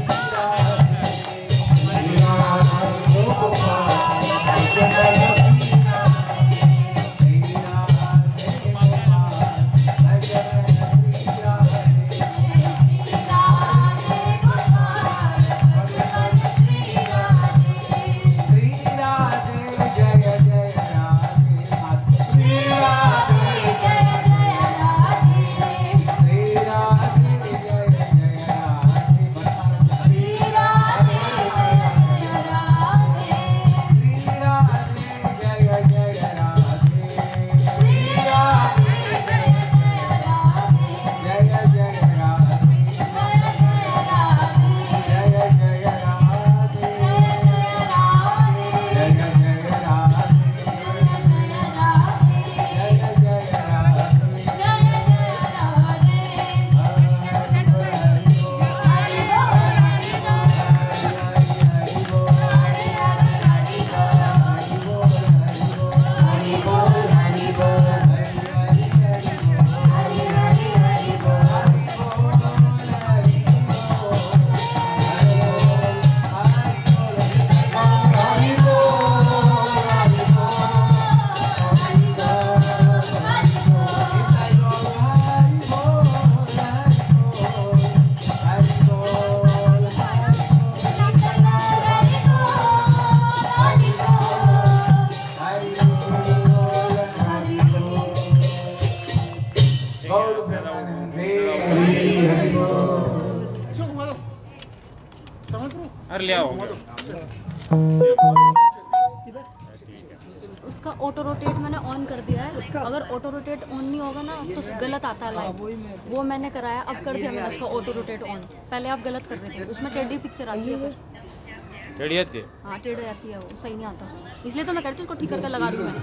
उसका auto rotate मैंने on कर दिया है। अगर ऑटो रोटेट ऑन नहीं होगा ना तो गलत आता है लाइव। वो मैंने कराया, अब कर दिया मैंने उसका ऑटो रोटेट ऑन। पहले आप गलत कर रहे थे, उसमें टेढ़ी पिक्चर आती है। फिर टेढ़ी आती है? हाँ टेढ़ी आती है, वो सही नहीं आता। इसलिए तो मैं कहती हूँ उसको ठीक करके लगा रही हूँ मैं।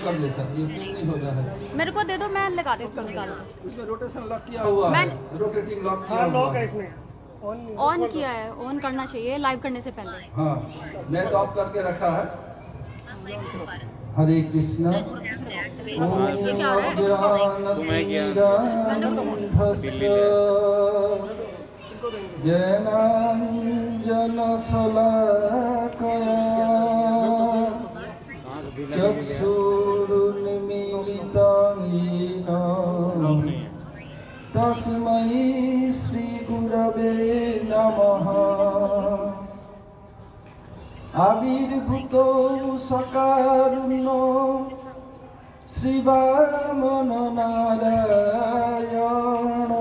मेरे को दे दो, मैं लगा देती हूँ निकाल के। रोटेशन लॉक किया हुआ है, रोटेटिंग लॉक है इसमें। ऑन किया है, ऑन करना चाहिए लाइव करने से पहले। हाँ मैं तो ऑफ करके रखा है। हरे कृष्णा जनांजन शलाकया चक्षुरुन्मीलितं येन तस्मै श्री गुरवे नमः। आविर्भूतो सकारुण्यो श्रीवामन नारायणो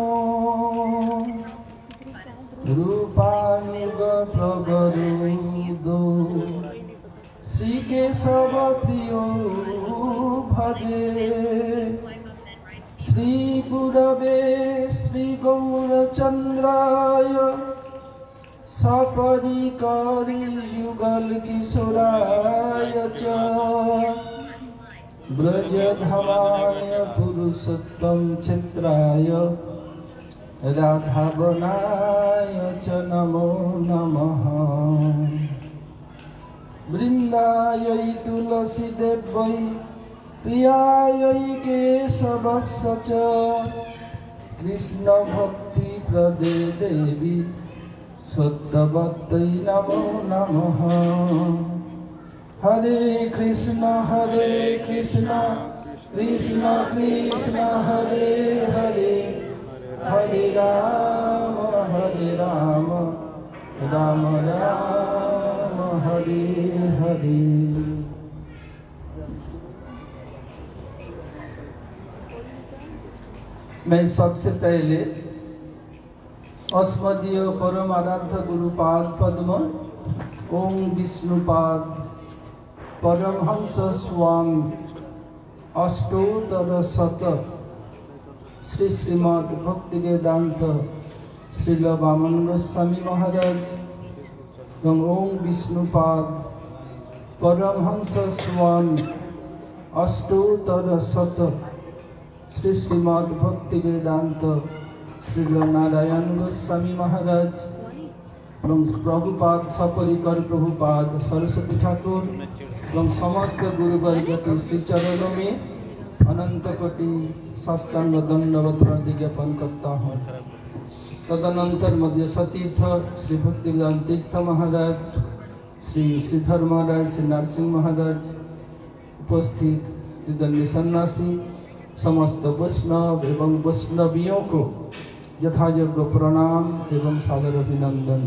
रूपानुग प्रगरुदो श्रीकेशव प्रियो भजे। श्री गुरवे श्री गौरचंद्राय सपरिकरी युगल किशोराय च ब्रजधमाय पुरुषोत्तम क्षेत्राय राधावनाय च नमो नमः। वृंदायै तुलसी देवै प्रियायै केशवस्य च कृष्ण भक्ति प्रदे देवी सत्यवत्यै नमो नमः। हरे कृष्ण कृष्ण कृष्ण हरे हरे, हरे राम राम राम हरे हरे। मैं सबसे पहले अस्मदीय परम आराध्य गुरुपाद पद्म ओम विष्णुपाद परमहंस स्वामी अष्टोत्तर शत श्री श्रीमद् भक्ति वेदांत श्रील वामन गोस्वामी महाराज एवं ओम विष्णुपाद परमहंस स्वामी अष्टोत्तर शत श्री श्रीमद् भक्ति वेदांत श्रील नारायण गोस्वामी महाराज एवं प्रभुपाद सपरिकर प्रभुपाद सरस्वती ठाकुर एवं समस्त गुरुवर्ग के श्री चरणों में अनंत कोटि साष्टांग दंडवत प्रणाम ज्ञापन करता हूँ। तदनंतर मध्य सतीर्थ श्री भक्तिवेदांत तीर्थ महाराज, श्री श्रीधर महाराज, श्री नरसिंह महाराज, उपस्थित त्रिदंडी सन्यासी, समस्त वैष्णव एवं वैष्णवियों को यथायोग्य प्रणाम एवं सादर अभिनंदन।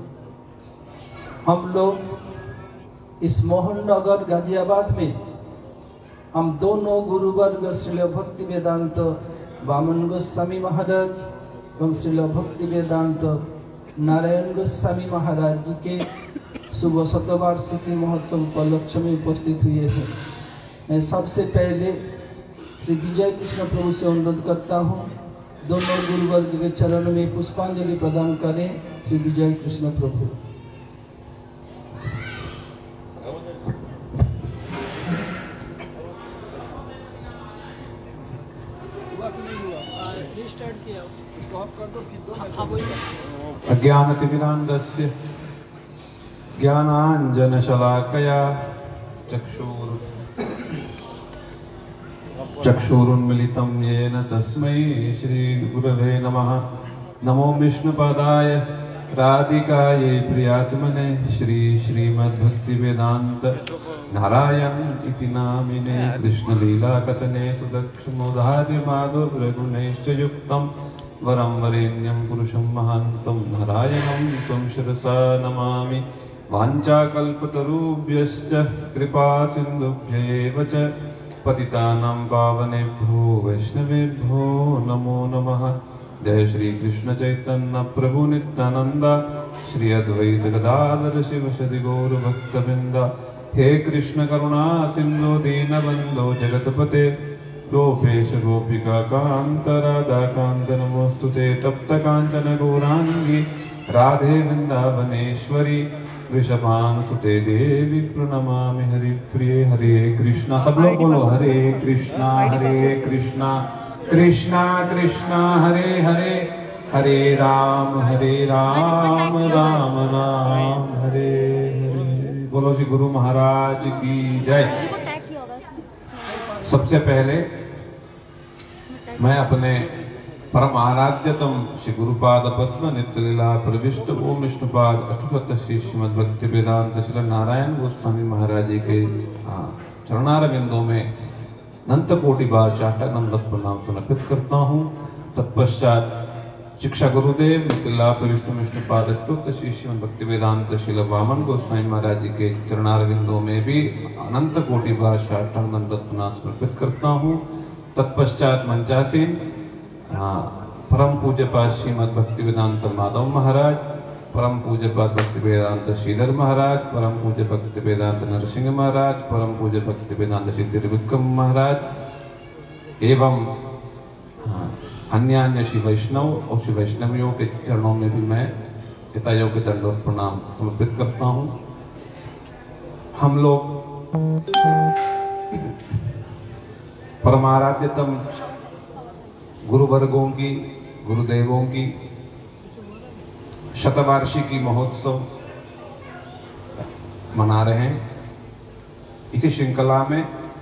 हम लोग इस मोहन नगर गाजियाबाद में हम दोनों गुरुवर्ग श्रील भक्तिवेदांत वामन गोस्वामी महाराज एवं श्रील भक्तिवेदांत नारायण गोस्वामी महाराज जी के शुभ शतवार्षिकी महोत्सव उपलक्ष्य में उपस्थित हुए हैं। मैं सबसे पहले श्री विजय कृष्ण प्रभु से अनुरोध करता हूँ, दोनों गुरुवर्ग के चरण में पुष्पांजलि प्रदान करें। श्री विजय कृष्ण प्रभु। अज्ञानतिमिरान्धस्य ज्ञानाञ्जनशलाकया चक्षुरुन्मिलितं येन तस्मै श्रीगुरवे नमः। नमो विष्णुपादाय राधिकायै प्रियात्मने श्रीमद्भक्तिवेदान्त नारायण इति नामिने कृष्णलीलाकथने सुदक्षिणोदार्य माधुर्यगुणैश्च युक्तं वरं वरेण्यं पुरुषं महान्तं नारायणं त्वं शिरसा नमामि। वाञ्छाकल्पतरुभ्यश्च कृपा सिन्धुभ्यैव च पतितानां पावनेभ्यो वैष्णवेभ्यो नमो नमः। जय श्री कृष्ण चैतन्य प्रभु नित्यानंद, श्री अद्वैत गदाधर शिव सदि गौर भक्तवृंद। हे कृष्ण करुणा सिंधु दीनबंधो जगतपते, गोपेश गोपिका कांत राधा कांत नमोस्तुते। तप्त कांचन गौरांगी राधे वृंदावनेश्वरी, वृषभानुसुते देवी प्रणमामि हरिप्रिये। हरे कृष्णा, सब लोग बोलो हरे कृष्णा कृष्णा कृष्णा हरे हरे, हरे राम राम राम हरे हरे। बोलो श्री गुरु महाराज की जय। सबसे पहले मैं अपने परम आराध्यतम श्री गुरुपाद पद्म नित्यलीला प्रविष्ट ओम विष्णुपाद अष्टोत्तर श्री श्रीमद् भक्तिवेदांत श्री नारायण गोस्वामी महाराज जी के चरणारविंदों में अनंत कोटि बार चाष्टांग प्रणाम समर्पित करता हूँ। तत्पश्चात शिक्षा गुरुदेव नित्यलीला प्रविष्ट विष्णुपाद अष्टोत्तर श्री श्रीमद् भक्तिवेदांत श्री वामन गोस्वामी महाराज जी के चरणारविंदों में भी अनंत कोटि बार चाष्टांग प्रणाम समर्पित करता हूँ। तत्पश्चात मंचासीन परम पूज्यपाद श्रीमद् भक्तिवेदांत माधव महाराज, परम पूज्यपाद भक्तिवेदांत श्रीधर महाराज, परम पूज्य भक्तिवेदांत नरसिंह महाराज, परम पूज्य भक्तिवेदांत श्री त्रिविक्रम महाराज एवं अन्य श्री वैष्णव और श्री वैष्णवियों के चरणों में भी मैं यथायोग्य दंडवत प्रणाम समर्पित करता हूँ। हम लोग परमाराध्यतम गुरुवर्गों की, गुरुदेवों की शतवार्षिकी महोत्सव मना रहे हैं। इसी श्रृंखला में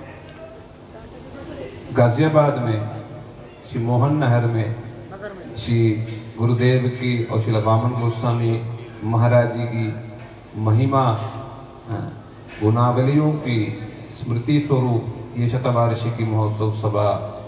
गाजियाबाद में श्री मोहन नहर में श्री गुरुदेव की और श्री वामन गोस्वामी महाराज जी की महिमा गुणावलियों की स्मृति स्वरूप ये शतवार्षिकी महोत्सव सभा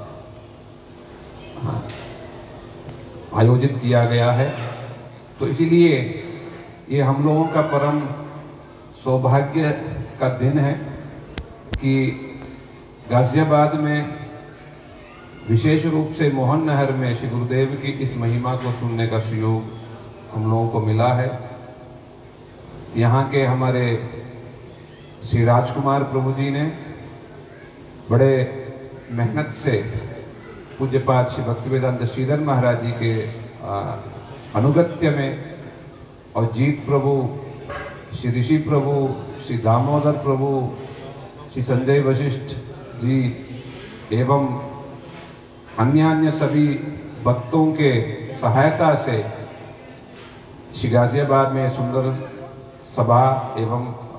आयोजित किया गया है। तो इसीलिए ये हम लोगों का परम सौभाग्य का दिन है कि गाजियाबाद में विशेष रूप से मोहन नहर में श्री गुरुदेव की इस महिमा को सुनने का सुयोग हम लोगों को मिला है। यहाँ के हमारे श्री राजकुमार प्रभु जी ने बड़े मेहनत से पूज्यपाद श्री भक्तिवेदांत श्रीधर महाराज जी के अनुगत्य में और जीत प्रभु, श्री ऋषि प्रभु, श्री दामोदर प्रभु, श्री संजय वशिष्ठ जी एवं अन्य सभी भक्तों के सहायता से श्री गाजियाबाद में सुंदर सभा एवं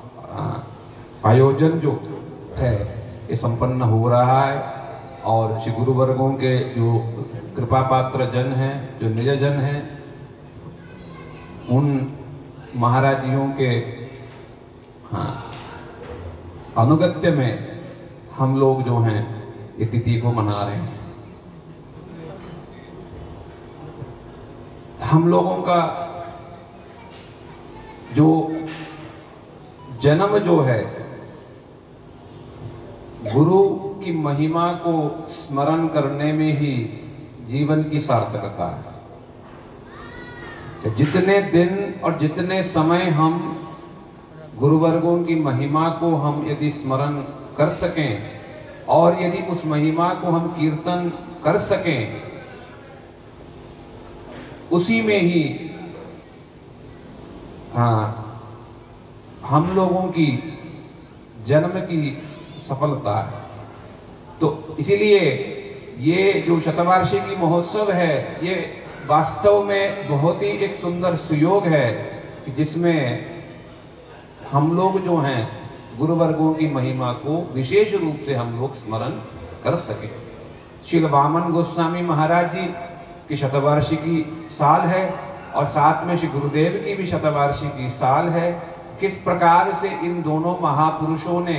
आयोजन जो है ये संपन्न हो रहा है। और श्री गुरुवर्गों के जो कृपा पात्र जन हैं, जो निज जन हैं, उन महाराजियों के अनुगत्य में हम लोग जो हैं ये तिथि को मना रहे हैं। हम लोगों का जो जन्म जो है गुरु की महिमा को स्मरण करने में ही जीवन की सार्थकता है। जितने दिन और जितने समय हम गुरुवर्गों की महिमा को हम यदि स्मरण कर सकें और यदि उस महिमा को हम कीर्तन कर सकें, उसी में ही हम लोगों की जन्म की सफलता है। तो इसीलिए ये जो शतवार्षिकी महोत्सव है ये वास्तव में बहुत ही एक सुंदर सुयोग है कि जिसमें हम लोग जो हैं गुरुवर्गों की महिमा को विशेष रूप से हम लोग स्मरण कर सके। श्री वामन गोस्वामी महाराज जी की शतवार्षिकी साल है और साथ में श्री गुरुदेव की भी शतवार्षिकी साल है। किस प्रकार से इन दोनों महापुरुषों ने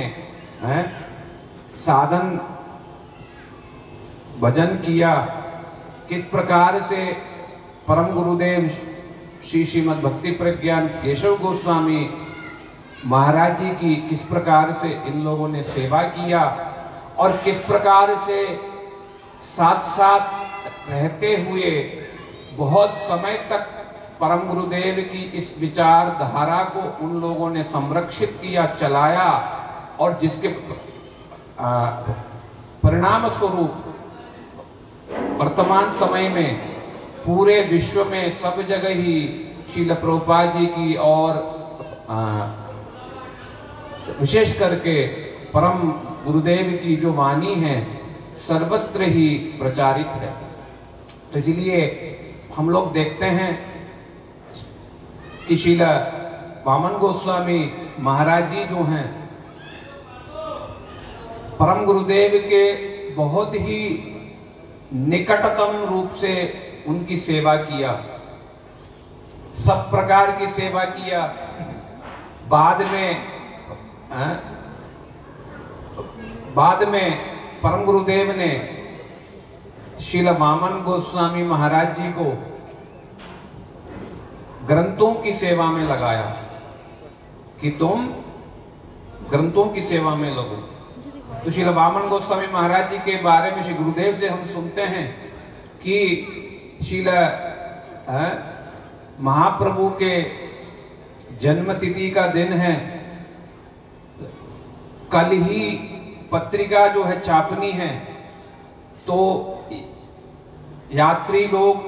साधन भजन किया, किस प्रकार से परम गुरुदेव श्री श्रीमद् भक्ति प्रज्ञान केशव गोस्वामी महाराज जी की किस प्रकार से इन लोगों ने सेवा किया और किस प्रकार से साथ साथ रहते हुए बहुत समय तक परम गुरुदेव की इस विचारधारा को उन लोगों ने संरक्षित किया, चलाया और जिसके परिणाम स्वरूप वर्तमान समय में पूरे विश्व में सब जगह ही श्रील प्रभुपाद जी की और विशेष करके परम गुरुदेव की जो वाणी है सर्वत्र ही प्रचारित है। तो इसलिए हम लोग देखते हैं कि श्रील वामन गोस्वामी महाराज जी जो हैं परम गुरुदेव के बहुत ही निकटतम रूप से उनकी सेवा किया, सब प्रकार की सेवा किया। बाद में परम गुरुदेव ने श्रील वामन गोस्वामी महाराज जी को ग्रंथों की सेवा में लगाया कि तुम ग्रंथों की सेवा में लगो। तो श्रील वामन गोस्वामी महाराज जी के बारे में श्री गुरुदेव से हम सुनते हैं कि श्रील महाप्रभु के जन्म तिथि का दिन है, कल ही पत्रिका जो है छापनी है, तो यात्री लोग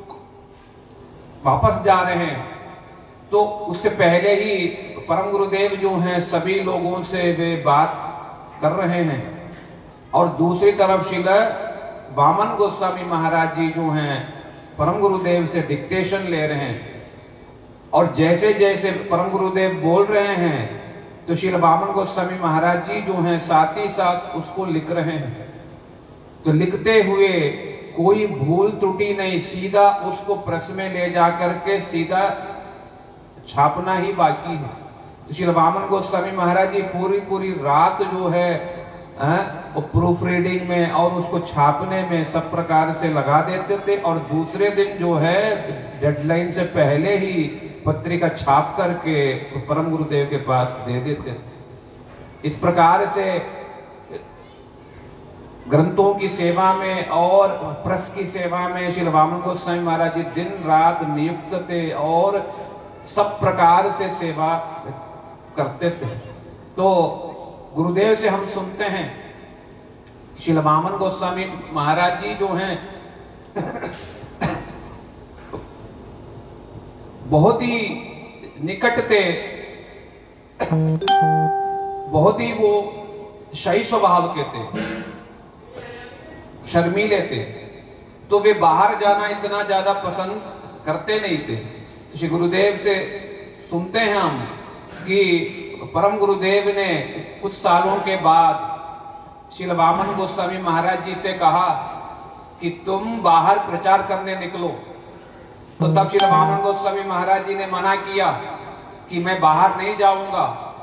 वापस जा रहे हैं, तो उससे पहले ही परम गुरुदेव जो हैं सभी लोगों से वे बात कर रहे हैं और दूसरी तरफ श्रील वामन गोस्वामी महाराज जी जो हैं परम गुरुदेव से डिक्टेशन ले रहे हैं और जैसे जैसे परम गुरुदेव बोल रहे हैं तो श्रील वामन गोस्वामी महाराज जी जो हैं साथ ही साथ उसको लिख रहे हैं। तो लिखते हुए कोई भूल त्रुटि नहीं, सीधा उसको प्रेस में ले जाकर के सीधा छापना ही बाकी है। तो श्री वामन गोस्वामी महाराज जी पूरी रात जो है वो प्रूफ रीडिंग में और उसको छापने में सब प्रकार से लगा देते थे और दूसरे दिन जो है डेडलाइन से पहले ही पत्रिका छाप करके परम गुरुदेव के पास दे देते थे। इस प्रकार से ग्रंथों की सेवा में और प्रेस की सेवा में श्री वामन गोस्वामी महाराज जी दिन रात नियुक्त थे और सब प्रकार से सेवा करते थे। तो गुरुदेव से हम सुनते हैं श्री वामन गोस्वामी महाराज जी जो हैं बहुत ही निकट थे, बहुत ही वो शाही स्वभाव के थे, शर्मीले थे, तो वे बाहर जाना इतना ज्यादा पसंद करते नहीं थे। तो श्री गुरुदेव से सुनते हैं हम कि परम गुरुदेव ने कुछ सालों के बाद श्री वामन गोस्वामी महाराज जी से कहा कि तुम बाहर प्रचार करने निकलो। तो तब श्री वामन गोस्वामी महाराज जी ने मना किया कि मैं बाहर नहीं जाऊंगा,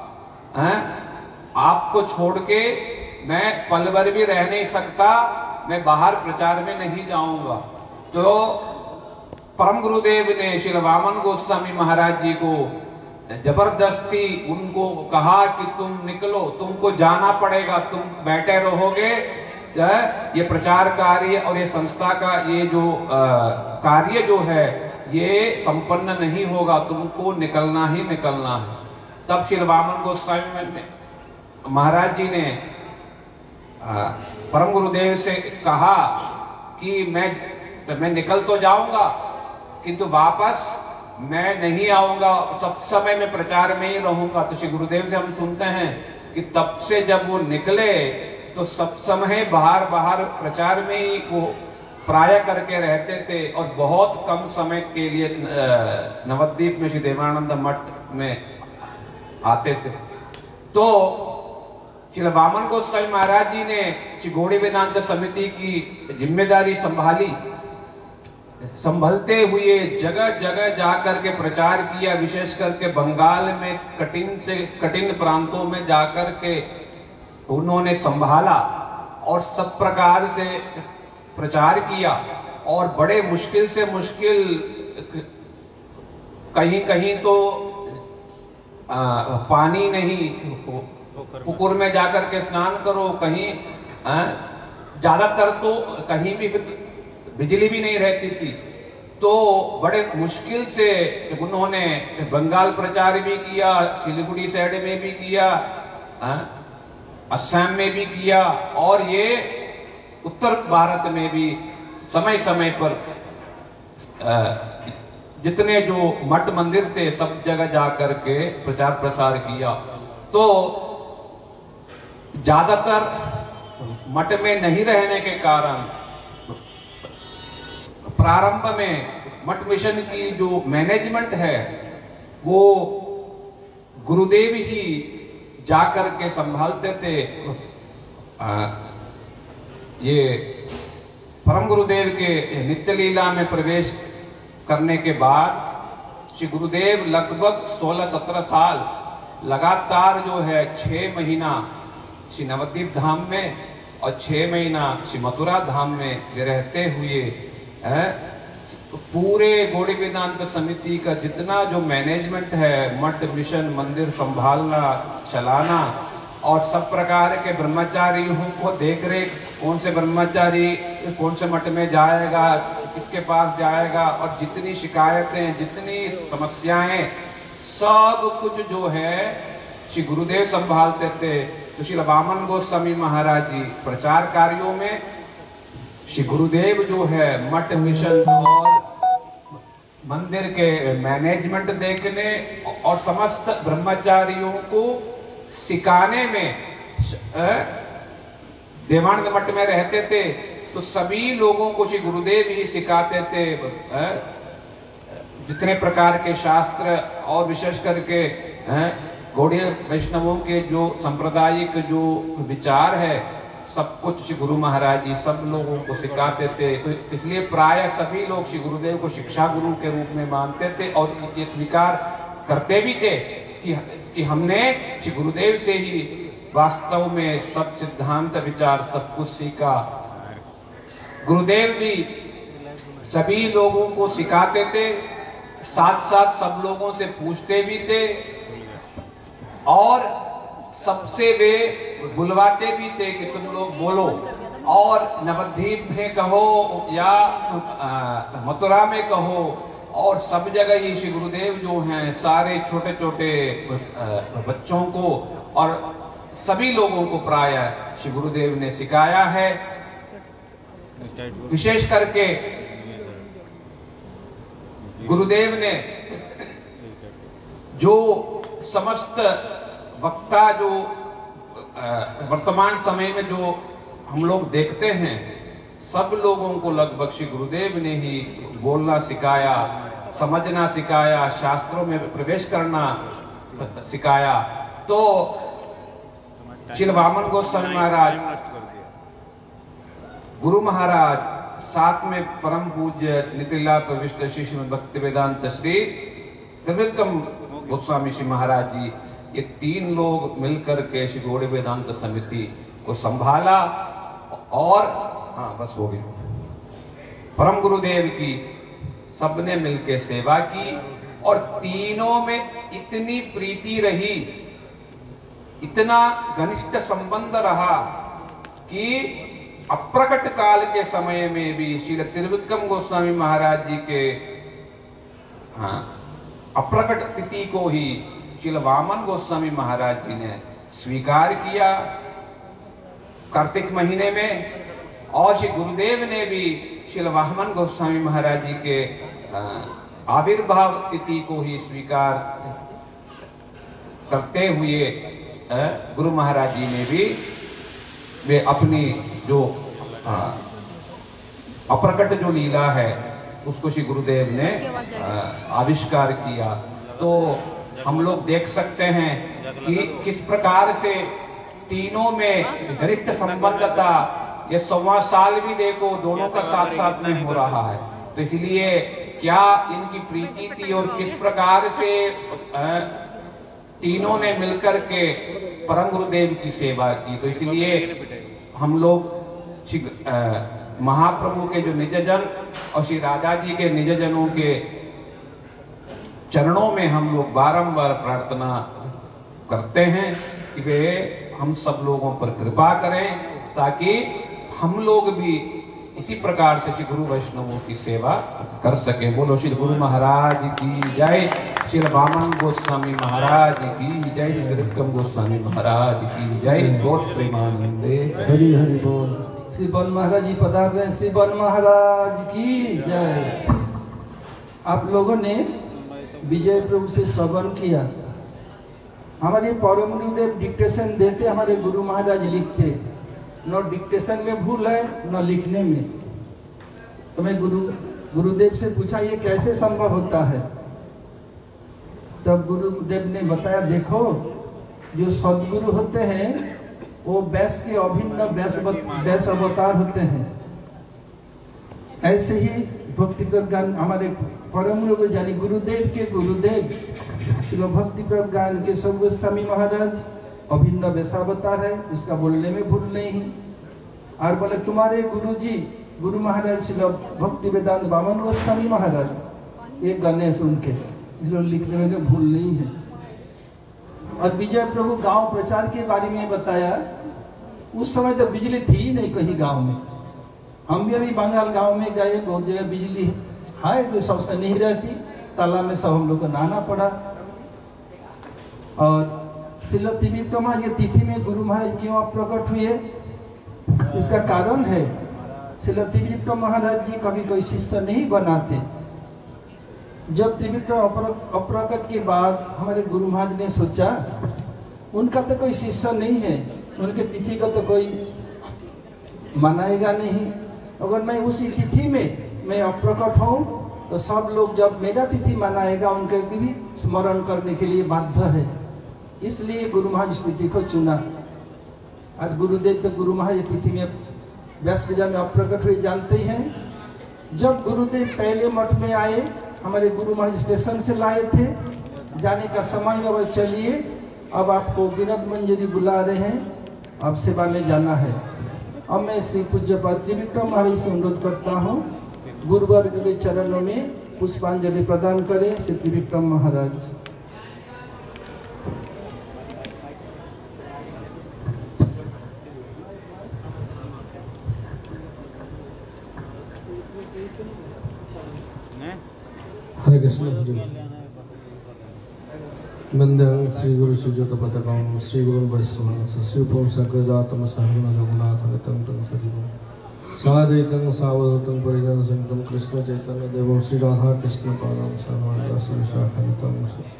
आपको छोड़ के मैं पल भर भी रह नहीं सकता, मैं बाहर प्रचार में नहीं जाऊंगा। तो परम गुरुदेव ने श्री वामन गोस्वामी महाराज जी को जबरदस्ती उनको कहा कि तुम निकलो, तुमको जाना पड़ेगा, तुम बैठे रहोगे, ये प्रचार कार्य और ये संस्था का ये जो कार्य जो है ये संपन्न नहीं होगा, तुमको निकलना ही निकलना है। तब श्री वामन गोस्वामी महाराज जी ने परम गुरुदेव से कहा कि मैं निकल तो जाऊंगा किंतु वापस मैं नहीं आऊंगा, सब समय मैं प्रचार में ही रहूंगा। तो श्री गुरुदेव से हम सुनते हैं कि तब से जब वो निकले तो सब समय बाहर प्रचार में ही वो प्राय करके रहते थे और बहुत कम समय के लिए नवद्वीप में श्री देवानंद मठ में आते थे। तो श्री वामन गोस्वामी महाराज जी ने श्री गौड़ी वेदांत समिति की जिम्मेदारी संभलते हुए जगह जगह जाकर के प्रचार किया, विशेष करके बंगाल में कठिन से कठिन प्रांतों में जाकर के उन्होंने संभाला और सब प्रकार से प्रचार किया और बड़े मुश्किल से मुश्किल, कहीं कहीं तो पानी नहीं, पुकुर में जाकर के स्नान करो, कहीं ज्यादातर तो कहीं भी बिजली भी नहीं रहती थी। तो बड़े मुश्किल से उन्होंने बंगाल प्रचार भी किया, सिलीगुड़ी साइड में भी किया, असम में भी किया और ये उत्तर भारत में भी समय समय पर जितने जो मठ मंदिर थे सब जगह जाकर के प्रचार प्रसार किया। तो ज्यादातर मठ में नहीं रहने के कारण प्रारंभ में मठ मिशन की जो मैनेजमेंट है वो गुरुदेव ही जाकर के संभालते थे। ये परम गुरुदेव के नित्य लीला में प्रवेश करने के बाद श्री गुरुदेव लगभग 16-17 साल लगातार जो है 6 महीना श्री नवद्वीप धाम में और 6 महीना श्री मथुरा धाम में रहते हुए पूरे गौड़ी वेदांत समिति का जितना जो मैनेजमेंट है, मठ मिशन मंदिर संभालना चलाना और सब प्रकार के ब्रह्मचारियों को देख रेख, कौन से ब्रह्मचारी कौन से मठ में जाएगा, किसके पास जाएगा और जितनी शिकायतें जितनी समस्याएं सब कुछ जो है श्री गुरुदेव संभालते थे। तो श्री वामन गोस्वामी महाराज जी प्रचार कार्यों में श्री गुरुदेव जो है मठ मिशन और मंदिर के मैनेजमेंट देखने और समस्त ब्रह्मचारियों को सिखाने में, देवानंद मठ में रहते थे तो सभी लोगों को श्री गुरुदेव ही सिखाते थे जितने प्रकार के शास्त्र और विशेष करके गौड़ीय वैष्णवों के जो सांप्रदायिक जो विचार है सब कुछ श्री गुरु महाराज जी सब लोगों को सिखाते थे। तो इसलिए प्राय सभी लोग श्री गुरुदेव को शिक्षा गुरु के रूप में मानते थे और ये स्वीकार करते भी थे कि हमने श्री गुरुदेव से ही वास्तव में सब सिद्धांत विचार सब कुछ सीखा। गुरुदेव भी सभी लोगों को सिखाते थे, साथ साथ सब लोगों से पूछते भी थे और सबसे वे बुलवाते भी थे कि तुम लोग बोलो। और नवद्वीप में कहो या मथुरा में कहो और सब जगह ही श्री गुरुदेव जो हैं सारे छोटे छोटे बच्चों को और सभी लोगों को प्राय श्री गुरुदेव ने सिखाया है। विशेष करके गुरुदेव ने जो समस्त वक्ता जो वर्तमान समय में जो हम लोग देखते हैं सब लोगों को लगभग श्री गुरुदेव ने ही बोलना सिखाया, समझना सिखाया, शास्त्रों में प्रवेश करना सिखाया। तो श्री वामन गोस्वामी महाराज, गुरु महाराज साथ में परम पूज्य नितिला प्रविष्ट शिष्य भक्ति वेदांत श्री त्रिविक्रम गोस्वामी श्री महाराज जी, ये 3 लोग मिलकर के श्री गौड़ीय वेदांत समिति को संभाला। और हाँ बस हो गई, परम गुरुदेव की सबने मिलकर सेवा की और तीनों में इतनी प्रीति रही, इतना घनिष्ठ संबंध रहा कि अप्रकट काल के समय में भी श्री त्रिविक्रम गोस्वामी महाराज जी के अप्रकट तिथि को ही श्री वामन गोस्वामी महाराज जी ने स्वीकार किया कार्तिक महीने में, और श्री गुरुदेव ने भी श्री वामन गोस्वामी महाराज जी के आविर्भाव तिथि को ही स्वीकार करते हुए गुरु महाराज जी ने भी वे अपनी जो अप्रकट जो लीला है उसको श्री गुरुदेव ने आविष्कार किया। तो हम लोग देख सकते हैं कि किस प्रकार से तीनों में घनिष्ठ संबंध था। ये 1.25 साल भी देखो दोनों का साथ साथ में हो रहा है, तो इसलिए क्या इनकी प्रीति थी और किस प्रकार से तीनों ने मिलकर के परम गुरुदेव की सेवा की। तो इसलिए हम लोग महाप्रभु के जो निजजन और श्री राधा जी के निजजनों के चरणों में हम लोग बारंबार प्रार्थना करते हैं कि वे हम सब लोगों पर कृपा करें, ताकि हम लोग भी इसी प्रकार से श्री गुरु वैष्णवों की सेवा कर सके। बोलो श्री गुरु महाराज की जय, श्री वामन गोस्वामी महाराज की जय, श्री त्रिविक्रम गोस्वामी महाराज की जय। गौर प्रेमानंदे हरि हरि बोल। श्री वन महाराज जी पधार रहे हैं, श्री वन महाराज की जय। आप लोगों ने विजय प्रभु से श्रवण किया। हमारे परम गुरुदेव डिक्टेशन देते, हमारे गुरु महाराज लिखते, न डिक्टेशन में भूल है न लिखने में। तो मैं गुरुदेव से पूछा ये कैसे संभव होता है, तब गुरुदेव ने बताया देखो जो सदगुरु होते हैं वो व्यास के अभिन्न व्यास अवतार होते हैं। ऐसे ही भक्तिप्रद ज्ञान हमारे परम गुरु यानी गुरुदेव के गुरुदेव श्री भक्तिप्रद ज्ञान के सब गोस्वामी महाराज अभिन्न व्यासावतार है, उसका बोलने में भूल नहीं है। और बोले तुम्हारे गुरुजी गुरु महाराज श्री भक्ति वेदांत वामन गोस्वामी महाराज, ये गणेश उनके, इसलिए लिखने में भूल नहीं है। और विजय प्रभु गांव प्रचार के बारे में बताया, उस समय तो बिजली थी ही नहीं कहीं गांव में। हम भी अभी बंगाल गांव में गए, बहुत जगह बिजली है तो सबसे नहीं रहती, तालाब में सब हम लोग को नहाना पड़ा। और श्रील त्रिविक्रमा ये तिथि में गुरु महाराज क्यों प्रकट हुए, इसका कारण है श्रील त्रिविक्रम महाराज जी कभी कोई शिष्य नहीं बनाते। जब त्रिविक्रम अप्रकट के बाद हमारे गुरु महाराज ने सोचा उनका तो कोई शिष्य नहीं है, उनके तिथि का तो कोई मनाएगा नहीं। अगर मैं उसी तिथि में मैं अप्रकट हूँ तो सब लोग जब मेरा तिथि मनाएगा उनके भी स्मरण करने के लिए बाध्य है। इसलिए गुरु महाराज इस तिथि को चुना। और गुरुदेव तो गुरु महाराज तिथि में व्यास पूजा में अप्रकट हुए जानते हैं। जब गुरुदेव पहले मठ में आए, हमारे गुरु महाराज स्टेशन से लाए थे, जाने का समय अब चलिए, अब आपको विनोद मंजरी बुला रहे हैं, अब सेवा में जाना है। अब मैं श्री पूज्य त्रिविक्रम महाराज से अनुरोध करता हूँ गुरुवर्ग के चरणों में पुष्पांजलि प्रदान करें। श्री त्रिविक्रम महाराज। हरे कृष्ण। वंदे श्री गुरु सुजत पदकं श्री गुरु वैष्णव श्री पुंसकजातम सहगुण रघुनाथ तम तम सजीवं साद्वैतं सावधूतं परिजन संगतं कृष्ण चैतन्य देवं श्री राधा कृष्ण पादां सर्वादास विशाखानितं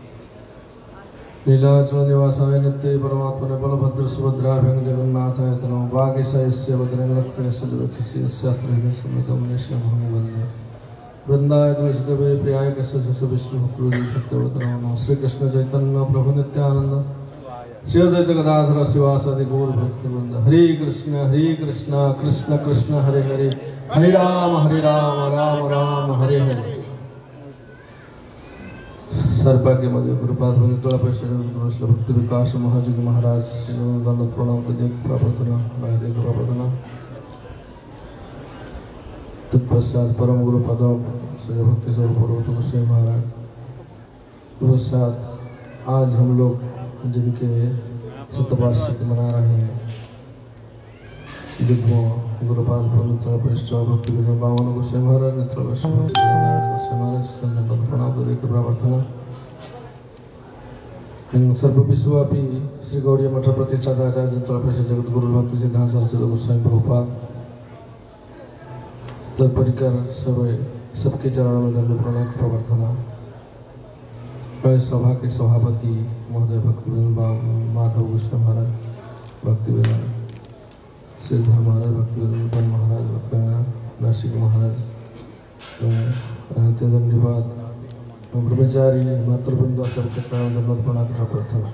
लीलाचल निवासाय नित्य परमात्मने बलभद्र सुभद्राभ्यं जगन्नाथाय तनों भाग्यस्य वदनं लक्ष्मणस्य दुर्खिस्य शास्त्रहितं समेतं निश्चयं वन्दे वृंदाय तुलसीदेवे प्रियाय कृष्ण विष्णु भक्ति सत्यवतनम श्री कृष्ण चैतन्य प्रभु नित्यानंद श्री अद्वैत गदाधर शिवासादि गौर भक्तवृंद। हरे कृष्ण कृष्ण कृष्ण हरे हरे हरे राम राम राम हरे हरे। सर्वज्ञ मध्य गुरुपाद भक्ति विकास महाजग महाराज प्रणाम प्रार्थना प्रार्थना। तत्पश्चात परम गुरु पदम श्री भक्ति स्वरूप गोस्वामी महाराज। तत्पश्चात आज हम लोग जिनके शतवार्षिक मना रहे हैं दिग्गो गुरुपाद भक्ति बावन गोस्वामी महाराज नेत्र गोस्वामी महाराज प्रणाम प्रार्थना। सर्व विश्वव्यापी श्री गौड़ीय मठ प्रतिष्ठाचार्य जगत गुरु भक्ति सिद्धांत सरस्वती गोस्वामी प्रभुपाद तत्परिकर सबके चरणों में दंड प्रणाम प्रार्थना। सभा के सभापति महोदय भक्ति माधव गोस्वामी महाराज भक्ति सिद्धार्थ महाराज भक्ति महाराज भक्ति नासिक महाराज धन्यवाद ब्रह्मचारी मातृवृंद सबके चरणों में दंड प्रणाम प्रार्थना।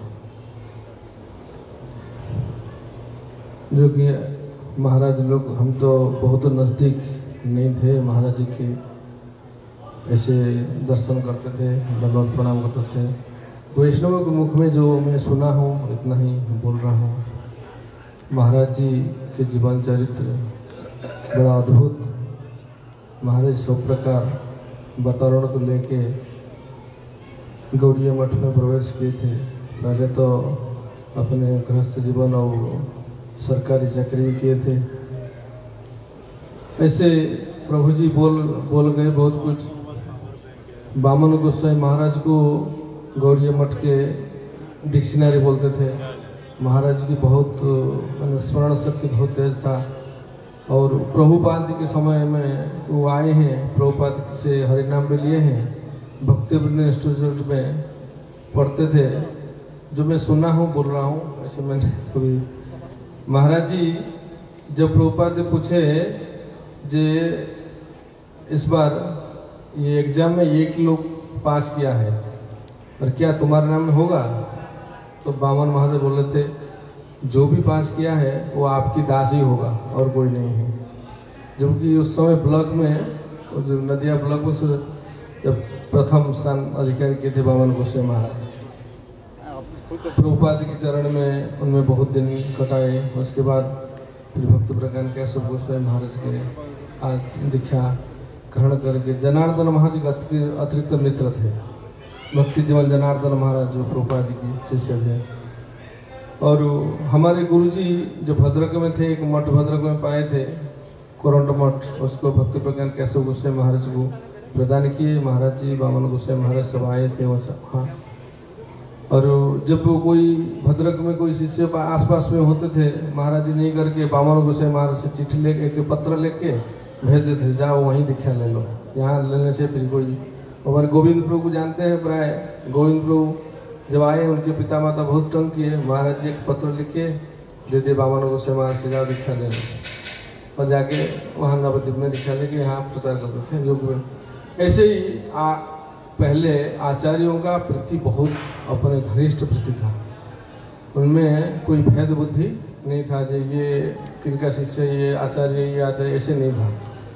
जो कि महाराज लोग हम तो बहुत नज़दीक नहीं थे महाराज जी के, ऐसे दर्शन करते थे दंडवत प्रणाम करते थे। वैष्णवों के मुख में जो मैं सुना हूँ इतना ही बोल रहा हूँ। महाराज जी के जीवन चरित्र बड़ा अद्भुत। महाराज सब प्रकार वातावरण को लेके गौड़ीय मठ में प्रवेश किए थे। पहले तो अपने गृहस्थ जीवन और सरकारी चाकरी किए थे। ऐसे प्रभु जी बोल गए बहुत कुछ। बामन गोस्वामी महाराज को गौड़ीय मठ के डिक्शनरी बोलते थे। महाराज की बहुत स्मरण शक्ति बहुत तेज था। और प्रभुपाद जी के समय में वो आए हैं, प्रभुपाद से हरिनाम भी लिए हैं, भक्ति इंस्टीट्यूट में पढ़ते थे। जो मैं सुना हूँ बोल रहा हूँ, ऐसे मैंने कभी महाराज जी जब प्रभुपाद जी पूछे जे इस बार ये एग्जाम में 1 लोग पास किया है और क्या तुम्हारे नाम में होगा? तो बामन महाराज बोले थे जो भी पास किया है वो आपकी दास ही होगा और कोई नहीं है। जबकि उस समय ब्लॉक में जो नदिया ब्लॉक में जब प्रथम स्थान अधिकारी किए थे बामन गोस्वामी महाराज। प्रभुपाद के चरण में उनमें बहुत दिन कटाए। उसके बाद फिर भक्त प्रज्ञान केशव गोस्वामी महाराज के आज दीक्षा ग्रहण करके जनार्दन महाराज के अतिरिक्त मित्र थे। भक्ति जीवन जनार्दन महाराज जो प्रभुपाद की शिष्य थे। और हमारे गुरुजी जो भद्रक में थे, एक मठ भद्रक में पाए थे कोरंड मठ, उसको भक्ति प्रज्ञान केशव गोस्वामी महाराज को प्रदान किए। महाराज जी बामन गोस्वामी महाराज सब आए थे वो सब। हाँ, और जब कोई भद्रक में कोई शिष्य आसपास में होते थे, महाराज जी नहीं करके बामन गोस्वामी महाराज से चिट्ठी लेके पत्र लेके भेज देते, जाओ वहीं दीक्षा ले लो। यहाँ लेने से फिर कोई हमारे गोविंद प्रभु को जानते हैं प्राय। गोविंद प्रभु जब आए उनके पिता माता बहुत तंग किए। महाराज जी एक पत्र लिखे दे दे बामन गोस्वामी महाराज से, जाओ दीक्षा ले लो। और जाके वहाँ नवद्वीप में दीक्षा लेके यहाँ प्रचार करते थे योग में। ऐसे ही पहले आचार्यों का प्रति बहुत अपने घनिष्ठ प्रति था। उनमें कोई भेद बुद्धि नहीं था जो ये किनका शिष्य, ये आचार्य ऐसे नहीं था।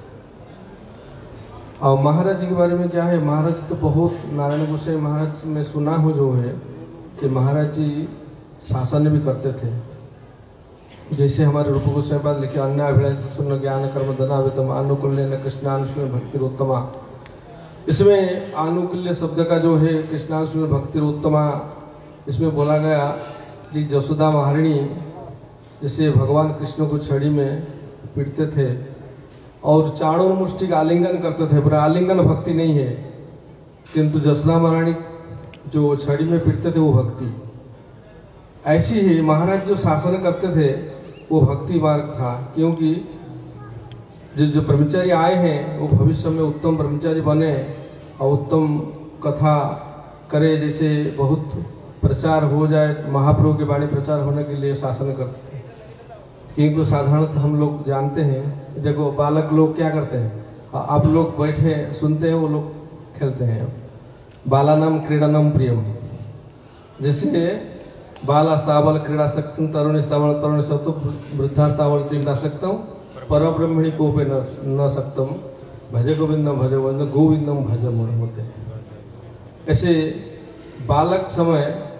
और महाराज जी के बारे में क्या है, महाराज तो बहुत नारायण गोस्वामी महाराज में सुना हो जो है कि महाराज जी शासन भी करते थे। जैसे हमारे रूप गोस्वामी पाद लिखे अन्य अभिलाष सुन ज्ञान कर्म धनावितम अनुकूल्य कृष्णानुष्ण भक्तिरोत्तमा। इसमें आनुकूल्य शब्द का जो है कृष्णानुष्ण भक्तिरोत्तमा, इसमें बोला गया जी जसोदा महारानी जैसे भगवान कृष्ण को छड़ी में पीटते थे और चाणूर मुष्टि का आलिंगन करते थे, पर आलिंगन भक्ति नहीं है। किंतु जसोदा महारानी जो छड़ी में पीटते थे वो भक्ति। ऐसी ही महाराज जो शासन करते थे वो भक्ति मार्ग था। क्योंकि जो ब्रह्मचारी आए हैं वो भविष्य में उत्तम ब्रह्मचारी बने और उत्तम कथा करे, जैसे बहुत प्रचार हो जाए, महाप्रभु की वाणी प्रचार होने के लिए शासन करते थे। क्योंकि साधारणतः हम लोग जानते हैं जब बालक लोग क्या करते हैं, आप लोग बैठे सुनते हैं, वो लोग खेलते हैं। बालानाम क्रीडनम प्रियम, जैसे बालास्तावल क्रीड़ा सकता हूँ, तरुणी स्थावल तरुणी सकता हूँ, वृद्धास्तावल क्रीड़ा सकता हूँ, परब्रह्मणि कोपे न सक्तम भज गोविंदम भज गोविंद गोविंदम भज होते हैं। ऐसे बालक समय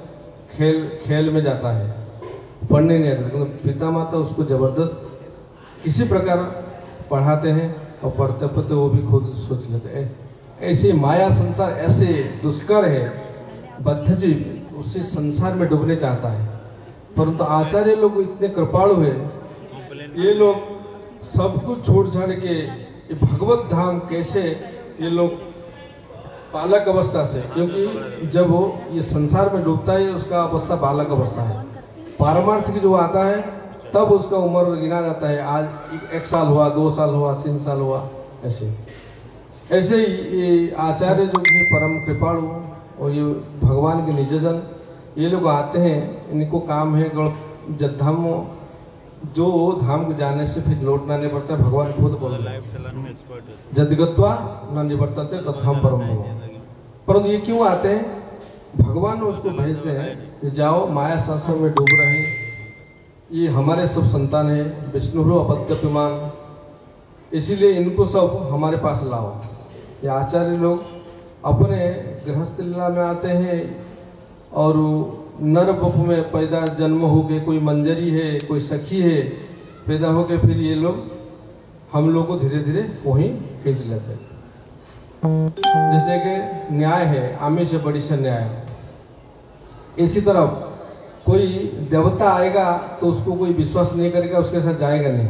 खेल में जाता है, पढ़ने नहीं आता, क्योंकि पिता माता उसको जबरदस्त किसी प्रकार पढ़ाते हैं और पढ़ते पढ़ते वो भी खुद सोच लेते हैं। ऐसे माया संसार ऐसे दुष्कर है, बद्धजीव उसी संसार में डूबने चाहता है, परंतु आचार्य लोग इतने कृपालु है, ये लोग सब कुछ छोड़ छाड़ के ये भगवत धाम कैसे ये लोग बालक अवस्था से, क्योंकि जब वो ये संसार में डूबता है उसका अवस्था बालक अवस्था है, पारमार्थ की जो आता है तब उसका उम्र गिना जाता है। आज 1 साल हुआ, 2 साल हुआ, 3 साल हुआ, ऐसे ही आचार्य जो कि परम कृपालु और ये भगवान के निजजन, ये लोग आते हैं, इनको काम है जद्धाम, जो धाम को जाने से फिर लौटना नहीं पड़ता। भगवान खुद बोल रहे जदगत्वा न निवर्तते तत्थम परम भव। परंतु ये क्यों आते हैं? भगवान उसको भेजते हैं, जाओ माया संसार में डूब रहे, ये हमारे सब संतान है, विष्णु अपत्यपिमान, इसीलिए इनको सब हमारे पास लाओ। ये आचार्य लोग अपने गृहस्थ लीला में आते हैं और नर बप में पैदा जन्म हो के, कोई मंजरी है, कोई सखी है, पैदा हो के फिर ये लोग हम लोग को धीरे धीरे वहीं खींच लेते हैं। जैसे कि न्याय है, आमी से बड़ी से न्याय। इसी तरह कोई देवता आएगा तो उसको कोई विश्वास नहीं करेगा, उसके साथ जाएगा नहीं।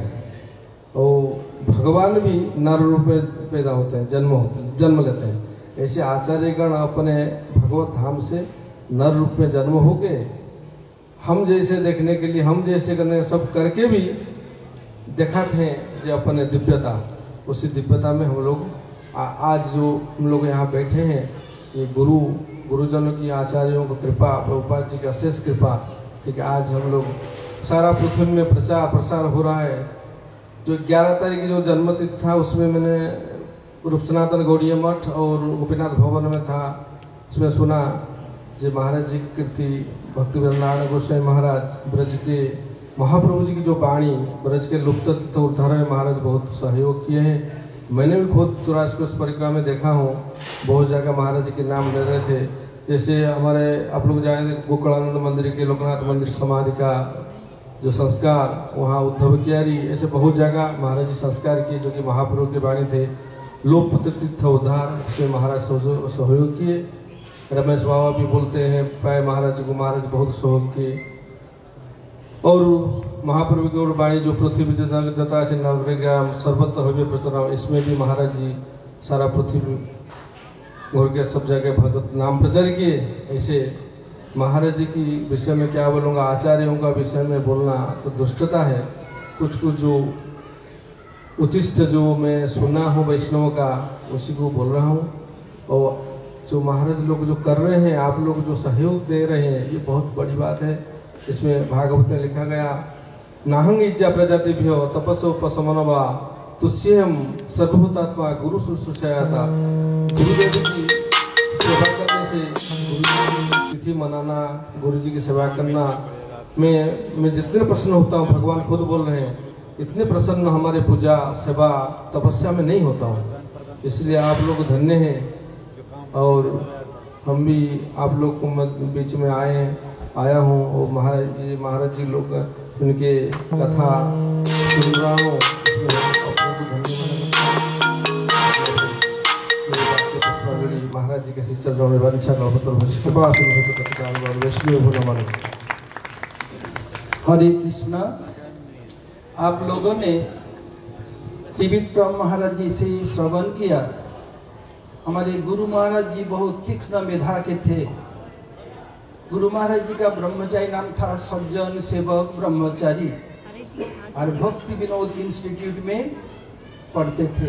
और भगवान भी नर रूप में पैदा होते हैं, जन्म लेते हैं। ऐसे आचार्यगण अपने भगवत धाम से नर रूप में जन्म हो के हम जैसे देखने के लिए, हम जैसे करने सब करके भी दिखाते हैं जो अपने दिव्यता, उसी दिव्यता में हम लोग आज जो हम लोग यहाँ बैठे हैं, ये गुरुजनों की, आचार्यों की कृपा, प्रभुपाद जी की अशेष कृपा, ठीक है। आज हम लोग सारा पृथ्वी में प्रचार प्रसार हो रहा है। जो 11 तारीख की जो जन्मतिथि था उसमें मैंने रूप सनातन गौड़ीय मठ और गोपीनाथ भवन में था, उसमें सुना जो महाराज जी की कृति, भक्ति नारायण गोस्वामी महाराज ब्रज के महाप्रभु जी की जो वाणी, ब्रज के लुप्त तत्व उद्धार में महाराज बहुत सहयोग किए हैं। मैंने भी खुद 84 कोष परिक्रमा में देखा हूँ, बहुत जगह महाराज जी के नाम ले रहे थे। जैसे हमारे आप लोग जाए गोकुलानंद मंदिर के लोकनाथ मंदिर समाधि का जो संस्कार, वहाँ उद्धव कियारी, ऐसे बहुत जगह महाराज जी संस्कार किए जो कि महाप्रभु के वाणी थे। लुप्त तीर्थ उद्धार से महाराज सहयोग किए। रमेश बाबा भी बोलते हैं पाए महाराज को महाराज बहुत सहयोग किए। और महाप्रभु की और वाणी जो पृथ्वी जता से नगरग्राम सर्वत्र हवे प्रचुर, इसमें भी महाराज जी सारा पृथ्वी और के सब जगह भगवत नाम प्रचार किए। ऐसे महाराज जी की विषय में क्या बोलूँगा, आचार्यों का विषय में बोलना तो दुष्टता है। कुछ जो उचिष्ट जो मैं सुना हूँ वैष्णव का, उसी को बोल रहा हूँ। और जो महाराज लोग जो कर रहे हैं, आप लोग जो सहयोग दे रहे हैं, ये बहुत बड़ी बात है। इसमें भागवत में लिखा गया, नाहंग इज्जा प्रजाति भी हो तपस्व उपसमनवा तुष्यम सर्वभूतात्मा गुरु शुश्रूषायाता। गुरुदेव की सेवा करने से, गुरु की तिथि मनाना, गुरु जी की सेवा करना, मैं जितने प्रसन्न होता हूँ, भगवान खुद बोल रहे हैं, इतने प्रसन्न हमारे पूजा सेवा तपस्या में नहीं होता हूँ। इसलिए आप लोग धन्य हैं। और हम भी आप लोग को बीच में आया हूँ और महाराज जी लोग उनके कथा सुन रहा हूँ। महाराज जी के चल रहा हूँ। हरे कृष्णा। आप लोगों ने त्रिविक्रम महाराज जी से श्रवण किया। हमारे गुरु महाराज जी बहुत तीक्ष्ण मेधा के थे। गुरु महाराज जी का ब्रह्मचारी नाम था सज्जन सेवक ब्रह्मचारी, और भक्ति विनोद इंस्टीट्यूट में पढ़ते थे।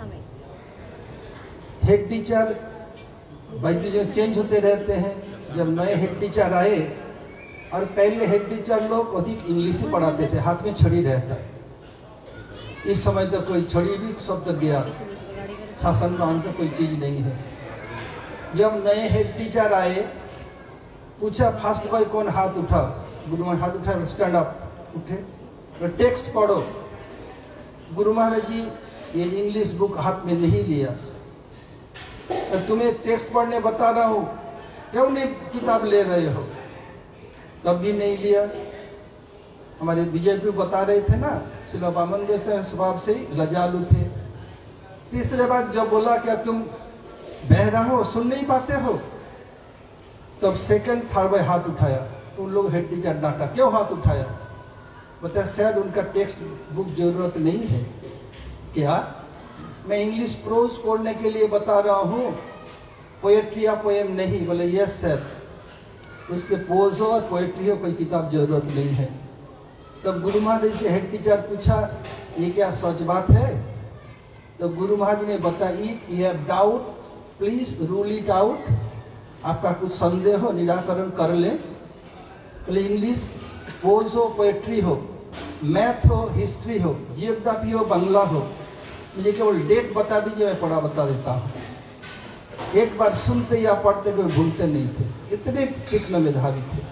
हेड टीचर बीच में चेंज होते रहते हैं। जब नए हेड टीचर आए, और पहले हेड टीचर लोग अधिक इंग्लिश ही पढ़ाते थे, हाथ में छड़ी रहता। इस समय तक कोई छड़ी भी शब्द गया, शासन में तो कोई चीज नहीं है। जब नए हेड टीचर आए, पूछा फास्ट भाई कौन हाथ उठा, गुरु हाथ उठा, स्टैंड अप, उठे, तो टेक्स्ट पढ़ो। गुरु महाराज जी ये इंग्लिश बुक हाथ में नहीं लिया, तो तुम्हें टेक्स्ट पढ़ने बता रहा हूँ, क्यों नहीं किताब ले रहे हो? तब भी नहीं लिया। हमारे बीजेपी बता रहे थे ना, शिला बामन वैसे स्वभाव से ही लजालू थे। तीसरे बार जब बोला क्या तुम बहरा हो, सुन नहीं पाते हो, तब सेकंड थर्ड बार हाथ उठाया। तो उन लोग हेड टीचर डांटा, क्यों हाथ उठाया? बताया शायद उनका टेक्स्ट बुक जरूरत नहीं है। क्या? मैं इंग्लिश प्रोज पढ़ने के लिए बता रहा हूँ, पोएट्री या पोएम नहीं। बोले यस सर, उसके पोज हो और पोएट्री हो, कोई किताब जरूरत नहीं है। तब गुरु महाराज से हेड टीचर पूछा ये क्या सच बात है? तो गुरु महाराज ने बताया if you have doubt please rule it out. आपका कुछ संदेह हो निराकरण कर ले। बोले इंग्लिश पोज हो, पोएट्री हो, मैथ हो, हिस्ट्री हो, जियोग्राफी हो, बांग्ला हो, मुझे केवल डेट बता दीजिए, मैं पढ़ा बता देता हूँ। एक बार सुनते या पढ़ते कोई भूलते नहीं थे, इतने तीक्ष्ण मेधावी थे।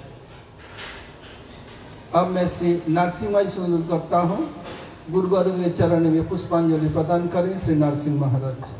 अब मैं श्री नरसिंह माई सुन करता हूँ, गुरुवार के चरण में पुष्पांजलि प्रदान करें श्री नरसिंह महाराज।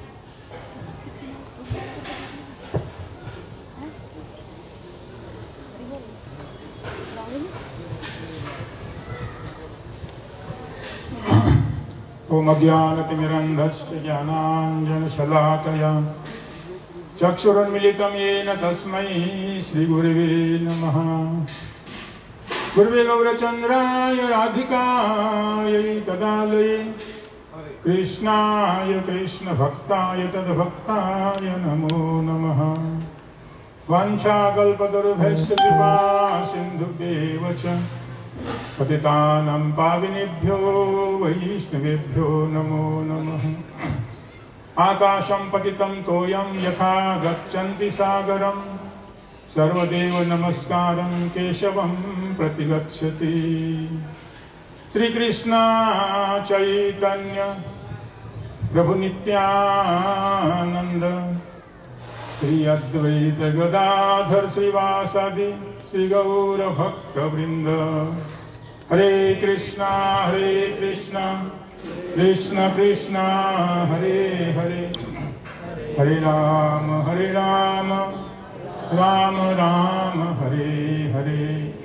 ओम अज्ञानतिमिरन्धस्य ज्ञानाञ्जनशलाकया चक्षुरुन्मिलितं येन तस्मै श्रीगुरवे नमः। गुरुवे गौरचन्द्राय राधिकायै तदालये कृष्णाय कृष्णभक्ताय तद्भक्ताय नमो नमः। वाञ्छाकल्पतरुभ्यश्च कृपा सिन्धुभ्येव च पतितानां पावनेभ्यो वैष्णवेभ्यो नमो नमः। आकाशं पतितं तोयं यथा गच्छन्ति सागरं सर्वदेव नमस्कारं केशवं प्रतिगच्छति। श्रीकृष्ण चैतन्य प्रभु नित्यानंद श्री अद्वैत गदाधर श्रीवासादि श्री गौर भक्त वृंद। हरे कृष्णा कृष्ण कृष्ण हरे हरे, हरे राम राम राम हरे हरे।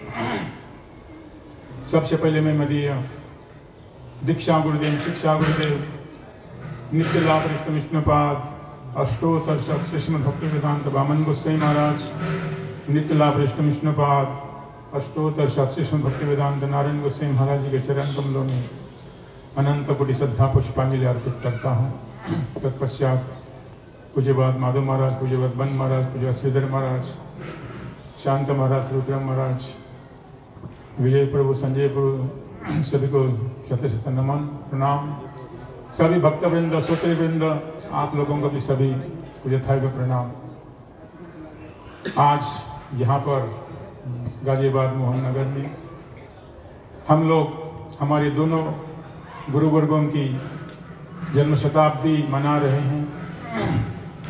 सबसे पहले मैं मदीय दीक्षा गुरुदेव, शिक्षा गुरुदेव नित्य लाभ विष्णुपाद अष्टोत्तर श्रीमद् भक्ति वेदांत वामन गोसाई महाराज, नित्य लाभ विष्णुपाद अष्टोत्तर श्रीमद् भक्ति वेदांत नारायण गोसाई महाराज जी के चरण कमलों में अनंत कोटि श्रद्धा पुष्पांजलि अर्पित करता हूँ। तत्पश्चात पूज्यपाद माधव महाराज, पूज्यपाद बन महाराज, पूज्यपाद श्रीधर महाराज, शांत महाराज, रुद्रम महाराज, विजय प्रभु, संजय प्रभु, सभी को शत नमन प्रणाम। सभी भक्तवृंद, श्रोतृवृंद, आप लोगों को भी सभी यथार्थ प्रणाम। आज यहाँ पर गाजियाबाद मोहन नगर में हम लोग हमारे दोनों गुरुवर्गों की जन्म शताब्दी मना रहे हैं।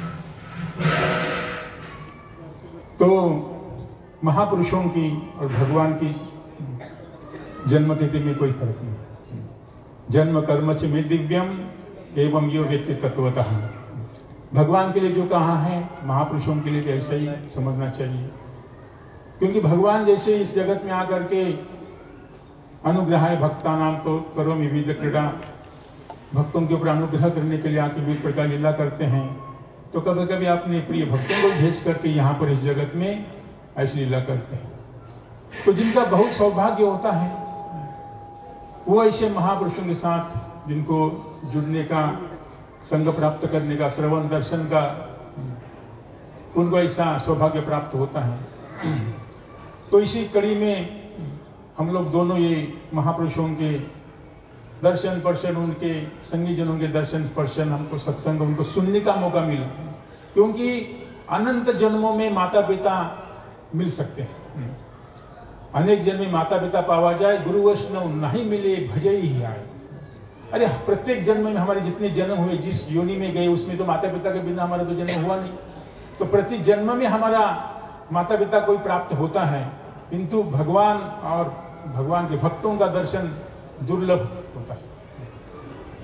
तो महापुरुषों की और भगवान की जन्म तिथि में कोई फर्क नहीं। जन्म कर्म च में दिव्यम एवं यो व्यक्ति तत्वतः। भगवान के लिए जो कहा है महापुरुषों के लिए भी ऐसा ही समझना चाहिए, क्योंकि भगवान जैसे इस जगत में आकर के अनुग्रहाय भक्ता नाम तो करोमि विविध क्रीड़ा, भक्तों के ऊपर अनुग्रह करने के लिए आके विविध प्रकार लीला करते हैं। तो कभी कभी अपने प्रिय भक्तों को भेज करके यहाँ पर इस जगत में ऐसी लीला करते हैं। तो जिनका बहुत सौभाग्य होता है वो ऐसे महापुरुषों के साथ जिनको जुड़ने का, संग प्राप्त करने का, श्रवण दर्शन का, उनको ऐसा सौभाग्य प्राप्त होता है। तो इसी कड़ी में हम लोग दोनों ये महापुरुषों के दर्शन स्पर्शन, उनके संगी जनों के दर्शन स्पर्शन, हमको सत्संग, उनको सुनने का मौका मिला। क्योंकि अनंत जन्मों में माता पिता मिल सकते हैं, अनेक जन्म में माता पिता पावा जाए, गुरु वैष्णव नहीं मिले भजई ही आए। अरे प्रत्येक जन्म में हमारे जितने जन्म हुए, जिस योनि में गए उसमें तो माता पिता के बिना हमारा तो जन्म हुआ नहीं। तो प्रति जन्म में हमारा माता पिता कोई प्राप्त होता है, किंतु भगवान और भगवान के भक्तों का दर्शन दुर्लभ होता है।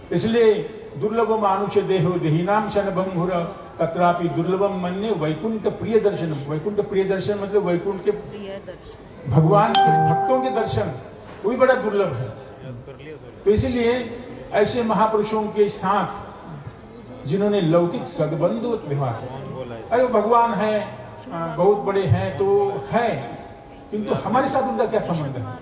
इसलिए दुर्लभम मानुष देहो देहीनाम क्षण भंगुर तत्रापि दुर्लभम मन्ये वैकुंठ प्रिय दर्शन। वैकुंठ प्रिय दर्शन मतलब वैकुंठ के प्रिय दर्शन, भगवान के भक्तों के दर्शन, वो भी बड़ा दुर्लभ है। तो इसलिए ऐसे महापुरुषों के साथ जिन्होंने लौकिक सद्बंधु व्यवहार, अरे भगवान है, बहुत बड़े हैं तो है, किंतु हमारे साथ उनका क्या संबंध है?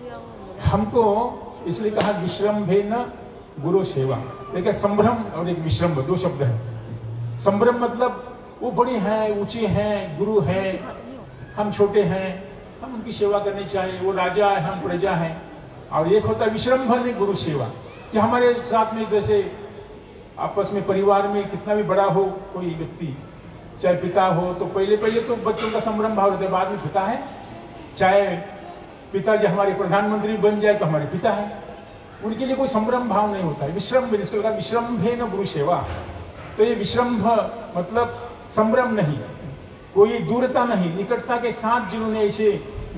हमको इसलिए कहा विश्रम्भेन गुरु सेवा। देखिए संभ्रम और एक विश्रम्भ, दो शब्द है। संभ्रम मतलब वो बड़े हैं, ऊंचे हैं, गुरु हैं, हम छोटे हैं, हम उनकी सेवा करनी चाहिए, वो राजा है, हम प्रजा हैं। और एक होता है विश्रम्भन गुरु सेवा, कि हमारे साथ में जैसे आपस में परिवार में कितना भी बड़ा हो कोई व्यक्ति, चाहे पिता हो तो पहले तो बच्चों का संभ्रम भाव होता है, बाद में पिता है। चाहे पिताजी हमारे प्रधानमंत्री बन जाए तो हमारे पिता है, उनके लिए कोई संभ्रम भाव नहीं होता है। विश्रम्भ, इसको कहा विश्रम्भेन गुरु सेवा। तो ये विश्रम्भ मतलब संभ्रम नहीं, कोई दूरता नहीं, निकटता के साथ जिन्होंने ऐसे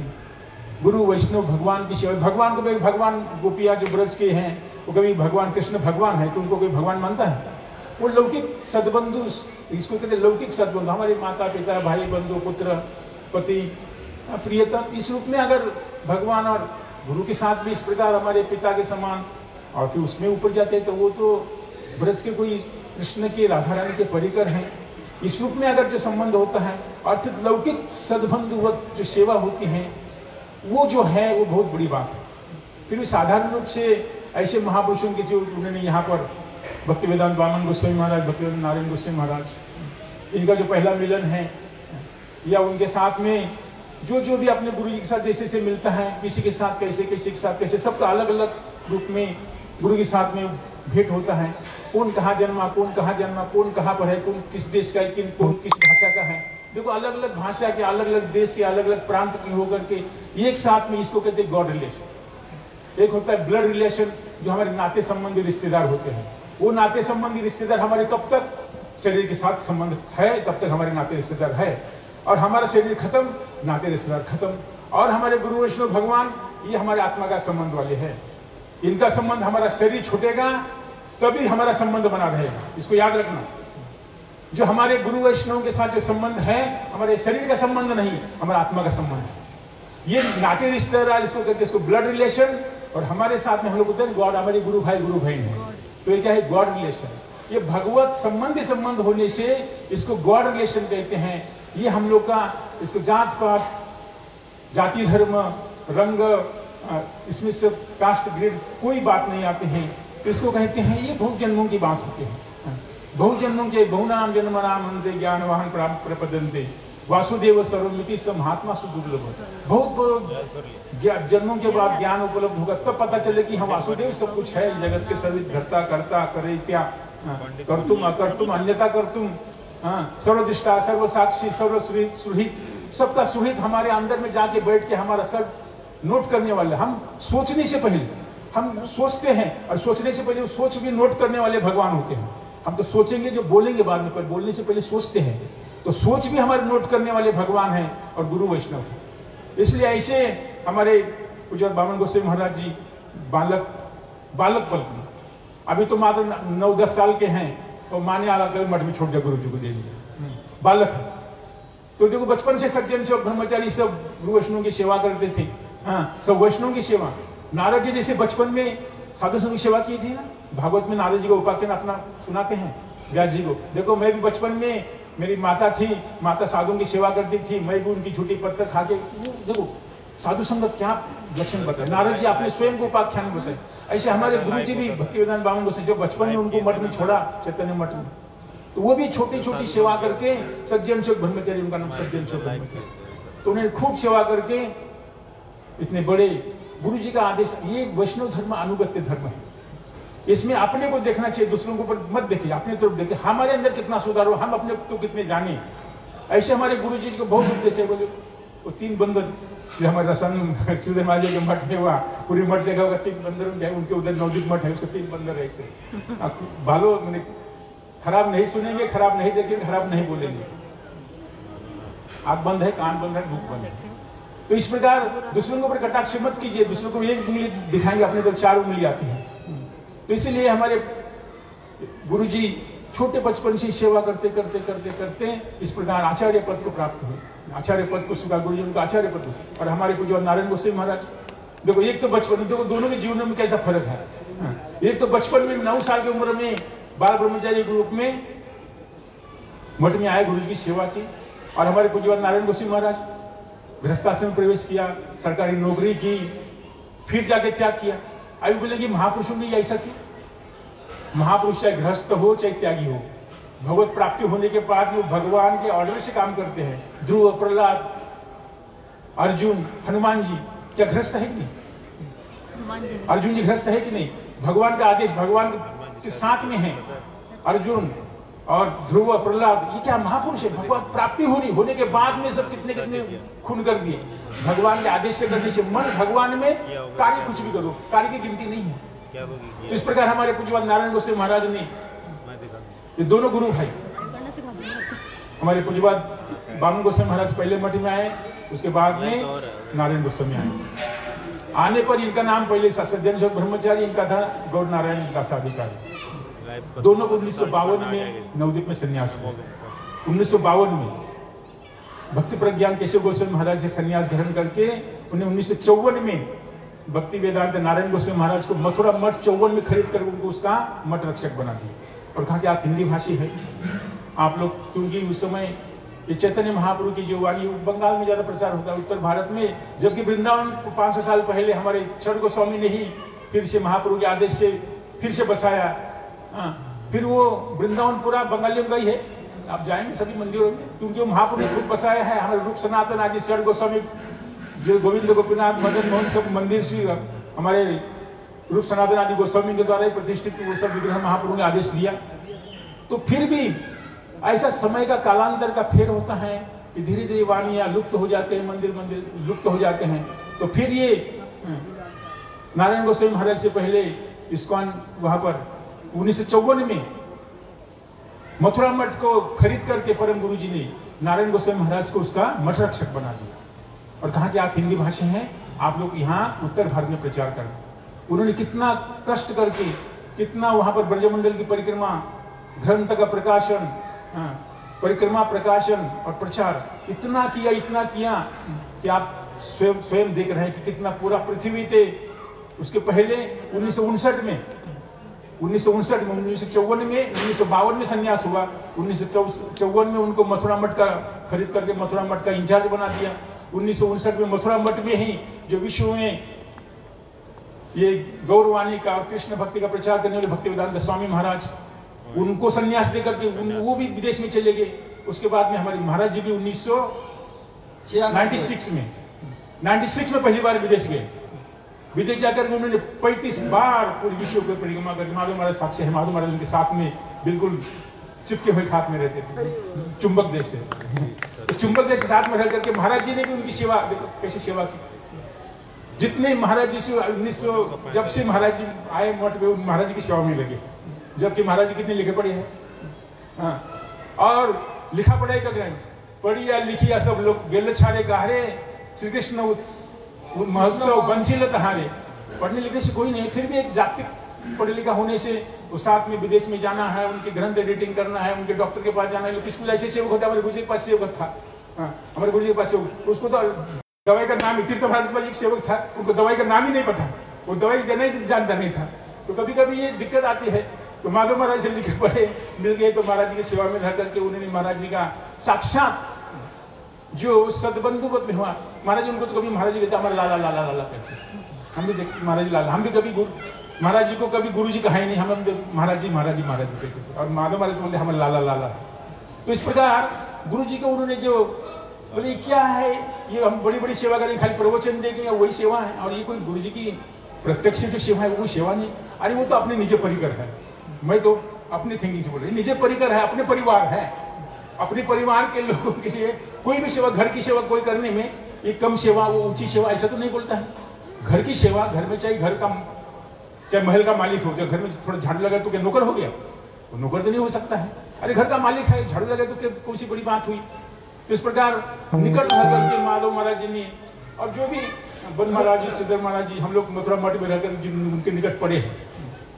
गुरु वैष्णव भगवान की सेवा। भगवान को भी, भगवान गोपिया जो ब्रज के हैं वो कभी भगवान कृष्ण भगवान है तो उनको कोई भगवान मानता है? वो लौकिक सद्बंधु, इसको कहते लौकिक सद्बंधु, हमारे माता पिता भाई बंधु पुत्र पति प्रियतम, इस रूप में अगर भगवान और गुरु के साथ भी इस प्रकार हमारे पिता के समान, और फिर उसमें ऊपर जाते हैं तो वो तो ब्रज के कोई कृष्ण के राधा रानी के परिकर हैं। इस रूप में अगर जो संबंध होता है और फिर लौकिक सद्बंधुवत जो सेवा होती है वो जो है वो बहुत बड़ी बात है। फिर भी साधारण रूप से ऐसे महापुरुषों के जो उन्होंने यहाँ पर भक्तिवेदांत वामन गोस्वामी महाराज, भक्तिवेदांत नारायण गोस्वामी महाराज, इनका जो पहला मिलन है, या उनके साथ में जो भी अपने गुरु जी के साथ जैसे से मिलता है, किसी के साथ कैसे, किसी के साथ कैसे, सबका अलग अलग रूप में गुरु के साथ में भेंट होता है। कौन कहाँ जन्मा, कौन कहाँ पर है, कौन किस देश का है, कौन किस भाषा का है। देखो अलग अलग भाषा के, अलग अलग देश के, अलग अलग प्रांत के होकर के एक साथ में, इसको कहते हैं गॉड रिलेशन। एक होता है ब्लड रिलेशन, जो हमारे नाते संबंधी रिश्तेदार होते हैं। वो नाते संबंधी रिश्तेदार हमारे कब तक शरीर के साथ संबंध है तब तक हमारे नाते रिश्तेदार है, और हमारा शरीर खत्म, नाते रिश्तेदार खत्म। और हमारे गुरु वैष्णव भगवान ये हमारे आत्मा का संबंध वाले हैं। इनका संबंध, हमारा शरीर छूटेगा तभी हमारा संबंध बना रहेगा, इसको याद रखना। जो हमारे गुरु वैष्णव के साथ जो संबंध है, हमारे शरीर का संबंध नहीं, हमारा आत्मा का संबंध है। ये नाते रिश्तेदार इसको कहते हैं, इसको ब्लड रिलेशन। और हमारे साथ में हम लोग कहते हैं गॉड, हमारे गुरु भाई गुरु बहन है, तो ये क्या है? God relation. ये भगवत संबंधी संबंध होने से इसको गॉड रिलेशन कहते हैं। ये हम लोग का, इसको जात पात, जाति धर्म रंग, इसमें सब कास्ट ग्रेड कोई बात नहीं आते हैं, तो इसको कहते हैं ये बहुत जन्मों की बात होती है। बहुत जन्मों के बहुनाम जन्म नाम अंते ज्ञान वाहन प्रपदंते वासुदेव सर्वमिति स महात्मा सुदुर्लभ। बहुत जन्मों के बाद ज्ञान उपलब्ध होगा, तब पता चले कि हम वासुदेव सब कुछ है, जगत के सभी धरता करता करे क्या, करतुम अकर्तुम अन्यथा करतुम, सर्वदृष्टा सर्व साक्षी सर्व सुहित, सबका सुहित हमारे अंदर में जाके बैठ के हमारा सब नोट करने वाले। हम सोचने से पहले हम सोचते हैं, और सोचने से पहले सोच भी नोट करने वाले भगवान होते हैं। हम तो सोचेंगे जो बोलेंगे बाद में, पर बोलने से पहले सोचते हैं, तो सोच भी हमारे नोट करने वाले भगवान हैं और गुरु वैष्णव हैं। इसलिए ऐसे हमारे पूज्य वामन गोस्वामी महाराज जी बालक पल में, अभी तो मात्र 9-10 साल के हैं, तो माने आकर मठ में छोड़ दिया, गुरु जी को दे दिया, बालक है। तो देखो बचपन से सज्जन से ब्रह्मचारी सब गुरु वैष्णव की सेवा करते थे। हाँ, सब वैष्णव की सेवा। नारद जी जैसे बचपन में साधु संघ की सेवा की थी ना, भागवत में नारद जी का उपाख्यान अपना सुनाते हैं व्यास जी को। देखो मैं भी बचपन में, मेरी माता थी, माता साधुओं की सेवा करती थी, मैं भी उनकी छुट्टी पत्थर खा के, देखो साधु संघ क्या लक्षण बताए नारद जी आपने स्वयं को उपाख्यान बताए। ऐसे हमारे गुरु जी भी भक्तिवेदांत वामन गोस्वामी जो बचपन में उनको मठ में छोड़ा, चैतन्य मठ में, तो वो भी छोटी छोटी सेवा करके, सज्जन से ब्रह्मचारी, उनका नाम सज्जन से ब्रह्मचारी, तो उन्हें खूब सेवा करके इतने बड़े गुरु जी का आदेश। ये वैष्णव धर्म अनुगत्य धर्म है। इसमें अपने को देखना चाहिए, दूसरों को मत देखिए, अपने तरफ देखिए, हमारे अंदर कितना सुधार हो, हम अपने को कितने जाने। ऐसे हमारे गुरु जी को बहुत उद्देश्य है। बोले वो 3 बंदर हमारे रसन श्रीधर महाराज के मठ में हुआ, पूरी मठ देखा होगा, 3 बंदर उनके उधर नवदीप मठ है, उसके 3 बंदर ऐसे बालो, मैंने खराब नहीं सुनेंगे, खराब नहीं देखेंगे, खराब नहीं बोलेंगे, आंख बंद है, कान बंद है, मुख बंद है। तो इस प्रकार दूसरों के ऊपर कटाक्ष मत कीजिए। दूसरों को एक उंगली दिखाएंगे, अपने तो 4 उंगली आती है। तो इसीलिए हमारे गुरु जी छोटे बचपन से सेवा करते करते करते करते इस प्रकार आचार्य पद को प्राप्त हुए। आचार्य पद को स्वीकार, गुरु जी उनको आचार्य पद को। और हमारे पूज्य नारायण गोस्वामी महाराज, देखो एक तो बचपन में, देखो दोनों के जीवन में कैसा फर्क है। एक तो बचपन में 9 साल की उम्र में बाल ब्रह्मचारी के रूप में मठ में आए, गुरु जी की सेवा की। और हमारे पूज्य नारायण गोस्वामी महाराज गृहस्थाश्रम में प्रवेश किया, सरकारी नौकरी की, फिर जाके त्याग किया। अभी बोलेंगे महापुरुषों ने ऐसा किया। महापुरुष चाहे गृहस्थ हो चाहे त्यागी हो, भगवत प्राप्ति होने के बाद वो भगवान के ऑर्डर से काम करते हैं। ध्रुव, प्रहलाद, अर्जुन, हनुमान जी क्या गृहस्थ है कि नहीं? अर्जुन जी गृहस्थ है कि नहीं? भगवान का आदेश भगवान के साथ में है। अर्जुन और ध्रुव, प्रहलाद ये क्या महापुरुष है। भगवत प्राप्ति होने के बाद में सब कितने कितने खून कर दिए। भगवान के आदेश से करने से मन भगवान में, कार्य कुछ भी करो, कार्य की गिनती नहीं है। तो इस प्रकार हमारे पूज्य नारायण गोस्वामी महाराज ने, ये दोनों गुरु भाई, हमारे पूज्य बामन गोस्वामी महाराज पहले मठ में आए, उसके बाद में नारायण गोस्वामी आए। आने पर इनका नाम पहले सज्जन चौक ब्रह्मचारी, इनका था गौड़ नारायण दास अधिकारी। दोनों को 1952 में नवद्वीप में संन्यास हुआ। 1952 में भक्ति प्रज्ञान केशव गोस्वामी महाराज से संन्यास ग्रहण करके उन्हें 1954 में भक्ति वेदांत नारायण गोस्वामी महाराज को मथुरा मठ 54 में खरीद कर उनको उसका मठ रक्षक बना दिया और कहा कि आप हिंदी भाषी है, आप लोग, क्योंकि उस समय ये चैतन्य महाप्रभु की जो वाणी बंगाल में ज्यादा प्रचार होता है, उत्तर भारत में, जबकि वृंदावन को 500 साल पहले हमारे क्षण गोस्वामी ने ही फिर से महाप्रभु के आदेश से फिर से बसाया। फिर वो वृंदावन पूरा बंगालियों का ही है, आप जाएंगे सभी मंदिरों में, क्योंकि वो महाप्रभु ने खुद बसाया है। हमारे रूप सनातन आदि क्षण गोस्वामी, जो गोविंद गोपीनाथ, मदन मोहन, सब मंदिर से हमारे रूप सनातन आदि गोस्वामी के द्वारा ही प्रतिष्ठित वो सब विग्रह महाप्रभु ने आदेश दिया। तो फिर भी ऐसा समय का कालांतर का फेर होता है कि धीरे धीरे वाणियां लुप्त हो जाते हैं, मंदिर लुप्त हो जाते हैं। तो फिर ये नारायण गोस्वामी महाराज से पहले इस्कॉन वहां पर 1954 में मथुरा मठ को खरीद करके परम गुरु जी ने नारायण गोस्वामी महाराज को उसका मठ रक्षक बना दिया और कहा कि आप हिंदी भाषी हैं, आप लोग यहाँ उत्तर भारत में प्रचार करें। उन्होंने कितना कष्ट करके, कितना वहां पर ब्रजमंडल की परिक्रमा, ग्रंथ का प्रकाशन, परिक्रमा प्रकाशन और प्रचार इतना किया कि आप स्वयं देख रहे हैं कि कितना पूरा पृथ्वी थे। उसके पहले 1959 में 1954 में 1952 में संन्यास हुआ। 1954 में उनको मथुरा मठ का खरीद करके मथुरा मठ का इंचार्ज बना दिया। 1959 में मथुरा मठ में ही जो विश्व में ये गौरवाणी का और कृष्ण भक्ति का प्रचार करने वाले भक्ति वेदांत स्वामी महाराज, उनको संन्यास देकर के वो भी विदेश में चले गए। उसके बाद में हमारे महाराज जी भी 1996 में पहली बार विदेश गए। विदेश जाकर उन्होंने 35 बार पूरी विश्व की परिक्रमा करके, माधव महाराज साक्षी है, माधव महाराज उनके साथ में बिल्कुल चिपके हुए साथ में रहते थे, चुंबक देश से। तो चुंबक देश के साथ में रह करके महाराज जी ने भी उनकी सेवा, कैसी सेवा की। जितने महाराज जी से जब से महाराज जी आए मठ में, महाराज जी की सेवा में लगे, जबकि महाराज जी कितने लिखे पढ़े हैं। और लिखा पढ़ाई का ग्रहण पढ़ी या लिखी या सब लोग गेल छाड़े कहारे, श्री कृष्ण महोत्सव बंशील तहारे। पढ़ने लिखने से कोई नहीं, फिर भी एक जागतिक पढ़े लिखा होने से वो साथ में विदेश में जाना है, उनके ग्रंथ एडिटिंग करना है, उनके डॉक्टर के पास जाना है। किसको ऐसे सेवक होता है, हमारे गुरु जी के पास सेवक था। हमारे गुरु जी के पास सेवक, उसको तो दवाई का नाम, तीर्थ महाराज के पास एक सेवक था, उनको दवाई का नाम ही नहीं पता, वो दवाई देना ही जानता नहीं था। तो कभी कभी ये दिक्कत आती है। तो माधव महाराज से लिखे पढ़े मिल गए, तो महाराज जी की सेवा में रह करके उन्होंने महाराज जी का साक्षात जो सदबंधुवत में हुआ। महाराज जी उनको तो कभी महाराज जी कहते हमारा लाला लाला लाला कहते, हम भी देखते महाराज जी लाला, हम भी कभी महाराज जी को कभी गुरु जी कहा ही नहीं, हम महाराज जी महाराज जी महाराज जी कहते थे। और माधव महाराज बोलते हमारे लाला लाला। तो इस प्रकार गुरु जी को उन्होंने जो बोले क्या है ये, हम बड़ी बड़ी सेवा करें, खाली प्रवचन देंगे, वही सेवा है। और ये कोई गुरु जी की प्रत्यक्ष जो सेवा है वो सेवा नहीं। अरे वो तो अपने निजे परिकर है, मैं तो अपनी थिंकिंग से बोल रही, निजे परिकर है, अपने परिवार है। अपने परिवार के लोगों के लिए कोई भी सेवा, घर की सेवा कोई करने में ये कम सेवा, वो ऊंची सेवा, ऐसा तो नहीं बोलता है। घर की सेवा, घर में चाहे घर का, चाहे महल का मालिक हो, चाहे घर में थोड़ा झाड़ू लगा तो क्या नौकर हो गया? वो नौकर तो नहीं हो सकता है। अरे घर का मालिक है, झाड़ू लगा तो क्या कौन सी बड़ी बात हुई? तो इस प्रकार निकट रह करके माधव महाराज जी ने, और जो भी बन महाराज जी, सिद्धर महाराज जी, हम लोग मथुरा मठ में रहकर उनके निकट पड़े हैं,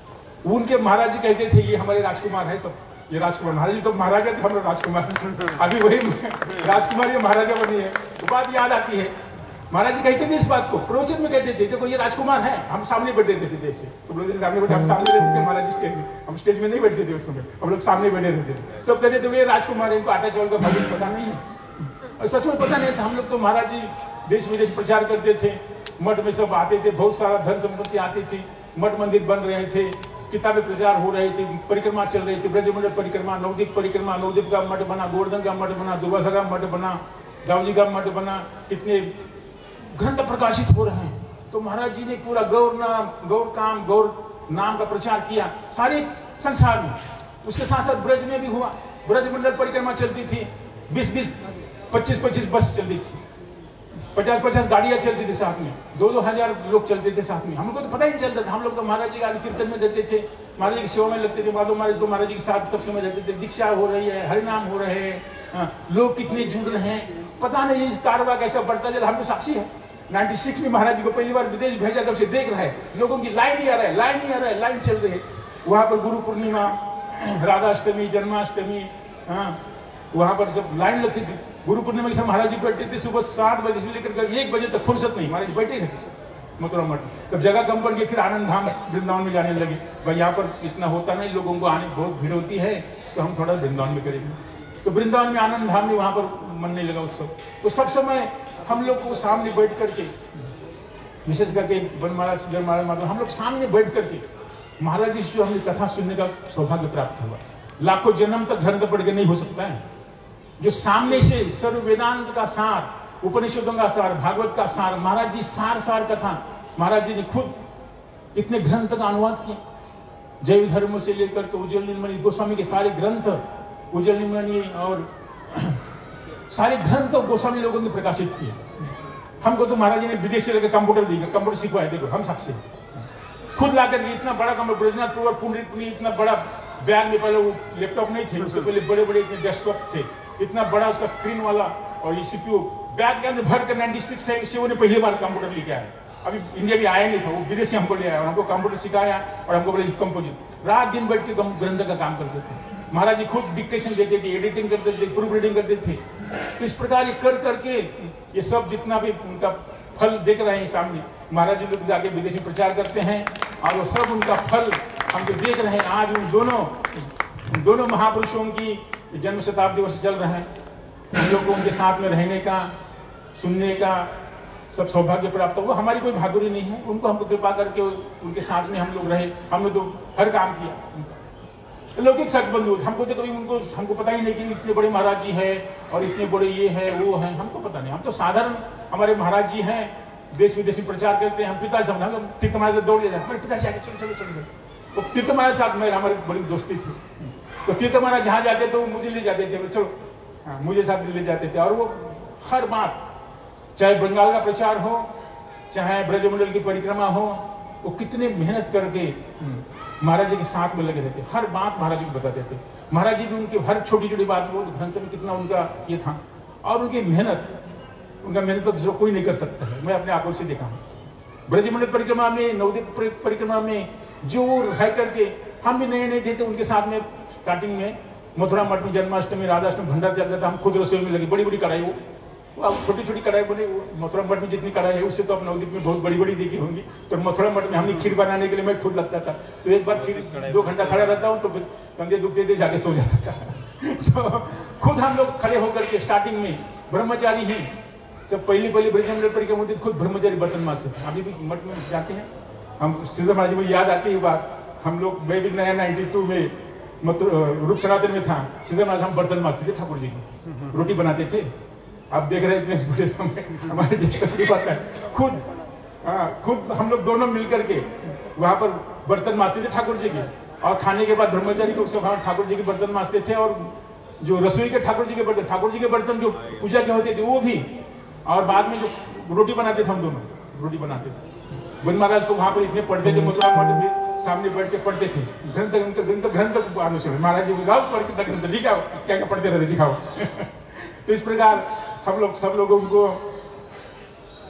उनके महाराज जी कहते थे ये हमारे राजकुमार है, सब ये राजकुमार, महाराज जी तो महाराजा थे, हम लोग राजकुमार। अभी वही राजकुमार ये महाराजा बनी है। तो बात याद आती है, महाराज जी कहते थे इस बात को, प्रवचन में कहते थे देखो ये राजकुमार है। हम सामने बैठे रहते थे ऐसे, तो बोलते सामने बैठे, हम सामने रहते थे, महाराज जी स्टेज में, हम स्टेज में नहीं बैठते थे उस समय, हम लोग सामने बैठे रहते थे। तो कहते थे ये राजकुमार है, इनको आटा चावल का भाग पता नहीं है। और सच में पता नहीं था। हम लोग तो महाराज जी देश विदेश प्रचार करते थे, मठ में सब आते थे, बहुत सारा धन संपत्ति आती थी, मठ मंदिर बन रहे थे, किताबें प्रचार हो रही थी, परिक्रमा चल रही थी, ब्रजमंडल परिक्रमा, नवदीप परिक्रमा, नवदीप का मठ बना, गोवर्धन का मठ बना, दुर्वासा का मठ बना, दाऊजी का मठ बना, कितने ग्रंथ प्रकाशित हो रहे हैं। तो महाराज जी ने पूरा गौर नाम का प्रचार किया सारे संसार में। उसके साथ साथ ब्रज में भी हुआ, ब्रजमंडल परिक्रमा चलती थी, 20-20, 25-25 बस चलती थी, 50-50 गाड़ियां चलती थी साथ में, 2-2 हजार लोग चलते थे साथ में। हमको तो पता ही नहीं चलता था। हम लोग तो महाराज जी का कीर्तन में देते थे, महाराज जी की सेवा में लगते थे, माधव महाराज को महाराज जी के साथ सब समय रहते थे। दीक्षा हो रही है, हरिनाम हो रहे हैं, लोग कितने जुड़ रहे हैं, पता नहीं इस कारवा कैसा बढ़ता चला। हम तो साक्षी है, 96 में महाराज जी को पहली बार विदेश भेजा, तब से देख रहा है, लोगों की लाइन ही आ रहा है, लाइन ही आ रहा है, लाइन चल रही है। वहां पर गुरु पूर्णिमा, राधाष्टमी, जन्माष्टमी, वहां पर जब लाइन लगती थी, गुरु पूर्णिमा के समय महाराज जी बैठते थे सुबह 7 बजे से लेकर 1 बजे तक, फुर्सत नहीं, महाराज जी बैठे रहते मथुरा मठ। तब जगह कम पड़ गई, फिर आनंद धाम वृंदावन में जाने लगे। भाई यहाँ पर इतना होता नहीं, लोगों को आने बहुत भीड़ होती है, तो हम थोड़ा वृंदावन में करेंगे। तो वृंदावन में आनंद धाम में वहां पर मनने लगा उत्सव। तो सब समय हम लोग को सामने बैठ करके, विशेष करके वन महाराज, सुधर महाराज, माधव, हम लोग सामने बैठ करके महाराज जी से जो हमें कथा सुनने का सौभाग्य प्राप्त हुआ, लाखों जन्म तक ग्रंथ पढ़ के नहीं हो सकता है। जो सामने से सर्व वेदांत का सार, उपनिषदों का सार, भागवत का सार, महाराज जी सार कथा, महाराज जी ने खुद इतने ग्रंथ का अनुवाद किया, जैव धर्म से लेकर तो उज्जवल नीलमणि गोस्वामी के सारे ग्रंथ, उज्जवल नीलमणि और सारे ग्रंथ गोस्वामी लोगों ने प्रकाशित किए। हमको तो महाराज जी ने विदेश से लेकर कंप्यूटर दिया, कंप्यूटर सिखवाए, देखो हम साक्षी खुद लाकर इतना बड़ा कंप्यूटर, ब्रजनाथ पुंडरीक इतना बड़ा बैग में, पहले वो लैपटॉप नहीं थे, उसके पहले बड़े बड़े डेस्कटॉप थे, इतना बड़ा उसका स्क्रीन वाला, और ये सीपीयू बैग के अंदर भर कर 96 से उन्हें पहली बार कंप्यूटर लेके आया। अभी इंडिया में आया नहीं था, वो विदेश से हमको ले आया और हमको कंप्यूटर सिखाया और हमको बोले कंपोजिट, रात दिन बैठ के ग्रंथ का काम करते थे। महाराज जी खुद डिक्टेशन देते थे, एडिटिंग करते थे, प्रूफ रीडिंग करते थे। तो इस प्रकार ये कर करके ये सब जितना भी उनका फल देख रहे हैं सामने, महाराज जी लोग जाके विदेश में प्रचार करते हैं और वो सब उनका फल हम जो देख रहे हैं। आज उन दोनों महापुरुषों की जन्म शताब्दी वर्ष चल रहे हैं। हम लोग को उनके साथ में रहने का, सुनने का सब सौभाग्य प्राप्त हुआ। हमारी कोई बहादुरी नहीं है, उनको हमको कृपा करके उनके साथ में हम लोग रहे। हमने तो हर काम किया। लौकिक सत्बंधु, हमको तो कभी हमको पता ही नहीं कि इतने बड़े महाराज जी है और इतने बड़े ये है वो है, हमको पता नहीं। हम तो साधारण, हमारे महाराज जी हैं, देश विदेश में प्रचार करते हैं। हम पिता से हम तीर्थ महाराज से दौड़ जाते, हमारे पिता से आगे चलो। तो तीर्थ महाराज साथ में हमारी बड़ी दोस्ती थी। तो तीर्थ महाराज जहाँ जाते तो मुझे ले जाते थे, चलो मुझे साथ ले जाते थे। और वो हर बात, चाहे बंगाल का प्रचार हो, चाहे ब्रजमंडल की परिक्रमा हो, वो कितने मेहनत करके महाराज जी के साथ में लगे रहते, हर बात महाराज जी को बताते थे। महाराज जी भी उनकी हर छोटी छोटी बात को ग्रंथ में कितना उनका ये था, और उनकी मेहनत तो जो कोई नहीं कर सकता है। मैं अपने आंखों से देखा हूँ। ब्रजमंडल परिक्रमा में, नवदीप परिक्रमा में जो रह करके, हम भी नए थे तो उनके साथ में स्टार्टिंग में मथुरा मठ में जन्माष्टमी, राधाष्टमी भंडार चलता था। हम खुद रसोई में लगे, बड़ी बड़ी कढ़ाई, वो छोटी छोटी कढ़ाई बने। मथुरा मठ में जितनी कढ़ाई है उससे तो अब नवदीप में बहुत बड़ी बड़ी देखी होंगी। तो मथुरा मठ में हमने खीर बनाने के लिए मैं खुद लगता था। तो एक बार खीर 2 घंटा खड़ा रहता हूँ तो कंधे दुखते थे, जाके सो जाता था। तो खुद हम लोग खड़े होकर के स्टार्टिंग में ब्रह्मचारी ही सब पहली ब्रजमंडल परिक्रमा होती, खुद ब्रह्मचारी बर्तन मारते थे। अभी भी मठ में जाते हैं हम। श्रीधर महाराज जी को याद आती है बात, हम लोग, मैं भी नया 92 में रूप सनातन में था। श्रीधर महाराज हम बर्तन मारते थे, ठाकुर जी की रोटी बनाते थे। आप देख रहे हैं हमारे देश की बात है, खुद हम लोग दोनों मिलकर के वहां पर बर्तन मारते थे ठाकुर जी के। और खाने के बाद ब्रह्मचारी को ठाकुर जी के बर्तन मारते थे। और जो रसोई के ठाकुर जी के बर्तन जो पूजा के होते थे वो भी। और बाद में जो रोटी बनाते थे, हम दोनों रोटी बनाते थे। वन महाराज को वहां पर इतने पढ़ते थे, मथुरा मठ में सामने बैठ के पढ़ते थे ग्रंथ अनुसार। महाराज जी को गाओ पढ़ के ग्रंथ लिखाओ, क्या क्या पढ़ते रहते दिखाओ। तो इस प्रकार हम लोग सब लोगों को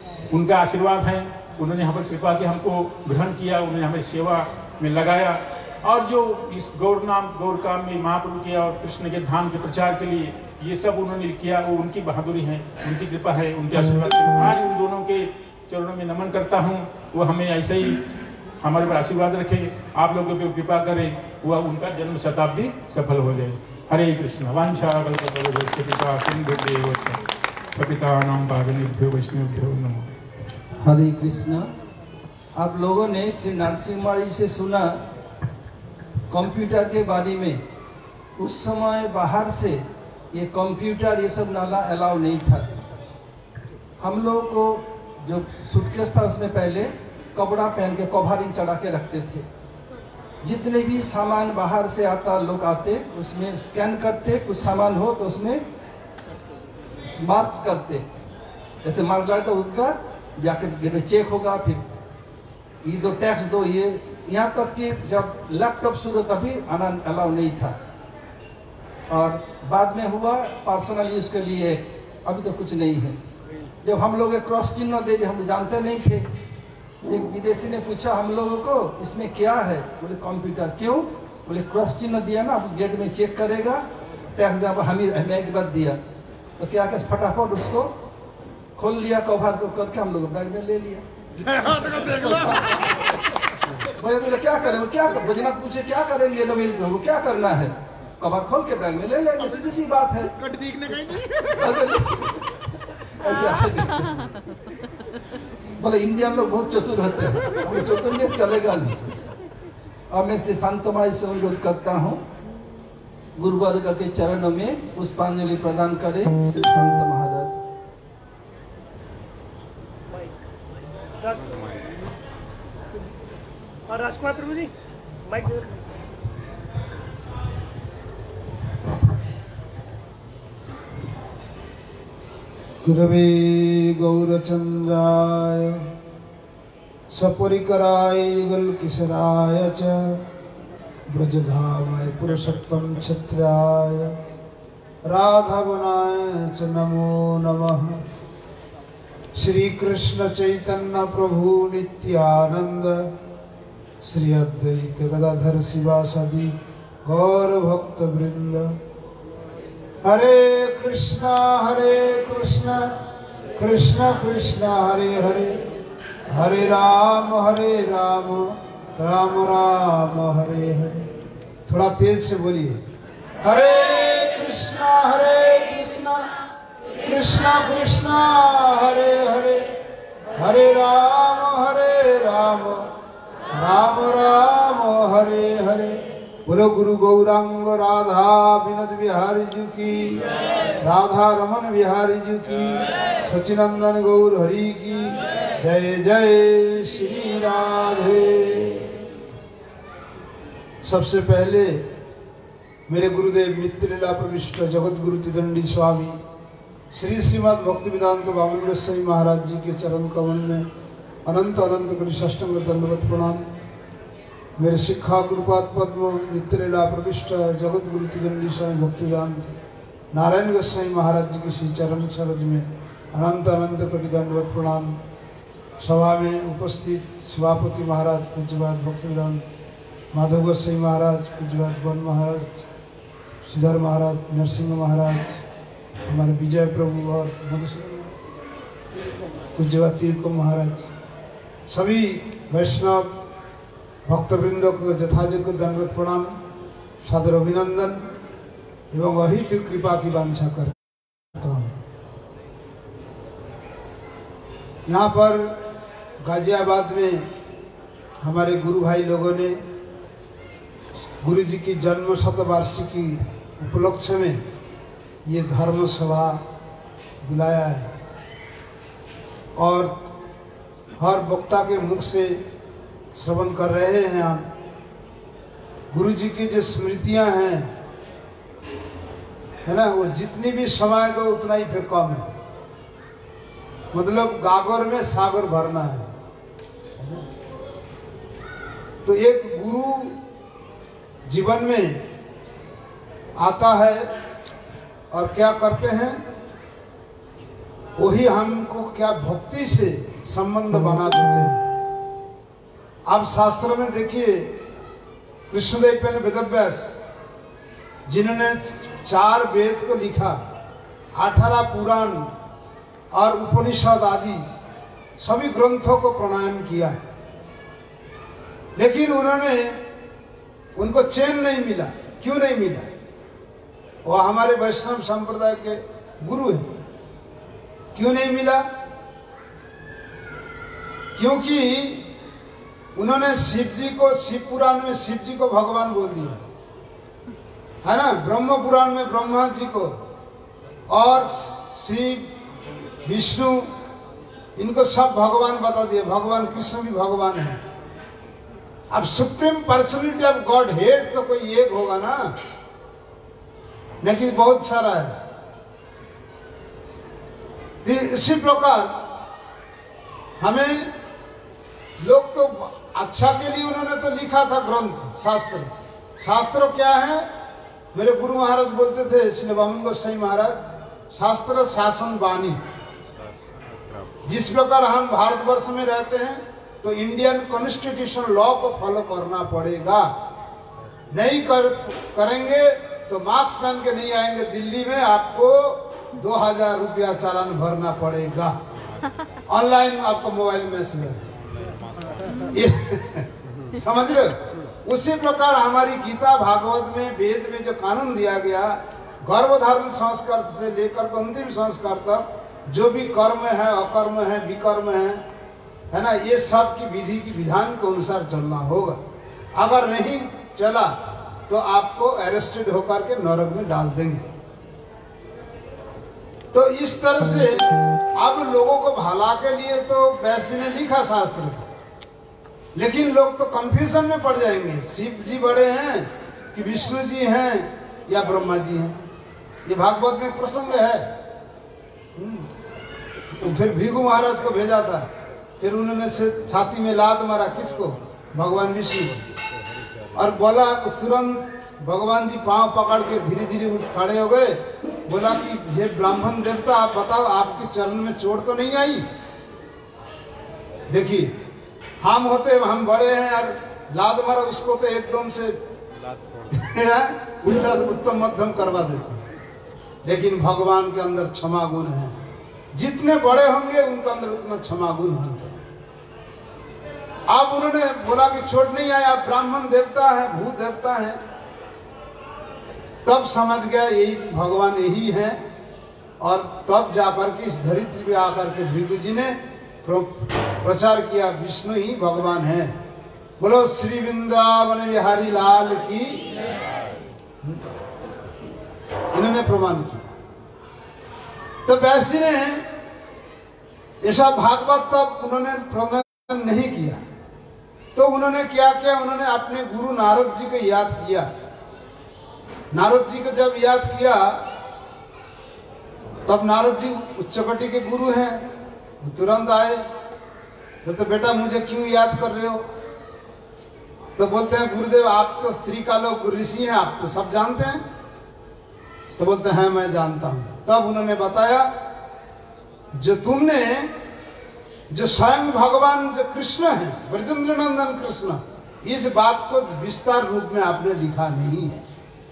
उनका आशीर्वाद है। उन्होंने यहाँ पर कृपा की हमको ग्रहण किया, उन्होंने हमें सेवा में लगाया। और जो इस गौर काम में महाप्रभु के और कृष्ण के धाम के प्रचार के लिए ये सब उन्होंने किया, वो उनकी बहादुरी है, उनकी कृपा है, उनके आशीर्वाद से आज उन दोनों के चरणों में नमन करता हूँ। वो हमें ऐसे ही हमारे पर आशीर्वाद रखे, आप लोगों पे कृपा करें, वह उनका जन्म शताब्दी सफल हो जाए। हरे कृष्ण। वांछा कल्पतरुभ्यश्च कृपा सिन्धुभ्यो पतितानां पावनेभ्यो वैष्णवेभ्यो नमः। हरे कृष्ण। आप लोगों ने श्री नरसिंह महाराज से सुना कंप्यूटर के बारे में। उस समय बाहर से ये कंप्यूटर ये सब नाला अलाउ नहीं था। हम लोग को जो सूटकेस था उसमें पहले कपड़ा पहन के कवरिंग चढ़ा के रखते थे। जितने भी सामान बाहर से आता लोग आते उसमें स्कैन करते, कुछ सामान हो तो उसमें मार्क्स करते, जैसे मार्क जाए तो उसका जाके चेक होगा, फिर ये दो टैक्स दो, ये यहाँ तक कि जब लैपटॉप शुरू तभी आना अलाउ नहीं था। और बाद में हुआ पर्सनल यूज के लिए, अभी तो कुछ नहीं है। जब हम लोग क्रॉस चिन्ह दे दिए, हम तो जानते नहीं थे। एक विदेशी ने पूछा हम लोगों को इसमें क्या है, बोले कंप्यूटर। क्यों? बोले क्रॉस चिन्ह दिया ना, गेट में चेक करेगा, टैक्स देना। हमें एक बात दिया तो क्या क्या फटाफट उसको खोल लिया, कवर को करके हम लोग बैग में ले लिया। बोले क्या करें, क्या बजनाथ पूछे क्या करेंगे नवीन प्रभु, क्या करना है? कवर खोल के बैग में ले लेंगे, सीधी सी बात है। कट दिखने का ही नहीं। बोले इंडियन लोग बहुत चतुर होते हैं, चतुर चलेगा नहीं। और मैं श्री शांत महाराज से अनुरोध करता हूँ गुरुवर्ग के चरणों में पुष्पांजलि प्रदान करें। श्री शांत महाराज। और राजकुमार प्रभु जी माइक। गुरवे गौरचंद्राय सपरिकराय युगलकिशोराय च ब्रजधामाय पुरुषोत्तम क्षत्रियाय राधावनाय च नमो नमः। श्री कृष्ण चैतन्य प्रभु नित्यानंद श्री अद्वैत गदाधर शिवासादि गौर भक्त वृंद। हरे कृष्णा कृष्ण कृष्ण हरे हरे, हरे राम राम राम हरे हरे। थोड़ा तेज से बोलिए। हरे कृष्णा कृष्ण कृष्ण हरे हरे, हरे राम राम हरे हरे। बोलो गुरु गौरांग राधा विनोद बिहारी जी की, राधा रमन बिहारी जी की, सचिनंदन गौर हरि की जय जय श्री राधे। सबसे पहले मेरे गुरुदेव मित्रलीला प्रविष्ट जगत गुरु तिदंडी स्वामी श्री श्रीमद् भक्ति वेदांत वामन गोस्वामी महाराज जी के चरण कमल में अनंत अनंत करी साष्टांग दंडवत प्रणाम। मेरे शिक्षा गुरुपाद पद्म नित्यलीला प्रविष्ट जगत गुरु तिदंडी स्वामी भक्ति वेदांत नारायण गोस्वामी महाराज जी के श्री चरण सरोज में अनंत अनंत कटी दंडवत प्रणाम। सभा में उपस्थित सभापति महाराज पूज्यपाद भक्ति वेदांत माधव गोस्वामी महाराज, पूज्यपाद वन महाराज, श्रीधर महाराज, नरसिंह महाराज, हमारे विजय प्रभु और मधुसूदन पूज्यपाद तिलक महाराज, सभी वैष्णव भक्तवृंद को यथायोग्य दंडवत प्रणाम, सादर अभिनंदन एवं अहित कृपा की वांछा करता हूँ। यहाँ पर गाजियाबाद में हमारे गुरु भाई लोगों ने गुरु जी की जन्म शतवार्षिकी उपलक्ष्य में ये धर्म सभा बुलाया है और हर वक्ता के मुख से श्रवण कर रहे हैं हम। गुरु जी की जो स्मृतियां हैं है ना, वो जितनी भी समय दो उतना ही फिर कम है। मतलब गागर में सागर भरना है। तो एक गुरु जीवन में आता है और क्या करते हैं, वही हमको क्या भक्ति से संबंध बना देते हैं। आप शास्त्र में देखिए कृष्णदेव वेदव्यास जिन्होंने 4 वेद को लिखा, 18 पुराण और उपनिषद आदि सभी ग्रंथों को प्रणाम किया, लेकिन उनको चैन नहीं मिला। क्यों नहीं मिला? वो हमारे वैष्णव संप्रदाय के गुरु हैं। क्यों नहीं मिला? क्योंकि उन्होंने शिव जी को, शिव पुराण में शिव जी को भगवान बोल दिया है ना, ब्रह्म पुराण में ब्रह्मा जी को, और शिव विष्णु इनको सब भगवान बता दिए। भगवान कृष्ण भी भगवान है। अब supreme personality of Godhead तो कोई एक होगा ना, लेकिन बहुत सारा है। इसी प्रकार हमें लोग तो अच्छा के लिए उन्होंने तो लिखा था ग्रंथ, शास्त्र। शास्त्र क्या है? मेरे गुरु महाराज बोलते थे, श्री वामन गोसाई महाराज, शास्त्र शासन वाणी। जिस प्रकार हम भारतवर्ष में रहते हैं तो इंडियन कॉन्स्टिट्यूशन लॉ को फॉलो करना पड़ेगा। नहीं करेंगे तो मास्क पहन के नहीं आएंगे दिल्ली में, आपको 2000 रुपया चालान भरना पड़ेगा। ऑनलाइन आपको मोबाइल मैसेज समझ रहे हो? उसी प्रकार हमारी गीता भागवत में, वेद में जो कानून दिया गया, गर्भधारण संस्कार से लेकर अंतिम संस्कार तक जो भी कर्म है, अकर्म है, विकर्म है ना, ये सब की विधि की विधान के अनुसार चलना होगा। अगर नहीं चला तो आपको अरेस्टेड होकर के नरक में डाल देंगे। तो इस तरह से अब लोगों को भला के लिए तो वैसे ने लिखा शास्त्र, लेकिन लोग तो कंफ्यूजन में पड़ जाएंगे। शिव जी बड़े हैं कि विष्णु जी हैं या ब्रह्मा जी हैं? ये भागवत में प्रसंग है। तो फिर भृगु महाराज को भेजा था, फिर उन्होंने से छाती में लात मारा। किसको? भगवान विष्णु को। और बोला, तुरंत भगवान जी पांव पकड़ के धीरे धीरे उठ खड़े हो गए। बोला कि ये ब्राह्मण देवता, आप बताओ, आपके चरण में चोट तो नहीं आई? देखिए, हम होते, हम बड़े हैं यार, लात मारा, उसको तो एकदम से उल्टा उत्तम मध्यम करवा देते। लेकिन भगवान के अंदर क्षमा गुण है। जितने बड़े होंगे उनके अंदर उतना क्षमा गुण होंगे। अब उन्होंने बोला कि चोट नहीं आया, आप ब्राह्मण देवता है, भूत देवता है। तब समझ गया यही भगवान यही है। और तब जाकर के इस धरित्री पे आकर के भृगु जी ने प्रचार किया, विष्णु ही भगवान है। बोलो श्री वृंदावन बिहारी लाल की। इन्होंने प्रमाण किया। तो वैसे ने ऐसा भागवत तब उन्होंने प्रमाण नहीं किया, तो उन्होंने क्या किया? उन्होंने अपने गुरु नारद जी को याद किया। नारद जी को जब याद किया तब नारद जी उच्चकोटि के गुरु हैं, तुरंत आए। तो बेटा मुझे क्यों याद कर रहे हो? तो बोलते हैं गुरुदेव आप तो स्त्री का लोग ऋषि हैं, आप तो सब जानते हैं। तो बोलते हैं मैं जानता हूं। तब उन्होंने बताया जो तुमने, जो स्वयं भगवान जो कृष्ण है, ब्रजेंद्र नंदन कृष्ण, इस बात को विस्तार रूप में आपने लिखा नहीं है।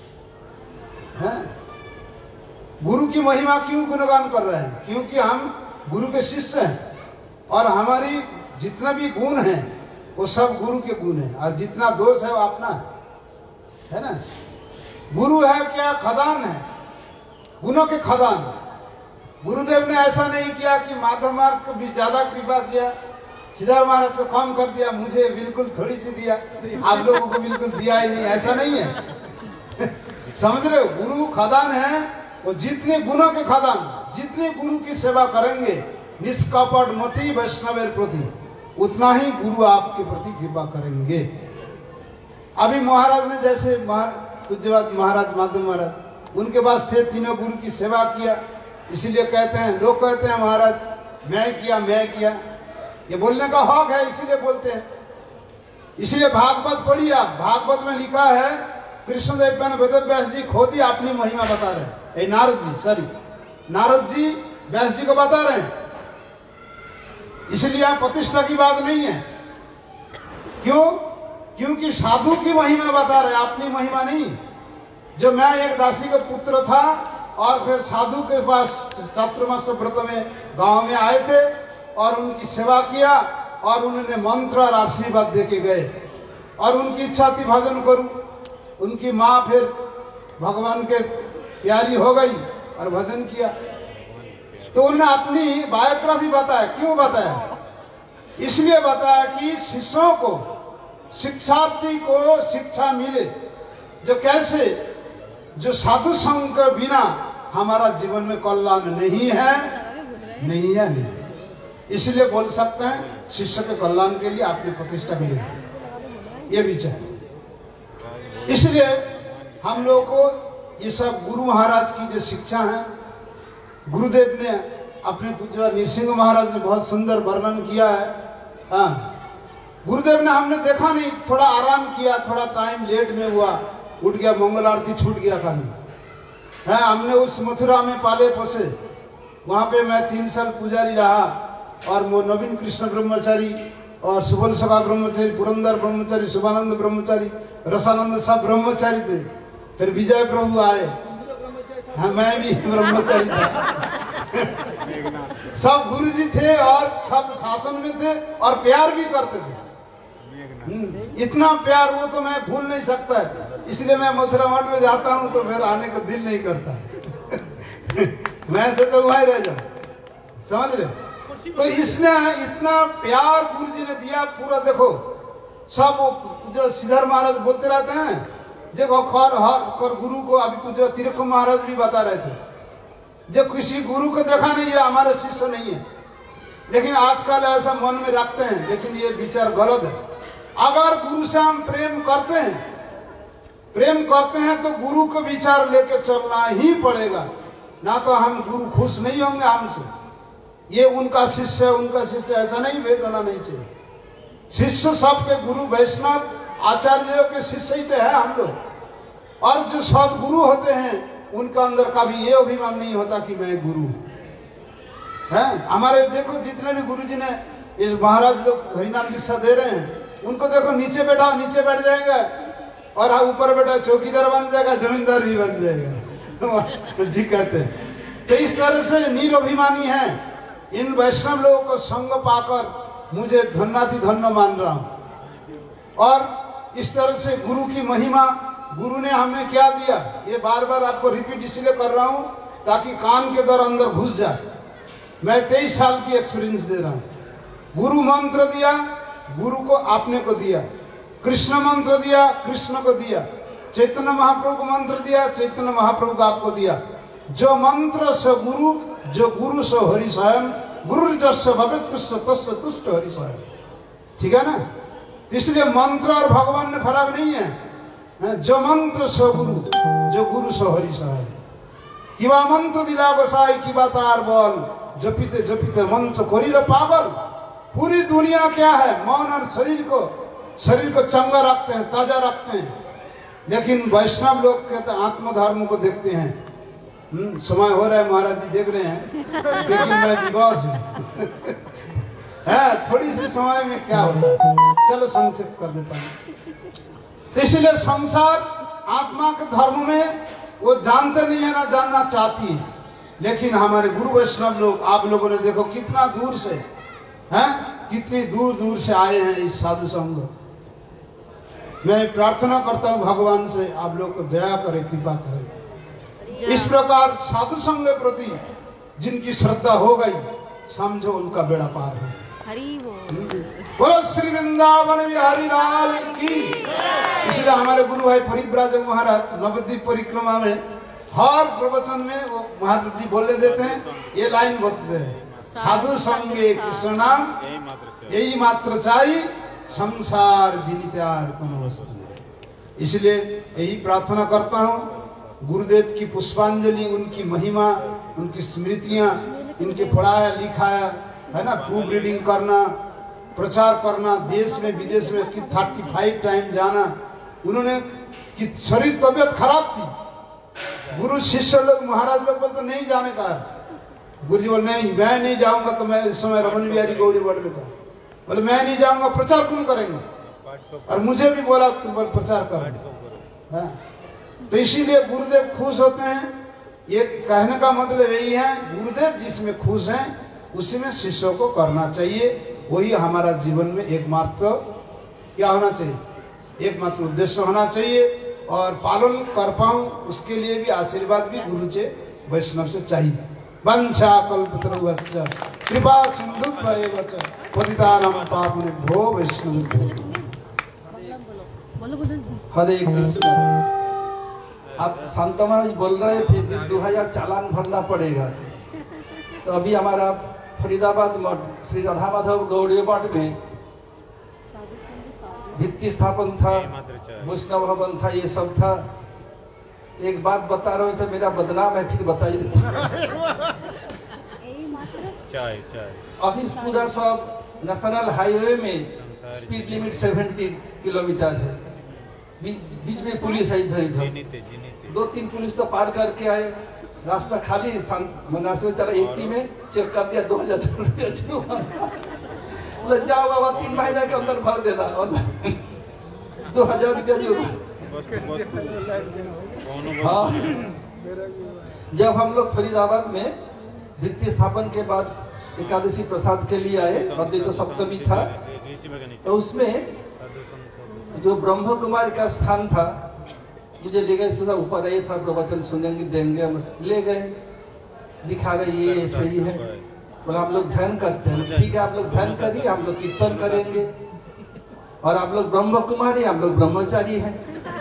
गुरु की महिमा क्यों गुणगान कर रहे हैं? क्योंकि हम गुरु के शिष्य हैं और हमारी जितना भी गुण है वो सब गुरु के गुण है, और जितना दोष है वो अपना है ना। गुरु है क्या? खदान है, गुणों के खदान। गुरुदेव ने ऐसा नहीं किया कि माधव महाराज को भी ज्यादा कृपा किया, सिद्धार्थ महाराज को कम कर दिया, मुझे बिल्कुल थोड़ी सी दिया, आप लोगों को बिल्कुल दिया ही नहीं, ऐसा नहीं है। समझ रहे हो? गुरु खदान है, वो जितने गुणों के खदान, जितने गुरु की सेवा करेंगे निष्कपट मति वैष्णवेर प्रति, उतना ही गुरु आपके प्रति कृपा करेंगे। अभी महाराज ने जैसे पूज्यपाद महाराज माधव महाराज, उनके पास थे, तीनों गुरु की सेवा किया। इसीलिए कहते हैं, लोग कहते हैं महाराज मैं किया मैं किया, ये बोलने का हक है, इसीलिए बोलते हैं। इसीलिए भागवत पढ़िए आप, भागवत में लिखा है कृष्णदेव वेदव्यास जी खुद ही अपनी महिमा बता रहे हैं। नारद जी व्यास जी को बता रहे हैं। इसलिए यहाँ प्रतिष्ठा की बात नहीं है। क्यों? क्योंकि साधु की महिमा बता रहे, अपनी महिमा नहीं। जो मैं एक दासी का पुत्र था और फिर साधु के पास चातुर्मास व्रत में गांव में आए थे और उनकी सेवा किया और उन्होंने मंत्र और आशीर्वाद देके गए और उनकी इच्छा थी भजन करूं। उनकी माँ फिर भगवान के प्यारी हो गई और भजन किया। तो उन्होंने अपनी बायोग्राफी बताया। क्यों बताया? इसलिए बताया कि शिष्यों को, शिक्षार्थी को शिक्षा मिले जो कैसे, जो साधु संग के बिना हमारा जीवन में कल्याण नहीं है, नहीं है नहीं। इसलिए बोल सकते हैं शिष्य के कल्याण के लिए, अपनी प्रतिष्ठा के लिए, ये विचार। इसलिए हम लोगों को ये सब गुरु महाराज की जो शिक्षा है, गुरुदेव ने अपने पूज्य नृसिंह महाराज ने बहुत सुंदर वर्णन किया है। हाँ, गुरुदेव ने हमने देखा नहीं, थोड़ा आराम किया, थोड़ा टाइम लेट में हुआ, उठ गया, मंगल आरती छूट गया खाली है। हमने उस मथुरा में पाले पोसे, वहां पे मैं 3 साल पुजारी रहा और वो नवीन कृष्ण ब्रह्मचारी और सुबल सखा ब्रह्मचारी, पुरंदर ब्रह्मचारी, शुभानंद ब्रह्मचारी, रसानंद सब ब्रह्मचारी थे। फिर विजय प्रभु आए, हाँ मैं भी ब्रह्मचारी था। सब गुरुजी थे और सब शासन में थे और प्यार भी करते थे। इतना प्यार वो तो मैं भूल नहीं सकता है। इसलिए मैं मथुरा मठ में जाता हूँ तो फिर आने का दिल नहीं करता। मैं से तो वहीं रह जाऊं, समझ रहे? तो इसने इतना प्यार गुरुजी ने दिया पूरा। देखो सब जो श्रीधर महाराज बोलते रहते हैं, देखो खर गुरु को, अभी जो तिरक महाराज भी बता रहे थे, जो किसी गुरु को देखा नहीं है हमारे शिष्य नहीं है। लेकिन आजकल ऐसा मन में रखते हैं, लेकिन ये विचार गलत है। अगर गुरु से हम प्रेम करते हैं तो गुरु को विचार लेके चलना ही पड़ेगा, ना तो हम गुरु खुश नहीं होंगे हमसे। ये उनका शिष्य, उनका शिष्य, ऐसा नहीं भेद होना नहीं चाहिए। शिष्य सबके गुरु वैष्णव आचार्यों के शिष्य ही तो है हम लोग। और जो सदगुरु होते हैं उनका अंदर कभी ये अभिमान नहीं होता कि मैं गुरु है। हमारे देखो जितने भी गुरुजी ने इस महाराज लोग हरिनाम दीक्षा दे रहे हैं, उनको देखो नीचे बैठा, नीचे बैठ जाएगा और ऊपर बैठा चौकीदार बन जाएगा, जमींदार भी बन जाएगा। जी कहते हैं। तो इस तरह से निरभिमानी है। इन वैष्णव लोगों को संग पाकर मुझे धन्याति धन्य मान रहा हूं। और इस तरह से गुरु की महिमा, गुरु ने हमें क्या दिया, ये बार बार आपको रिपीट इसलिए कर रहा हूं ताकि कान के दर अंदर घुस जाए। मैं 23 साल की एक्सपीरियंस दे रहा हूं। गुरु मंत्र दिया, गुरु को आपने को दिया। कृष्ण मंत्र दिया, कृष्ण को दिया। चैतन्य महाप्रभु को मंत्र दिया, चैतन्य महाप्रभु को आपको दिया। जो मंत्र से गुरु, जो गुरु से हरि स्वयं, गुरु जस्य भवेत् तुष्ट तस्य तुष्ट हरि स्वयं। ठीक है ना? इसलिए मंत्र और भगवान में फर्क नहीं है। जो मंत्र से गुरु, जो गुरु से हरि स्वयं। किवा मंत्र दिला गोसाई की तार बोल, जपिते जपिते मंत्र करील पागल। पूरी दुनिया क्या है, मन और शरीर को चंगा रखते हैं, ताजा रखते हैं। लेकिन वैष्णव लोग कहते हैं आत्मधर्म को देखते हैं। समय हो रहा है, महाराज जी देख रहे हैं, लेकिन मैं विवास है। थोड़ी सी समय में क्या होता है, चलो संक्षेप कर देता हूँ। इसलिए संसार आत्मा के धर्म में वो जानते नहीं है, ना जानना चाहती है। लेकिन हमारे गुरु वैष्णव लोग, आप लोगों ने देखो कितना दूर से हैं, कितनी दूर दूर से आए हैं इस साधु संग। मैं प्रार्थना करता हूँ भगवान से आप लोग को दया करे, कृपा करे। इस प्रकार साधु संग के प्रति जिनकी श्रद्धा हो गई, समझो उनका बेड़ा पार है। हरि बोलो श्री वृंदावन बिहारी लाल की। इसलिए हमारे गुरु भाई परिव्राजक महाराज नवद्वीप परिक्रमा में हर प्रवचन में वो महाराज जी बोलने देते हैं, ये लाइन बोलते हैं, साधु संगे कृष्ण नाम यही मात्र चाहिए, संसार जीवित्यार कोनो वस्तु नहीं। इसलिए यही प्रार्थना करता हूँ, गुरुदेव की पुष्पांजलि, उनकी महिमा, उनकी स्मृतियां, इनके पढ़ाया लिखाया है ना, प्रूफ रीडिंग करना, प्रचार करना, देश में विदेश में 35 टाइम जाना। उन्होंने कि शरीर तबियत खराब थी, गुरु शिष्य लोग महाराज लोग बोलते नहीं जाने का। गुरु जी बोले नहीं, मैं नहीं जाऊंगा। तो मैं इस समय रमन बिहारी गौड़ी वर्ड में था, बोले मैं नहीं जाऊंगा, प्रचार कौन करेंगे? और मुझे भी बोला तुम पर प्रचार करो। हाँ। तो इसीलिए गुरुदेव खुश होते हैं। ये कहने का मतलब यही है, गुरुदेव जिसमें खुश हैं उसी में शिष्यों को करना चाहिए। वही हमारा जीवन में एकमात्र क्या होना चाहिए, एकमात्र उद्देश्य होना चाहिए। और पालन कर पाऊं उसके लिए भी आशीर्वाद भी गुरु से वैष्णव से चाहिए। वंशा कल्पतरुश्च कृपा सिंधुभ्यैव च पतितानां पावनेभ्यो वैष्णवेभ्यो। हरे कृष्ण। आप शांत महाराज बोल रहे थे कि 2000 चालान भरना पड़ेगा। तो अभी हमारा फरीदाबाद मठ श्री राधा माधव गौड़ीय मठ में भित्ति स्थापन था, वैष्णव भवन था, ये सब था। एक बात बता रहे तो मेरा बदनाम है, फिर बताइए। अभी पूरा सब नेशनल हाईवे में स्पीड लिमिट 70 किलोमीटर है। बीच में पुलिस है, इधर इधर 2-3 पुलिस तो पार करके आए, रास्ता खाली मनारस में चला। 80 में चेक कर दिया 2000 रुपया जाओ बाबा 3 महीने के अंदर भर देना 2000 रुपया जो। हाँ, जब हम लोग फरीदाबाद में भित्ति स्थापन के बाद एकादशी प्रसाद के लिए आए, अद्वैत सप्तमी था, तो उसमें जो ब्रह्म कुमार का स्थान था, मुझे ले गए, सुधा ऊपर आए था, प्रवचन सुनेंगे देंगे, हम ले गए, दिखा रहे ये सही है। बोला हम लोग ध्यान करते हैं। ठीक है, आप लोग ध्यान करिए, हम लोग कीर्तन करेंगे। और आप लोग ब्रह्म कुमारी, हम लोग ब्रह्मचारी हैं।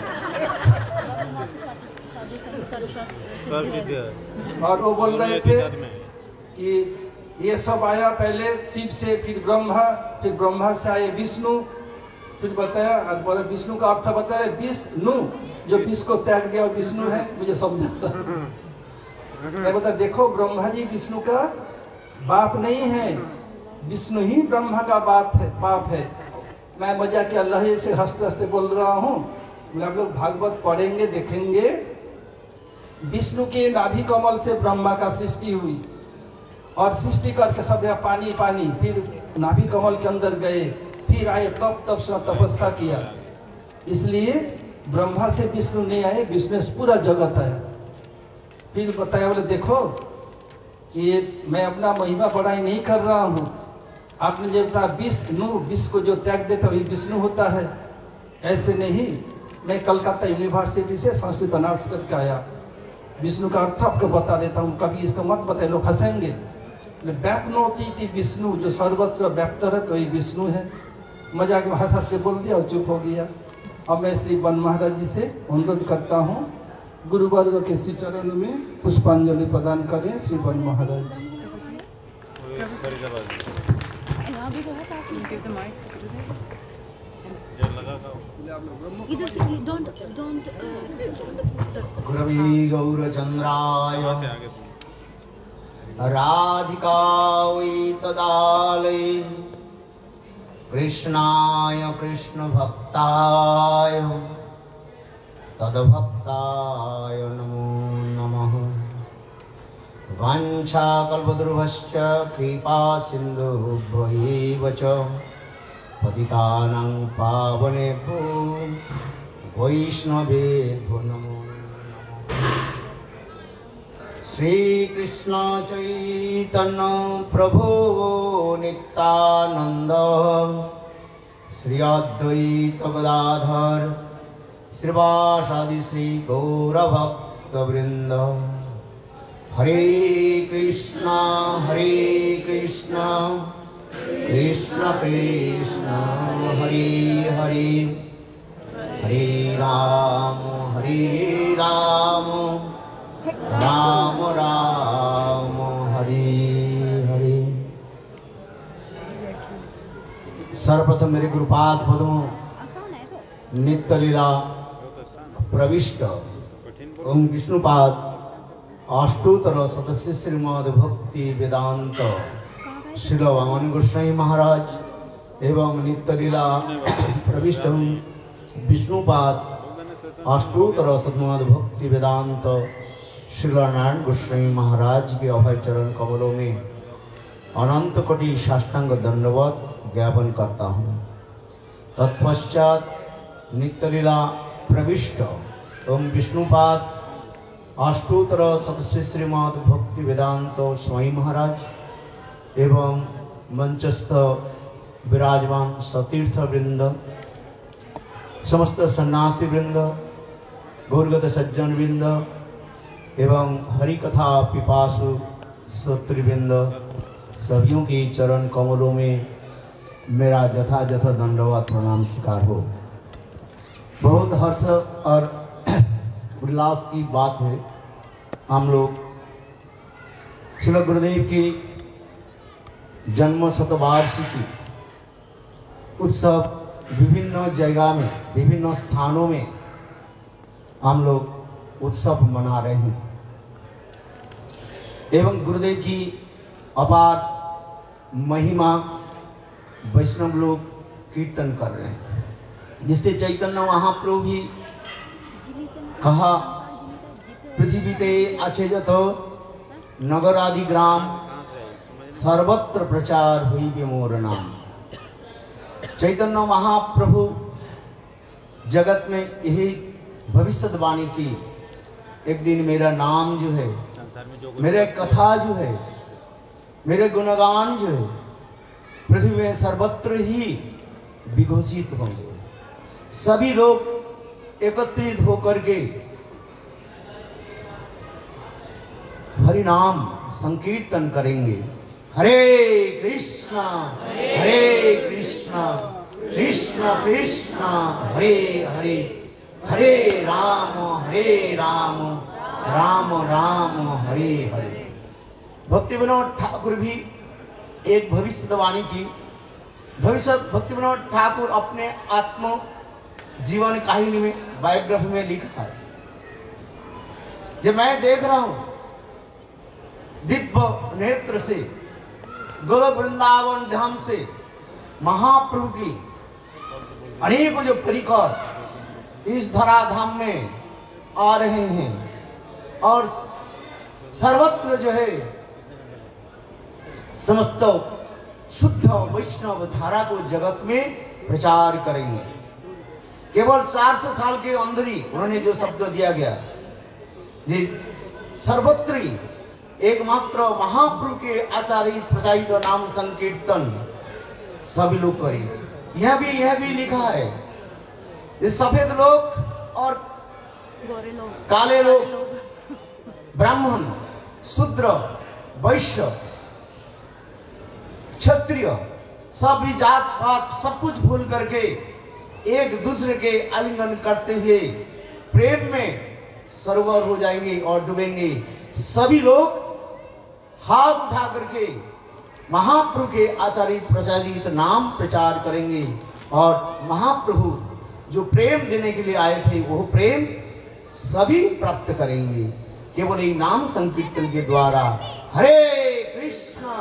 और वो बोल रहे थे कि ये सब आया पहले शिव से, फिर ब्रह्मा से आए विष्णु, फिर बताया और बोला विष्णु का अर्थ बताया विष्णु, जो विष को त्याग दिया और विष्णु है, मुझे समझा। मैं बता देखो ब्रह्मा जी विष्णु का बाप नहीं है, विष्णु ही ब्रह्मा का बाप है। मैं मजा के अल्लाह से हंसते हंसते बोल रहा हूँ। आप लोग भागवत पढ़ेंगे, देखेंगे विष्णु के नाभि कमल से ब्रह्मा का सृष्टि हुई और सृष्टि करके सब यहाँ पानी पानी, फिर नाभि कमल के अंदर गए, फिर आए, तब से तपस्या किया। इसलिए ब्रह्मा से विष्णु नहीं आए, विष्णु से पूरा जगत आया। फिर बताया बोले देखो ये मैं अपना महिमा बढ़ाई नहीं कर रहा हूँ, आपने जो कहा विष्णु, विश्व को जो त्याग देता वही विष्णु होता है, ऐसे नहीं। मैं कलकत्ता यूनिवर्सिटी से संस्कृत ऑनर्स करके आया, विष्णु का अर्थ आपको बता देता हूँ, कभी इसका मत बताए, लोग हंसेंगे। व्याप्नोति विष्णु, जो सर्वत्र व्याप्त है तो ये विष्णु है। मजाक में हंस के बोल दिया और चुप हो गया। अब मैं श्री वन महाराज जी से अनुरोध करता हूँ, गुरुवर्ग के श्री चरण में पुष्पांजलि प्रदान करें। श्री वन महाराज जी। गुरवी गौरचंद्राय राधिकायै तदालये कृष्णाय कृष्ण भक्ताय तद्भक्ताय नमो नमः। वाञ्छाकल्पतरुभ्यश्च कृपा सिन्धुभ्यैव च पतितानां पावनेभ्यो वैष्णवेभ्यो नमो नमः। श्री कृष्ण चैतन्य प्रभु नित्यानंद श्री अद्वैत गदाधर श्रीवासादि श्री गौरभक्तवृंद। हरे कृष्ण कृष्ण कृष्ण हरे हरे, हरे राम राम राम हरे हरे। सर्वप्रथम मेरे गुरुपाद पदों नित्य लीला प्रविष्ट ओम विष्णुपाद अष्टोत्तर सदस्य श्रीमद भक्ति वेदांत श्रील वामन गोस्वामी महाराज एवं नित्य लीला प्रविष्ट विष्णुपाद अष्टोत्तर सद्मद भक्ति वेदांत श्री नारायण गोस्वामी महाराज के अभय चरण कमलों में अनंत कोटि साष्टांग दंडवत ज्ञापन करता हूँ। तत्पश्चात नित्यलीला प्रविष्ट ओम विष्णुपाद अष्टोत्तर सदस्य श्रीमद भक्ति वेदांत स्वामी महाराज एवं मंचस्थ विराजमान सतीर्थ वृंद, समस्त सन्यासी वृंद, गौरगत सज्जन वृंद एवं हरि कथा पिपासु श्रोतृवृंद, सभियों की चरण कमलों में मेरा यथायथ दंडवत प्रणाम स्वीकार हो। बहुत हर्ष और उल्लास की बात है, हम लोग श्री गुरुदेव की जन्म शतवार्षिकी उत्सव विभिन्न जगह में, विभिन्न स्थानों में हम लोग उत्सव मना रहे हैं एवं गुरुदेव की अपार महिमा वैष्णव लोग कीर्तन कर रहे हैं, जिससे चैतन्य महाप्रभु भी कहा पृथ्वीते अच्छे जतो नगर आदि ग्राम सर्वत्र प्रचार हुई भी मोर नाम। चैतन्य महाप्रभु जगत में यही भविष्यवाणी की, एक दिन मेरा नाम जो है, मेरे कथा जो है, मेरे गुणगान जो है पृथ्वी में सर्वत्र ही विघोषित होंगे। सभी लोग एकत्रित होकर के हरि नाम संकीर्तन करेंगे। हरे कृष्णा कृष्ण कृष्ण हरे हरे, हरे राम राम राम हरे हरे। भक्ति विनोद ठाकुर भी एक भविष्यवाणी की, भक्ति विनोद ठाकुर अपने आत्म जीवन कहानी में, बायोग्राफी में लिखा है, जब मैं देख रहा हूं दिव्य नेत्र से गोलोक वृंदावन धाम से महाप्रभु की अनेक जो परिकर इस धराधाम में आ रहे हैं और सर्वत्र जो है समस्त शुद्ध वैष्णव धारा को जगत में प्रचार करेंगे। केवल 400 साल के अंदर ही उन्होंने जो शब्द दिया गया, जी सर्वत्र एकमात्र महाप्रभु के आचार्य प्रचारित नाम संकीर्तन सभी लोग करें। यह भी लिखा है, ये सफेद लोग और काले लोग, ब्राह्मण, शूद्र, वैश्य, क्षत्रिय, सभी जात पात सब कुछ भूल करके एक दूसरे के आलिंगन करते हुए प्रेम में सरोवर हो जाएंगे और डूबेंगे। सभी लोग हाथ उठा करके महाप्रभु के आचार्य प्रचारित नाम प्रचार करेंगे और महाप्रभु जो प्रेम देने के लिए आए थे वो प्रेम सभी प्राप्त करेंगे केवल एक नाम संकीर्तन के द्वारा। हरे कृष्णा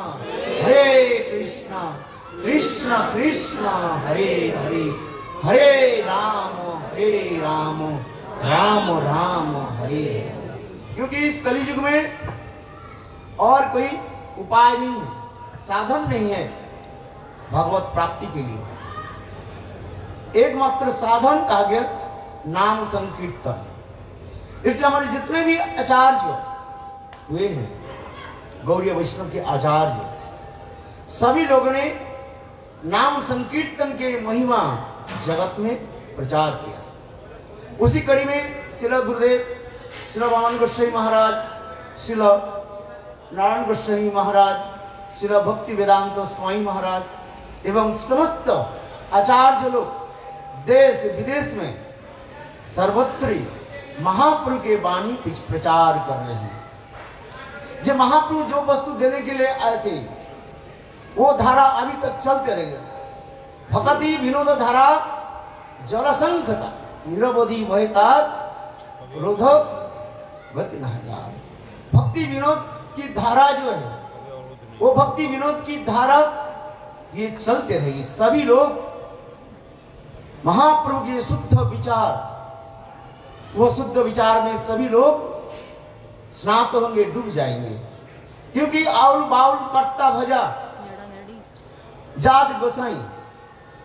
कृष्ण कृष्ण हरे हरे, हरे राम राम राम हरे। क्योंकि इस कलियुग में और कोई उपाय नहीं है, साधन नहीं है भगवत प्राप्ति के लिए। एकमात्र साधन कहा गया नाम संकीर्तन। इसलिए हमारे जितने भी आचार्य हुए हैं, गौड़ीय वैष्णव के आचार्य, सभी लोगों ने नाम संकीर्तन के महिमा जगत में प्रचार किया। उसी कड़ी में श्रील गुरुदेव, श्रील वामन गोस्वामी महाराज, श्रील नारायण गोस्वामी महाराज, श्रील भक्ति वेदांत स्वामी महाराज एवं समस्त आचार्य लोग देश विदेश में सर्वत्र महाप्रभु के वाणी प्रचार कर रहे हैं। जो महाप्रभु जो वस्तु देने के लिए आए थे वो धारा अभी तक चलते रहेगा। भक्ति विनोद धारा जलसंखता निरवधि बहता रोध गति न हजार। भक्ति विनोद की धारा जो है वो भक्ति विनोद की धारा ये चलते रहेगी। सभी लोग महाप्रभु के शुद्ध विचार, वो शुद्ध विचार में सभी लोग स्नात होंगे, डूब जाएंगे। क्योंकि आउल बाउल करता भजा जात गोसाई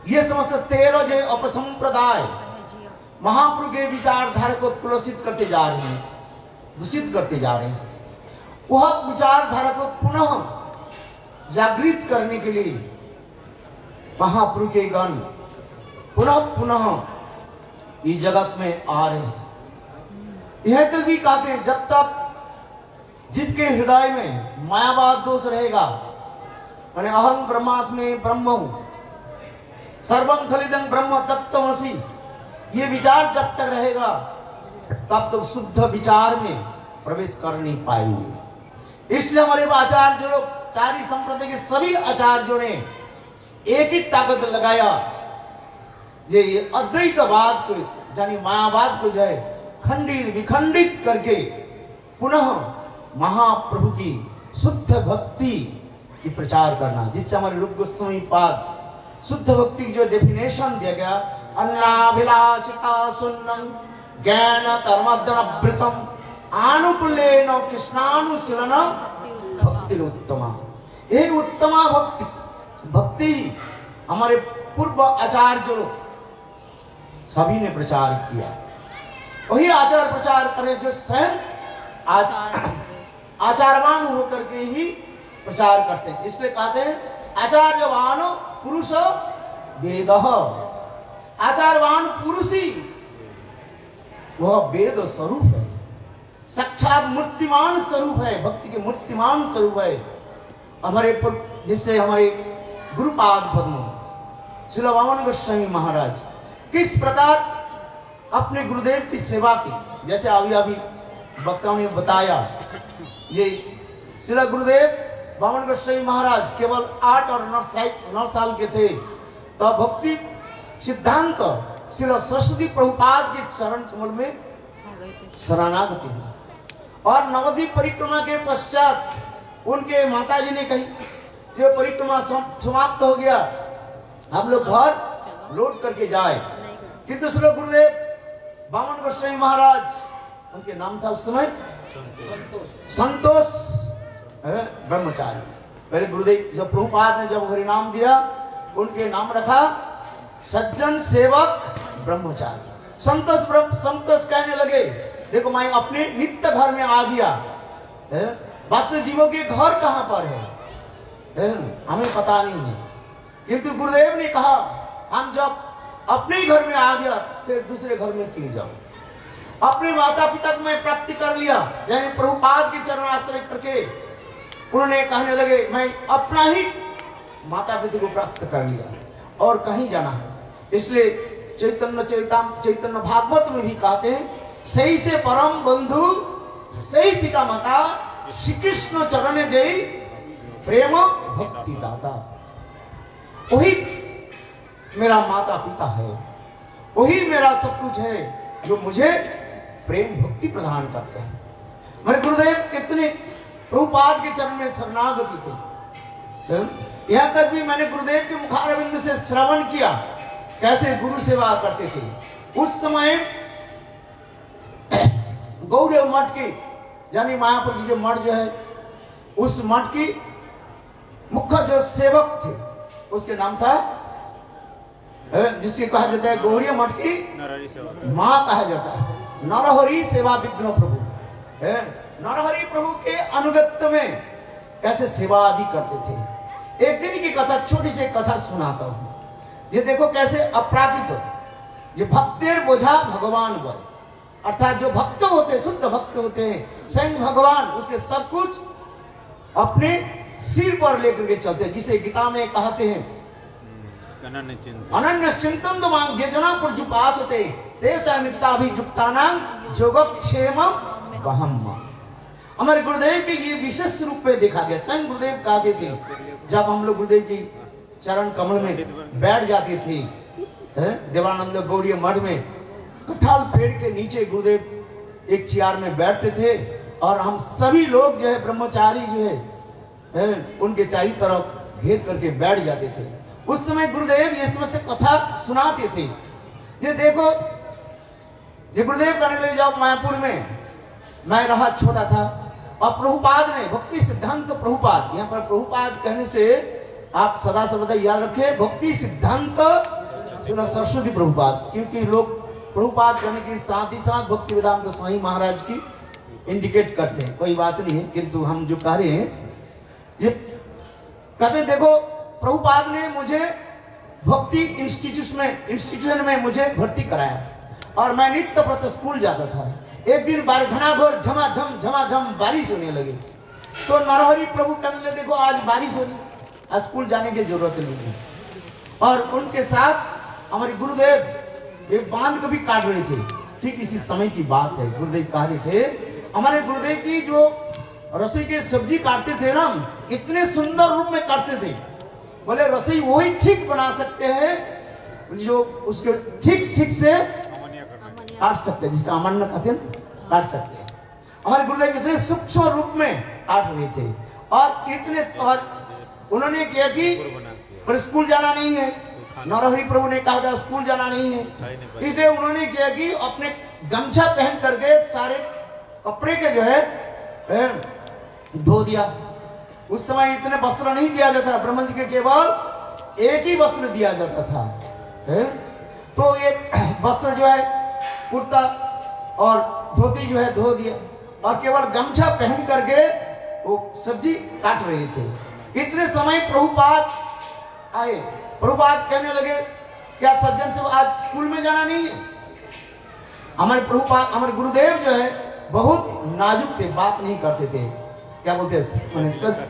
ये समस्त 13 जो अपसंप्रदाय महाप्रभु के विचारधारा को कुलसित करते जा रहे हैं, दूषित करते जा रहे हैं, वह विचारधारा को पुनः जागृत करने के लिए महाप्रभु के गण पुनः पुनः इस जगत में आ रहे हैं। यह तो भी कहते हैं जब तक जीव के हृदय में मायावाद दोष रहेगा, मैंने अहं ब्रह्मास्मि ब्रह्म हूं, सर्वं खलिदं ब्रह्म तत्त्वमसि, ये विचार जब तक रहेगा तब तक शुद्ध विचार में प्रवेश कर नहीं पाएंगे। इसलिए हमारे आचार्य लोग, चारी संप्रदाय के सभी आचार्यों ने एक ही ताकत लगाया, ये अद्वैतवाद को यानी मायावाद को जो है खंडित विखंडित करके पुनः महाप्रभु की शुद्ध भक्ति की प्रचार करना, जिससे हमारे रूप गोस्वामी पाद शुद्ध भक्ति की जो डेफिनेशन दिया गया, अन्नाभिलाषिता सुन्नं ज्ञान कर्मद्रवृतम आनुकूलेन कृष्णानुशीलन भक्ति उत्तमा। यही उत्तमा भक्ति हमारे पूर्व आचार्य लोग सभी ने प्रचार किया। वही आचार प्रचार करें जो स्वयं आचारवान होकर के ही प्रचार करते हैं। इसलिए कहते हैं आचार्यवान पुरुष वेद, आचारवान पुरुष ही वह वेद स्वरूप है, साक्षात मूर्तिमान स्वरूप है, भक्ति के मूर्तिमान स्वरूप है। हमारे जिससे हमारे गुरुपाद पद्म श्रील वामन गोस्वामी महाराज किस प्रकार अपने गुरुदेव की सेवा की, जैसे अभी अभी वक्ताओं ने बताया, ये श्रील गुरुदेव वामन गोस्वामी महाराज केवल 8 और 9 साल के थे, तो भक्ति सिद्धांत श्रील सरस्वती प्रभुपाद के चरण कमल में शरणागति हुई। और नवद्वीप परिक्रमा के पश्चात उनके माताजी ने कही ये परिक्रमा समाप्त हो गया, हम लोग घर लौट करके जाए। किंतु श्री गुरुदेव वामन गोस्वामी महाराज, उनके नाम था उस समय संतोष ब्रह्मचारी। पहले गुरुदेव जब प्रभुपाद ने जब हरि नाम दिया, उनके नाम रखा सज्जन सेवक ब्रह्मचारी। संतोष कहने लगे देखो मैं अपने नित्य घर में आ गया, वास्तव जीवों के घर कहां पर है हमें पता नहीं है, किंतु गुरुदेव ने कहा हम जब अपने घर में आ गया फिर दूसरे घर में क्यों जाऊं। अपने माता पिता को मैं प्राप्ति कर लिया, यानी प्रभुपाद के चरण आश्रय करके उन्होंने कहने लगे मैं अपना ही माता पिता को प्राप्त कर लिया और कहीं जाना है। इसलिए चैतन्य भागवत में भी कहते हैं सही से परम बंधु सही पिता माता श्री कृष्ण चरण जय प्रेम भक्ति दाता। वही मेरा माता पिता है, वही मेरा सब कुछ है जो मुझे प्रेम भक्ति प्रदान करते हैं। मेरे गुरुदेव कितने प्रभुपाद के चरण में शरणागति थे। यहां तक भी मैंने गुरुदेव के मुखारविंद से श्रवण किया कैसे गुरु सेवा करते थे। उस समय गौरव मठ के यानी मायापुर जी जो मठ जो है, उस मठ की मुख्य जो सेवक थे उसके नाम था, जिसके कहा जाता है गौरी मठ की मां कहा जाता है, नरहरि सेवा विघ्न प्रभु। नरहरि प्रभु के अनुगत्य में कैसे सेवा आदि करते थे। एक दिन की कथा, छोटी सी कथा सुनाता हूं। ये देखो कैसे अपराजित ये भक्तेर बोझा भगवान वर, अर्थात जो भक्त होते शुद्ध भक्त होते हैं स्वयं भगवान उसके सब कुछ अपने सिर पर लेकर के चलते हैं, जिसे गीता में कहते हैं अनन्य चिंतन मांग जे जना पर जुपास होते योगक्षेम वहम। हमारे गुरुदेव के ये विशेष रूप में देखा गया। स्वयं गुरुदेव कहते थे जब हम लोग गुरुदेव की चरण कमल में बैठ जाते थे देवानंद गौड़ी मठ में, कठाल पेड़ के नीचे गुरुदेव एक चेयर में बैठते थे और हम सभी लोग जो है ब्रह्मचारी जो है उनके चारों तरफ घेर करके बैठ जाते थे। उस समय गुरुदेव ये समस्त कथा सुनाते थे। ये देखो ये गुरुदेव कहने लगे जब मायापुर में मैं रहा छोटा था और प्रभुपाद ने भक्ति सिद्धांत प्रभुपाद, यहाँ पर प्रभुपाद कहने से आप सदा सर्वदा याद रखें भक्ति सिद्धांत सुना सरस्वती प्रभुपाद, क्योंकि लोग प्रभुपाद करने के साथ ही साथ भक्ति वेदांत स्वामी महाराज की इंडिकेट करते हैं, कोई बात नहीं है, किंतु हम जो कह रहे हैं ये कहते देखो प्रभुपाद ने मुझे भक्ति इंस्टीट्यूशन में मुझे भर्ती कराया और मैं नित्य प्रति स्कूल जाता था। एक दिन घनाघोर झमाझम बारिश होने लगी तो नरहरि प्रभु कहने लगे देखो आज बारिश हो रही, आज स्कूल जाने की जरूरत नहीं है। और उनके साथ हमारे गुरुदेव एक बांध को भी काट रहे थे। ठीक इसी समय की बात है, गुरुदेव कह रहे थे हमारे गुरुदेव की जो रसोई के सब्जी काटते थे ना, इतने सुंदर रूप में काटते थे, बोले रसोई वही ठीक बना सकते हैं जो उसके ठीक से काट सकते हैं, जिसका अमान्य कहते हैं काट सकते हैं। हमारे गुरुदेव कितने सूक्ष्म रूप में काट रहे थे और इतने, और उन्होंने किया कि पर स्कूल जाना नहीं है, नरहरि प्रभु ने कहा था स्कूल जाना नहीं है, इसलिए उन्होंने किया कि अपने गमछा पहन करके सारे कपड़े के जो है धो दिया। उस समय इतने वस्त्र नहीं दिया जाता, ब्रह्म जी के केवल एक ही वस्त्र दिया जाता था है? तो एक वस्त्र जो है कुर्ता और धोती जो है धो दिया और केवल गमछा पहन करके वो सब्जी काट रहे थे। इतने समय प्रभुपाद आए, प्रभुपाद कहने लगे क्या सज्जन से आज स्कूल में जाना नहीं है? हमारे प्रभुपाद हमारे गुरुदेव जो है बहुत नाजुक थे, बात नहीं करते थे, क्या बोलते हैं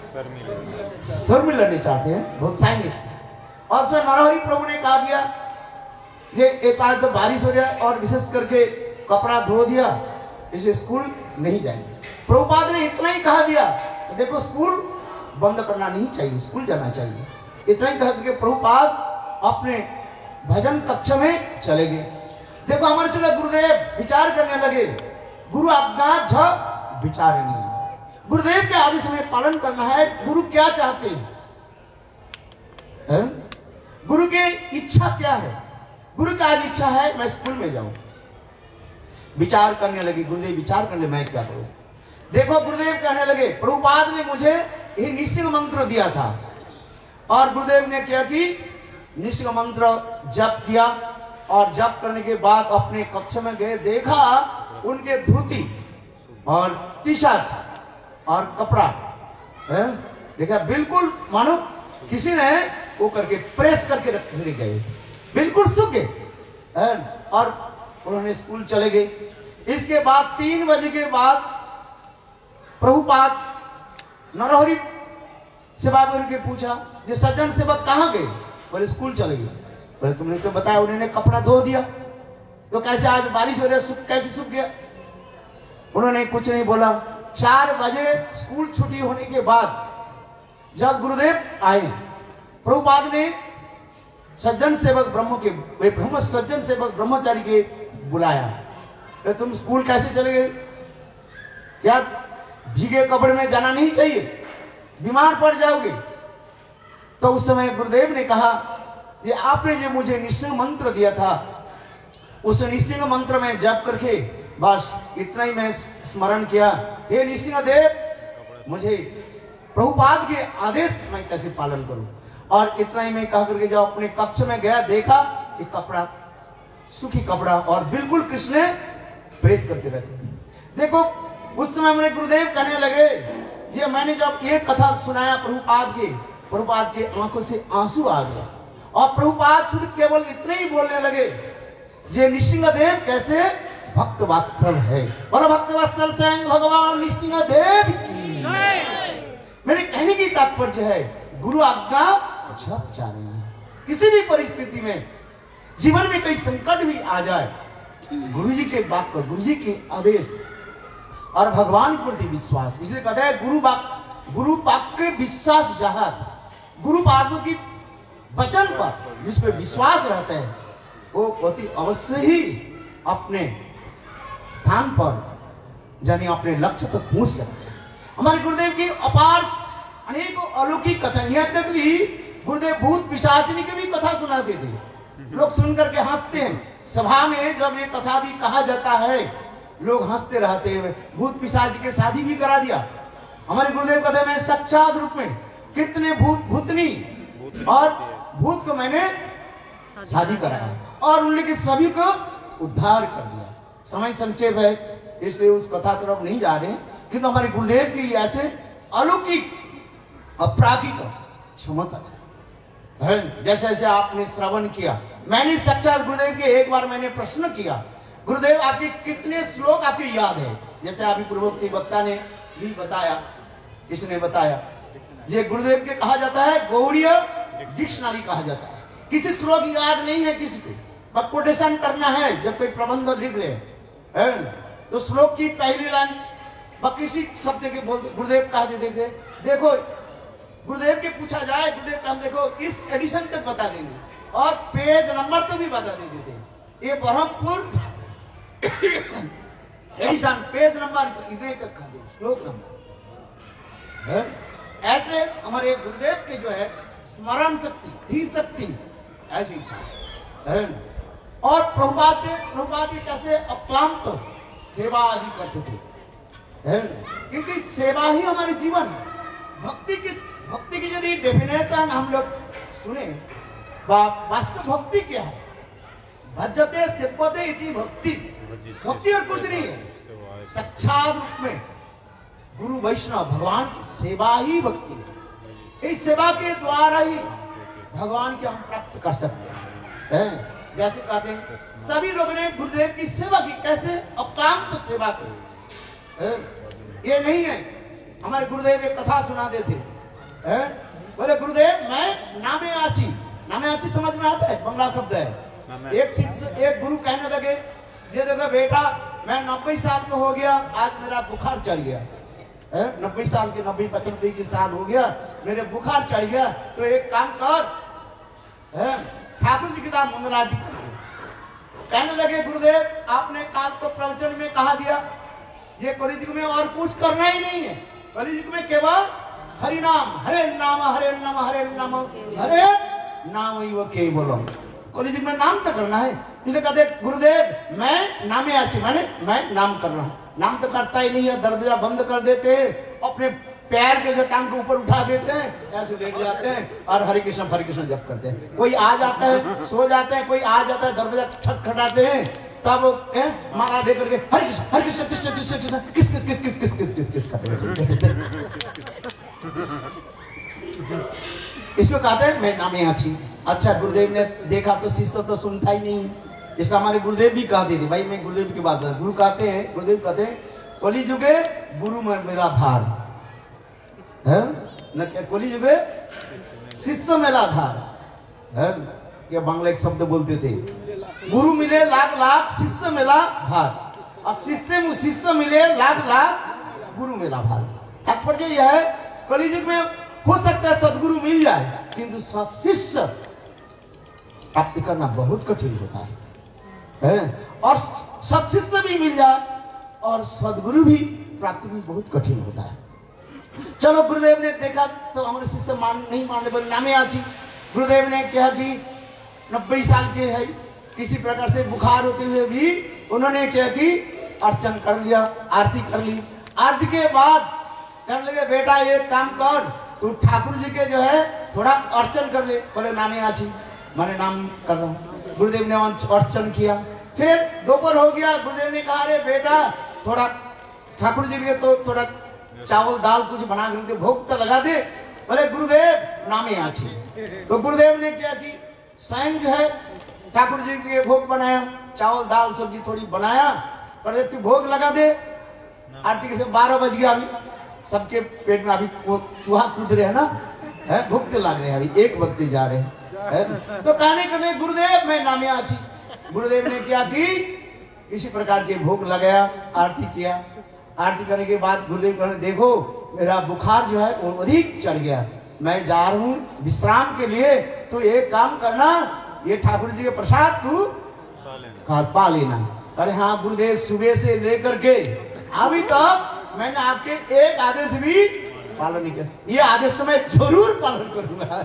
सर में लड़ने चाहते हैं, बहुत साइनिस। और उसमें नरहरि प्रभु ने कहा दिया ये एक आज तो बारिश हो रहा है और विशेष करके कपड़ा धो दिया, इसे स्कूल नहीं जाएंगे। प्रभुपाद ने इतना ही कहा दिया तो देखो स्कूल बंद करना नहीं चाहिए, स्कूल जाना चाहिए। इतना ही कह करके प्रभुपाद अपने भजन कक्ष में चले गए। देखो हमारे चले गुरुदेव विचार करने लगे, गुरु आज्ञा झ विचारनीय, गुरुदेव के आदेश में पालन करना है। गुरु क्या चाहते हैं? गुरु की इच्छा क्या है? गुरु की आज इच्छा है मैं स्कूल में जाऊं। विचार करने लगे गुरुदेव, विचार करने मैं क्या करूं। देखो गुरुदेव कहने लगे प्रभुपाद ने मुझे ये निश्चिंग मंत्र दिया था और गुरुदेव ने क्या कि निश्चिंग मंत्र जप किया और जप करने के बाद अपने कक्ष में गए, देखा उनके धोती और टी शर्ट और कपड़ा है, देखा बिल्कुल मानो किसी ने वो करके प्रेस करके रखे गए, बिल्कुल सूख गए और उन्होंने स्कूल चले गए। इसके बाद 3 बजे के बाद प्रभुपाद नरहरि सेवा के पूछा ये सज्जन सेवक कहाँ गए? बोले स्कूल चले गए। बोले तुमने तो बताया उन्होंने कपड़ा धो दिया, तो कैसे आज बारिश हो रही है कैसे सूख गया? उन्होंने कुछ नहीं बोला। 4 बजे स्कूल छुट्टी होने के बाद जब गुरुदेव आए, प्रभुपाद ने सज्जन सेवक ब्रह्म सज्जन सेवक ब्रह्मचारी के बुलाया, तो तुम स्कूल कैसे चले गए? क्या भीगे कपड़े में जाना नहीं चाहिए, बीमार पड़ जाओगे? तो उस समय गुरुदेव ने कहा ये आपने जो मुझे निश्चिंग मंत्र दिया था, उस निश्चिंग मंत्र में जप करके बस इतना ही मैं स्मरण किया, हे निश्चिंग देव मुझे प्रभुपाद के आदेश मैं कैसे पालन करूं। और इतना ही मैं कह करके जब अपने कक्ष में गया, देखा कि कपड़ा सूखी कपड़ा और बिल्कुल कृष्ण प्रेस करते रहते। देखो उस समय मेरे गुरुदेव कहने लगे ये मैंने जब ये कथा सुनाया प्रभुपाद के आंखों से आंसू आ गया और प्रभुपाद शुद्ध केवल इतने ही बोलने लगे ये निश्चिंग देव कैसे भक्त वात्सल है, और भक्त वात्सल से भगवान निश्चिंग देव की। मेरे कहने की तात्पर्य है गुरु आज्ञा जप जाने हैं। किसी भी परिस्थिति में जीवन में कोई संकट भी आ जाए, गुरु जी के वाक्य गुरु जी के आदेश और भगवान के प्रति विश्वास, इसलिए कहते हैं गुरु वाक्य विश्वास जहां, गुरु पादों की वचन पर जिस पे विश्वास रहता है वो अति अवश्य ही अपने स्थान पर यानी अपने लक्ष्य तक पहुंच सकते हैं। हमारे गुरुदेव की अपार अनेकों अलौकिक कथा, यहाँ तक भी गुरुदेव भूत पिशाचिनी की भी कथा सुनाते थे। लोग सुन करके हंसते हैं, सभा में जब ये कथा भी कहा जाता है लोग हंसते रहते हैं। भूत पिशाच के शादी भी करा दिया। हमारे गुरुदेव कहते हैं मैं साक्षात रूप में कितने भूतनी और भूत को मैंने शादी कराया और उन्होंने सभी को उद्धार कर दिया। समय संक्षेप है इसलिए उस कथा तरफ नहीं जा रहे, किंतु हमारे गुरुदेव की ऐसे अलौकिक अपराधिक क्षमता है। जैसे जैसे आपने श्रवण किया, मैंने साक्षात गुरुदेव के एक बार मैंने प्रश्न किया, गुरुदेव आपके कितने श्लोक आपकी याद है? जैसे अभी पूर्ववर्ती वक्ता ने भी बताया, इसने बताया, ये गुरुदेव के कहा जाता है गौड़ीय डिक्शनरी कहा जाता है। किसी श्लोक याद नहीं है किसी को, पर कोटेशन करना है जब कोई प्रबंध लिख रहे हैं तो श्लोक की पहली लाइन किसी शब्द के बोल गुरुदेव कहा देते थे। देखो गुरुदेव के पूछा जाए, गुरुदेव कहा देखो इस एडिशन तक बता देंगे और पेज नंबर तो भी बता देते थे। ये ब्रह्मपुर एडिशन पेज नंबर इतने तक खा दे, श्लोक नंबर। ऐसे हमारे गुरुदेव के जो है स्मरण शक्ति, ही शक्ति ऐसी है। और प्रभुपाद कैसे अक्लांत सेवा आदि करते थे, क्योंकि सेवा ही हमारे जीवन है। भक्ति की यदि डेफिनेशन हम लोग सुने, वास्तव भक्ति क्या है? भजते सेवते इति भक्ति। भक्ति और कुछ नहीं है, साक्षात रूप में गुरु वैष्णव भगवान की सेवा ही भक्ति है। इस सेवा के द्वारा ही भगवान की हम प्राप्त कर सकते हैं। जैसे कहते हैं सभी लोगों ने गुरुदेव की सेवा की, कैसे? अक्लांत सेवा की। ये नहीं है, हमारे गुरुदेव एक कथा सुनाते थे, बोले गुरुदेव मैं नामे आची समझ में आता है? बंगला शब्द है। एक गुरु कहने लगे, ये देखो बेटा मैं 90 साल का हो गया, आज मेरा बुखार चढ़ गया। 90 साल के 90-95 साल हो गया, मेरे बुखार चढ़ गया, तो एक काम कर, ठाकुर जी की नाम मंगलारती कर। कहने लगे गुरुदेव आपने काल तो प्रवचन में कहा दिया, ये कलियुग में और कुछ करना ही नहीं है। कलियुग में केवल हरि नाम, हरे नाम हरे नाम हरे नाम हरे नाम ही वो केवलम। कलियुग में नाम तो करना है। इसलिए कहते गुरुदेव मैं नामे आची, मैं नाम कर रहा हूँ। नाम तो करता ही नहीं है, दरवाजा बंद कर देते हैं, अपने पैर के जो टांग के ऊपर उठा देते हैं, ऐसे लेट जाते हैं और हरे कृष्ण जप करते हैं। कोई आ जाता है, सो जाते हैं, कोई आ जाता है, दरवाजा खटखटाते हैं, तब माला दे करके हरे कृष्ण कृष्ण कृष्ण कृष्ण किस किस किस किस किस किस किस किस करते हैं। इसको कहते हैं मैं नामे आची। अच्छा गुरुदेव ने देखा तो शिष्य तो सुनता ही नहीं है। इसका हमारे गुरुदेव भी कहते थे, भाई मैं गुरुदेव की बात गुरुदेव कहते हैं कलियुगे गुरु मेरा भार है न, क्या कलियुगे शिष्य मेरा धार है। क्या बांग्ला एक शब्द बोलते थे, गुरु मिले लाख लाख शिष्य मिला भार, और शिष्य मिले लाख लाख गुरु मिला भार। तात्पर्य यह है कलियुग में हो सकता है सदगुरु मिल जाए, किंतु शिष्य प्राप्त करना बहुत कठिन होता है। और सत्शिष्य भी मिल जाए और सदगुरु भी प्राप्ति भी बहुत कठिन होता है। चलो गुरुदेव ने देखा तो हमारे शिष्य नहीं मानने पर नामे आची। गुरुदेव ने कहा कि 90 साल के है, किसी प्रकार से बुखार होते हुए भी उन्होंने क्या कि अर्चन कर लिया, आरती कर ली। आरती के बाद कहने लगे बेटा ये काम कर, तू ठाकुर जी के जो है थोड़ा अर्चन कर ले। बोले नामे आची, मैंने नाम कर रहा हूँ। गुरुदेव ने अर्चन किया। फिर दोपहर हो गया, गुरुदेव ने कहा अरे बेटा थोड़ा ठाकुर जी के तो थोड़ा चावल दाल कुछ बना कर भोग तो लगा दे। बोले गुरुदेव नामे आची। तो गुरुदेव ने क्या की स्वयं जो है ठाकुर जी के भोग बनाया, चावल दाल सब्जी थोड़ी बनाया, पर तू भोग लगा दे। आरती के 12 बज गया, अभी सबके पेट में अभी वो चूहा कूद रहे हैं ना, भूख तो लग रहे हैं, अभी 1 वक्त जा रहे हैं। तो कहने के लिए गुरुदेव मैं नामे आची। गुरुदेव ने क्या की इसी प्रकार के भोग लगाया, आरती किया। आरती करने के बाद गुरुदेव कहने देखो मेरा बुखार जो है वो अधिक चढ़ गया, मैं जा रहा हूँ विश्राम के लिए, तो एक काम करना ये ठाकुर जी के प्रसाद तू पा लेना। अरे हाँ गुरुदेव सुबह से लेकर के अभी तक मैंने आपके एक आदेश भी पालन नहीं किया, ये आदेश तो मैं जरूर पालन करूंगा।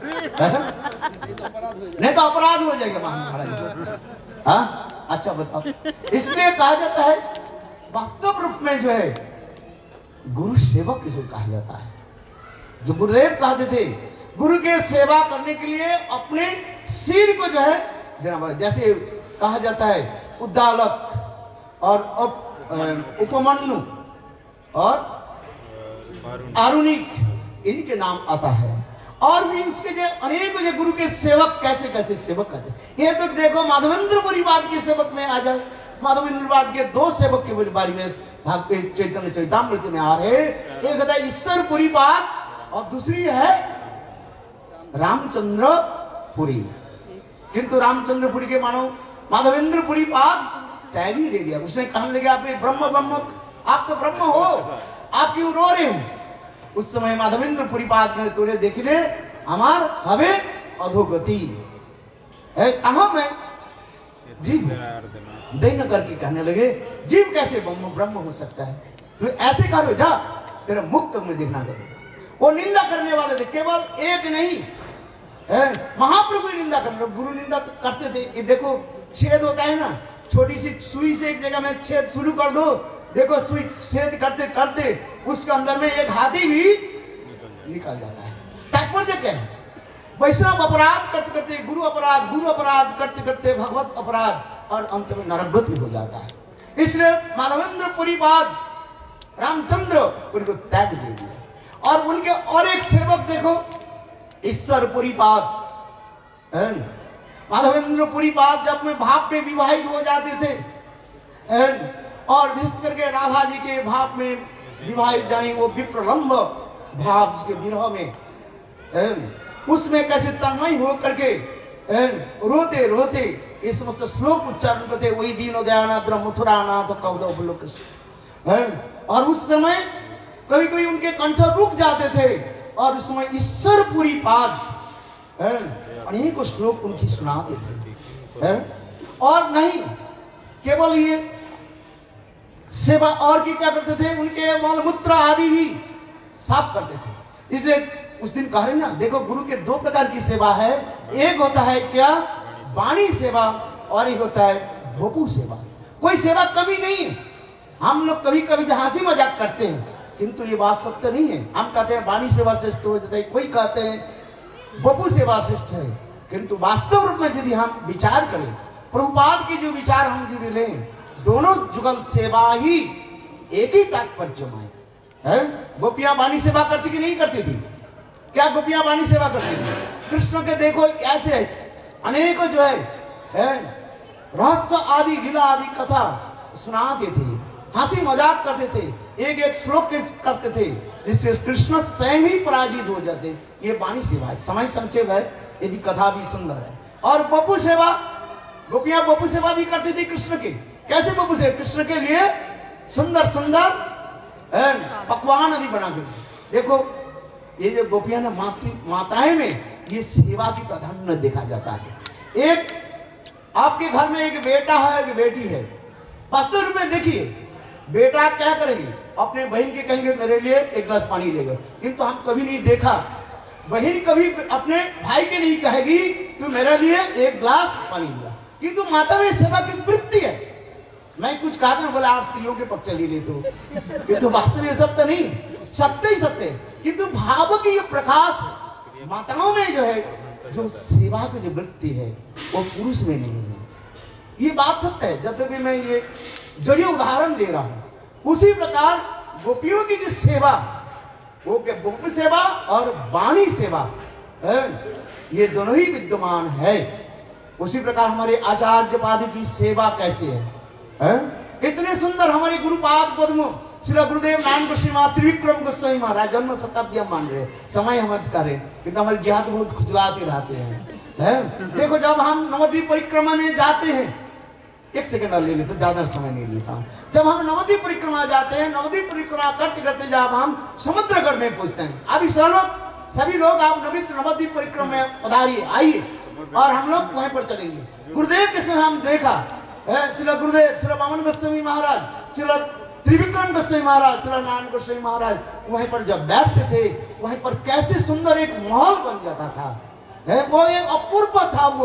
नहीं तो अपराध हो जाएगा महाराज। हाँ अच्छा बताओ, इसलिए कहा जाता है वास्तव रूप में जो है गुरु सेवक किसे कहा जाता है। जो गुरुदेव कहते थे गुरु के सेवा करने के लिए अपने सिर को जो है देना पड़ा। जैसे कहा जाता है उद्दालक और उपमन्यु और आरुणिक, इनके नाम आता है। और भी इसके जो अनेक जो गुरु के सेवक कैसे कैसे सेवक करते हैं। ये तो देखो माधवेंद्रपुरीवाद के सेवक में आ जाए, माधवेंद्रवाद के 2 सेवक के बारे में भागवत चैतन्य चरितामृत में आ रहे। एक होता है ईश्वरपुरीवाद और दूसरी है रामचंद्रपुरी। किंतु रामचंद्रपुरी के मानो माधवेंद्रपुरीवाद टैग ही दे दिया। उसने कहने लगे आप ब्रह्म ब्रह्म, आप तो ब्रह्म हो, आप क्यों रो रहे हो। उस समय माधवेंद्रपुरीवाद ने तोड़े देखने हमार हवे अधोगति है, कहा मैं जीव दैन करके कहने लगे जीव कैसे ब्रह्म हो सकता है। तो ऐसे करो जा, तेरा मुक्त में देखना पड़ेगा। वो निंदा करने वाले थे, केवल एक नहीं महाप्रभु की निंदा करने, गुरु निंदा करते थे। ये देखो छेद होता है ना, छोटी सी सुई से एक जगह में छेद शुरू कर दो, देखो सुई छेद करते करते उसके अंदर में एक हाथी भी निकल जाता है। तात्पर्य क्या है, वैष्णव अपराध करते करते गुरु अपराध करते करते भगवत अपराध और अंत में नरकगति हो जाता है। इसलिए माधवेंद्रपुरीवाद रामचंद्रपुरी को त्याग दे दिया। और उनके और एक सेवक देखो ईश्वरपुरीवाद। माधवेंद्रपुरीवाद जब में भाव में विवाहित हो जाते थे और विशेष करके राधा जी के भाव में विवाहित जानी, वो विप्रलंब भाव के विरह में उसमें कैसे तन्मय हो करके रोते रोते इस समस्त श्लोक उच्चारण करते, वही दीनो दयानाथ मथुरानाथ कौदव लोक। और उस समय कभी कभी उनके कंठ रुक जाते थे और उस समय ईश्वरपुरीवाद अनेकों श्लोक उनकी सुनाते थे। और नहीं केवल ये सेवा और की क्या करते थे, उनके मलमूत्र आदि भी साफ करते थे। इसलिए उस दिन कह रहे ना, देखो गुरु के 2 प्रकार की सेवा है। एक होता है क्या वाणी सेवा और एक होता है भोपू सेवा। कोई सेवा कमी नहीं है। हम लोग कभी कभी हंसी मजाक करते हैं, किंतु ये बात सत्य नहीं है। हम कहते हैं वाणी सेवा श्रेष्ठ हो जाता है, कोई कहते हैं भोपू सेवा श्रेष्ठ है। किंतु वास्तव रूप में यदि हम विचार करें, प्रभुपाद की जो विचार हम यदि लें, दोनों जुगल सेवा ही एक ही तात्पर्य में है। गोपियां वाणी सेवा करती कि नहीं करती थी? क्या गोपियां वाणी सेवा करती थी? कृष्ण के देखो ऐसे अनेकों जो है रहस्य आदि लीला आदि कथा सुनाते थे, हंसी मजाक करते थे, एक एक श्लोक करते थे, जिससे कृष्ण स्वयं ही पराजित हो जाते। ये वाणी सेवा है। समय संक्षेप है, ये भी कथा भी सुंदर है। और बपू सेवा, गोपियां बपू सेवा भी करती थी कृष्ण के। कैसे बपू सेवा? कृष्ण के लिए सुंदर सुंदर पकवान आदि बना के। देखो ये जो गोपियां माताएं में ये सेवा की प्राधान्य देखा जाता है। एक आपके घर में एक बेटा है, एक बेटी है। वास्तव रूप में देखिए, बेटा क्या करेगी, अपने बहन के कहेंगे मेरे लिए 1 गिलास पानी लेगा। किंतु हम कभी नहीं देखा बहन कभी अपने भाई के नहीं कहेगी तू मेरे लिए 1 गिलास पानी लिया। किंतु माता में सेवा की वृत्ति है। मैं कुछ कहा था, बोला आप स्त्रियों के पक्ष चली ले तो, किंतु वास्तव में सत्य नहीं, सत्य ही सत्य है। किंतु भाव की ये प्रकाश है माताओं में जो है, जो सेवा की जो वृत्ति है वो पुरुष में नहीं है। ये बात सत्य है। जब भी मैं ये जड़िए उदाहरण दे रहा हूं, उसी प्रकार गोपियों की जो सेवा, वो के गोप सेवा और वाणी सेवा ये दोनों ही विद्यमान है। उसी प्रकार हमारे आचार्य पाद की सेवा कैसे है? इतने सुंदर हमारे गुरुपाद पद्म श्री गुरुदेव नानक श्रीमान त्रिविक्रम गोस्वामी महाराज जन्म शताब्दी हम मान रहे, समय हम करें, किंतु हमारे जिहाद बहुत खुजलाते रहते हैं। देखो जब हम नवद्वीप परिक्रमा में जाते हैं, 1 सेकंड ले लेते, ज्यादा समय नहीं लेता। जब हम नवद्वीप परिक्रमा जाते हैं, नवद्वीप परिक्रमा करते करते जब हम समुद्रगढ़ में पहुंचते हैं, अभी सभी लोग आप नवद्वीप परिक्रमा में पधारिए, आइए और हम लोग वहीं पर चलेंगे। गुरुदेव के समय हम देखा श्री गुरुदेव श्री वामन गोस्वामी महाराज, श्री त्रिविक्रम गोस्वामी महाराज, श्री नारायण गोस्वामी महाराज वहीं पर जब बैठते थे, वहीं पर कैसे सुंदर एक माहौल बन जाता था। वो एक अपूर्व था वो।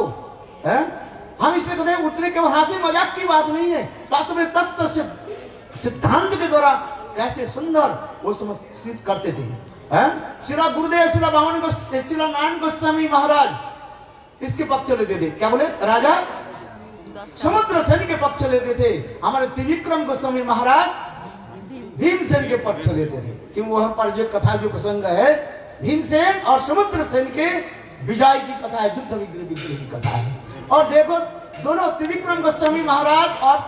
हम इसलिए कहते हैं उतने केवल हंसी मजाक की बात नहीं है, वास्तव में तत्व से सिद्धांत के द्वारा कैसे सुंदर वो समर्पित करते थे। श्री गुरुदेव श्री वामन श्री नारायण गोस्वामी महाराज इसके पक्ष लेते थे। क्या बोले? राजा समुद्र सेन के पक्ष लेते थे। हमारे त्रिविक्रम गोस्वामी महाराज भीमसेन के पक्ष लेते थे। क्यों? वहां पर जो कथा, जो प्रसंग है, भीमसेन और समुद्र सेन के विजय की कथा है, युद्ध विग्रह की कथा है। और देखो दोनों त्रिविक्रम गोस्वामी महाराज और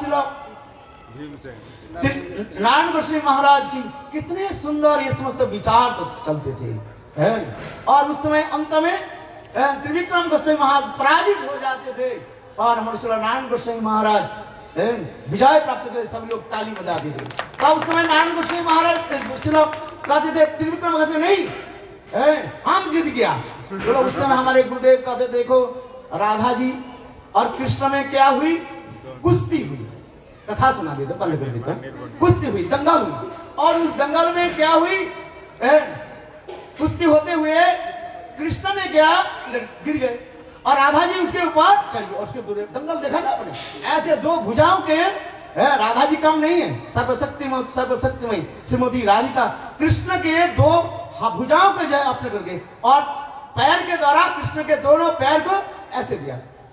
नारायण गोस्वामी महाराज की कितने सुंदर ये समस्त विचार तो चलते थे, है? और उस समय अंत में त्रिविक्रम गोस्वामी महाराज पराजित हो जाते थे और हमारे नारायण गोस्वामी महाराज विजय प्राप्त करते, सब लोग ताली बजाते थे। तो उस समय नारायण गोस्वामी महाराज कहते थे, त्रिविक्रम कहते नहीं, हम जीत गया। तो उस समय हमारे गुरुदेव कहते, देखो राधा जी और कृष्ण में क्या हुई? कुश्ती हुई। कथा सुना देते, पहले कर देते। कुश्ती हुई, दंगल हुई, और उस दंगल में क्या हुई? कुश्ती होते हुए कृष्ण ने क्या गिर गए और राधा जी उसके ऊपर चढ़ गए। उसके दूर दंगल देखा ना आपने? ऐसे दो भुजाओं के, राधा जी कम नहीं है, सर्वशक्तिमय श्रीमती राधिका कृष्ण के दो भुजाओं को जय अपने कर गए और पैर के द्वारा कृष्ण के दोनों पैर को ऐसे दिया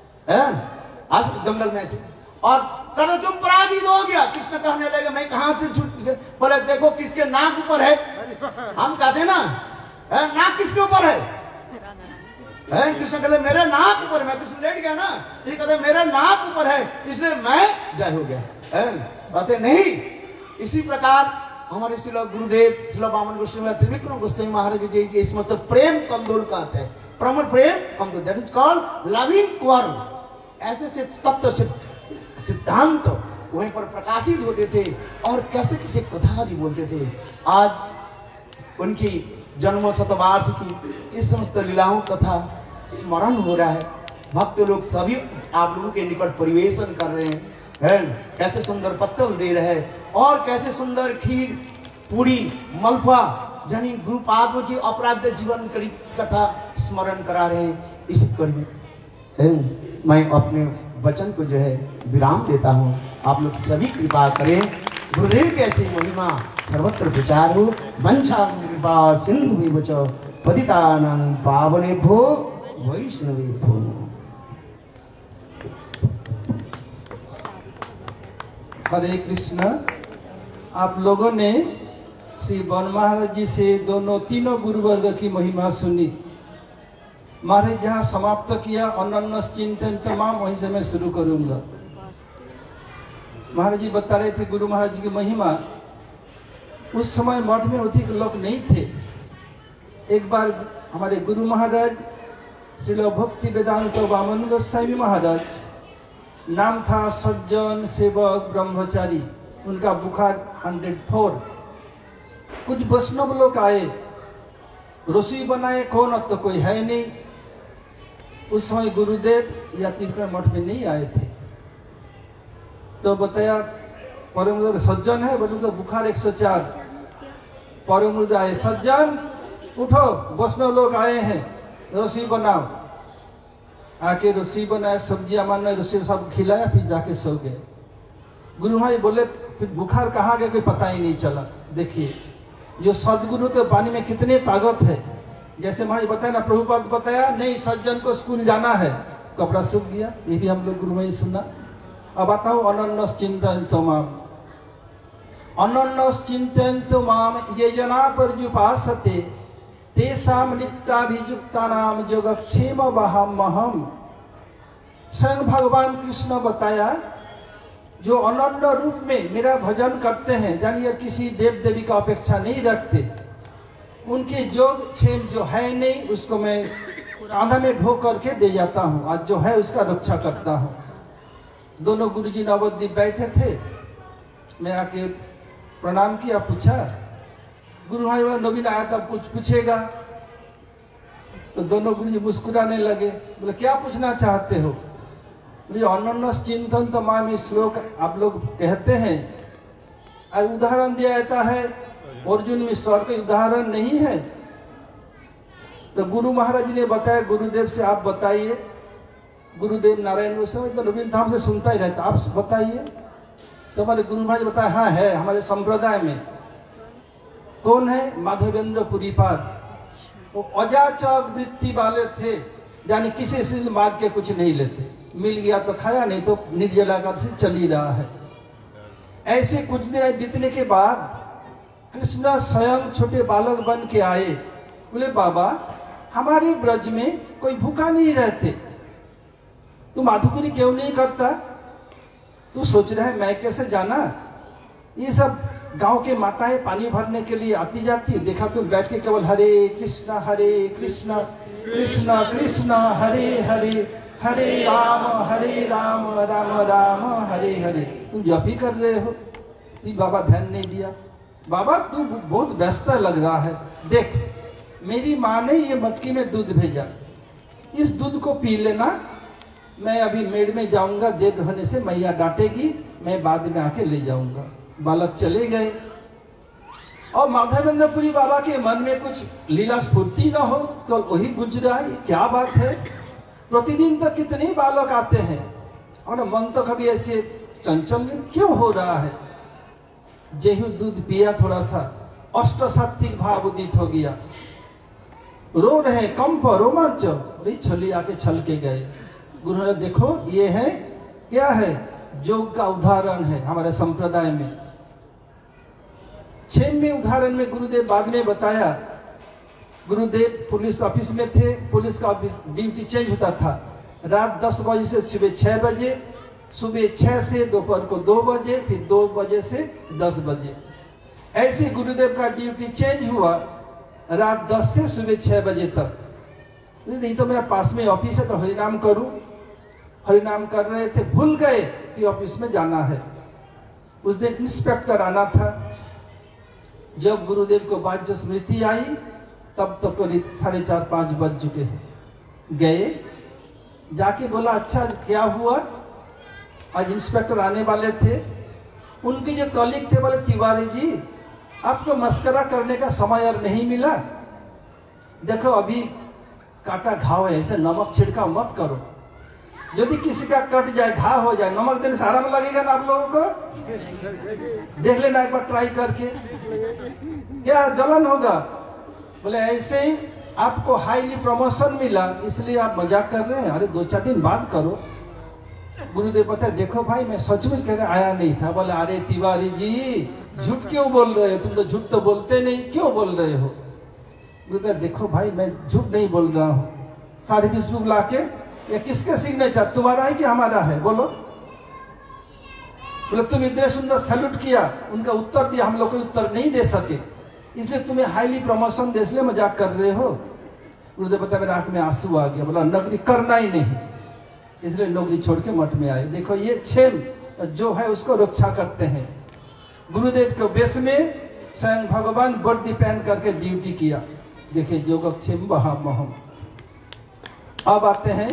दंगल में ऐसे, और कहते तुम पराजित हो गया। कृष्ण कहने लगे मैं कहां से छूट गए? बोले देखो किसके नाक ऊपर है। हम कहते ना नाक किसके ऊपर है? कृष्ण कहते मेरे नाक ऊपर। मैं कृष्ण लेट गया ना, ये कहते मेरे नाक ऊपर है, इसलिए मैं जय हो गया। कहते नहीं। इसी प्रकार हमारे श्री गुरुदेव श्री वामन गोस्वामी त्रिविक्रम गोस्वामी महाराज जी इस मतलब प्रेम कंदोल कहते हैं, प्रमर प्रेम कंदोल, that is called loving quarrel. ऐसे से तत्व सिद्धांत वहीं पर प्रकाशित होते थे और कैसे कैसे कथा भी बोलते थे। आज उनकी जन्म शतवार्ष की इस समस्त लीलाओं कथा स्मरण हो रहा है। भक्त लोग सभी आप लोगों के निकट परिवेशन कर रहे हैं, कैसे सुंदर पत्तल दे रहे हैं और कैसे सुंदर खीर पूरी मलपुआ जनी गुरु पादों की अपराध जीवन करी कथा स्मरण करा रहे हैं। इसी कड़ी में मैं अपने वचन को जो है विराम देता हूँ। आप लोग सभी कृपा करें। गुरुदेव की ऐसी महिमा सर्वत्र प्रचार हो। वंशा कृपा सिंधु विवच पतितानां पावनेभ्यो वैष्णवेभ्यो। हरे कृष्ण। आप लोगों ने श्री वन महाराज जी से तीनों गुरुवर्ग की महिमा सुनी। महाराज जहाँ समाप्त किया अनन्य चिंतन तमाम, वहीं से मैं शुरू करूंगा। महाराज जी बता रहे थे गुरु महाराज जी की महिमा। उस समय मठ में अधिक लोग नहीं थे। एक बार हमारे गुरु महाराज श्री भक्ति वेदांत वामन गोस्वामी महाराज, नाम था सज्जन सेवक ब्रह्मचारी, उनका बुखार 104। कुछ वैष्णव लोग आए, रसोई बनाए कौन, अब तो कोई है नहीं। उस समय गुरुदेव या त्रिपुरा मठ में नहीं आए थे। तो बताया परम सज्जन है, बोले तो बुखार 104। परम आए, सज्जन उठो, वैष्णव लोग आए हैं, रसोई बनाओ। आके रसोई बनाया, सब्जियां मारना, रसोई सब खिलाया, फिर जाके सो गए। गुरु भाई बोले फिर बुखार कहाँ गया कोई पता ही नहीं चला। देखिए जो सदगुरु के वाणी में कितने ताकत है। जैसे महाराज बताया ना, प्रभुपाद बताया नहीं सज्जन को स्कूल जाना है, कपड़ा सूख गया। ये भी हम लोग गुरु भाई सुना। अब बताओ अनन्य चिंतन तमाम, अनन्य चिंतन तमाम ये जना पर जुपासते तेसाम नित्याभियुक्ता नाम योगक्षेम वहम। स्वयं भगवान कृष्ण बताया जो अनन्य रूप में मेरा भजन करते हैं, जानिए किसी देव देवी का अपेक्षा नहीं रखते, उनके योग क्षेम जो है नहीं उसको मैं कांधा में ढो करके दे जाता हूँ। आज जो है उसका रक्षा करता हूँ। दोनों गुरुजी नवद्वीप बैठे थे, मैं आके प्रणाम किया, पूछा गुरु भाई नवीन आया था कुछ पूछेगा। तो दोनों गुरुजी मुस्कुराने लगे, बोले क्या पूछना चाहते हो? बोले अनन्य चिंतन तो मां में श्लोक आप लोग कहते हैं, और उदाहरण दिया जाता है अर्जुन में, स्वर का उदाहरण नहीं है। तो गुरु महाराज ने बताया गुरुदेव से आप बताइए। गुरुदेव नारायण गोस्वामी तो नवीन धाम से सुनता ही रहता, आप बताइए। तो हमारे गुरु महाराज बताया हाँ है, हमारे संप्रदाय में। कौन है? माधवेंद्र पुरीपाद। वो अजाचक वृत्ति वाले थे, यानी किसी से मांग के कुछ नहीं लेते, मिल गया तो खाया, नहीं तो निर्जला का से चल ही रहा है। ऐसे कुछ दिन बीतने के बाद कृष्ण स्वयं छोटे बालक बन के आए। बोले बाबा हमारे ब्रज में कोई भूखा नहीं रहते, तू माधुकरी क्यों नहीं करता? तू सोच रहा है मैं कैसे जाना? ये सब गांव के माताएं पानी भरने के लिए आती जाती, देखा तुम बैठ के केवल हरे कृष्णा कृष्ण कृष्ण हरे हरे, हरे राम राम राम हरे हरे। तुम जप ही कर रहे हो। बाबा ध्यान नहीं दिया। बाबा तू बहुत व्यस्त लग रहा है, देख मेरी माँ ने ये मटकी में दूध भेजा, इस दूध को पी लेना, मैं अभी मेड़ में जाऊंगा, देर होने से मैया डांटेगी, मैं बाद में आके ले जाऊंगा। बालक चले गए और माधवेंद्रपुरी बाबा के मन में कुछ लीला स्फूर्ति न हो, तो वही गुजरा है, क्या बात है, प्रतिदिन तो कितने बालक आते हैं और मन तो कभी ऐसे चंचल क्यों हो रहा है। जेहू दूध पिया थोड़ा सा अष्ट सात्विक भाव उदित हो गया, रो रहे कंप रोमांच, छली आके छल के गए। गुरु ने देखो ये है क्या है, योग का उदाहरण है हमारे संप्रदाय में। 6वें उदाहरण में गुरुदेव बाद में बताया, गुरुदेव पुलिस ऑफिस में थे, पुलिस का ऑफिस ड्यूटी चेंज होता था, रात 10 बजे से सुबह 6 बजे, सुबह 6 से दोपहर को 2 बजे, फिर 2 बजे से 10 बजे। ऐसे गुरुदेव का ड्यूटी चेंज हुआ, रात 10 से सुबह 6 बजे तक। नहीं तो मेरा पास में ऑफिस है तो हरिनाम करूं। हरिनाम कर रहे थे, भूल गए कि ऑफिस में जाना है। उस दिन इंस्पेक्टर आना था। जब गुरुदेव को बात स्मृति आई तब तो करीब 4:30-5 बज चुके थे। गए, जाके बोला अच्छा क्या हुआ, आज इंस्पेक्टर आने वाले थे। उनके जो कलीग थे बोले तिवारी जी आपको मस्करा करने का समय और नहीं मिला, देखो अभी काटा घाव है, ऐसे नमक छिड़का मत करो, यदि किसी का कट जाए घाव हो जाए, नमक देने से आराम लगेगा ना आप लोगों को, देख लेना एक बार ट्राई करके, क्या जलन होगा। बोले ऐसे ही आपको हाईली प्रमोशन मिला इसलिए आप मजाक कर रहे हैं, अरे 2-4 दिन बाद करो। गुरुदेव बताए देखो भाई मैं सचमुच कह रहे आया नहीं था। बोले अरे तिवारी जी झूठ क्यों बोल रहे हो, तुम तो झूठ तो बोलते नहीं, क्यों बोल रहे हो? गुरुदेव देखो भाई मैं झूठ नहीं बोल रहा हूँ, सर्विस बुक लाके, ये किसके सिग्नेचर, तुम्हारा है कि हमारा है, बोलो। बोले तुम इतने सुंदर सैल्यूट किया, उनका उत्तर दिया, हम लोग कोई उत्तर नहीं दे सके, इसलिए तुम्हें हाईली प्रमोशन दे, इसलिए मजाक कर रहे हो। गुरुदेव बता मेरे आंख में आंसू आ गया, बोला नौकरी करना ही नहीं, इसलिए नौकरी छोड़ के मठ में आए। देखो ये 6 जो है उसको रक्षा करते हैं। गुरुदेव के वेश में स्वयं भगवान वर्दी पहन करके ड्यूटी किया। देखिए योगक्षेम महामहम। अब आते हैं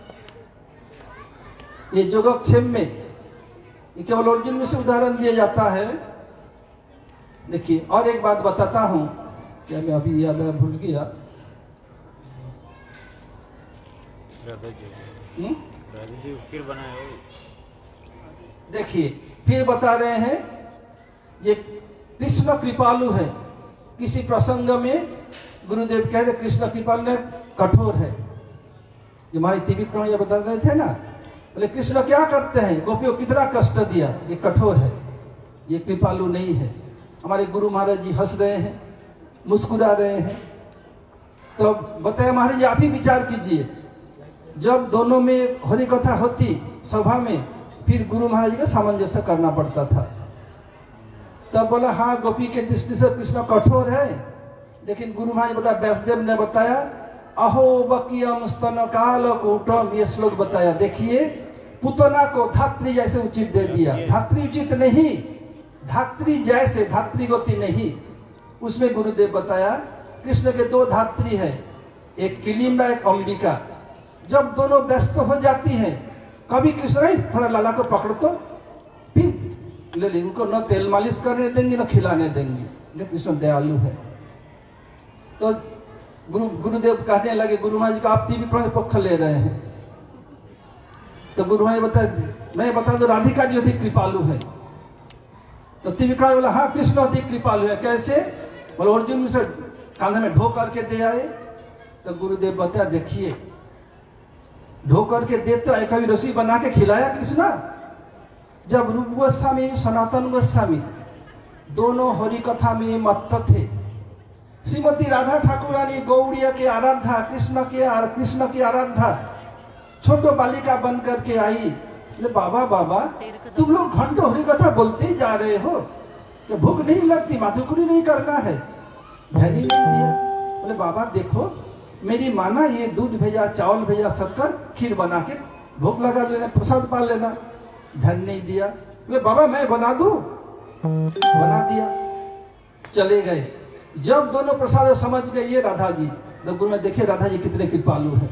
ये योगक्षेम में, ये केवल अर्जुन में से उदाहरण दिया जाता है। देखिए और एक बात बताता हूं, क्या मैं अभी याद भूल गया। देखिए फिर बता रहे हैं, ये कृष्ण कृपालु है। किसी प्रसंग में गुरुदेव कहते कृष्ण कृपालु ने कठोर है, जो हमारी त्रिविक्रम ये बता रहे थे ना, बोले कृष्ण क्या करते हैं, गोपियों को कितना कष्ट दिया, ये कठोर है, ये कृपालु नहीं है। हमारे गुरु महाराज जी हंस रहे हैं, मुस्कुरा रहे हैं। तो बताया महाराज जी आप ही विचार कीजिए, जब दोनों में हरि कथा होती सभा में, फिर गुरु महाराज जी को सामंजस्य करना पड़ता था। तब बोला हाँ गोपी के दृष्टि से कृष्ण कठोर है, लेकिन गुरु महाराज बताया, व्यासदेव ने बताया अहो बकियम स्तन काल कूटम, ये श्लोक बताया। देखिए पुतना को धात्री जैसे उचित दे दिया, धात्री उचित नहीं, धात्री जैसे, धात्री गति नहीं। उसमें गुरुदेव बताया कृष्ण के 2 धात्री है, एक किलिम्बा एक अंबिका। जब दोनों व्यस्त हो जाती हैं, कभी कृष्ण थोड़ा लाला को पकड़ तो फिर ले, उनको न तेल मालिश करने देंगे न खिलाने देंगे, कृष्ण दयालु है। तो गुरुदेव कहने लगे गुरु महाराज को आप त्रिविक्रम पक्ष ले रहे हैं। तो गुरु महाराज बताया मैं बता दो राधिका जी अधिक कृपालु है। तो त्रिविक्रम बोला हाँ कृष्ण अधिक कृपालु है, कैसे? बोले अर्जुन से कांधे में ढो करके दे आए। तो गुरुदेव बताया देखिए ढो करके देते हैं, कभी रसोई बना के खिलाया कृष्णा? जब रूप गोस्वामी सनातन गोस्वामी दोनों हरि कथा में मत्त थे, श्रीमती राधा ठाकुरानी गौड़िया के आराध्या, कृष्ण की आराध्या छोटो बालिका बन करके आई। बाबा बाबा तुम लोग घंटों हरि कथा बोलते ही जा रहे हो, तो भूख नहीं लगती, माधुकरी नहीं करना है? ध्यान ही नहीं दिया। बोले बाबा देखो मेरी माना, ये दूध भेजा, चावल भेजा, शक्कर, खीर बना के भोग लगा लेना, प्रसाद पा लेना। ध्यान नहीं दिया। बोले बाबा मैं बना दूं? बना दिया, चले गए। जब दोनों प्रसाद समझ गए ये राधा जी, तो गुरु में देखे राधा जी कितने कृपालु हैं।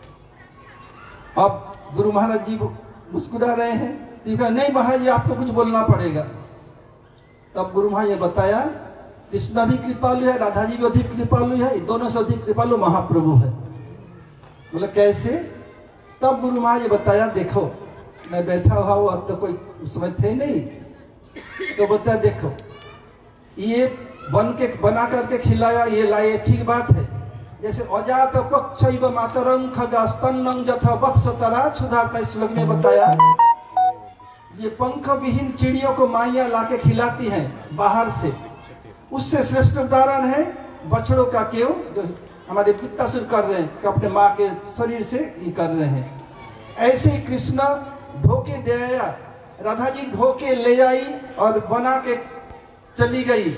अब गुरु महाराज जी मुस्कुरा रहे हैं, तो कहा नहीं महाराज जी आपको कुछ बोलना पड़ेगा। तब गुरु महाराज ने बताया कृष्णा भी कृपालु है, राधा जी भी अधिक कृपालु है, दोनों से अधिक कृपालु महाप्रभु है। बोले कैसे? तब गुरु महाराज ने बताया देखो मैं बैठा हुआ हूं, अब तो कोई उसमें थे नहीं, तो बताया देखो ये बना करके खिलाया, ये लाए, ठीक बात है। जैसे अजात पक्ष मातरं खगास्तन्नं जथा बक्सतरा क्षुधार्ता श्लोक में बताया, ये पंख विहीन चिड़ियों को माइया लाके खिलाती हैं बाहर से, उससे श्रेष्ठ उदाहरण है बछड़ों का क्यों जो हमारे पित्तासुर कर रहे हैं, अपने माँ के शरीर से ये कर रहे हैं। ऐसे ही कृष्ण धोके दे आया, राधा जी धोके ले आई और बना के चली गई,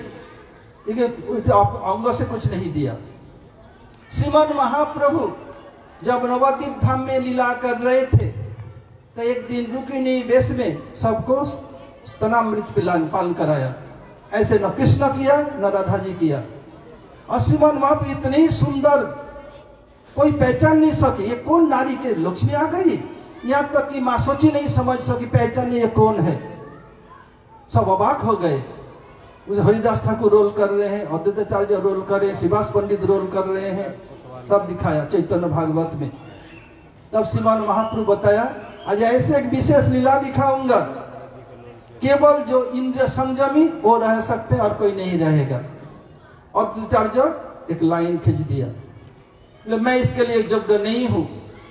अंगों से कुछ नहीं दिया। श्रीमन महाप्रभु जब नवद्वीप धाम में लीला कर रहे थे, तो एक दिन रुक्मिणी वेश में सबको स्तनामृत पान कराया। ऐसे न कृष्ण किया न राधा जी किया। और श्रीमन महाप्रभु इतने ही सुंदर, कोई पहचान नहीं सके ये कौन नारी के लक्ष्मी आ गई, यहाँ तक कि माँ सोची नहीं समझ सकी पहचान ये कौन है। सब अबाक हो गए। उसे हरिदास ठाकुर रोल कर रहे हैं, अद्वैताचार्य रोल कर रहे हैं, शिवास पंडित रोल कर रहे हैं, सब दिखाया चैतन्य भागवत में। तब श्रीमान महाप्रभु बताया आज ऐसे एक विशेष लीला दिखाऊंगा, केवल जो इंद्रिय संयमी वो रह सकते और कोई नहीं रहेगा। अद्वैताचार्य एक लाइन खींच दिया, मैं इसके लिए योग्य नहीं हूं,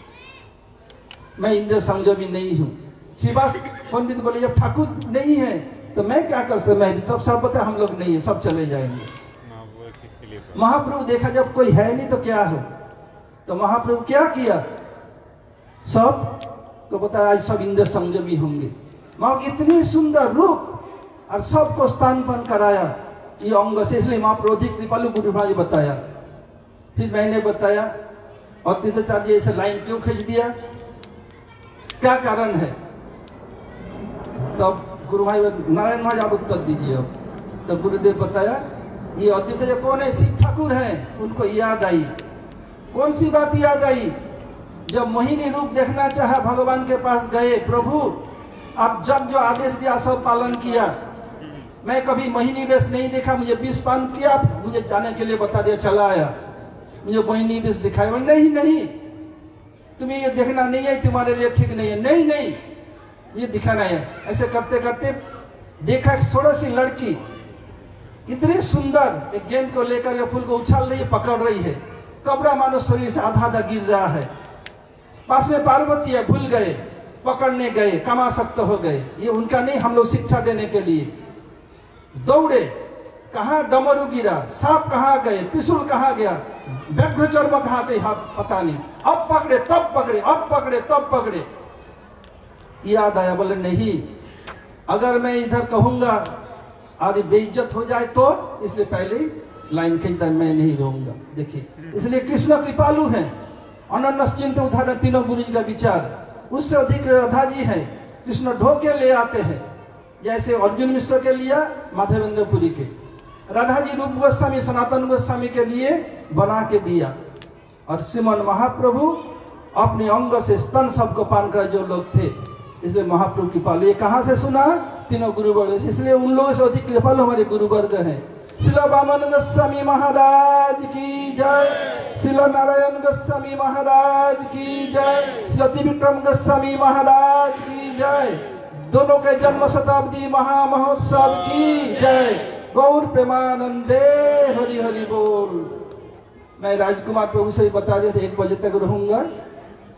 मैं इंद्रिय संयमी नहीं हूं। शिवास पंडित बोले जब ठाकुर नहीं है तो मैं क्या कर सकता, मैं भी तब सब बता हम लोग नहीं है, सब चले जाएंगे। महाप्रभु देखा जब कोई है नहीं तो क्या हो, तो महाप्रभु क्या किया, सब तो बताया आज सब इंद्र संयमी होंगे। महाप्रभु इतनी सुंदर रूप और सबको स्थानपन कराया ये अंग से, इसलिए महाप्रभु अधिक कृपालु गुरु महाराज बताया। फिर मैंने बताया अद्वैताचार्य ऐसे लाइन क्यों खींच दिया, क्या कारण है। तब गुरु भाई नारायण महाराज आप उत्तर दीजिए। अब तब गुरुदेव बताया ये अद्वैत कौन है, शिव ठाकुर है। उनको याद आई, कौन सी बात याद आई, जब मोहिनी रूप देखना चाहा भगवान के पास गए, प्रभु आप जब जो आदेश दिया सब पालन किया, मैं कभी मोहिनी वेश नहीं देखा, मुझे विष पान किया, मुझे जाने के लिए बता दिया, चला आया, मुझे मोहिनी वेश दिखाया। नहीं नहीं तुम्हें ये देखना नहीं है, तुम्हारे लिए ठीक नहीं है, नहीं नहीं ये दिखाना है। ऐसे करते करते देखा थोड़ा सी लड़की इतनी सुंदर एक गेंद को लेकर या फूल को उछाल रही है, पकड़ रही है, कपड़ा मानो शरीर से आधा आधा गिर रहा है। पास में पार्वती है, भूल गए, पकड़ने गए, कामासक्त हो गए। ये उनका नहीं, हम लोग शिक्षा देने के लिए दौड़े, कहाँ डमरू गिरा, सांप कहाँ गए, त्रिशूल कहाँ गया, व्याघ्र चर्म कहाँ गए, पता नहीं। अब पकड़े तब पकड़े, अब पकड़े तब पकड़े। याद आया, बोले नहीं अगर मैं इधर कहूंगा और बेइज्जत हो जाए तो, इसलिए पहले लाइन खींचता, मैं नहीं रहूंगा। देखिए इसलिए कृष्ण कृपालु हैं, अनन्यश्चिंत उदाहरण तीनों गुरु जी का विचार। उससे अधिक राधा जी हैं, कृष्ण ढो के ले आते हैं, जैसे अर्जुन मिश्र के लिया माधवेंद्रपुरी के, राधा जी रूप गोस्वामी सनातन गोस्वामी के लिए बना के दिया। और श्रीमन महाप्रभु अपने अंग से स्तन सबको पान कर जो लोग थे, इसलिए महाप्रभु कृपालु। ये कहाँ से सुना, तीनों गुरुवर्ग, इसलिए उन लोगों से अधिक कृपालु हमारे गुरुवर्ग हैं। श्रील वामन गोस्वामी महाराज की जय, श्रील नारायण गोस्वामी महाराज की जय, श्री त्रिविक्रम गोस्वामी महाराज की जय, दोनों के जन्म शताब्दी महामहोत्सव की जय। गौर प्रेमानंदे हरि हरि बोल। मैं राजकुमार प्रभु से बता दिया था 1 बजे तक रहूंगा,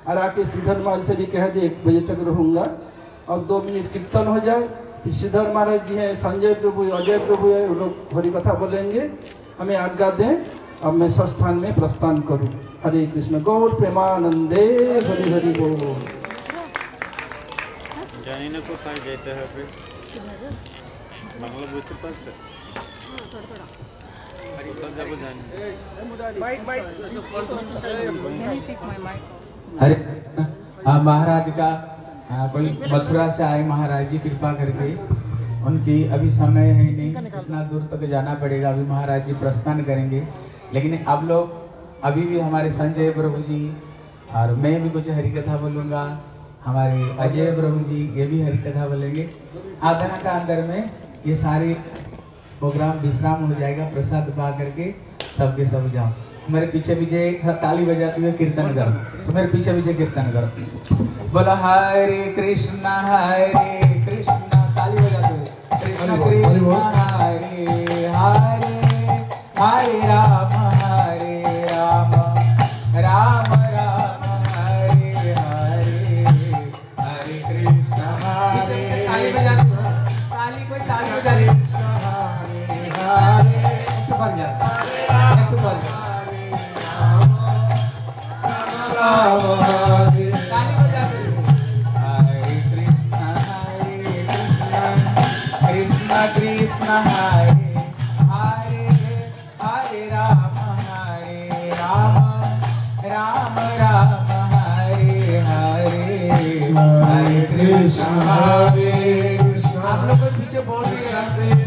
और आके श्रीधर महाराज से भी कह दे 1 बजे तक रहूँगा और 2 मिनट कीर्तन हो जाए। फिर श्रीधर महाराज जी हैं, संजय प्रभु, अजय प्रभु है, वो लोग हरि कथा बोलेंगे, हमें आज्ञा दें, अब मैं संस्थान में प्रस्थान करूँ। हरे कृष्ण गौर प्रेमानंदे हरि हरि बोल। जाने को काय जाते हैं फिर बांग्ला बोलते पर सर हरे महाराज का कोई मथुरा से आए महाराज जी कृपा करके, उनकी अभी समय है नहीं, इतना दूर तक जाना पड़ेगा, अभी महाराज जी प्रस्थान करेंगे। लेकिन आप लोग अभी भी हमारे संजय प्रभु जी और मैं भी कुछ हरि कथा बोलूँगा, हमारे अजय प्रभु जी ये भी हरि कथा बोलेंगे। आधा घंटा अंदर में ये सारे प्रोग्राम विश्राम हो जाएगा, प्रसाद पा करके सबके सब जाओ। मेरे पीछे पीछे ताली बजाते हुए कीर्तन करो, तो मेरे पीछे पीछे कीर्तन करो, बोलो हरे कृष्णा ताली बजाते हुए कृष्ण कृष्ण हरे हरे हरे राम राम राम हरे हरे हरे कृष्ण हरे। ताली बजाते हुए, ताली कोई ताली बजाते हरे एक बार जा एक बार ताली बजाते हरे कृष्ण कृष्ण कृष्ण हरे हरे हरे राम राम राम हरे हरे हरे कृष्ण हरे कृष्ण। आप लोग पीछे बोल रहे हैं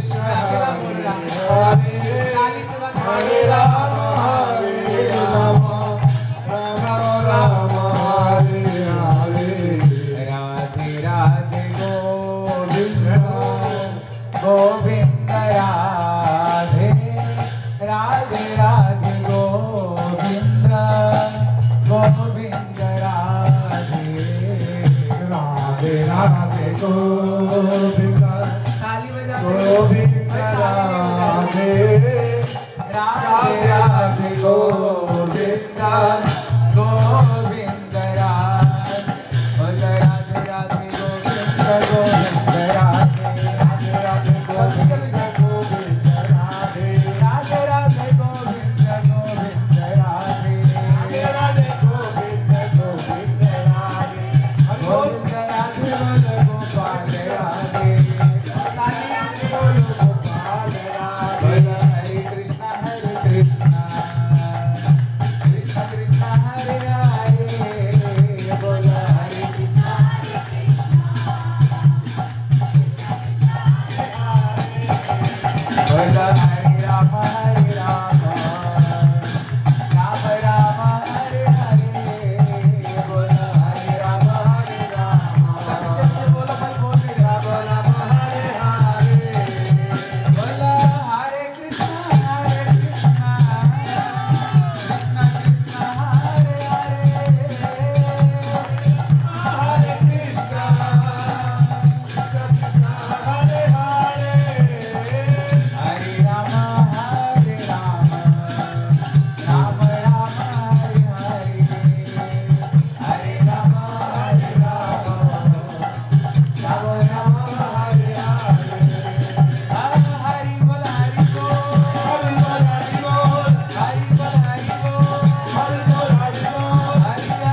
हरे राम हरे राम राम राम हरे हरे राधे राधे गोविंद गोविंद राधे राधे राधे गोविंद गोविंद राधे राधे राधे गोविंद ताली बजा गोविंद राधे राधे राधे गोविंद गोविंद राधे राधे राधे गोविंद गोविंद राधे राधे राधे गोविंद गोविंद राधे राधे राधे गोविंद गोविंद राधे राधे राधे गोविंद गोविंद राधे गोविंद राधे बोलो गोपाल राधे राधे बोलो गोपाल राधे हरे कृष्णा कृष्ण कृष्ण हरे हरे बोलो हरे कृष्णा बोलो हरे राम राम राम हरे हरे बोलो हरे राम बोलो भाई बोल राम राम हरे हरे बोलो हरे कृष्ण कृष्ण कृष्ण हरे हरे हरे कृष्ण कृष्ण हरे हरे हरे राम राम राम हरे हरे हरे राम राम राम हरे हरे हरि बोल हरि बोल हरि बोल हरि बोल हरि बोल हरि बोल हरि बोल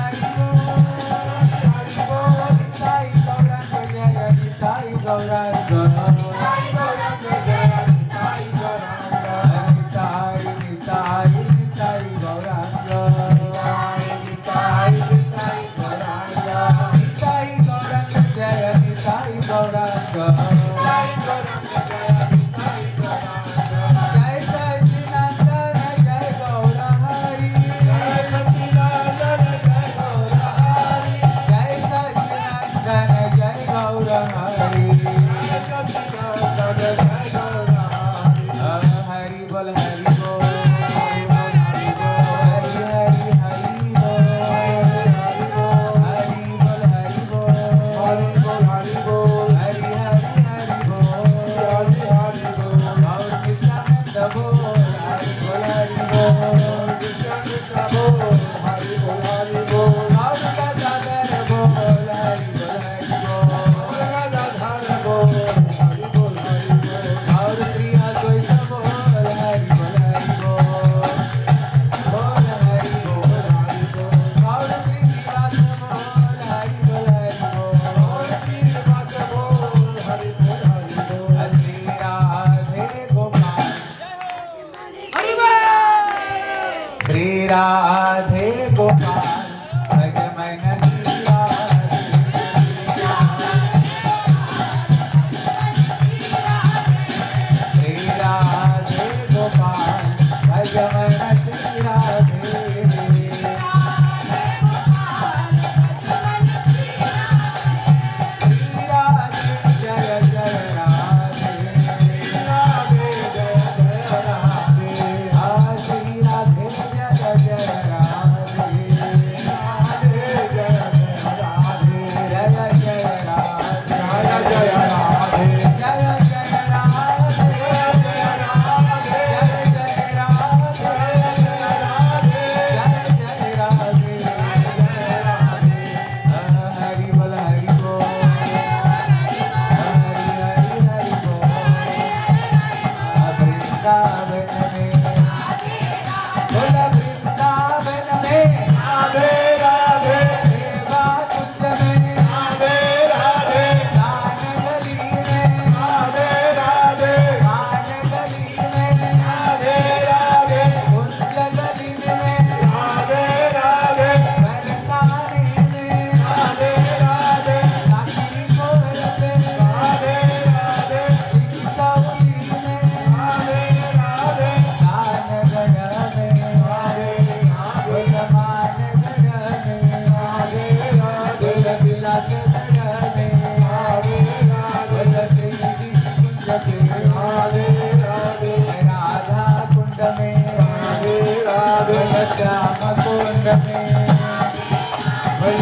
हरि बोल साई गौरांग जय साई गौरांग साई गौरांग जय साई गौरांग साई साई साई गौरांग साई साई गौरांग साई गौरांग जय साई गौरांग साई गौरांग जय साई गौरांग जय सच्चिदानंद जय गौर हरि जय सच्चिदानंद जय गौर हरि जय सच्चिदानंद जय गौर हरि जय सच्चिदानंद जय गौर हरि हरि बोल हरि बोल हरि हरि हरि बोल हरि बोल हरि बोल हरि बोल हरि हरि हरि बोल और कृष्ण बोल हरि बोल हरि बोल कृष्ण बोल हरि बोल हरि बोल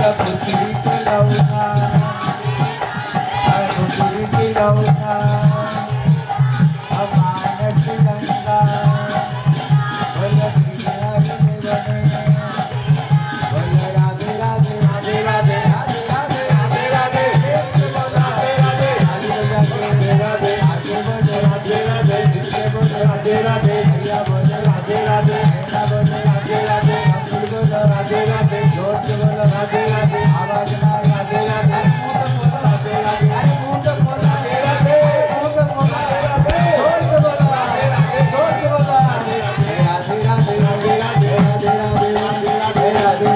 बोला पुत्री की लौटा पुत्री की लौटा अमानस गंगा बोला श्रीहरि बने बोला राधे राधे राधे राधे राधे राधे राधे राधे राधे राधे राधे आगे बोलो राधे राधे जिसके बोलो राधे राधे भैया बोलो राधे राधे बेटा बोलो राधे राधे अब्दुल बोलो राधे राधे जोर से बोलो राधे राधे आवाज में राधे राधे मुंह तक बोलो राधे राधे मुंह तक बोलो राधे राधे जोर से बोलो राधे राधे जोर से बोलो राधे राधे राधे राधे राधे राधे राधे राधे राधे राधे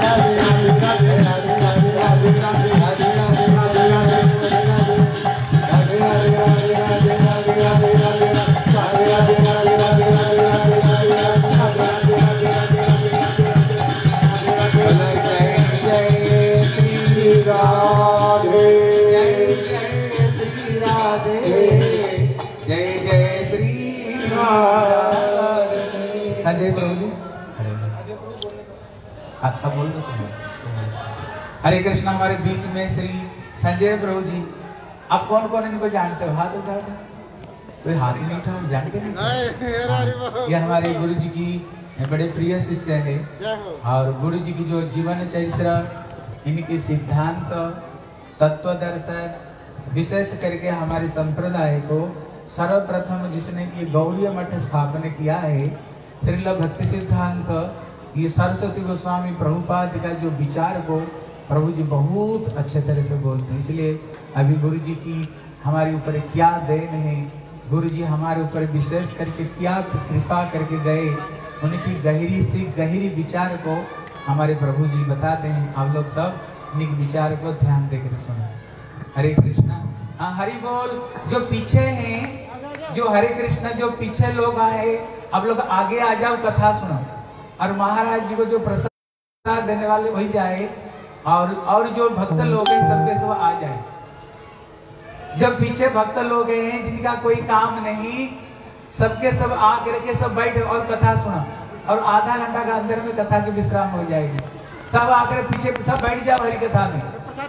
हरे कृष्ण। हमारे बीच में श्री संजय प्रभु जी, आप कौन कौन इनको जानते हो? हाथ उठाओ। कोई हाथ ही नहीं उठाओ, जान के नहीं? ये हमारे गुरु जी की बड़े प्रिय शिष्य है और गुरु जी की जो जीवन चरित्र, इनके सिद्धांत, तत्व दर्शन, विशेष करके हमारे संप्रदाय को सर्वप्रथम जिसने ये गौड़ीय मठ स्थापन किया है, श्रील भक्ति सिद्धांत, ये सरस्वती गोस्वामी प्रभुपाद का जो विचार को प्रभु जी बहुत अच्छे तरह से बोलते हैं। इसलिए अभी गुरु जी की हमारे ऊपर क्या देन है, गुरु जी हमारे ऊपर विशेष करके क्या कृपा करके गए, उनकी गहरी से गहरी विचार को हमारे प्रभु जी बताते हैं। आप लोग सब इनके विचार को ध्यान देकर सुनो। हरे कृष्णा। हाँ हरि बोल। जो पीछे हैं, जो हरे कृष्णा जो पीछे लोग आए, आप लोग आगे आ जाओ, कथा सुनो। और महाराज जी को जो प्रसाद देने वाले वही जाए और जो भक्त लोग हैं सबके सब आ जाए। जब पीछे भक्त लोग हैं जिनका कोई काम नहीं, सबके सब आकर के सब बैठ और कथा सुना, और आधा घंटा का अंदर में कथा की विश्राम हो जाएगी। सब आकर पीछे सब बैठ जाओ हरि कथा में।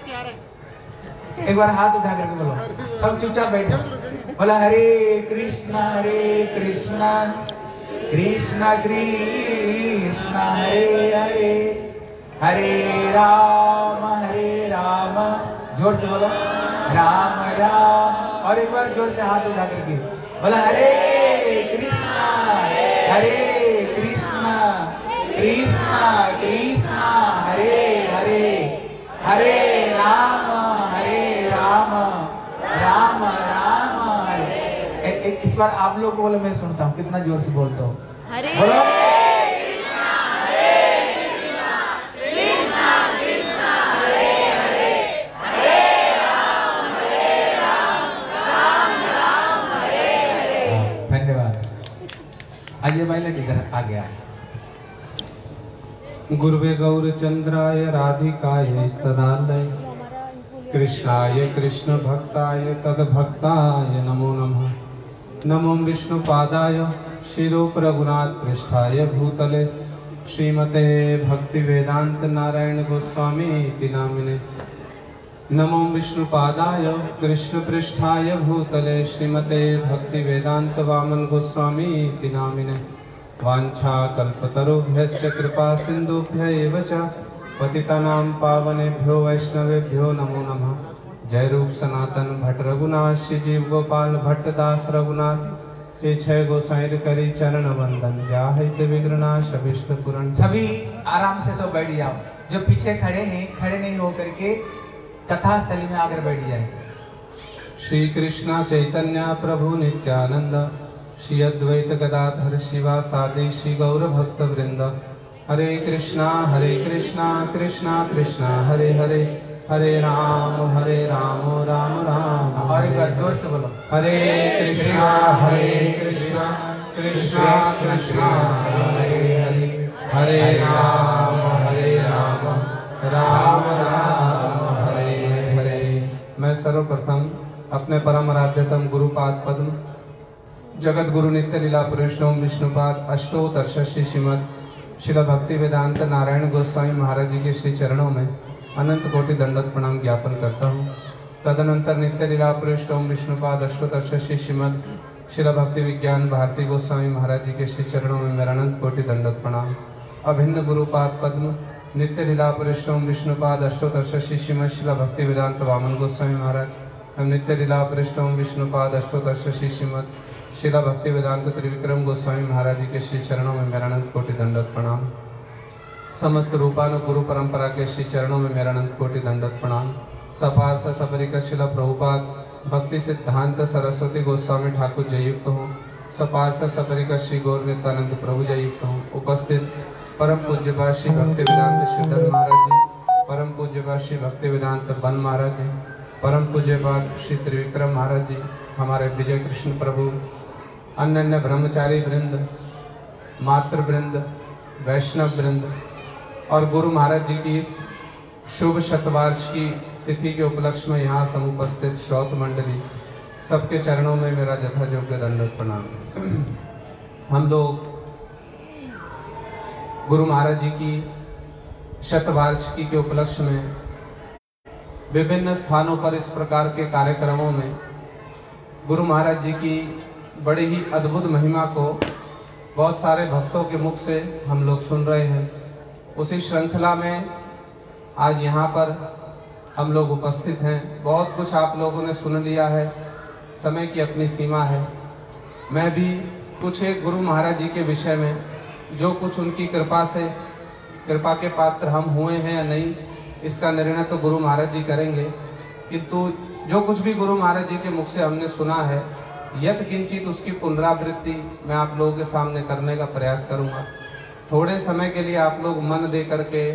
एक बार हाथ उठा करके बोलो, सब चुपचाप बैठ जाओ। बोला हरे कृष्णा कृष्णा कृष्णा हरे हरे, हरे राम जोर से बोलो राम राम। और एक बार जोर से हाथ उठा करके बोला हरे कृष्णा कृष्णा कृष्णा हरे हरे, हरे राम राम राम हरे। इस बार आप लोग बोलो, मैं सुनता हूँ कितना जोर से बोलता हूँ। हरे कृष्णा कृष्णा कृष्णा हरे हरे, हरे राम राम हरे हरे। धन्यवाद। आइए महिला इधर आ गया। गुरुवे गौरचंद्राय राधिकाय स्तदालय कृष्णाय कृष्ण भक्ताय तद्भक्ताय नमो नमः। नमो विष्णुपादाय शिरोप रघुनाथ पृष्ठाय भूतले श्रीमते भक्ति वेदांत नारायण गोस्वामी इति नामिने। नमो विष्णुपादाय कृष्ण पृष्ठाय भूतले श्रीमते भक्ति वेदांत वामन गोस्वामी इति नामिने। वांछा कल्पतरुभ्यश्च कृपा सिंधुभ्य एव च पतितानां पावनेभ्यो वैष्णवेभ्यो नमो नमः। जय रूप सनातन भट्ट रघुनाथ श्री जीव गोपाल भट्ट दास रघुनाथ ये छह गोसाई करी चरण वंदन जाहित विघ्नाश अभिष्ट पूर्ण। सभी आराम से सब बैठ जाओ। जो पीछे खड़े हैं, खड़े नहीं हो करके कथा स्थली में आकर बैठ जाए। श्री कृष्णा चैतन्य प्रभु नित्यानंद श्री अद्वैत गदाधर शिवासादि श्री गौर भक्त वृंद। हरे कृष्णा कृष्णा कृष्णा हरे हरे, हरे राम राम राम। और एक बार जोर से बोलो हरे कृष्णा कृष्णा कृष्णा हरे हरे, हरे राम राम हरे हरे। मैं सर्वप्रथम अपने परम आराध्यतम गुरुपाद पद्म जगत गुरु नित्य लीला पुरुषोत्तम विष्णुपाद अष्टोत्तर श्री श्रीमद शिला भक्ति वेदांत नारायण गोस्वामी महाराज जी के श्री चरणों में अनंत कोटि दंडवत प्रणाम ज्ञापन करता हूँ। तदनंतर नित्य लीला पृष्ठ ओम विष्णुपाद अष्टोत्तर श्री श्रीमद शिला भक्ति विज्ञान भारती गोस्वामी महाराज जी के श्री चरणों में मेरा अनंत कोटि दंडवत प्रणाम। अभिन्न गुरुपाद पद्म नित्य लीला पृष्ठ ओम विष्णुपाद अष्टोत्तर श्री श्रीमद शिला भक्ति वेदांत वामन गोस्वामी महाराज हम नित्य लीला पृष्ठ ओम विष्णुपाद अष्टोत्तर श्री श्रीमद शिला भक्ति वेदांत त्रिविक्रम गोस्वामी महाराज जी के श्री चरणों में मेरा अनंत कोटि दंडवत प्रणाम। समस्त रूपानु गुरु परंपरा के श्री चरणों में मेरा अनंत कोटि दंडवत प्रणाम। सपार्श सपरिकर शिला प्रभुपाद भक्ति सिद्धांत सरस्वती गोस्वामी ठाकुर जययुक्त हो। सपार्श सपरिकर श्री गौर नित्यानंद प्रभु जययुक्त हो। उपस्थित परम पूज्यपाद श्री भक्ति वेदांत श्रीधर महाराज जी, परम पूज्यपाद श्री भक्ति वेदांत बन महाराज जी, परम पूज्यपाद श्री त्रिविक्रम महाराज जी, हमारे विजय कृष्ण प्रभु, अन्य अन्य ब्रह्मचारी वृंद, मातृ वृंद, वैष्णव वृंद और गुरु महाराज जी की इस शुभ शतवार्ष की तिथि के उपलक्ष्य में यहाँ समुपस्थित श्रोत मंडली सबके चरणों में मेरा यथायोग्य दंडवत प्रणाम। हम लोग गुरु महाराज जी की शतवार्षिकी के उपलक्ष्य में विभिन्न स्थानों पर इस प्रकार के कार्यक्रमों में गुरु महाराज जी की बड़ी ही अद्भुत महिमा को बहुत सारे भक्तों के मुख से हम लोग सुन रहे हैं। उसी श्रृंखला में आज यहाँ पर हम लोग उपस्थित हैं। बहुत कुछ आप लोगों ने सुन लिया है, समय की अपनी सीमा है। मैं भी कुछ एक गुरु महाराज जी के विषय में जो कुछ उनकी कृपा से, कृपा के पात्र हम हुए हैं या नहीं, इसका निर्णय तो गुरु महाराज जी करेंगे, किंतु जो कुछ भी गुरु महाराज जी के मुख से हमने सुना है यत किंचित उसकी पुनरावृत्ति मैं आप लोगों के सामने करने का प्रयास करूंगा। थोड़े समय के लिए आप लोग मन दे करके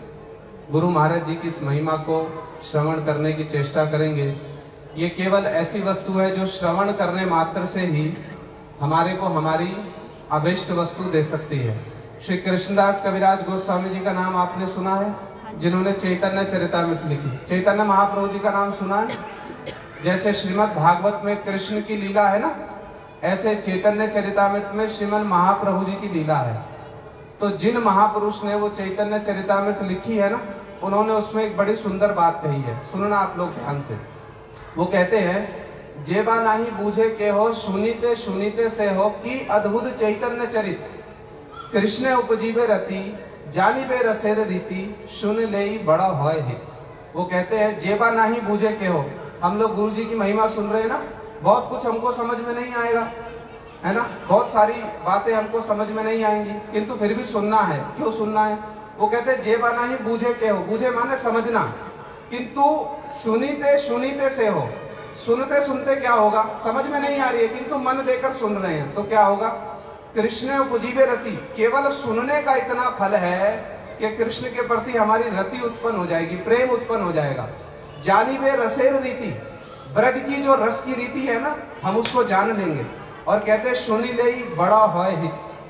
गुरु महाराज जी की इस महिमा को श्रवण करने की चेष्टा करेंगे। ये केवल ऐसी वस्तु है जो श्रवण करने मात्र से ही हमारे को हमारी अभिष्ट वस्तु दे सकती है। श्री कृष्णदास कविराज गोस्वामी जी का नाम आपने सुना है, जिन्होंने चैतन्य चरितामृत लिखी। चैतन्य महाप्रभु जी का नाम सुना है। जैसे श्रीमद् भागवत में कृष्ण की लीला है ना, ऐसे चैतन्य चरितामृत में श्रीमद् महाप्रभु जी की लीला है। तो जिन महापुरुष ने वो चैतन्य चरितामृत लिखी है ना, उन्होंने उसमें एक बड़ी सुंदर बात कही है, सुनना आप लोग ध्यान से। वो कहते हैं, जेबा नाही बूझे के हो, सुनीते सुनीते से हो कि अद्भुत चैतन्य चरित, कृष्ण उपजीवे रति, जानी बे रसेर रीति, सुन ले बड़ा होय है। वो कहते हैं जेबा नाही बूझे के हो। हम लोग गुरु जी की महिमा सुन रहे हैं ना, बहुत कुछ हमको समझ में नहीं आएगा, है ना, बहुत सारी बातें हमको समझ में नहीं आएंगी, किंतु फिर भी सुनना है। क्यों सुनना है? वो कहते हैं जेबा नाही बूझे के हो, बूझे माने समझना, किंतु सुनीते सुनीते से हो। सुनते सुनते क्या होगा, समझ में नहीं आ रही है किंतु मन देकर सुन रहे हैं, तो क्या होगा? कृष्ण उपजीवे रति, केवल सुनने का इतना फल है कि कृष्ण के प्रति हमारी रति उत्पन्न हो जाएगी, प्रेम उत्पन्न हो जाएगा। जानी वे रसेर रीति, ब्रज की जो रस की रीति है ना, हम उसको जान लेंगे। और कहते हैं सुनी ले बड़ा होय हित,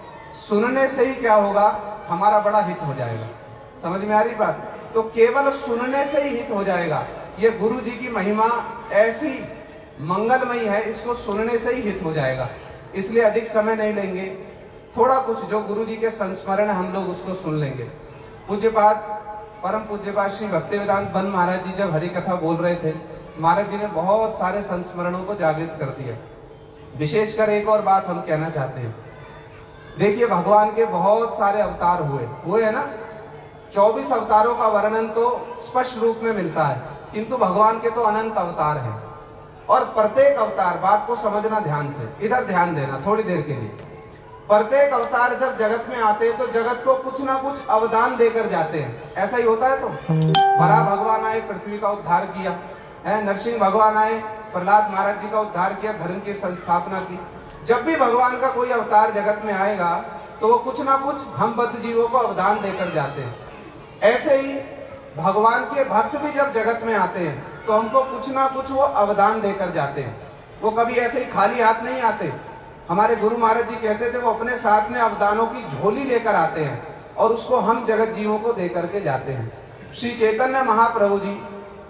सुनने से ही क्या होगा, हमारा बड़ा हित हो जाएगा। समझ में आ रही बात? तो केवल सुनने से ही हित हो जाएगा। ये गुरु जी की महिमा ऐसी मंगलमयी है, इसको सुनने से ही हित हो जाएगा। इसलिए अधिक समय नहीं लेंगे, थोड़ा कुछ जो गुरु जी के संस्मरण हम लोग उसको सुन लेंगे। पूज्यपाद परम पूज्यपाद श्री भक्ति वेदांत बन महाराज जी जब हरि कथा बोल रहे थे, महाराज जी ने बहुत सारे संस्मरणों को जागृत कर दिया। विशेषकर एक और बात हम कहना चाहते हैं, देखिए भगवान के बहुत सारे अवतार हुए है ना, 24 अवतारों का वर्णन तो स्पष्ट रूप में मिलता है, किंतु भगवान के तो अनंत अवतार हैं। और प्रत्येक अवतार, बात को समझना ध्यान से, इधर ध्यान देना थोड़ी देर के लिए। प्रत्येक अवतार जब जगत में आते हैं तो जगत को कुछ ना कुछ अवदान देकर जाते हैं, ऐसा ही होता है। तो बड़ा भगवान आए, पृथ्वी का उद्धार किया है, नरसिंह भगवान आए, प्रहलाद महाराज जी का उद्धार किया, धर्म की संस्थापना की। जब भी भगवान का कोई अवतार जगत में आएगा तो वो कुछ ना कुछ हम बद्ध जीवों को अवदान देकर जाते हैं। ऐसे ही भगवान के भक्त भी जब जगत में आते हैं तो हमको कुछ ना कुछ वो अवदान देकर जाते हैं। वो कभी ऐसे ही खाली हाथ नहीं आते। हमारे गुरु महाराज जी कहते थे वो अपने साथ में अवदानों की झोली लेकर आते हैं और उसको हम जगत जीवों को दे करके जाते हैं। श्री चैतन्य महाप्रभु जी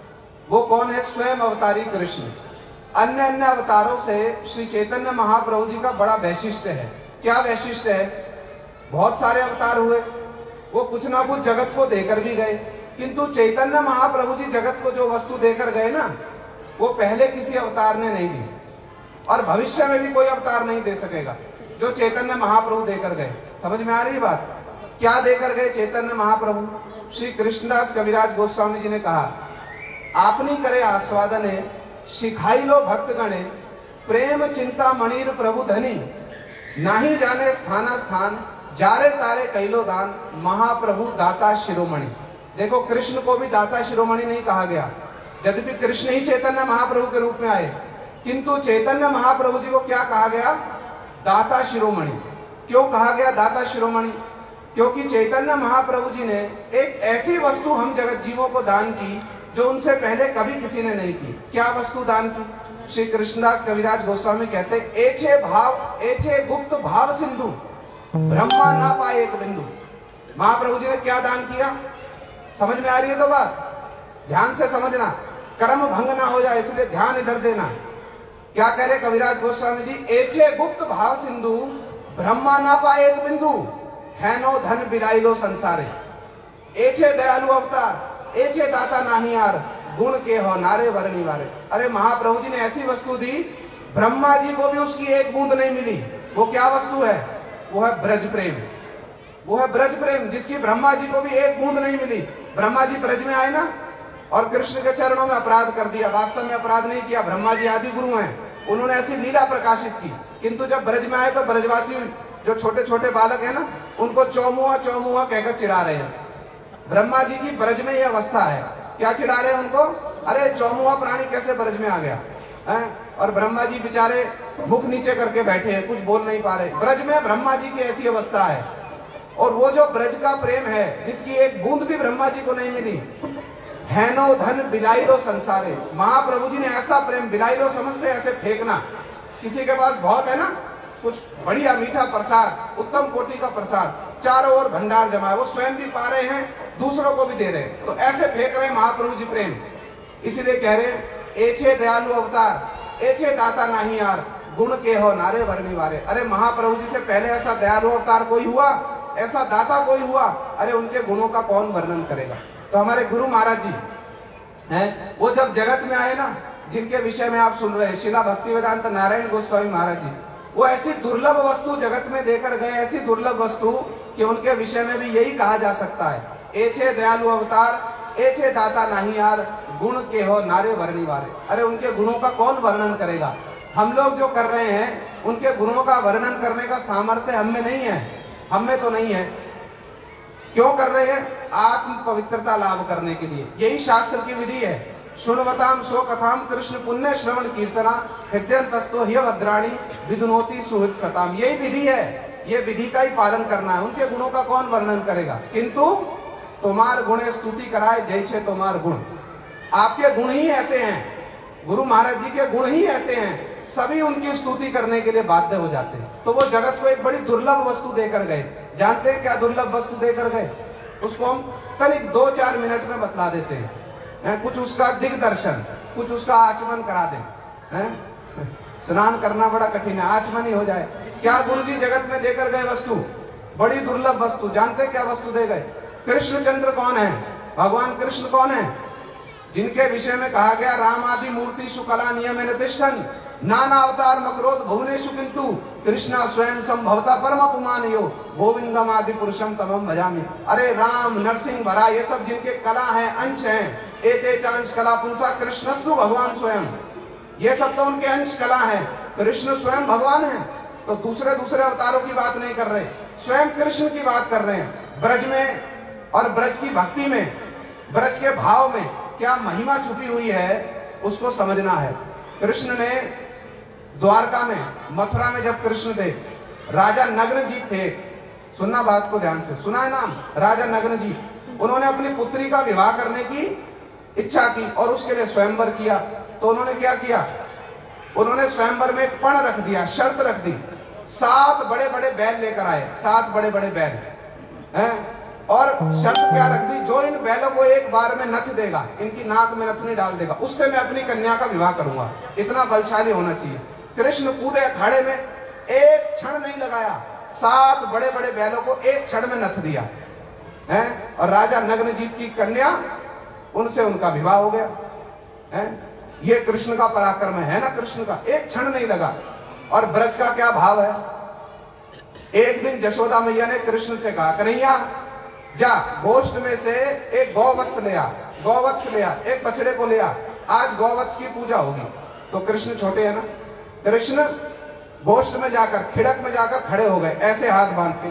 वो कौन है? स्वयं अवतारी कृष्ण। अन्य अन्य अवतारों से श्री चैतन्य महाप्रभु जी का बड़ा वैशिष्ट्य है। क्या वैशिष्ट्य है? बहुत सारे अवतार हुए, वो कुछ ना कुछ जगत को देकर भी गए, किंतु चैतन्य महाप्रभु जी जगत को जो वस्तु देकर गए ना, वो पहले किसी अवतार ने नहीं दी और भविष्य में भी कोई अवतार नहीं दे सकेगा जो चैतन्य महाप्रभु देकर गए। समझ में आ रही बात? क्या देकर गए चैतन्य महाप्रभु? श्री कृष्णदास कविराज गोस्वामी जी ने कहा, आपनी करे आस्वादने सिखाई लो भक्त गणे, प्रेम चिंता मणिर प्रभु धनी, नाही जाने स्थाना स्थान, जारे तारे कैलो दान, महाप्रभु दाता शिरोमणि। देखो, कृष्ण को भी दाता शिरोमणि नहीं कहा गया, यद्यपि कृष्ण ही चैतन्य महाप्रभु के रूप में आए, किंतु चैतन्य महाप्रभु जी को क्या कहा गया? दाता शिरोमणि। क्यों कहा गया दाता शिरोमणि? क्योंकि चैतन्य महाप्रभु जी ने एक ऐसी वस्तु हम जगत जीवों को दान की जो उनसे पहले कभी किसी ने नहीं की। क्या वस्तु दान की? श्री कृष्णदास कविराज गोस्वामी कहते, एछे गुप्त भाव सिंधु, ब्रह्मा ना पाए एक बिंदु। महाप्रभु जी ने क्या दान किया? समझ में आ रही है तो बात? ध्यान से समझना, कर्म भंग ना हो जाए, इसलिए ध्यान इधर देना। क्या कह रहे कविराज गोस्वामी जी? एछे गुप्त भाव सिंधु, ब्रह्मा ना पाए एक बिंदु, है नो धन बिलाई लो संसारे। एछे दयालु अवतार, एछे दाता नाहियार, गुण के हो नारे वरनी वारे। अरे महाप्रभु जी ने ऐसी वस्तु दी, ब्रह्मा जी को भी उसकी एक बूंद नहीं मिली। वो क्या वस्तु है? वो है ब्रज प्रेम। वो है ब्रज प्रेम, जिसकी ब्रह्मा जी को भी एक बूंद नहीं मिली। ब्रह्मा जी ब्रज में आए ना, और कृष्ण के चरणों में अपराध कर दिया। वास्तव में अपराध नहीं किया, ब्रह्मा जी आदि गुरु हैं, उन्होंने ऐसी लीला प्रकाशित की। किंतु जब ब्रज में आए तो ब्रजवासी जो छोटे छोटे बालक है ना, उनको चौमुआ चौमुआ कहकर चिढ़ा रहे हैं। ब्रह्मा जी की ब्रज में यह अवस्था है। क्या चिढ़ा रहे हैं उनको? अरे चौमुआ प्राणी कैसे ब्रज में आ गया है? और ब्रह्मा जी बेचारे मुख नीचे करके बैठे हैं, कुछ बोल नहीं पा रहे। ब्रज में ब्रह्मा जी की ऐसी अवस्था है। और वो जो ब्रज का प्रेम है, जिसकी एक बूंद भी ब्रह्मा जी को नहीं मिली, है नो धन बिलाई लो संसारे। महाप्रभु जी ने ऐसा प्रेम, बिलाई लो समझते ऐसे फेंकना। किसी के पास बहुत है ना, कुछ बढ़िया मीठा प्रसाद, उत्तम कोटि का प्रसाद, चारों ओर भंडार जमा है, वो स्वयं भी पा रहे हैं, दूसरों को भी दे रहे हैं, तो ऐसे फेंक रहे हैं महाप्रभु जी प्रेम। इसीलिए कह रहे, एछे दयालु अवतार, एछे दाता नाही यार, गुण के हो नारे वरनी वारे। अरे महाप्रभु जी से पहले ऐसा दयालु अवतार कोई हुआ? ऐसा दाता कोई हुआ? अरे उनके गुणों का कौन वर्णन करेगा? तो हमारे गुरु महाराज जी हैं, वो जब जगत में आए ना, जिनके विषय में आप सुन रहे हैं, शिला भक्तिवेदांत नारायण गोस्वामी महाराज जी, वो ऐसी दुर्लभ वस्तु जगत में देकर गए, ऐसी दुर्लभ वस्तु कि उनके विषय में भी यही कहा जा सकता है, एछे दयालु अवतार, एछे दाता नहीं यार, गुण के हो नारे वर्णी वारे। अरे उनके गुणों का कौन वर्णन करेगा? हम लोग जो कर रहे हैं, उनके गुणों का वर्णन करने का सामर्थ्य हम में नहीं है, हम में तो नहीं है। क्यों कर रहे हैं? आत्म पवित्रता लाभ करने के लिए। यही शास्त्र की विधि है। शुणवताम सो कथाम कृष्ण पुण्य श्रवण कीर्तना, हृदयंतस्तो ह्य भद्राणी विदुनोति सुहृद सताम। यही विधि है, ये विधि का ही पालन करना है। उनके गुणों का कौन वर्णन करेगा? किंतु तुम्हार गुणे स्तुति कराए जैसे तुम्हार गुण। आपके गुण ही ऐसे हैं, गुरु महाराज जी के गुण ही ऐसे हैं, सभी उनकी स्तुति करने के लिए बाध्य हो जाते हैं। तो वो जगत को एक बड़ी दुर्लभ वस्तु देकर गए। जानते हैं क्या दुर्लभ वस्तु देकर गए? उसको हम करीब 2-4 मिनट में बतला देते हैं। कुछ उसका दिग्दर्शन, कुछ उसका आचमन करा दें। स्नान करना बड़ा कठिन है, आचमन ही हो जाए। क्या गुरु जी जगत में देकर गए वस्तु? बड़ी दुर्लभ वस्तु। जानते क्या वस्तु दे गए? कृष्णचंद्र कौन है? भगवान कृष्ण कौन है? जिनके विषय में कहा गया, राम आदि मूर्ति सुकला नियम तिष्ठन, नाना अवतार मकरोध भुवनेषु किंतु कृष्णा स्वयं संभवता परम पुमान यो गोविंदम आदि पुरुषम तमम भजामि। अरे राम, नरसिंह, भरा, ये सब जिनके कला हैं, अंश हैं, एते चांश कला पुंसा कृष्णस्तु भगवान स्वयं। ये सब तो उनके अंश कला है, कृष्ण स्वयं भगवान है। तो दूसरे अवतारों की बात नहीं कर रहे, स्वयं कृष्ण की बात कर रहे हैं। ब्रज में और ब्रज की भक्ति में, ब्रज के भाव में क्या महिमा छुपी हुई है, उसको समझना है। कृष्ण ने द्वारका में, मथुरा में जब कृष्ण थे, राजा नग्न जी थे, सुनना बात को ध्यान से, सुना है नाम? राजा नग्न जी, उन्होंने अपनी पुत्री का विवाह करने की इच्छा की और उसके लिए स्वयंवर किया। तो उन्होंने क्या किया? उन्होंने स्वयंवर में एक पण रख दिया, शर्त रख दी। 7 बड़े बड़े बैल लेकर आए, 7 बड़े बड़े बैल हैं, और शर्त क्या रख दी? जो इन बैलों को एक बार में नथ देगा, इनकी नाक में नथनी डाल देगा, उससे मैं अपनी कन्या का विवाह करूंगा। इतना बलशाली होना चाहिए। कृष्ण कूदे अखाड़े में, एक क्षण नहीं लगाया, 7 बड़े बड़े बैलों को एक क्षण में नथ दिया। हैं, और राजा नग्नजीत की कन्या, उनसे उनका विवाह हो गया है। ये कृष्ण का पराक्रम है ना, कृष्ण का एक क्षण नहीं लगा। और ब्रज का क्या भाव है। एक दिन जशोदा मैया ने कृष्ण से कहा, कन्हैया जा गोष्ठ में से एक गौवत्स ले आ, गौवत्स ले आ, एक बछड़े को ले आ, आज गौवत्स की पूजा होगी। तो कृष्ण छोटे हैं ना, कृष्ण गोष्ठ में जाकर, खिड़क में जाकर खड़े हो गए, ऐसे हाथ बांध के,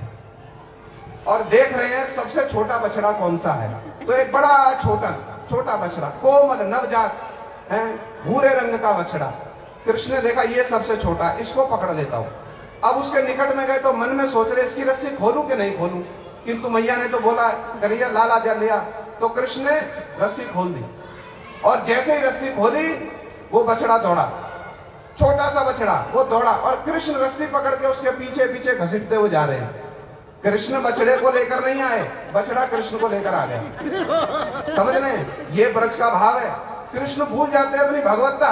और देख रहे हैं सबसे छोटा बछड़ा कौन सा है। तो एक बड़ा छोटा बछड़ा, कोमल नवजात है, भूरे रंग का बछड़ा। कृष्ण ने देखा ये सबसे छोटा, इसको पकड़ लेता हूं। अब उसके निकट में गए तो मन में सोच रहे इसकी रस्सी खोलूं कि नहीं खोलूं, किंतु मैया ने तो बोला कन्हैया लाला जा लिया। तो कृष्ण ने रस्सी खोल दी, और जैसे ही रस्सी खोली वो बछड़ा दौड़ा, छोटा सा बछड़ा, वो दौड़ा, और कृष्ण रस्सी पकड़ के उसके पीछे पीछे घसीटते हुए जा रहे हैं। कृष्ण बछड़े को लेकर नहीं आए, बछड़ा कृष्ण को लेकर आ गया। समझ रहे हैं, ये ब्रज का भाव है। कृष्ण भूल जाते हैं अपनी भगवत्ता।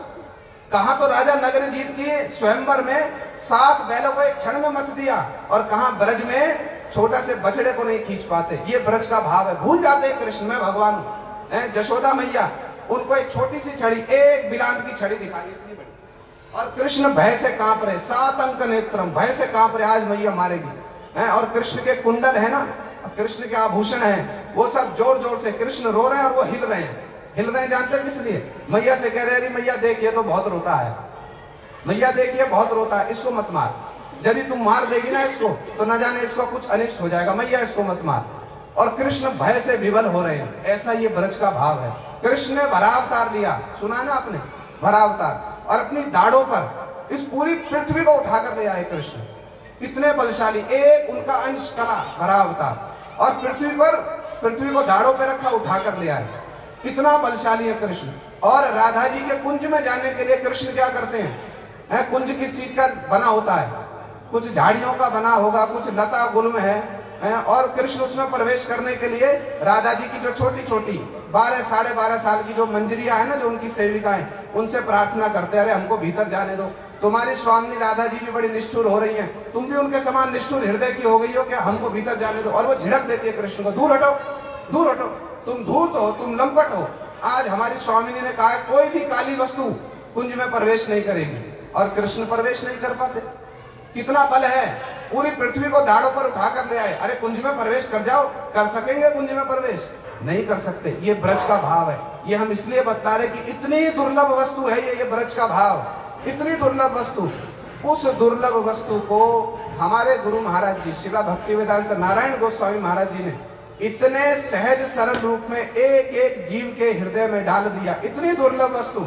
कहां तो राजा नग्नजीत की स्वयंवर में 7 बैलों को एक क्षण में मत दिया, और कहां ब्रज में छोटा से बछड़े को नहीं खींच पाते। ये ब्रज का भाव है, भूल जाते हैं कृष्ण में भगवान हूं। जशोदा मैया उनको एक छोटी सी छड़ी, एक बिलांत की छड़ी दिखाई, इतनी बड़ी, और कृष्ण भय से कांप रहे, 7 अंक नेत्रम, भय से कांप रहे, आज मैया मारेगी। और कृष्ण के कुंडल है ना, कृष्ण के आभूषण है, वो सब जोर जोर से, कृष्ण रो रहे हैं और वो हिल रहे हैं। हिल रहे हैं जानते हैं किस लिए। मैया से कह रहे हैं, मैया देखिए तो बहुत रोता है, मैया देखिए बहुत रोता है, इसको मत मार, यदि तुम मार देगी ना इसको तो न जाने इसको कुछ अनिष्ट हो जाएगा, मैया इसको मत मार। और कृष्ण भय से विवल हो रहे हैं। ऐसा ये ब्रज का भाव है। कृष्ण ने भरावतार लिया, सुना ना आपने, भरावतार, और अपनी दाढ़ों पर इस पूरी पृथ्वी को उठाकर ले आए कृष्ण। इतने बलशाली, एक उनका अंश कला भरावतार, और पृथ्वी को दाढ़ों पे रखा, उठाकर ले आए। कितना बलशाली है कृष्ण। और राधा जी के कुंज में जाने के लिए कृष्ण क्या करते हैं, कुंज किस चीज का बना होता है, कुछ झाड़ियों का बना होगा, कुछ लता गुल्म है, और कृष्ण उसमें प्रवेश करने के लिए राधा जी की जो छोटी छोटी 12 साढ़े 12 साल की जो मंजरियां है ना, जो उनकी सेविकाएं, उनसे प्रार्थना करते हैं, अरे हमको भीतर जाने दो, तुम्हारी स्वामी राधा जी भी बड़ी निष्ठुर हो रही हैं, तुम भी उनके समान निष्ठुर हृदय की हो गई हो क्या, हमको भीतर जाने दो। और वो झिड़क देती है कृष्ण को, दूर हटो, दूर हटो, तुम धूर्त हो, तुम लंपट हो। आज हमारी स्वामिनी ने कहा है कोई भी काली वस्तु कुंज में प्रवेश नहीं करेगी, और कृष्ण प्रवेश नहीं कर पाते। कितना बल है, पूरी पृथ्वी को दाढ़ों पर उठाकर ले आए। अरे कुंज में प्रवेश कर जाओ, कर सकेंगे कुंज में प्रवेश? नहीं कर सकते। ये ब्रज का भाव है। ये हम इसलिए बता रहे कि इतनी दुर्लभ वस्तु है ये ब्रज का भाव, इतनी दुर्लभ वस्तु। उस दुर्लभ वस्तु को हमारे गुरु महाराज जी श्रील भक्तिवेदांत नारायण गोस्वामी महाराज जी ने इतने सहज सरल रूप में एक एक जीव के हृदय में डाल दिया। इतनी दुर्लभ वस्तु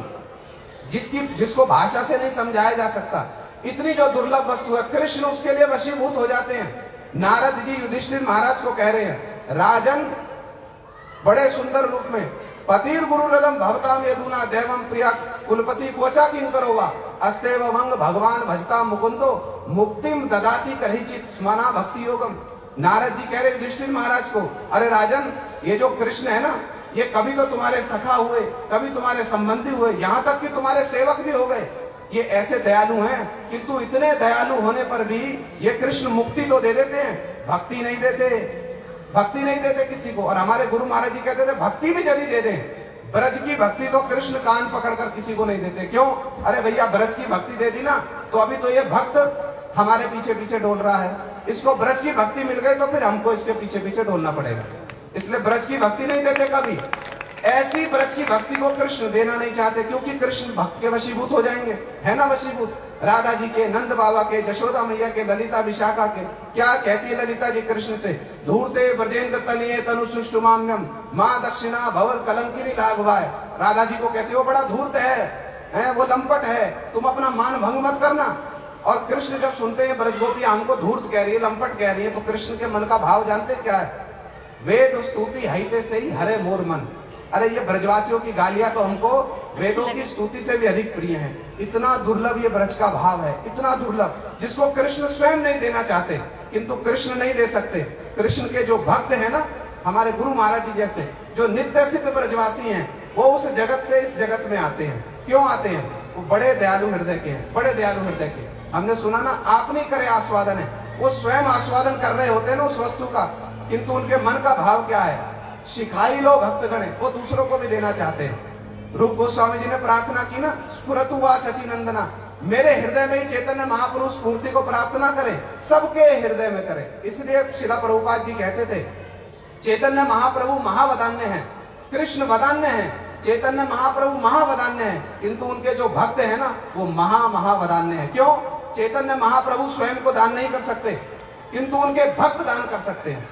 जिसको भाषा से नहीं समझाया जा सकता, इतनी जो दुर्लभ वस्तु है, कृष्ण उसके लिए वशीभूत हो जाते हैं। नारद जी युधिष्ठिर महाराज को कह रहे हैं, राजन बड़े सुंदर रूप में, पतिर गुरु रदम भवताम यदुना देवम प्रिया कुलपति कोचा किंकरोवा अस्तेव मंग भगवान भजता मुकुंदो मुक्तिम ददाति कहिचित स्मना भक्ति योगम। नारद जी कह रहे युधिष्ठिर महाराज को, अरे राजन, ये जो कृष्ण है ना, ये कभी तो तुम्हारे सखा हुए, कभी तुम्हारे संबंधी हुए, यहाँ तक कि तुम्हारे सेवक भी हो गए। ये ऐसे दयालु हैं, किंतु इतने दयालु होने पर भी ये कृष्ण मुक्ति तो दे देते हैं, भक्ति नहीं देते, भक्ति नहीं देते किसी को। और हमारे गुरु महाराज जी कहते थे भक्ति भी यदि दे दें, ब्रज की भक्ति तो कृष्ण कान पकड़कर किसी को नहीं देते। क्यों? अरे भैया ब्रज की भक्ति दे दी ना, तो अभी तो ये भक्त हमारे पीछे पीछे डोल रहा है, इसको ब्रज की भक्ति मिल गई तो फिर हमको इसके पीछे पीछे डोलना पड़ेगा। इसलिए ब्रज की भक्ति नहीं देते कभी। ऐसी ब्रज की भक्ति को कृष्ण देना नहीं चाहते, क्योंकि कृष्ण भक्त के वशीभूत हो जाएंगे, है ना वशीभूत। राधा जी के, नंद बाबा के, जशोदा मैया के, ललिता विशाखा के। क्या कहती है ललिता जी कृष्ण से? धूर्ते ब्रजेंद्र तनिये तनु सुष्टुमाम्यम माँ दक्षिणा भवर कलंकिनी लाघवाय। राधा जी को कहती हो बड़ा धूर्त है, वो लंपट है, तुम अपना मान भंग मत करना। और कृष्ण जब सुनते हैं ब्रज गोपियां हमको धूर्त कह रही है, लंपट कह रही है, तो कृष्ण के मन का भाव जानते क्या है? वेद स्तुति हईते से ही हरे मोर मन। अरे ये ब्रजवासियों की गालियां तो हमको वेदों की स्तुति से भी अधिक प्रिय हैं। इतना दुर्लभ ये ब्रज का भाव है, इतना दुर्लभ, जिसको कृष्ण स्वयं नहीं देना चाहते, किंतु कृष्ण नहीं दे सकते। कृष्ण के जो भक्त हैं ना, हमारे गुरु महाराज जी जैसे, जो नित्य सिद्ध ब्रजवासी हैं, वो उस जगत से इस जगत में आते हैं। क्यों आते हैं? वो बड़े दयालु हृदय के हैं, बड़े दयालु हृदय के। हमने सुना ना, आप नहीं करे आस्वादन है, वो स्वयं आस्वादन कर रहे होते हैं ना उस वस्तु का, किंतु उनके मन का भाव क्या है? सिखाई लो भक्तगण, वो दूसरों को भी देना चाहते हैं। रूप गोस्वामी जी ने प्रार्थना की ना, स्फुरतु वा सचिनंदना, मेरे हृदय में ही चैतन्य महापुरुष स्फूर्ति को प्राप्त ना करे, सबके हृदय में करे। इसलिए शिला प्रभुपाद जी कहते थे चैतन्य महाप्रभु महावदान्य है, कृष्ण वदान्य है, चैतन्य महाप्रभु महावदान्य है, किंतु उनके जो भक्त है ना वो महावदान्य है। क्यों? चैतन्य महाप्रभु स्वयं को दान नहीं कर सकते, किंतु उनके भक्त दान कर सकते हैं।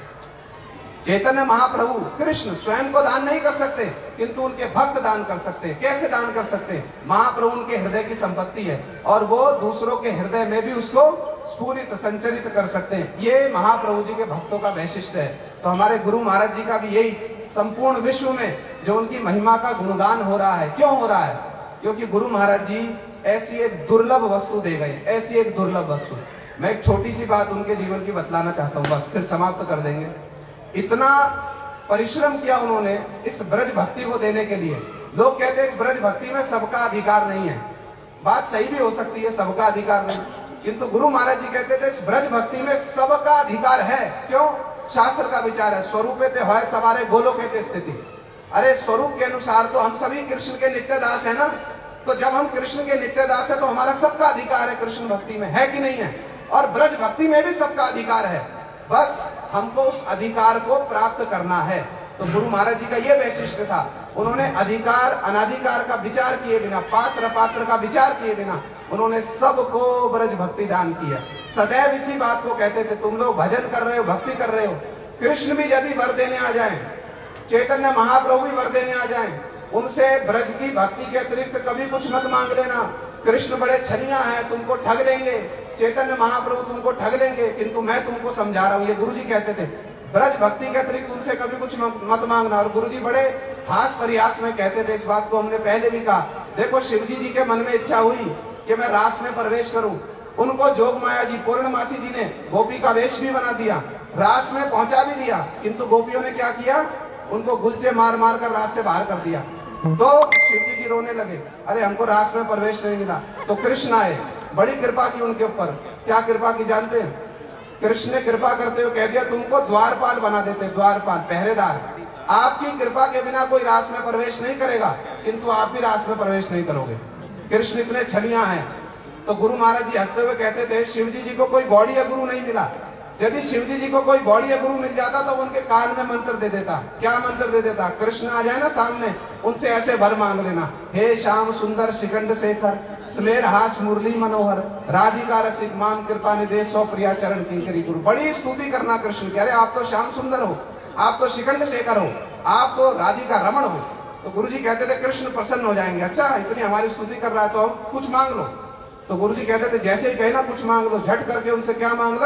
चैतन्य महाप्रभु कृष्ण स्वयं को दान नहीं कर सकते, किंतु उनके भक्त दान कर सकते हैं। कैसे दान कर सकते हैं? महाप्रभु उनके हृदय की संपत्ति है और वो दूसरों के हृदय में भी उसको स्फुरित संचरित कर सकते हैं। ये महाप्रभु जी के भक्तों का वैशिष्ट्य है। तो हमारे गुरु महाराज जी का भी यही, संपूर्ण विश्व में जो उनकी महिमा का गुणगान हो रहा है। क्यों हो रहा है? क्योंकि गुरु महाराज जी ऐसी एक दुर्लभ वस्तु दे गए, ऐसी एक दुर्लभ वस्तु। मैं एक छोटी सी बात उनके जीवन की बतलाना चाहता हूँ, बस फिर समाप्त कर देंगे। इतना परिश्रम किया उन्होंने इस ब्रज भक्ति को देने के लिए। लोग कहते हैं इस ब्रज भक्ति में सबका अधिकार नहीं है। बात सही भी हो सकती है, सबका अधिकार नहीं, किंतु गुरु महाराज जी कहते थे इस ब्रज भक्ति में सबका अधिकार है। क्यों? शास्त्र का विचार है, स्वरूपे ते होय सवारे गोलोके ते स्थिति। अरे स्वरूप के अनुसार तो हम सभी कृष्ण के नित्य दास है ना, तो जब हम कृष्ण के नित्य दास है तो हमारा सबका अधिकार है कृष्ण भक्ति में, है कि नहीं है? और ब्रज भक्ति में भी सबका अधिकार है, बस हमको उस अधिकार को प्राप्त करना है। तो गुरु महाराज जी का ये वैशिष्ट्य था, उन्होंने अधिकार अनाधिकार का विचार किए बिना, पात्र पात्र का विचार किए बिना उन्होंने सबको ब्रज भक्ति दान किया। सदैव इसी बात को कहते थे, तुम लोग भजन कर रहे हो, भक्ति कर रहे हो, कृष्ण भी यदि वर देने आ जाएं, चैतन्य महाप्रभु भी वर देने आ जाएं, उनसे ब्रज की भक्ति के अतिरिक्त कभी कुछ मत मांग लेना। कृष्ण बड़े छलिया हैं, तुमको ठग देंगे, चैतन्य महाप्रभु तुमको ठग देंगे, किंतु मैं तुमको समझा रहा हूँ। ये गुरुजी कहते थे, ब्रज भक्ति के अतिरिक्त उनसे कभी कुछ मत मांगना। और गुरुजी बड़े हास परिहास में कहते थे, इस बात को हमने पहले भी कहा। देखो शिवजी जी के मन में इच्छा हुई कि मैं रास में प्रवेश करूं, उनको जोग माया जी पूर्णमासी जी ने गोपी का वेश भी बना दिया, रास में पहुंचा भी दिया, किंतु गोपियों ने क्या किया? उनको गुलचे मार मार कर रास से बाहर कर दिया। तो शिवजी जी रोने लगे, अरे हमको रास में प्रवेश नहीं मिला। तो कृष्ण आए, बड़ी कृपा की उनके ऊपर। क्या कृपा की जानते हैं? कृष्ण ने कृपा करते हुए कह दिया तुमको द्वारपाल बना देते, द्वारपाल, पहरेदार। आपकी कृपा के बिना कोई रास में प्रवेश नहीं करेगा, किंतु आप भी रास में प्रवेश नहीं करोगे। कृष्ण इतने छलिया हैं। तो गुरु महाराज जी हंसते हुए कहते थे, शिवजी जी को कोई गौड़ीय गुरु नहीं मिला। यदि शिवजी जी को कोई गौड़ीय गुरु मिल जाता तो उनके कान में मंत्र दे देता। क्या मंत्र दे देता? कृष्ण आ जाए ना सामने, उनसे ऐसे वर मांग लेना, हे श्याम सुंदर शिखंड शेखर, स्मेर हास मुरली मनोहर, राधिका रसिक माम कृपा निधे सौ प्रिया चरण किंकरी गुरु। बड़ी स्तुति करना कृष्ण की, अरे आप तो श्याम सुंदर हो, आप तो शिखंड शेखर हो, आप तो राधिका रमण हो। तो गुरुजी कहते थे कृष्ण प्रसन्न हो जाएंगे, अच्छा इतनी हमारी स्तुति कर रहा है तो हम कुछ मांग लो। तो गुरुजी कहते थे जैसे ही कहे ना कुछ मांग लो, झट करके उनसे क्या मांगना?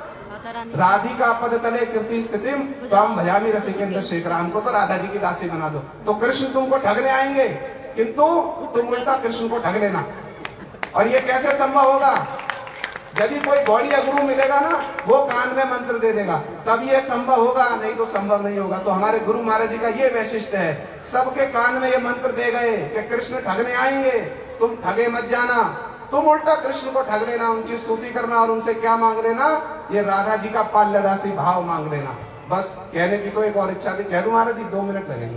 राधिका पद तले कीर्ति स्थितिम तो हम भजामी रसिकेंद्र शेखर, हमको तो राधा जी की दासी बना दो। तो कृष्ण तुमको ठगने आएंगे, किंतु तुम उल्टा कृष्ण को ठग लेना। और ये कैसे संभव होगा? यदि कोई गौड़ीय गुरु मिलेगा ना, वो कान में मंत्र दे देगा, तब ये संभव होगा, नहीं तो संभव नहीं होगा। तो हमारे गुरु महाराज जी का ये वैशिष्ट्य है, सबके कान में ये मंत्र दे गए कि कृष्ण ठगने आएंगे, तुम ठगे मत जाना, तुम उल्टा कृष्ण को ठग लेना, उनकी स्तुति करना और उनसे क्या मांग लेना? ये राधा जी का पाल्यदासी भाव मांग लेना। बस कहने की तो एक और इच्छा थी, कह दूं महाराज जी 2 मिनट लगेंगे,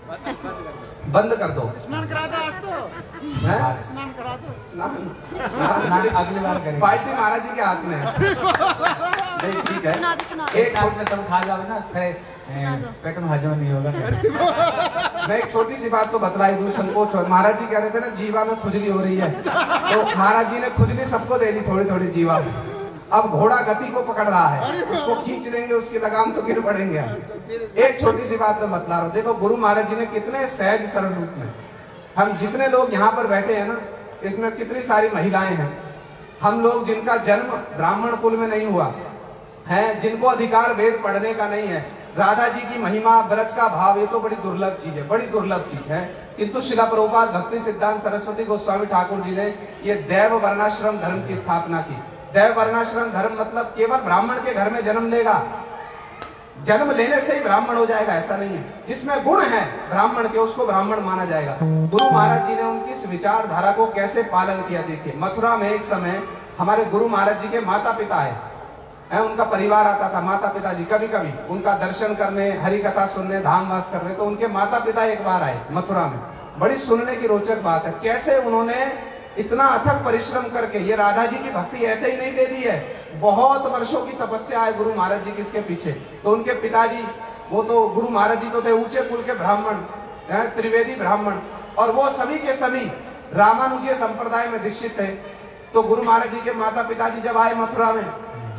बंद कर दो। स्नान करा दो, आज तो स्नान करा दो। स्नान अगली बार करेंगे, बाल्टी महाराज जी के हाथ में है। नहीं ठीक है, एक छोटे सब खा जाओगे ना, पेट में हजम नहीं होगा। मैं एक छोटी सी बात तो बतलाई दूं, संकोच हो। महाराज जी कह रहे थे ना जीवा में खुजली हो रही है, तो महाराज जी ने खुजली सबको दे दी, थोड़ी थोड़ी जीवा। अब घोड़ा गति को पकड़ रहा है, उसको खींच देंगे, उसकी लगाम तो गिर पड़ेंगे। एक छोटी सी बात तो बतला रहा हूं, देखो गुरु महाराज जी ने कितने सहज सरल रूप में, हम जितने लोग यहाँ पर बैठे हैं ना, इसमें कितनी सारी महिलाएं हैं, हम लोग जिनका जन्म ब्राह्मण कुल में नहीं हुआ है, जिनको अधिकार वेद पढ़ने का नहीं है, राधा जी की महिमा, ब्रज का भाव, ये तो बड़ी दुर्लभ चीज है, बड़ी दुर्लभ चीज है। किंतु शिला प्रभुपाद भक्ति सिद्धांत सरस्वती गोस्वामी ठाकुर जी ने ये दैव वर्णाश्रम धर्म की स्थापना की। दैव वर्णाश्रम धर्म मतलब केवल ब्राह्मण के घर में जन्म लेगा, जन्म लेने से ही ब्राह्मण हो जाएगा, ऐसा नहीं है। जिसमें गुण है ब्राह्मण के, उसको ब्राह्मण माना जाएगा। गुरु महाराज जी ने उनकी इस विचारधारा को कैसे पालन किया, देखिए। मथुरा में एक समय हमारे गुरु महाराज जी के माता पिता आए, है, उनका परिवार आता था, माता पिता जी कभी कभी उनका दर्शन करने, हरि कथा सुनने, धाम वास करने। तो उनके माता पिता एक बार आए मथुरा में। बड़ी सुनने की रोचक बात है, कैसे उन्होंने इतना अथक परिश्रम करके, ये राधा जी की भक्ति ऐसे ही नहीं दे दी है, बहुत वर्षों की तपस्या है गुरु महाराज जी की इसके पीछे। तो उनके पिताजी, वो तो गुरु महाराज जी तो थे ऊंचे कुल के ब्राह्मण, त्रिवेदी ब्राह्मण, और वो सभी के सभी रामानुजीय संप्रदाय में दीक्षित थे। तो गुरु महाराज जी के माता पिताजी जब आए मथुरा में,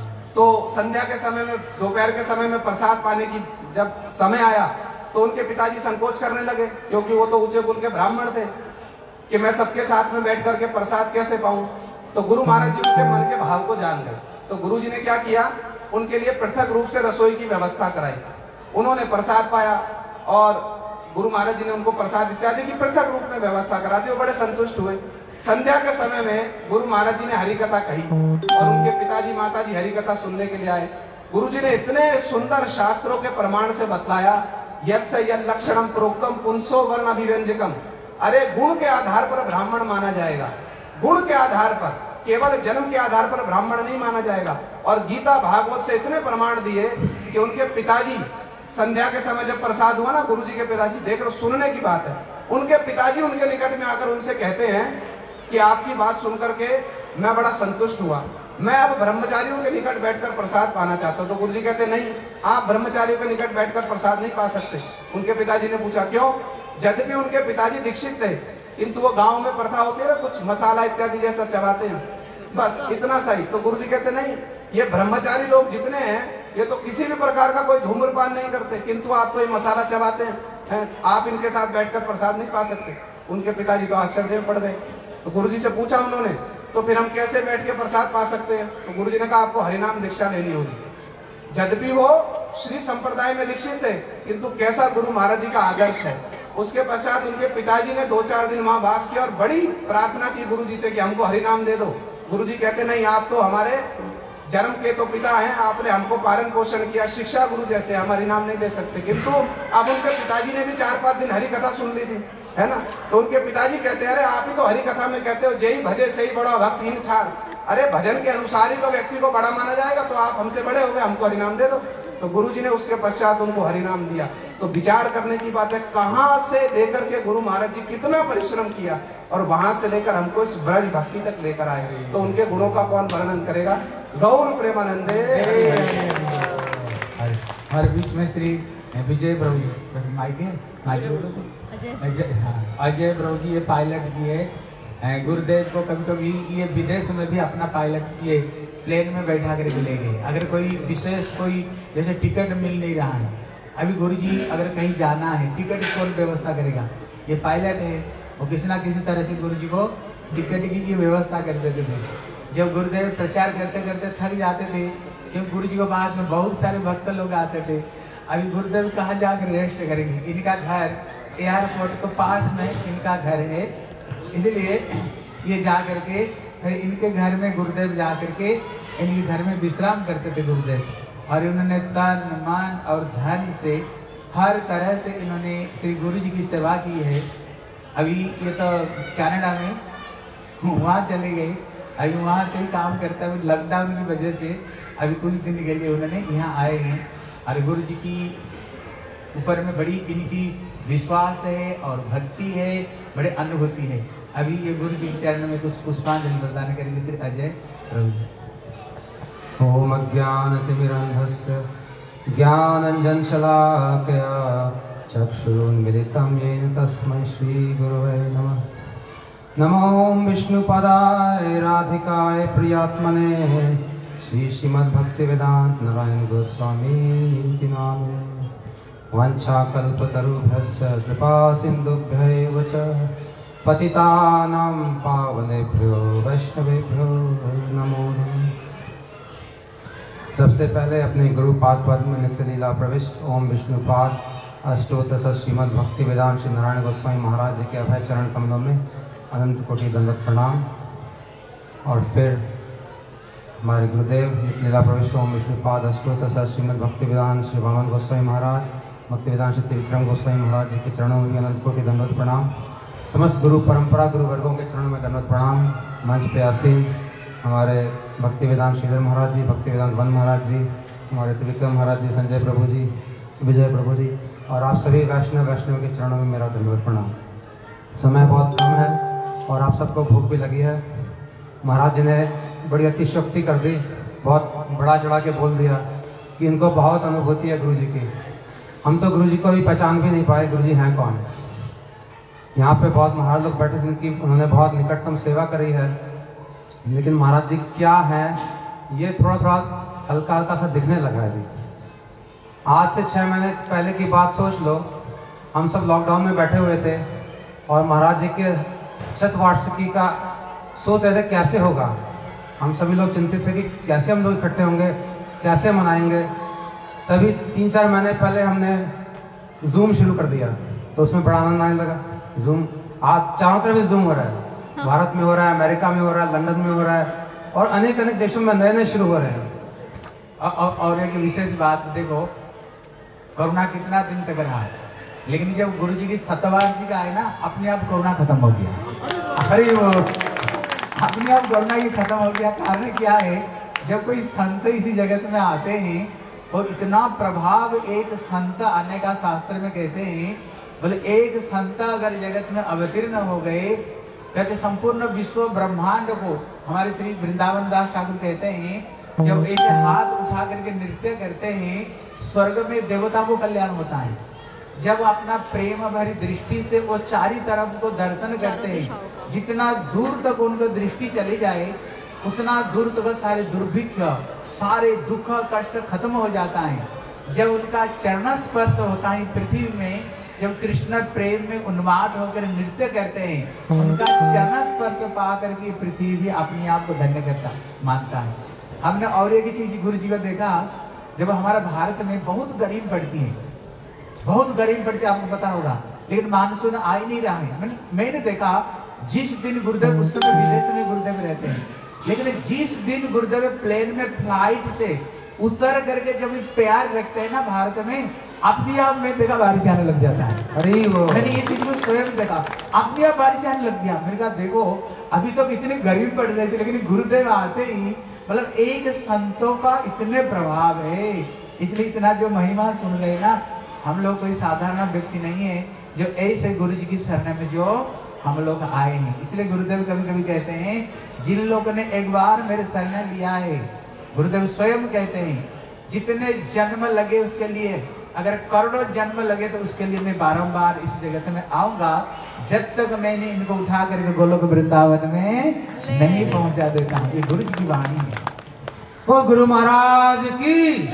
तो संध्या के समय में, दोपहर के समय में प्रसाद पाने की जब समय आया, तो उनके पिताजी संकोच करने लगे, क्योंकि वो तो ऊंचे कुल के ब्राह्मण थे, कि मैं सबके साथ में बैठ करके प्रसाद कैसे पाऊं। तो गुरु महाराज जी उनके मन के भाव को जान गए। तो गुरु जी ने क्या किया, उनके लिए पृथक रूप से रसोई की व्यवस्था कराई। उन्होंने प्रसाद पाया और गुरु महाराज जी ने उनको प्रसाद इत्यादि की पृथक रूप में व्यवस्था करा दी। वो बड़े संतुष्ट हुए। संध्या के समय में गुरु महाराज जी ने हरि कथा कही और उनके पिताजी माताजी हरि कथा सुनने के लिए आए। गुरु जी ने इतने सुंदर शास्त्रों के प्रमाण से बतलाया, यस्य यल्लक्षणम प्रोक्तम पुंसो वर्ण अभिव्यंजकम। अरे गुण के आधार पर ब्राह्मण माना जाएगा, गुण के आधार पर, केवल जन्म के आधार पर ब्राह्मण नहीं माना जाएगा। और गीता भागवत से इतने प्रमाण दिए कि उनके पिताजी संध्या के समय जब प्रसाद हुआ ना, गुरु जी के पिताजी, देख रहे सुनने की बात है, उनके पिताजी उनके निकट में आकर उनसे कहते हैं कि आपकी बात सुनकर के मैं बड़ा संतुष्ट हुआ, मैं अब ब्रह्मचारियों के निकट बैठकर प्रसाद पाना चाहता हूं। तो गुरु जी कहते नहीं, आप ब्रह्मचारियों के निकट बैठकर प्रसाद नहीं पा सकते। उनके पिताजी ने पूछा क्यों? यद्यपि उनके पिताजी दीक्षित थे, किंतु वो गांव में प्रथा होती है ना, कुछ मसाला इत्यादि जैसा चबाते हैं, बस इतना सही। तो गुरु जी कहते नहीं, ये ब्रह्मचारी लोग जितने हैं ये तो किसी भी प्रकार का कोई धूम्रपान नहीं करते, किंतु आप तो ये मसाला चबाते हैं, आप इनके साथ बैठकर प्रसाद नहीं पा सकते। उनके पिताजी तो आश्चर्य में पड़ गए। तो गुरु जी से पूछा उन्होंने, तो फिर हम कैसे बैठ के प्रसाद पा सकते हैं? तो गुरु जी ने कहा आपको हरिनाम दीक्षा लेनी होगी। यद्यपि वो श्री संप्रदाय में दीक्षित थे, किंतु कैसा गुरु महाराज जी का आदर्श है। उसके पश्चात उनके पिताजी ने 2-4 दिन वहां वास किया और बड़ी प्रार्थना की गुरु जी से कि हमको हरिनाम दे दो। गुरु जी कहते नहीं, आप तो हमारे जन्म के तो पिता हैं, आपने हमको पालन पोषण किया, शिक्षा गुरु जैसे, हम हरिनाम नहीं दे सकते। किंतु अब उनके पिताजी ने भी 4-5 दिन हरि कथा सुन ली थी, है ना। तो उनके पिताजी कहते हैं, अरे आप ही तो हरि कथा में कहते हो जय भजे सही बड़ा भक्तिहीन छार। अरे भजन के अनुसार ही तो व्यक्ति को बड़ा माना जाएगा, तो आप हमसे बड़े हो गए, हमको हरिनाम दे दो। तो गुरु जी ने उसके पश्चात उनको हरिनाम दिया। तो विचार करने की बात है, कहां से लेकर के गुरु महाराज जी कितना परिश्रम किया और वहां से लेकर हमको इस ब्रज भक्ति तक लेकर आए। तो उनके गुणों का कौन वर्णन करेगा? गौर प्रेमानंदे। हर बीच में श्री विजय प्रभु जी, अजय प्रभु जी ये पायलट किए गुरुदेव को। कभी कभी ये विदेश में भी अपना पायलट ये प्लेन में बैठा करके ले गए। अगर कोई विशेष कोई जैसे टिकट मिल नहीं रहा है, अभी गुरुजी अगर कहीं जाना है, टिकट कौन व्यवस्था करेगा? ये पायलट है, वो किसी ना किसी तरह से गुरुजी को टिकट की व्यवस्था कर देते थे। जब गुरुदेव प्रचार करते करते थक जाते थे, क्योंकि गुरुजी के पास में बहुत सारे भक्त लोग आते थे, अभी गुरुदेव कहाँ जाकर रेस्ट करेंगे? इनका घर एयरपोर्ट के पास में इनका घर है, इसलिए ये जा करके फिर इनके घर में गुरुदेव जा करके इनके घर में विश्राम करते थे गुरुदेव। और इन्होंने तन मन और धन से हर तरह से इन्होंने श्री गुरु जी की सेवा की है। अभी ये तो कनाडा में वहाँ चले गए, अभी वहाँ से ही काम करते हैं। लॉकडाउन की वजह से अभी कुछ दिन के लिए उन्होंने यहाँ आए हैं। और गुरु जी की ऊपर में बड़ी इनकी विश्वास है और भक्ति है, बड़े अनुभूति है। अभी ये गुरु जी के चरण में कुछ पुष्पांजलि प्रदान करेंगे श्री अजय प्रभु जी। ओम अज्ञानतिमिरन्धस्य ज्ञानञ्जनशलाकया चक्षुरुन्मिलितं येन तस्मै श्रीगुरवे नमः। नमो विष्णुपदाय राधिकाय प्रियात्मने श्री श्रीमद्भक्तिवेदांत नारायण गोस्वामी नामे। वंशाकल्पतरुभ्यश्च कृपा सिन्धुभ्यैव च पतितानां पावनेभ्यो वैष्णवेभ्यो नमो नमः। सबसे पहले अपने गुरु पाद पद्म में नित्य लीला प्रविष्ट ओम विष्णुपाद अष्टोत्तर श्रीमद् भक्ति वेदांत श्री नारायण गोस्वामी महाराज जी के अभय चरण कमलों में अनंत कोटि दंडवत प्रणाम। और फिर हमारे गुरुदेव नित्य लीला प्रविष्ट ओम विष्णुपाद अष्टोत्तर श्रीमद् भक्ति वेदांत श्री वामन गोस्वामी महाराज, भक्ति वेदांत श्री त्रिविक्रम गोस्वामी महाराज जी के चरणों में अनंत कोटि दंडवत प्रणाम। समस्त गुरु परंपरा गुरु वर्गों के चरणों में दंडवत प्रणाम। मंच पे आसीन हमारे भक्ति वेदांत श्रीधर महाराज जी, भक्ति वेदांत वन महाराज जी, हमारे त्रिविक्रम महाराज जी, संजय प्रभु जी, विजय प्रभु जी और आप सभी वैष्णव के चरणों में मेरा धन्यवाद प्रणाम। समय बहुत कम है और आप सबको भूख भी लगी है। महाराज जी ने बड़ी अतिशयोक्ति कर दी, बहुत बड़ा चढ़ा के बोल दिया कि इनको बहुत अनुभूति है गुरु जी की। हम तो गुरु जी को भी पहचान भी नहीं पाए, गुरु जी हैं कौन। यहाँ पे बहुत महाराज लोग बैठे थे, उनकी उन्होंने बहुत निकटतम सेवा करी है, लेकिन महाराज जी क्या है ये थोड़ा थोड़ा हल्का हल्का सा दिखने लगा है अभी। आज से 6 महीने पहले की बात सोच लो, हम सब लॉकडाउन में बैठे हुए थे और महाराज जी के शतवार्षिकी का सोच रहे थे कैसे होगा। हम सभी लोग चिंतित थे कि कैसे हम लोग इकट्ठे होंगे, कैसे मनाएंगे। तभी 3-4 महीने पहले हमने जूम शुरू कर दिया, तो उसमें बड़ा आनंद आने लगा। जूम आज चारों तरफ जूम हो रहा है, भारत में हो रहा है, अमेरिका में हो रहा है, लंदन में हो रहा है और अनेक देशों में नए शुरू हो रहे हैं। और एक विशेष बात देखो, कोरोना कितना दिन तक रहा है, लेकिन जब गुरु जी की शतवार्षिकी आई ना, अपने आप कोरोना खत्म हो गया। अरे वो अपने आप कोरोना ही खत्म हो गया। कारण क्या है, जब कोई संत इसी जगत में आते हैं और इतना प्रभाव एक संत आने का शास्त्र में कहते हैं, बोले एक संत अगर जगत में अवतीर्ण हो गए, कहते संपूर्ण विश्व ब्रह्मांड को, हमारे श्री वृंदावन दास ठाकुर कहते हैं, जब ऐसे हाथ उठा करके नृत्य करते हैं, स्वर्ग में देवता को कल्याण होता है। जब अपना प्रेम भरी दृष्टि से वो चारी तरफ को दर्शन करते हैं, जितना दूर तक उनको दृष्टि चली जाए उतना दूर तक सारे दुर्भिक्ष, सारे दुख कष्ट खत्म हो जाता है। जब उनका चरण स्पर्श होता है पृथ्वी में, जब कृष्ण प्रेम में उन्माद होकर नृत्य करते हैं, उनका चरण स्पर्श पा करके पृथ्वी भी अपने आप को धन्य करता मानता है। हमने और एक चीज गुरु जी को देखा, जब हमारा भारत में बहुत गरीब पड़ती है, बहुत गरीब पड़ती है, आपको पता होगा, लेकिन मानसून आ ही नहीं रहा है। मैंने देखा जिस दिन गुरुदेव, उस समय विदेश में गुरुदेव रहते हैं, लेकिन जिस दिन गुरुदेव प्लेन में फ्लाइट से उतर करके जब प्यार रखते हैं ना भारत में, अपने आप में देखा बारिश आने लग जाता है। अरे वो मैंने ये चीज को स्वयं देखा, अपने आप बारिश आने लग गया। मैंने कहा देखो अभी तो इतने गरीब पड़ रहे थे, लेकिन गुरुदेव आते ही, मतलब एक संतों का इतने प्रभाव है, इसलिए इतना जो महिमा सुन रहे ना, हम लोग कोई साधारण व्यक्ति नहीं है जो ऐसे गुरु जी की शरण में जो हम लोग आए हैं। इसलिए गुरुदेव कभी कभी कहते हैं, जिन लोगों ने एक बार मेरे शरण लिया है, गुरुदेव स्वयं कहते हैं, जितने जन्म लगे उसके लिए, अगर करोड़ों जन्म लगे तो उसके लिए मैं बारंबार इस जगत में आऊंगा, जब तक मैंने इनको उठा करके गोलोक वृंदावन में नहीं पहुंचा देता हूँ। ये गुरु जी की वाणी है। वो गुरु महाराज की।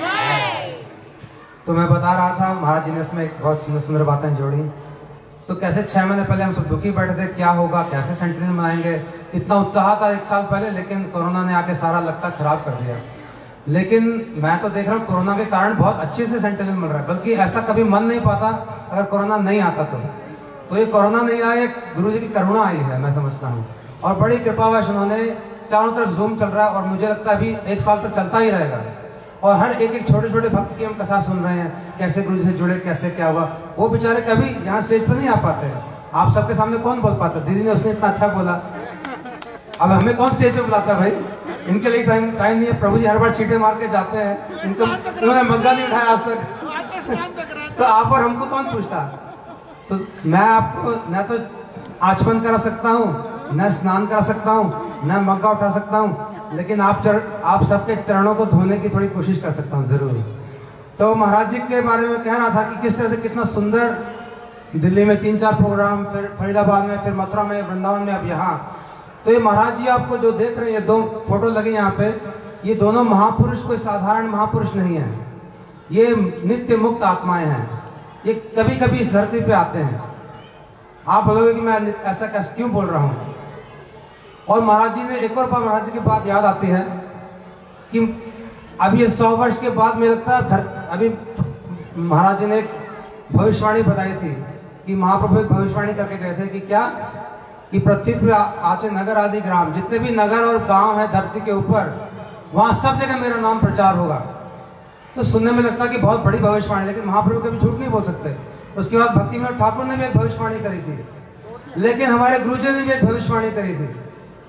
तो मैं बता रहा था, महाराज जी ने इसमें एक बहुत सुंदर सुंदर बातें जोड़ी। तो कैसे 6 महीने पहले हम सब दुखी बैठे थे, क्या होगा, कैसे सेंटिनल मनाएंगे, इतना उत्साह था 1 साल पहले, लेकिन कोरोना ने आके सारा लगता खराब कर दिया। लेकिन मैं तो देख रहा हूँ कोरोना के कारण बहुत अच्छे से सेंटिनल मिल रहा है, बल्कि ऐसा कभी मन नहीं पाता अगर कोरोना नहीं आता तो ये कोरोना नहीं आया, गुरु जी की करुणा आई है, मैं समझता हूँ। और बड़ी कृपावश उन्होंने, चारों तरफ जूम चल रहा है और मुझे लगता है अभी 1 साल तक चलता ही रहेगा। और हर एक छोटे छोटे भक्त की हम कथा सुन रहे हैं, कैसे गुरु जी से जुड़े, कैसे क्या हुआ। वो बेचारे कभी यहाँ स्टेज पर नहीं आ पाते, आप सबके सामने कौन बोल पाता। दीदी ने उसने इतना अच्छा बोला, अब हमें कौन स्टेज पे बुलाता भाई, इनके लिए टाइम नहीं है। प्रभु जी हर बार छींटे मार के जाते हैं, इनको उन्होंने मग्गा नहीं उठाया आज तक, तो आप और हमको कौन पूछता। तो मैं आपको न तो आचमन करा सकता हूँ, न स्नान करा सकता हूँ, न मग्गा उठा सकता हूँ, लेकिन आप सबके चरणों को धोने की थोड़ी कोशिश कर सकता हूँ जरूर। तो महाराज जी के बारे में कह रहा था कि किस तरह से कितना सुंदर, दिल्ली में 3-4 प्रोग्राम, फिर फरीदाबाद में, फिर मथुरा में, वृंदावन में, अब यहाँ। तो ये महाराज जी आपको जो देख रहे हैं, ये 2 फोटो लगे यहाँ पे, ये दोनों महापुरुष कोई साधारण महापुरुष नहीं है, ये नित्य मुक्त आत्माएं हैं। ये कभी कभी इस धरती पे आते हैं। आप बोलोगे कि मैं ऐसा कैसे क्यों बोल रहा हूँ। और महाराज जी ने एक और बार, महाराज जी की बात याद आती है कि अभी ये 100 वर्ष के बाद मुझे लगता है, अभी महाराज जी ने एक भविष्यवाणी बताई थी कि महाप्रभु एक भविष्यवाणी करके गए थे कि क्या, कि पृथ्वी पे आचे नगर आदि ग्राम, जितने भी नगर और गांव है धरती के ऊपर, वहां सब जगह मेरा नाम प्रचार होगा। तो सुनने में लगता है कि बहुत बड़ी भविष्यवाणी, लेकिन महाप्रभु कभी झूठ नहीं बोल सकते। उसके बाद भक्ति विनोद ठाकुर ने भी एक भविष्यवाणी करी थी, लेकिन हमारे गुरुजी ने भी एक भविष्यवाणी करी थी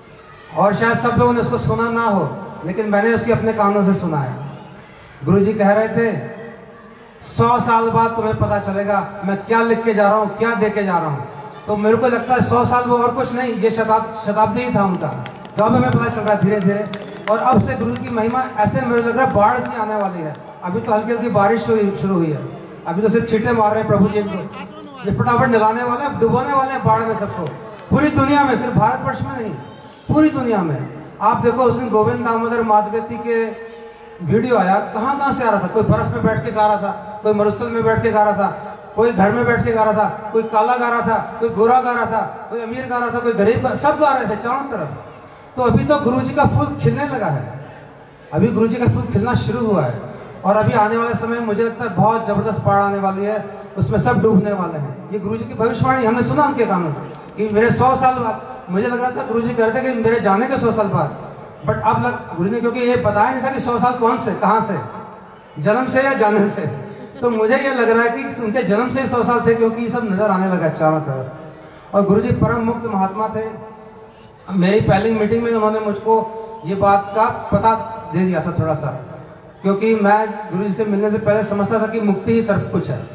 और शायद सब लोगों ने उसको सुना ना हो, लेकिन मैंने उसके अपने कानों से सुना है। गुरुजी कह रहे थे 100 साल बाद तुम्हें पता चलेगा मैं क्या लिख के जा रहा हूँ, क्या दे के जा रहा हूँ। तो मेरे को लगता है 100 साल वो और कुछ नहीं, ये शताब्दी ही था उनका, तो अब हमें पता चल रहा है धीरे धीरे। और अब से गुरु की महिमा ऐसे मुझे लग रहा है बाढ़ सी आने वाली है। अभी तो हल्की हल्की बारिश शुरू हुई है, अभी तो सिर्फ छींटे मार रहे हैं प्रभु जी को, ये फटाफट निलाने वाले हैं, डुबोने वाले हैं बाढ़ में सबको, पूरी दुनिया में, सिर्फ भारतवर्ष में नहीं, पूरी दुनिया में। आप देखो उस दिन गोविंद दामोदर माधवेती के वीडियो आया, कहाँ कहाँ से आ रहा था। कोई बर्फ में बैठ के गा रहा था, कोई मरुस्थल में बैठ के गा रहा था, कोई घर में बैठ के गा रहा था, कोई काला गा रहा था, कोई गोरा गा रहा था, कोई अमीर गा रहा था, कोई गरीब, सब गा रहे थे चारों तरफ। तो अभी तो गुरु जी का फूल खिलने लगा है, अभी गुरु जी का फूल खिलना शुरू हुआ है। और अभी आने वाले समय में मुझे लगता है बहुत जबरदस्त बाढ़ आने वाली है, उसमें सब डूबने वाले हैं। ये गुरु जी की भविष्यवाणी हमने सुना उनके कानों से कि मेरे 100 साल बाद, मुझे लग रहा था गुरु जी कह रहे थे कि मेरे जाने के 100 साल बाद, बट अब गुरु ने, क्योंकि ये बताया नहीं था कि 100 साल कौन से, कहाँ से, जन्म से या जाने से, तो मुझे ये लग रहा है कि उनके जन्म से 100 साल थे, क्योंकि ये सब नजर आने लगा चारों तरफ। और गुरु जी परम मुक्त महात्मा थे। मेरी पहली मीटिंग में उन्होंने मुझको ये बात का पता दे दिया था थोड़ा सा, क्योंकि मैं गुरु जी से मिलने से पहले समझता था कि मुक्ति ही सब कुछ है,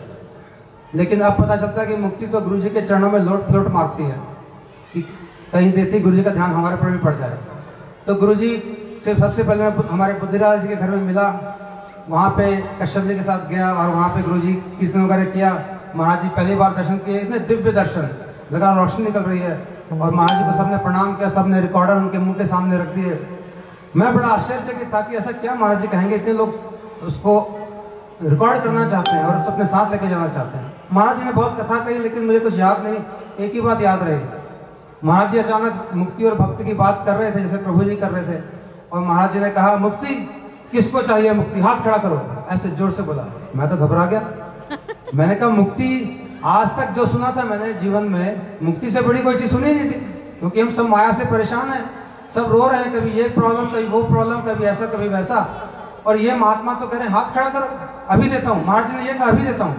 लेकिन अब पता चलता है कि मुक्ति तो गुरु जी के चरणों में लोट मारती है, कि कहीं देती गुरु जी का ध्यान हमारे पर भी पड़ जाए। तो गुरु जी से सबसे पहले मैं हमारे बुद्धिराज जी के घर में मिला, वहाँ पे कश्यप जी के साथ गया और वहाँ पे गुरु जी कीर्तन वगैरह किया। महाराज जी पहली बार दर्शन किए, इतने दिव्य दर्शन, लगा रोशनी निकल रही है, और महाराज जी को सबने प्रणाम किया, सबने रिकॉर्डर उनके मुंह के सामने रख दिए। मैं बड़ा आश्चर्यचकित था कि ऐसा क्या महाराज जी कहेंगे, इतने लोग उसको रिकॉर्ड करना चाहते हैं और उसको अपने साथ लेके जाना चाहते हैं। महाराज जी ने बहुत कथा कही, लेकिन मुझे कुछ याद नहीं, एक ही बात याद रही। महाराज जी अचानक मुक्ति और भक्ति की बात कर रहे थे, जैसे प्रभु जी कर रहे थे, और महाराज जी ने कहा मुक्ति किसको चाहिए, मुक्ति, हाथ खड़ा करो, ऐसे जोर से बोला। मैं तो घबरा गया, मैंने कहा मुक्ति आज तक जो सुना था मैंने जीवन में, मुक्ति से बड़ी कोई चीज सुनी नहीं थी, क्योंकि हम सब माया से परेशान हैं, सब रो रहे हैं, कभी ये प्रॉब्लम, कभी वो प्रॉब्लम, कभी ऐसा कभी वैसा, और ये महात्मा तो कह रहे हैं हाथ खड़ा करो, अभी देता हूँ। महाराज जी ने ये कहा अभी देता हूँ,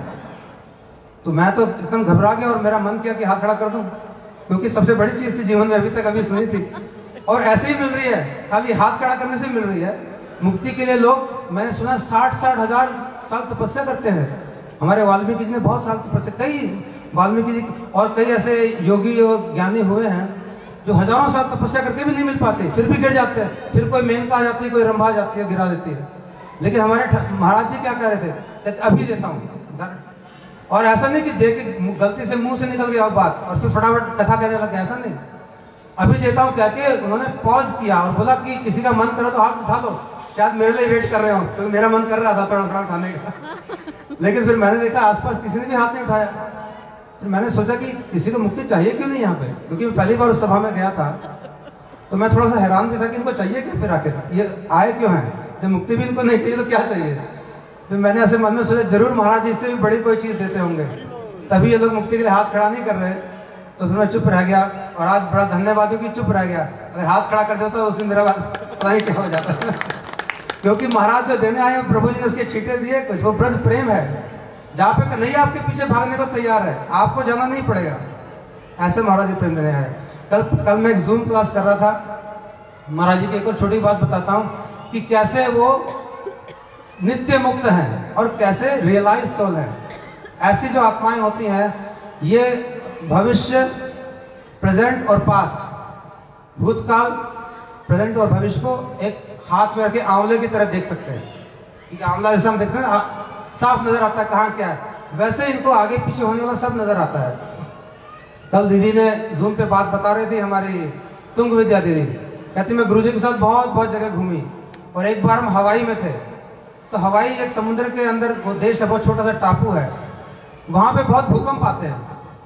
तो मैं तो एकदम घबरा गया और मेरा मन किया कि हाथ खड़ा कर दूं, क्योंकि सबसे बड़ी चीज थी जीवन में अभी तक अभी सुनी थी, और ऐसे ही मिल रही है, खाली हाथ खड़ा करने से मिल रही है। मुक्ति के लिए लोग, मैंने सुना 60-60 हजार साल तपस्या करते हैं। हमारे वाल्मीकि जी ने बहुत साल तपस्या, कई वाल्मीकि जी और कई ऐसे योगी और ज्ञानी हुए हैं जो हजारों साल तपस्या करके भी नहीं मिल पाते, फिर भी गिर जाते हैं, फिर कोई मेनका आ जाती है, कोई रंभा आ जाती है, गिरा देती है। लेकिन हमारे महाराज जी क्या कह रहे थे, अभी देता हूँ। और ऐसा नहीं कि दे के गलती से मुंह से निकल गया बात और फिर फटाफट कथा कहने लगे, ऐसा नहीं, अभी देता हूँ कह के उन्होंने पॉज किया और बोला कि किसी का मन करो तो हाथ उठा लो, शायद मेरे लिए वेट कर रहे हो, क्योंकि मेरा मन कर रहा था थोड़ा थोड़ा उठाने का। लेकिन फिर मैंने देखा आसपास किसी ने भी हाथ नहीं उठाया, फिर मैंने सोचा कि किसी को मुक्ति चाहिए क्यों नहीं यहाँ पे, क्योंकि पहली बार उस सभा में गया था, तो मैं थोड़ा सा हैरान भी था कि इनको चाहिए क्या, फिर आके ये आए क्यों हैं, जब मुक्ति भी इनको नहीं चाहिए तो क्या चाहिए। फिर मैंने ऐसे मन में सोचा जरूर महाराज जी इससे भी बड़ी कोई चीज देते होंगे, तभी ये लोग मुक्ति के लिए हाथ खड़ा नहीं कर रहे। तो फिर मैं चुप रह गया, और आज बड़ा धन्यवाद हो कि चुप रह गया, अगर हाथ खड़ा कर देता तो उस दिन मेरा पता नहीं क्या हो जाता। क्योंकि महाराज जो देने आए प्रभु जी ने उसके छींटे दिए, कुछ वो ब्रज प्रेम है, जहाँ पे नहीं आपके पीछे भागने को तैयार है, आपको जाना नहीं पड़ेगा, ऐसे महाराज जी प्रेम देने आए। कल मैं एक जूम क्लास कर रहा था, महाराज जी की एक और छोटी बात बताता हूँ कि कैसे वो नित्य मुक्त हैं और कैसे रियलाइज सोल है। ऐसी जो आत्माएं होती हैं ये भविष्य, प्रेजेंट और पास्ट, भूतकाल, प्रेजेंट और भविष्य को एक हाथ में रखे आंवले की तरह देख सकते हैं, कि आंवला जैसे हम देखते हैं साफ नजर आता है कहाँ क्या है, वैसे इनको आगे पीछे होने वाला सब नजर आता है। कल दीदी ने जूम पे बात बता रही थी, हमारी तुंग विद्या दीदी कहती मैं गुरुजी के साथ बहुत जगह घूमी, और एक बार हम हवाई में थे, तो हवाई एक समुद्र के अंदर वो देश है, बहुत छोटा सा टापू है, वहां पे बहुत भूकंप आते हैं।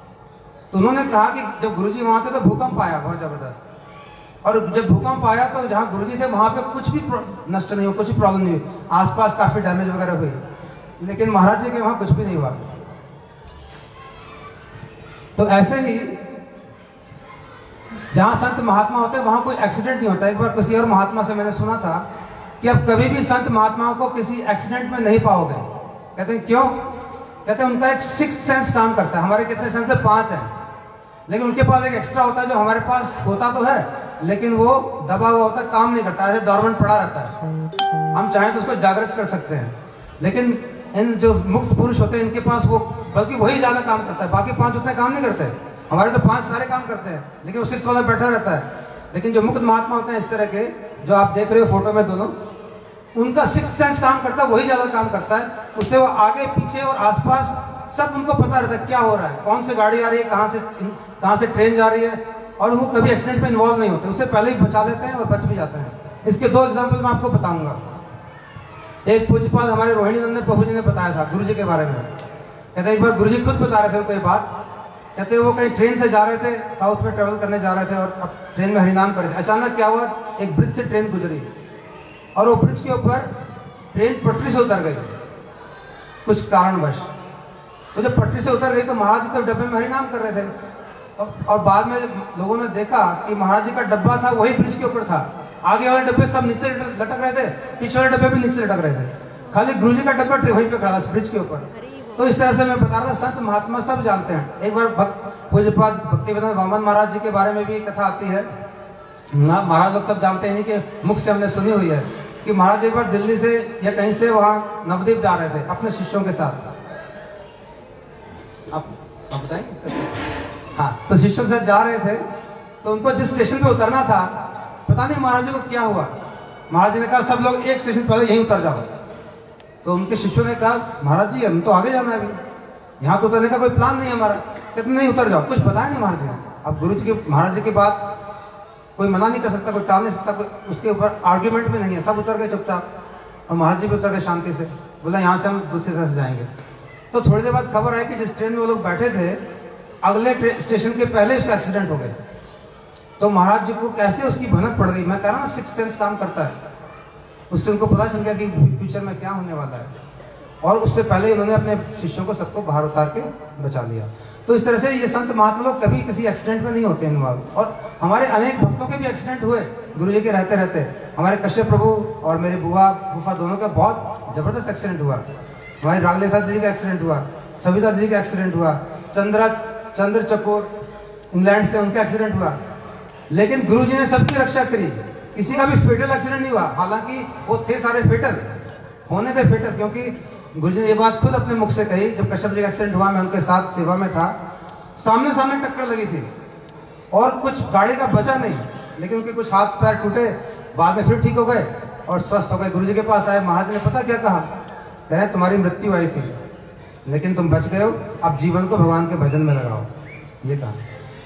तो उन्होंने कहा कि जब गुरुजी वहां थे तो भूकंप आया बहुत जबरदस्त, और जब भूकंप आया तो जहाँ गुरुजी थे वहां पे कुछ भी नष्ट नहीं हुआ, कुछ भी प्रॉब्लम नहीं हुई, आसपास काफी डैमेज वगैरह हुई, लेकिन महाराज जी के वहां कुछ भी नहीं हुआ। तो ऐसे ही जहां संत महात्मा होते हैं वहां कोई एक्सीडेंट नहीं होता। एक बार किसी और महात्मा से मैंने सुना था कि अब कभी भी संत महात्माओं को किसी एक्सीडेंट में नहीं पाओगे। कहते हैं क्यों? कहते हैं उनका एक सिक्स्थ सेंस काम करता है। हमारे कितने सेंस है? 5 है, लेकिन उनके पास एक एक्स्ट्रा होता है जो हमारे पास होता तो है लेकिन वो दबा हुआ होता है, काम नहीं करता, ऐसे डोरमेंट पड़ा रहता है। हम चाहें तो उसको जागृत कर सकते हैं, लेकिन इन जो मुक्त पुरुष होते हैं इनके पास वो, बल्कि वही ज्यादा काम करता है, बाकी 5 उतने काम नहीं करते। हमारे तो 5 सारे काम करते हैं, लेकिन वो 6 वाला बैठा रहता है। लेकिन जो मुक्त महात्मा होते हैं इस तरह के, जो आप देख रहे हो फोटो में दोनों, उनका 6th सेंस काम करता है, वही ज्यादा काम करता है। उससे वो आगे पीछे और आसपास सब उनको पता रहता है क्या हो रहा है, कौन सी गाड़ी आ रही है, कहाँ से ट्रेन जा रही है, और वो कभी एक्सीडेंट में इन्वॉल्व नहीं होते, उससे पहले ही बचा लेते हैं और बच भी जाते हैं। इसके 2 एग्जाम्पल मैं आपको बताऊंगा। एक पूज्यपाद हमारे रोहिणी नंदन प्रभु जी ने बताया था गुरु जी के बारे में। कहते एक बार गुरु जी खुद बता रहे थे उनको ये बात। कहते वो कहीं ट्रेन से जा रहे थे, साउथ में ट्रेवल करने जा रहे थे, और अब ट्रेन में हरिनाम कर रहे थे। अचानक क्या हुआ, एक ब्रिज से ट्रेन गुजरी और वो ब्रिज के ऊपर ट्रेन पटरी से उतर गई कुछ कारणवश। तो जब पटरी से उतर गई तो महाराज जी तो डब्बे में हरिनाम कर रहे थे, और बाद में लोगों ने देखा कि महाराज जी का डब्बा था वही ब्रिज के ऊपर था। आगे वाले डब्बे सब नीचे लटक रहे थे, पीछे वाले डब्बे भी नीचे लटक रहे थे, खाली गुरु जी का डब्बा वहीं पे खड़ा था ब्रिज के ऊपर। तो इस तरह से मैं बता रहा था, संत महात्मा सब जानते हैं। एक बार पूज्यपाद भक्तिवेदांत वामन महाराज जी के बारे में भी कथा आती है। महाराज लोग सब जानते हैं कि मुख से हमने सुनी हुई है कि महाराज एक बार दिल्ली से या कहीं से वहाँ नवद्वीप जा रहे थे अपने शिष्यों के साथ। आप बताएंगे? हाँ, तो शिष्यों के साथ जा रहे थे, तो उनको जिस स्टेशन पे उतरना था, पता नहीं महाराज जी को क्या हुआ। महाराज जी ने कहा सब लोग एक स्टेशन पहले यहीं उतर जाओ। तो उनके शिष्यों ने कहा महाराज जी हम तो आगे जाना है, अभी यहाँ तो उतरने का कोई प्लान नहीं है हमारा। कहते नहीं उतर जाओ, कुछ बताया नहीं महाराज जी ने। अब गुरु जी के महाराज जी की बात कोई मना नहीं कर सकता, कोई टाल नहीं सकता, कोई उसके ऊपर आर्ग्यूमेंट भी नहीं है। सब उतर गए चुपचाप, और महाराज जी भी उतर गए शांति से, बोला यहाँ से हम दूसरी तरह से जाएंगे। तो थोड़ी देर बाद खबर आई कि जिस ट्रेन में वो लोग बैठे थे, अगले स्टेशन के पहले उसका एक्सीडेंट हो गया। तो महाराज जी को कैसे उसकी भनक पड़ गई। मैं कह रहा हूँ ना 6th सेंस काम करता है, उससे उनको पता चल गया कि फ्यूचर में क्या होने वाला है, और उससे पहले उन्होंने अपने शिष्यों को सबको बाहर उतार के बचा लिया। तो इस तरह से ये संत महात्मा लोग कभी किसी एक्सीडेंट में नहीं होते इन्वॉल्व। और हमारे अनेक भक्तों के भी एक्सीडेंट हुए गुरु जी के रहते रहते। हमारे कश्यप प्रभु और मेरी बुआ फूफा दोनों का बहुत जबरदस्त एक्सीडेंट हुआ। हमारी रागलेखा दीदी का एक्सीडेंट हुआ, सविता दीदी का एक्सीडेंट हुआ, चंद्र चकोर इंग्लैंड से उनका एक्सीडेंट हुआ। लेकिन गुरु जी ने सबकी रक्षा करी, किसी का भी फेटल एक्सीडेंट नहीं हुआ। हालांकि वो थे सारे फेटल, होने थे फेटल, क्योंकि गुरु जी ने ये बात खुद अपने मुख से कही। जब कश्यप जी का एक्सीडेंट हुआ, मैं उनके साथ सेवा में था, सामने सामने टक्कर लगी थी और कुछ गाड़ी का बचा नहीं, लेकिन उनके कुछ हाथ पैर टूटे, बाद में फिर ठीक हो गए और स्वस्थ हो गए। गुरु जी के पास आए, महाराज ने पता क्या कहा, कह रहे तुम्हारी मृत्यु आई थी लेकिन तुम बच गए हो, अब जीवन को भगवान के भजन में लगाओ, ये कहा।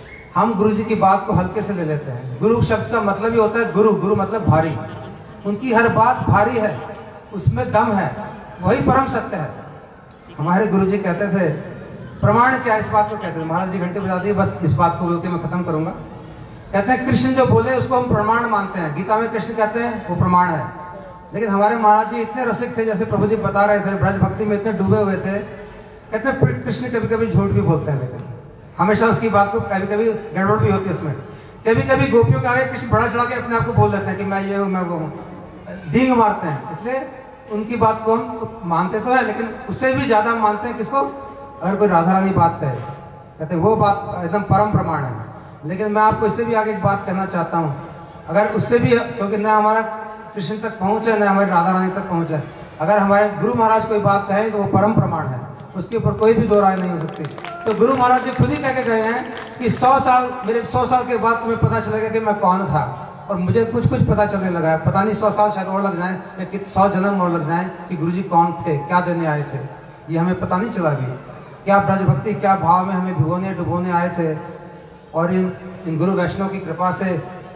हम गुरु जी की बात को हल्के से ले लेते हैं। गुरु शब्द का मतलब ही होता है गुरु, गुरु मतलब भारी। उनकी हर बात भारी है, उसमें दम है, वही परम सत्य है। हमारे गुरु जी कहते थे, प्रमाण क्या इस बात को कहते थे, महाराज जी घंटे बजा दिए, बस इस बात को बोल के मैं खत्म करूंगा। कहते हैं कृष्ण जो बोले उसको हम प्रमाण मानते हैं, गीता में कृष्ण कहते हैं वो प्रमाण है। लेकिन हमारे महाराज जी इतने रसिक थे, जैसे प्रभु जी बता रहे थे, ब्रज भक्ति में इतने डूबे हुए थे। कहते हैं कृष्ण कभी कभी झूठ भी बोलते हैं, लेकिन हमेशा उसकी बात को कभी कभी गड़बड़ भी होती है उसमें। कभी कभी गोपियों के आगे कृष्ण बड़ा चढ़ा के अपने आप को बोल देते हैं कि मैं ये हूँ, मैं वो हूँ, डींग मारते हैं। इसलिए उनकी बात को हम मानते तो है, लेकिन उससे भी ज्यादा हम मानते हैं किसको, अगर कोई राधा रानी बात कहे, कहते वो बात एकदम परम प्रमाण है। लेकिन मैं आपको इससे भी आगे एक बात कहना चाहता हूँ, अगर उससे भी, क्योंकि न हमारा कृष्ण तक पहुँच है, न हमारी राधा रानी तक पहुँच है, अगर हमारे गुरु महाराज कोई बात कहे तो वो परम प्रमाण है, उसके ऊपर कोई भी दो राय नहीं हो सकती। तो गुरु महाराज जी खुद ही कह के गए हैं कि 100 साल, मेरे 100 साल के बाद तुम्हें पता चलेगा कि मैं कौन था, और मुझे कुछ कुछ पता चलने लगा है। पता नहीं 100 साल शायद और लग जाए, या 100 जन्म और लग जाए कि गुरु जी कौन थे, क्या देने आए थे, ये हमें पता नहीं चला अभी। क्या ब्रज भक्ति, क्या भाव में हमें भिगोने डुबोने आए थे, और इन गुरु वैष्णव की कृपा से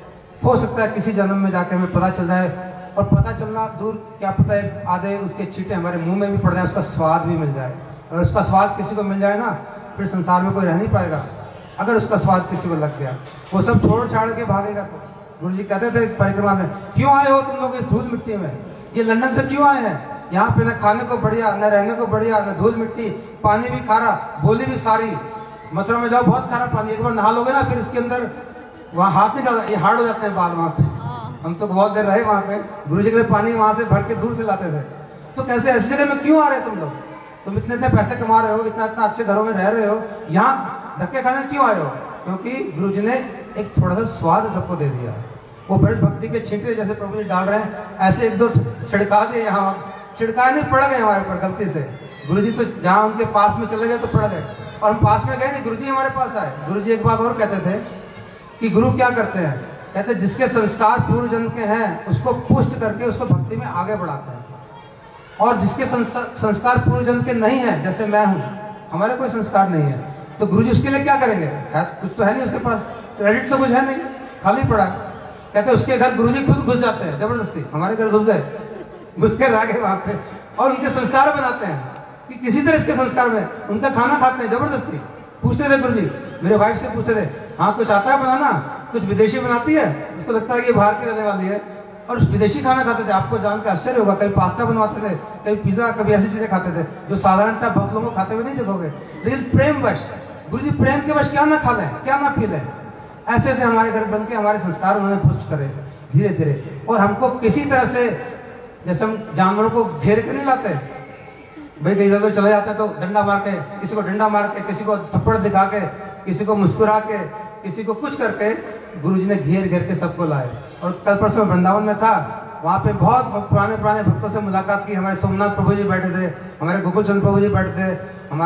हो सकता है किसी जन्म में जाके हमें पता चल जाए। और पता चलना दूर, क्या पता है आधे उसके छींटे हमारे मुंह में भी पड़ जाए, उसका स्वाद भी मिल जाए। अगर उसका स्वाद किसी को मिल जाए ना, फिर संसार में कोई रह नहीं पाएगा। अगर उसका स्वाद किसी को लग गया, वो सब छोड़ छाड़ के भागेगा। तो गुरु जी कहते थे परिक्रमा में, क्यों आए हो तुम लोग इस धूल मिट्टी में, ये लंदन से क्यों आए हैं, यहाँ पे न खाने को बढ़िया, न रहने को बढ़िया, न धूल मिट्टी, पानी भी खारा, बोली भी सारी। मथुरा में जाओ, बहुत खारा पानी, एक बार नहा लोगे ना फिर उसके अंदर वहाँ हाथ नहीं डालना, ये हार्ड हो जाते हैं बाल वहाँ पे। हम तो बहुत देर रहे वहाँ पे, गुरु जी के लिए पानी वहाँ से भर के दूर से लाते थे। तो कैसे ऐसी जगह में क्यों आ रहे तुम लोग, तुम इतने इतने पैसे कमा रहे हो, इतना इतना अच्छे घरों में रह रहे हो, यहाँ धक्के खाने क्यों आए हो? क्योंकि गुरु जी ने एक थोड़ा सा स्वाद सबको दे दिया। वो ब्रज भक्ति के छींटे जैसे प्रभु जी डाल रहे हैं, ऐसे एक दो छिड़का दिए, यहाँ छिड़का नहीं, पड़ गए हमारे ऊपर गलती से। गुरु जी तो जहाँ उनके पास में चले गए तो पड़ गए, और हम पास में गए नहीं, गुरु जी हमारे पास आए। गुरु जी एक बात और कहते थे कि गुरु क्या करते हैं, कहते जिसके संस्कार पूर्व जन्म के हैं उसको पुष्ट करके उसको भक्ति में आगे बढ़ाते हैं, और जिसके संस्कार पूर्व जन्म के नहीं है, जैसे मैं हूँ, हमारे कोई संस्कार नहीं है, तो गुरु जी उसके लिए क्या करेंगे, है कुछ तो है नहीं उसके पास, क्रेडिट तो कुछ है नहीं, खाली पड़ा। कहते उसके घर गुरु जी खुद घुस जाते हैं जबरदस्ती, हमारे घर घुस गए, घुस के रह गए वहां पे, और उनके संस्कार बनाते हैं कि किसी तरह इसके संस्कार में, उनका खाना खाते हैं जबरदस्ती। पूछते थे गुरु जी, मेरे वाइफ से पूछते थे, हाँ कुछ आता है बनाना, कुछ विदेशी बनाती है, इसको लगता है कि ये बाहर की रहने वाली है, और विदेशी खाना खाते थे। आपको जान के आश्चर्य होगा, कभी पास्ता बनवाते थे, कभी पिज्जा, कभी ऐसी चीजें खाते थे जो साधारणतः भक्त लोगों को खाते हुए नहीं देखोगे। लेकिन प्रेम वश, गुरु जी प्रेम के वश क्या ना खा लें, क्या ना पी लें, ऐसे ऐसे हमारे घर बन के हमारे संस्कार उन्होंने पुष्ट करे धीरे धीरे। और हमको किसी तरह से, जैसे हम जानवरों को घेर के नहीं लाते, भाई कहीं इधर चले जाते हैं तो डंडा मार के, किसी को डंडा मार के, किसी को थप्पड़ दिखा के, किसी को मुस्कुरा के, किसी को कुछ करके गुरुजी ने घेर घेर के सबको लाए। और कल परसों वृंदावन में था, वहाँ पे बहुत पुराने पुराने भक्तों से मुलाकात की। हमारे सोमनाथ प्रभु जी बैठे थे, हमारे गोकुल चंद्र प्रभु जी बैठे थे,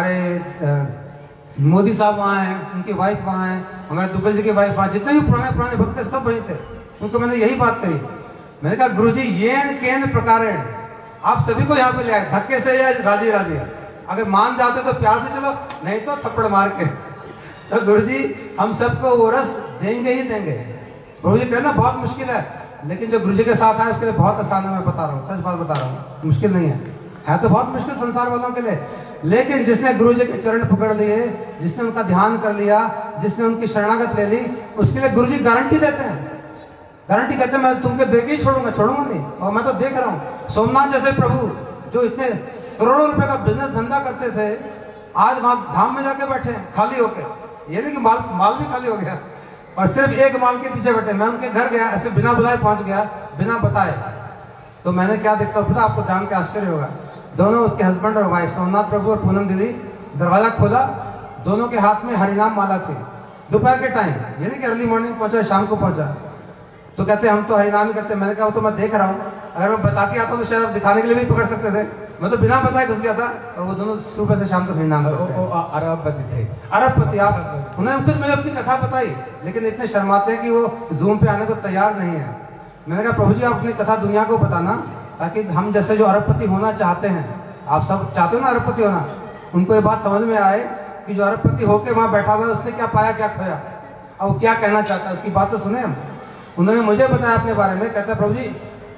हमारे मोदी साहब वहाँ हैं, उनकी वाइफ वहाँ है, हमारे दुग्गल जी की वाइफ वहाँ, जितने भी पुराने पुराने भक्त सब वहीं थे। उनको मैंने यही बात कही, मैंने कहा गुरुजी येन केन प्रकारेण, आप सभी को यहाँ पे ले आए, धक्के से या राजी राजी, अगर मान जाते तो प्यार से चलो, नहीं तो थप्पड़ मार के। तो गुरुजी हम सबको वो रस देंगे ही देंगे। प्रभु जी कहना बहुत मुश्किल है, लेकिन जो गुरुजी के साथ आए उसके लिए बहुत आसान है। मैं बता रहा हूँ, सच बात बता रहा हूँ, मुश्किल नहीं है तो बहुत मुश्किल संसार वालों के लिए, लेकिन जिसने गुरुजी के चरण पकड़ लिए, जिसने उनका ध्यान कर लिया, जिसने उनकी शरणागत ले ली, उसके लिए गुरुजी गारंटी देते हैं। गारंटी कहते हैं मैं तुमको देके ही छोड़ूंगा नहीं। और मैं तो देख रहा हूँ सोमनाथ जैसे प्रभु जो इतने करोड़ों रुपए का बिजनेस धंधा करते थे, आज वहां धाम में जाके बैठे हैं खाली होके। ये नहीं कि माल भी खाली हो गया और सिर्फ एक माल के पीछे बैठे। मैं उनके घर गया, ऐसे बिना बुलाए पहुंच गया, बिना बताए, तो मैंने क्या देखता हूँ पता, आपको जान के आश्चर्य होगा। दोनों उसके हस्बैंड और वाइफ, सोमनाथ प्रभु और पूनम दीदी, दरवाजा खोला, दोनों के हाथ में हरिनाम माला थी। दोपहर के टाइम, ये नहीं कि अर्ली मॉर्निंग पहुंचा, शाम को पहुंचा। तो कहते हम तो हरिनाम ही करते। मैंने कहा वो तो मैं देख रहा हूँ, अगर मैं बता के आता तो शायद दिखाने के लिए भी पकड़ सकते थे। मैं तो बिना बताए घुस गया था, और वो दोनों सुबह से शाम तक हरिनाम करते हैं। अरबपति थे, अरबपति। आप उन्होंने खुद मुझे अपनी कथा बताई, लेकिन इतने शर्माते हैं कि वो जूम पे आने को तैयार नहीं है। मैंने कहा प्रभु जी आप अपनी कथा दुनिया को बताना, ताकि हम जैसे जो अरबपति होना चाहते हैं, आप सब चाहते हो ना अरबपति होना, उनको ये बात समझ में आए कि जो अरबपति होकर वहां बैठा हुआ है उसने क्या पाया क्या खोया, और वो क्या कहना चाहता है, उसकी बात तो सुने हम। उन्होंने मुझे बताया अपने बारे में, कहता है प्रभु जी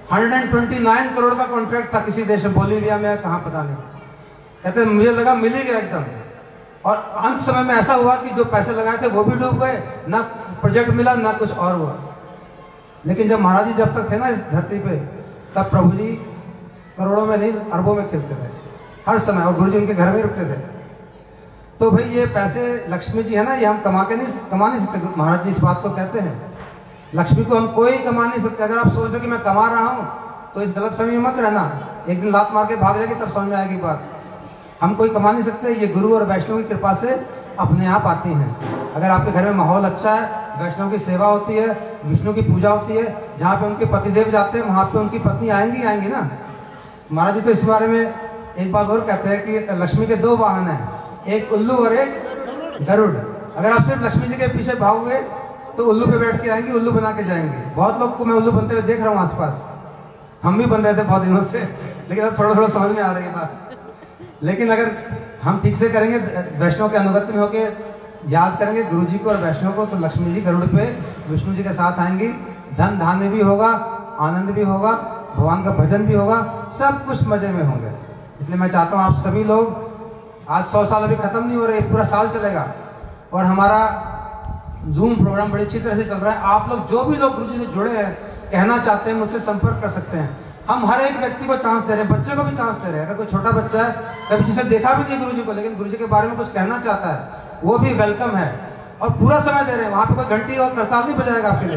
129 करोड़ का कॉन्ट्रैक्ट था किसी देश में, बोलिविया में, कहाँ पता नहीं। कहते मुझे लगा मिल ही गया एकदम, और अंत समय में ऐसा हुआ कि जो पैसे लगाए थे वो भी डूब गए, ना प्रोजेक्ट मिला ना कुछ और हुआ। लेकिन जब महाराज जी जब तक थे ना इस धरती पे, तब प्रभु जी करोड़ों में नहीं अरबों में खेलते थे हर समय, और गुरु जी उनके घर में रुकते थे। तो भाई ये पैसे लक्ष्मी जी है ना, ये हम कमा नहीं सकते। महाराज जी इस बात को कहते हैं, लक्ष्मी को हम कोई कमा नहीं सकते। अगर आप सोच रहे कि मैं कमा रहा हूं तो इस गलतफहमी में मत रहना, एक दिन लात मार के भाग जाएगी तब समझ में आएगी बात। हम कोई कमा नहीं सकते, ये गुरु और वैष्णव की कृपा से अपने आप आती हैं। अगर आपके घर में माहौल अच्छा है, वैष्णव की सेवा होती है, विष्णु की पूजा होती है, जहाँ पे उनके पतिदेव जाते हैं वहां पे उनकी पत्नी आएंगी ना। महाराज जी तो इस बारे में एक बात और कहते हैं कि लक्ष्मी के 2 वाहन है, एक उल्लू और एक गरुड़। अगर आप सिर्फ लक्ष्मी जी के पीछे भागोगे तो उल्लू पे बैठ के आएंगी, उल्लू बना के जाएंगे। बहुत लोग को मैं उल्लू बनते हुए देख रहा हूँ आसपास, हम भी बन रहे थे बहुत दिनों से, लेकिन अब थोड़ा थोड़ा समझ में आ रही है बात। लेकिन अगर हम ठीक से करेंगे, वैष्णव के अनुगत्य में होके याद करेंगे गुरु जी को और वैष्णव को, तो लक्ष्मी जी गरुड़ पे विष्णु जी के साथ आएंगी। धन धान्य भी होगा, आनंद भी होगा, भगवान का भजन भी होगा, सब कुछ मजे में होंगे। इसलिए मैं चाहता हूँ आप सभी लोग, आज 100 साल अभी खत्म नहीं हो रहे, पूरा साल चलेगा, और हमारा जूम प्रोग्राम बड़ी अच्छी तरह से चल रहा है। आप लोग जो भी लोग गुरु जी से जुड़े हैं, कहना चाहते हैं, मुझसे संपर्क कर सकते हैं। हम हर एक व्यक्ति को चांस दे रहे हैं, बच्चे को भी चांस दे रहे हैं। अगर कोई छोटा बच्चा है, कभी जिसे देखा भी नहीं गुरु जी को, लेकिन गुरु जी के बारे में कुछ कहना चाहता है, वो भी वेलकम है, और पूरा समय दे रहे हैं। वहां पे कोई घंटी और करताल नहीं बजाएगा आपके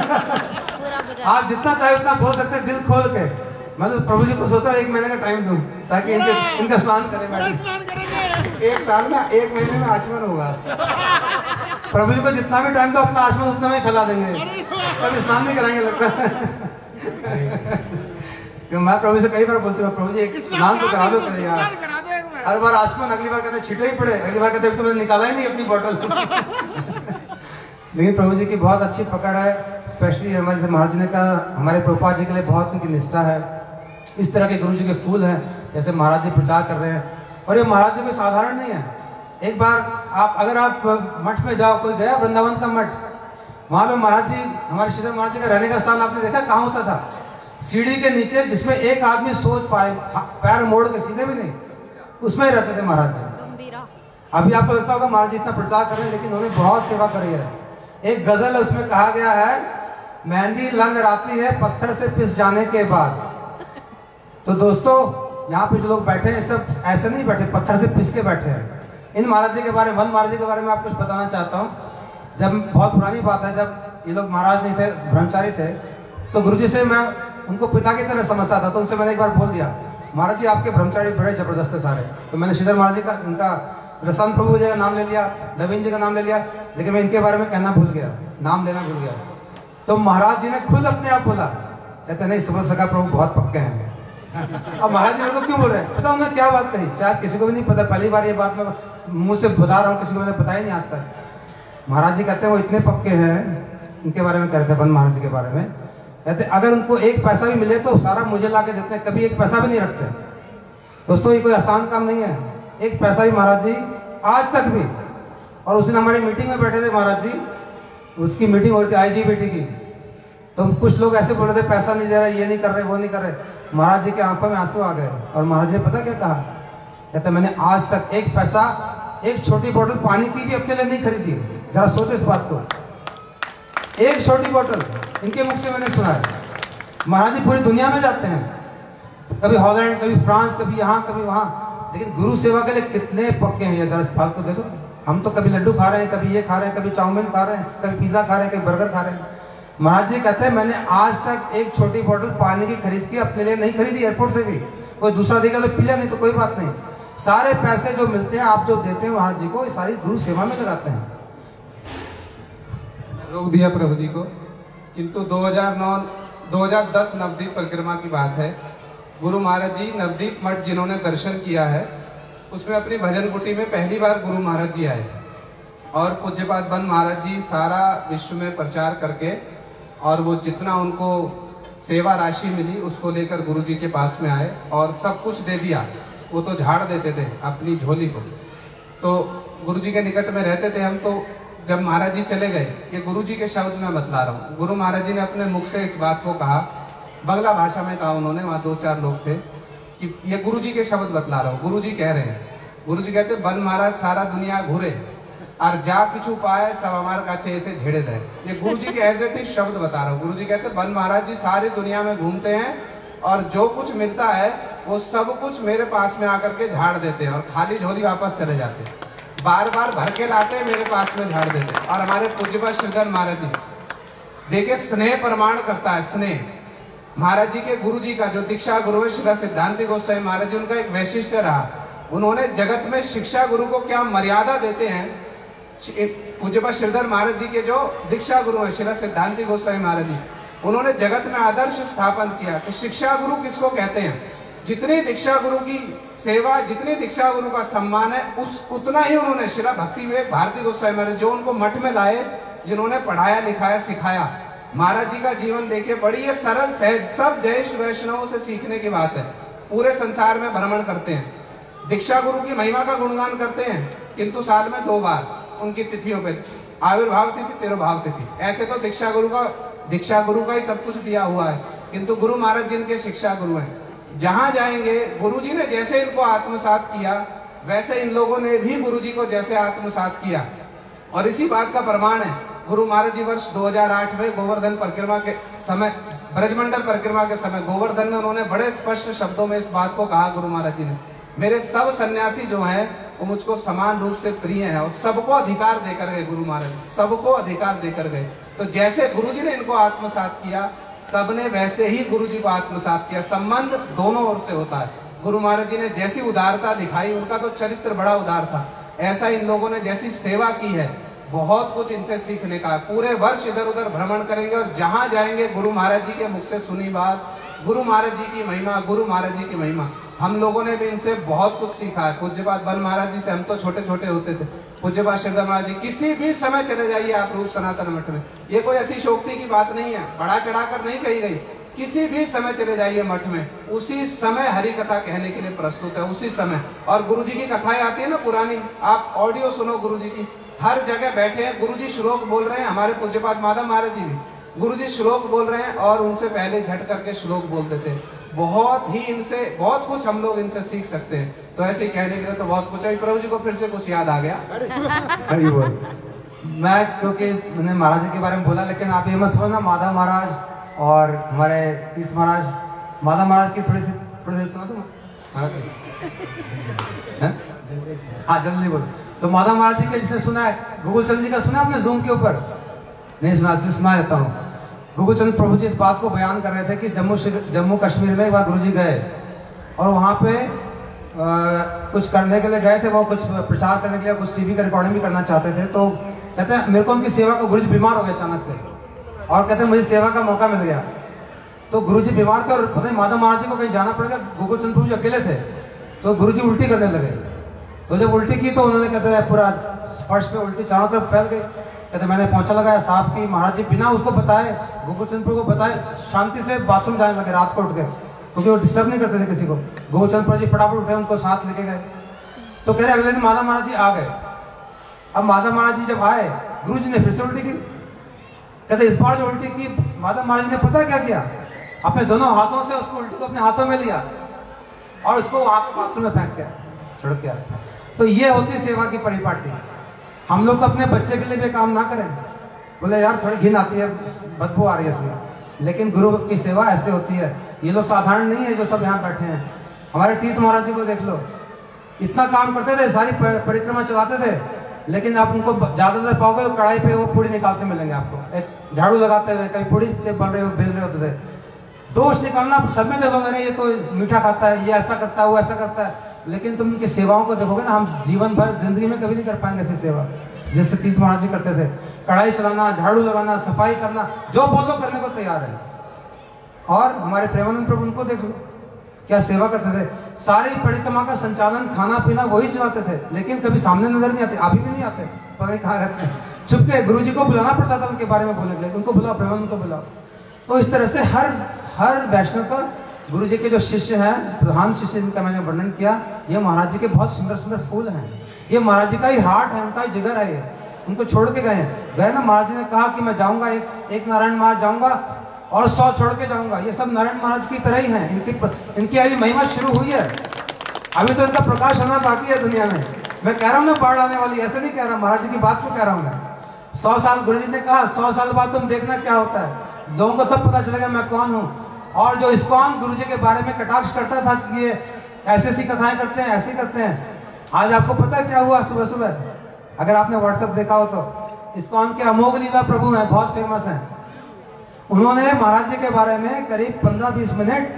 लिए। आप जितना चाहे उतना बोल सकते हैं दिल खोल के। मैं तो प्रभु जी को सोचा 1 महीने का टाइम दूं, ताकि इनका स्नान करें। 1 साल में 1 महीने में आचमन होगा। प्रभु जी को जितना भी टाइम दो अपना आश्रम उतना में फैला देंगे, कभी स्नान नहीं कराएंगे लगता है। क्यों मैं प्रभु से कई बार बोलती हूँ, प्रभु जी एक स्नान तो करा दो करें यार। हर बार आसमान, अगली बार कहते छिटे ही पड़े, अगली बार कहते तो मैंने निकाला ही नहीं अपनी बोतल। लेकिन प्रभु जी की बहुत अच्छी पकड़ है, स्पेशली हमारे महाराज जी ने कहा हमारे प्रभुपाद जी के लिए बहुत उनकी निष्ठा है। इस तरह के गुरु जी के फूल हैं, जैसे महाराज जी प्रचार कर रहे हैं, और ये महाराज जी कोई साधारण नहीं है। एक बार अगर आप मठ में जाओ, कोई गया वृंदावन का मठ, वहां पे महाराज जी, हमारे श्रीधर महाराज जी का रहने का स्थान आपने देखा कहाँ होता था? सीढ़ी के नीचे, जिसमें एक आदमी सोच पाए, पैर मोड़ के सीधे भी नहीं, उसमें ही रहते थे महाराज जी। अभी आपको लगता होगा महाराज जी इतना प्रचार कर रहे हैं, लेकिन उन्होंने बहुत सेवा करी है। एक गजल है, उसमें कहा गया है, मेहंदी लंग आती है पत्थर से पिस जाने के बाद। तो दोस्तों यहाँ पे जो लोग बैठे हैं सब ऐसे नहीं बैठे, पत्थर से पिस के बैठे हैं। इन महाराज जी के बारे में, वन महाराज जी के बारे में आप कुछ बताना चाहता हूँ। जब बहुत पुरानी बात है, जब ये लोग महाराज नहीं थे, ब्रह्मचारी थे, तो गुरुजी से मैं उनको पिता की तरह समझता था। तो उनसे मैंने एक बार बोल दिया, महाराज जी आपके ब्रह्मचारी बड़े जबरदस्त है सारे। तो मैंने श्रीधर महाराज जी का, इनका रसन प्रभु जी का नाम ले लिया, नवीन जी का नाम ले लिया, लेकिन मैं इनके बारे में कहना भूल गया, नाम लेना भूल गया। तो महाराज जी ने खुद अपने आप बोला, कहते नहीं सुबह सका प्रभु बहुत पक्के हैं। अब महाराज जी मेरे को क्यों बोल रहे हैं? पता उन्होंने क्या बात कही, शायद किसी को भी नहीं पता, पहली बार ये बात मैं मुंह से बता रहा हूँ, किसी को मैंने बताया नहीं आज तक। महाराज जी कहते हैं वो इतने पक्के हैं, इनके बारे में कहते हैं वन महाराज जी के बारे में, कहते अगर उनको एक पैसा भी मिले तो सारा मुझे ला के देते हैं, कभी एक पैसा भी नहीं रखते। दोस्तों ये कोई आसान काम नहीं है, एक पैसा भी महाराज जी आज तक भी। और उस दिन हमारी मीटिंग में बैठे थे महाराज जी, उसकी मीटिंग हो रही थी IGBT की, तो कुछ लोग ऐसे बोल रहे थे पैसा नहीं दे रहे, ये नहीं कर रहे, वो नहीं कर रहे। महाराज जी के आंखों में आंसू आ गए, और महाराज जी पता क्या कहा? कहते मैंने आज तक एक पैसा, एक छोटी बोतल पानी की भी अपने लिए नहीं खरीदी। जरा सोचो इस बात को, एक छोटी बोतल इनके मुख से मैंने सुना है। महाराज जी पूरी दुनिया में जाते हैं, कभी हॉलैंड, कभी फ्रांस, कभी यहाँ, कभी वहाँ, लेकिन गुरु सेवा के लिए कितने पक्के हैं। ये जरा इस बात को देखो, हम तो कभी लड्डू खा रहे हैं, कभी ये खा रहे हैं, कभी चाउमीन खा रहे हैं, कभी पिज्जा खा रहे हैं, कभी बर्गर खा रहे हैं। महाराज जी कहते हैं मैंने आज तक एक छोटी बोतल पानी की खरीद के अपने लिए नहीं खरीदी, एयरपोर्ट से भी। कोई दूसरा देगा तो पिला, नहीं तो कोई बात नहीं। सारे पैसे जो मिलते हैं, आप जो देते हैं महाराज जी को, ये सारी गुरु सेवा में लगाते हैं। रोक दिया प्रभु जी को, किंतु 2010 नवदीप परिक्रमा की बात है। गुरु महाराज जी नवदीप मठ जिन्होंने दर्शन किया है, उसमें अपनी भजन कुटी में पहली बार गुरु महाराज जी आए, और पूज्यपाद बन महाराज जी सारा विश्व में प्रचार करके, और वो जितना उनको सेवा राशि मिली उसको लेकर गुरु जी के पास में आए और सब कुछ दे दिया। वो तो झाड़ देते थे अपनी झोली को। तो गुरु जी के निकट में रहते थे हम, तो जब महाराज जी चले गए, ये गुरु जी के शब्द में बतला रहा हूँ, गुरु महाराज जी ने अपने मुख से इस बात को कहा, बंगला भाषा में कहा उन्होंने, वहाँ 2-4 लोग थे, कि ये गुरु जी के शब्द बतला रहा हूँ। गुरु जी कह रहे हैं, गुरु जी कहते बन महाराज सारा दुनिया घूरे और जा किचू पाए सब हमारे काछे ऐसे झेड़े रहे। ये गुरु जी के एज इट इज शब्द बता रहा हूँ। गुरु जी कहते बन महाराज जी सारी दुनिया में घूमते हैं और जो कुछ मिलता है वो सब कुछ मेरे पास में आकर के झाड़ देते हैं और खाली झोली वापस चले जाते हैं। बार बार भर के लाते हैं, मेरे पास में झाड़ देते हैं। और हमारे पूज्यपाद श्रीधर महाराज जी देखिए स्नेह प्रमाण करता है, स्नेह। महाराज जी के गुरु जी का जो दीक्षा गुरु है श्री सिद्धांत गोस्वामी महाराज जी, उनका एक वैशिष्ट्य रहा, उन्होंने जगत में शिक्षा गुरु को क्या मर्यादा देते हैं। पूज्यपाद श्रीधर महाराज जी के जो दीक्षा गुरु है श्री सिद्धांत गोस्वामी महाराज जी, उन्होंने जगत में आदर्श स्थापन किया कि शिक्षा गुरु किसको कहते हैं। जितनी दीक्षा गुरु की सेवा, जितनी दीक्षा गुरु का सम्मान है, उतना ही उन्होंने श्री भक्ति विवेक भारती गोस्वामी महाराज जो उनको मठ में लाए, जिन्होंने पढ़ाया लिखाया सिखाया। महाराज जी का जीवन देखिए, बड़ी ये सरल सहज, सब ज्येष्ठ वैष्णवों से सीखने की बात है। पूरे संसार में भ्रमण करते हैं, दीक्षा गुरु की महिमा का गुणगान करते हैं, किंतु साल में 2 बार उनकी तिथियों पे, आविर्भाव तिथि, तिरुभाव तिथि। ऐसे तो दीक्षा गुरु का ही सब कुछ दिया हुआ है, किंतु गुरु महाराज जी के शिक्षा गुरु हैं। जहां जाएंगे गुरु जी ने जैसे इनको आत्मसात किया, वैसे इन लोगों ने भी गुरु जी को जैसे आत्मसात किया। और इसी बात का प्रमाण है, गुरु महाराज जी वर्ष 2008 में गोवर्धन परिक्रमा के समय, ब्रजमंडल परिक्रमा के समय गोवर्धन में उन्होंने बड़े स्पष्ट शब्दों में इस बात को कहा, गुरु महाराज जी ने, मेरे सब सन्यासी जो हैं वो मुझको समान रूप से प्रिय हैं और सबको अधिकार देकर गए। गुरु महाराज सबको अधिकार देकर गए। तो जैसे गुरु जी ने इनको आत्मसात किया, सबने वैसे ही गुरु जी को आत्मसात किया। संबंध दोनों ओर से होता है। गुरु महाराज जी ने जैसी उदारता दिखाई, उनका तो चरित्र बड़ा उदार था, ऐसा इन लोगों ने जैसी सेवा की है, बहुत कुछ इनसे सीखने का है। पूरे वर्ष इधर उधर भ्रमण करेंगे और जहां जाएंगे गुरु महाराज जी के मुख से सुनी बात, गुरु महाराज जी की महिमा, गुरु महाराज जी की महिमा। हम लोगों ने भी इनसे बहुत कुछ सीखा है। पूज्यपाद बल महाराज जी से हम तो छोटे छोटे होते थे, पूज्यपाद श्रीधर महाराज जी, किसी भी समय चले जाइए आप रूप सनातन मठ में। ये कोई अतिशोक्ति की बात नहीं है, बढ़ा चढ़ाकर नहीं कही गई। किसी भी समय चले जाइए मठ में, उसी समय हरि कथा कहने के लिए प्रस्तुत है, उसी समय। और गुरु जी की कथाएं आती है ना पुरानी, आप ऑडियो सुनो गुरु जी की, हर जगह बैठे हैं गुरु जी श्लोक बोल रहे हैं। हमारे पूज्यपाद माधव महाराज जी भी गुरु जी श्लोक बोल रहे हैं और उनसे पहले झट करके श्लोक बोल देते हैं। बहुत ही इनसे बहुत कुछ हम लोग इनसे सीख सकते हैं। तो ऐसे ही कहने के लिए तो बहुत कुछ है। प्रभु जी को फिर से कुछ याद आ गया। हरि बोल। मैं क्योंकि मैंने महाराज जी के बारे में बोला, लेकिन आप ये मत समझना माधव महाराज और हमारे तीर्थ महाराज, माधव महाराज की थोड़ी सी सुना दो महाराज। हाँ जल्दी बोलो। तो माधव महाराज जी के जिसने सुना है, गूगल चंद्र जी का सुना आपने जूम के ऊपर? नहीं सुना, सुना देता हूँ। गूगल चंद्र प्रभु जी इस बात को बयान कर रहे थे कि जम्मू कश्मीर में एक बार गुरु जी गए और वहाँ पे कुछ करने के लिए गए थे, वो कुछ प्रचार करने के लिए कुछ टीवी का रिकॉर्डिंग भी करना चाहते थे। तो कहते हैं मेरे को उनकी सेवा का, गुरु जी बीमार हो गए अचानक से और कहते हैं मुझे सेवा का मौका मिल गया। तो गुरु जी बीमार थे और पता नहीं माधव महाराज जी को कहीं जाना पड़ेगा, गूगल चंद्र प्रभु जी अकेले थे। तो गुरु जी उल्टी करने लगे। तो जब उल्टी की तो उन्होंने कहते हैं पूरा फर्श पे उल्टी चारों तरफ फैल गई। कहते मैंने पोंछा लगाया, साफ की, महाराज जी बिना उसको बताए, गूगल चंद्र प्रभु को बताए, शांति से बाथरूम जाने लगे रात को उठ के, क्योंकि वो डिस्टर्ब नहीं करते थे किसी को। गूगल चंद्र प्रभु जी फटाफट उठे, उनको साथ लेके गए। तो कह रहे अगले दिन माधव महाराज जी आ गए। अब माधव महाराज जी जब आए, गुरु जी ने फिर से उल्टी की। कहते इस बार जो उल्टी की, माधव महाराज जी ने पता क्या किया, अपने दोनों हाथों से उसको उल्टी को अपने हाथों में लिया और उसको वहां पे बाथरूम में फेंक के छिड़क के। तो ये होती सेवा की परिपाटी। हम लोग तो अपने बच्चे के लिए भी काम ना करें, बोले यार थोड़ी घिन आती है, बदबू आ रही है इसमें, लेकिन गुरु की सेवा ऐसे होती है। ये लोग साधारण नहीं है जो सब यहाँ बैठे हैं। हमारे तीर्थ महाराज जी को देख लो, इतना काम करते थे, सारी परिक्रमा चलाते थे, लेकिन आप उनको ज्यादातर पाओगे तो कढ़ाई पे वो पूड़ी निकालते मिलेंगे आपको, एक झाड़ू लगाते हुए, कहीं पूड़ी बन रहे हो, बेल रहे होते थे। दोष निकालना सब में देखोगे, नहीं ये तो मीठा खाता है, ये ऐसा करता है, वो ऐसा करता है, लेकिन तुम उनकी सेवाओं को देखोगे ना, हम जीवन भर जिंदगी में कभी नहीं कर पाएंगे ऐसी सेवा जैसे तीर्थ महाराज जी करते थे। कढ़ाई चलाना, झाड़ू लगाना, सफाई करना, जो बोलो करने को तैयार है। और हमारे प्रेमानंद प्रभु, उनको देख लो क्या सेवा करते थे। सारी परिक्रमा का संचालन, खाना पीना वही चलाते थे, लेकिन कभी सामने नजर नहीं आते, अभी भी नहीं आते, पता नहीं कहाँ रहते हैं। छुप के गुरु जी को बुलाना पड़ता था उनके बारे में बोलने के लिए, उनको बुलाओ, प्रेमानंद को बुलाओ। तो इस तरह से हर वैष्णव का, गुरु जी के जो शिष्य हैं, प्रधान शिष्य जिनका मैंने वर्णन किया, ये महाराज जी के बहुत सुंदर सुंदर फूल हैं। ये महाराज जी का ही हार्ट है, उनका ही जिगर है। ये उनको छोड़ के गए ना, महाराज जी ने कहा कि मैं जाऊंगा, एक नारायण महाराज जाऊंगा और 100 छोड़ के जाऊंगा। ये सब नारायण महाराज की तरह ही हैं। इनकी अभी महिमा शुरू हुई है, अभी तो इनका प्रकाश होना बाकी है दुनिया में। मैं कह रहा हूँ ना बाढ़ आने वाली, ऐसे नहीं कह रहा, महाराज जी की बात को कह रहा हूँ मैं। 100 साल, गुरु जी ने कहा 100 साल बाद तुम देखना क्या होता है, लोगों को तब पता चलेगा मैं कौन हूँ। और जो इस्कॉन गुरु जी के बारे में कटाक्ष करता था कि ये ऐसी कथाएं करते हैं, ऐसी करते हैं, आज आपको पता क्या हुआ सुबह सुबह? अगर आपने व्हाट्सएप देखा हो तो इस्कॉन के अमोघ लीला प्रभु हैं, बहुत फेमस हैं। उन्होंने महाराज जी के बारे में करीब 15-20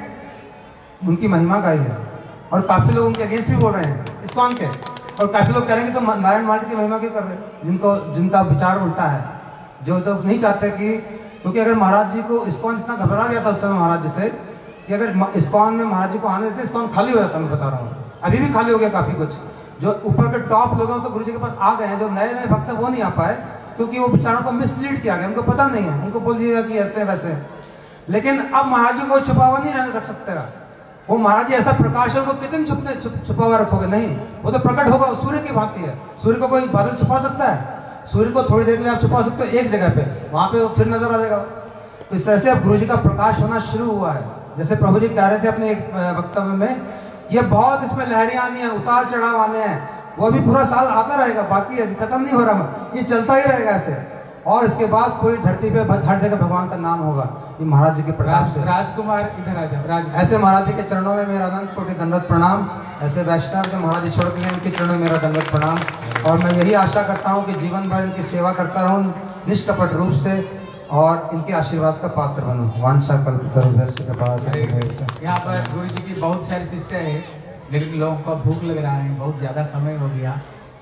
मिनट उनकी महिमा गाई है, और काफी लोग उनके अगेंस्ट भी बोल रहे हैं इस्कॉन के, और काफी लोग कह रहे हैं कि तो नारायण महाराज की महिमा क्यों कर रहे हैं, जिनका विचार उल्टा है, जो तो नहीं चाहते कि, क्योंकि अगर महाराज जी को इस्कॉन इतना घबरा गया था उस समय महाराज जी से कि अगर इस्कॉन में महाराज जी को आने देते, इस्कॉन खाली हो जाता। मैं बता रहा हूँ, अभी भी खाली हो गया काफी कुछ। जो ऊपर के टॉप लोग हैं तो गुरु जी के पास आ गए हैं, जो नए नए भक्त वो नहीं आ पाए, क्योंकि वो बेचारों को मिसलीड किया गया, उनको पता नहीं है, उनको बोल दिया कि ऐसे वैसे। लेकिन अब महाराज जी को छुपा हुआ नहीं रख सकते। वो महाराज जी ऐसा प्रकाश है, वो कितने छुपा हुआ रखोगे? नहीं, वो तो प्रकट होगा, सूर्य की भांति है। सूर्य को कोई बादल छुपा सकता है? सूर्य को थोड़ी देर के लिए आप छुपा सकते हो एक जगह पे, वहां पे वो फिर नजर आ जाएगा। तो इस तरह से अब गुरु जी का प्रकाश होना शुरू हुआ है। जैसे प्रभु जी कह रहे थे अपने एक वक्तव्य में, ये बहुत इसमें लहरें आनी है, उतार चढ़ाव आने हैं, वो भी पूरा साल आता रहेगा, बाकी है, खत्म नहीं हो रहा, ये चलता ही रहेगा ऐसे। और इसके बाद पूरी धरती पे हर जगह भगवान का नाम होगा, ये महाराज जी के प्रकाश से। राजकुमार इधर आ जाओ। ऐसे महाराज जी के चरणों में मेरा अनंत कोटि दंडवत प्रणाम। ऐसे वैष्णव जो महाराज जी छोड़ के गए, उनके चरणों में मेरा दंडवत प्रणाम। और मैं यही आशा करता हूँ कि जीवन भर इनकी सेवा करता रहूँ निष्कपट रूप से, और इनके आशीर्वाद का पात्र बनूं। वांछा कल्पतरुभ्यश्च कृपा सिंधुभ्यश्च। यहाँ पर गुरु जी की बहुत सारे शिष्य हैं, लेकिन लोगों को भूख लग रहा है, बहुत ज्यादा समय हो गया,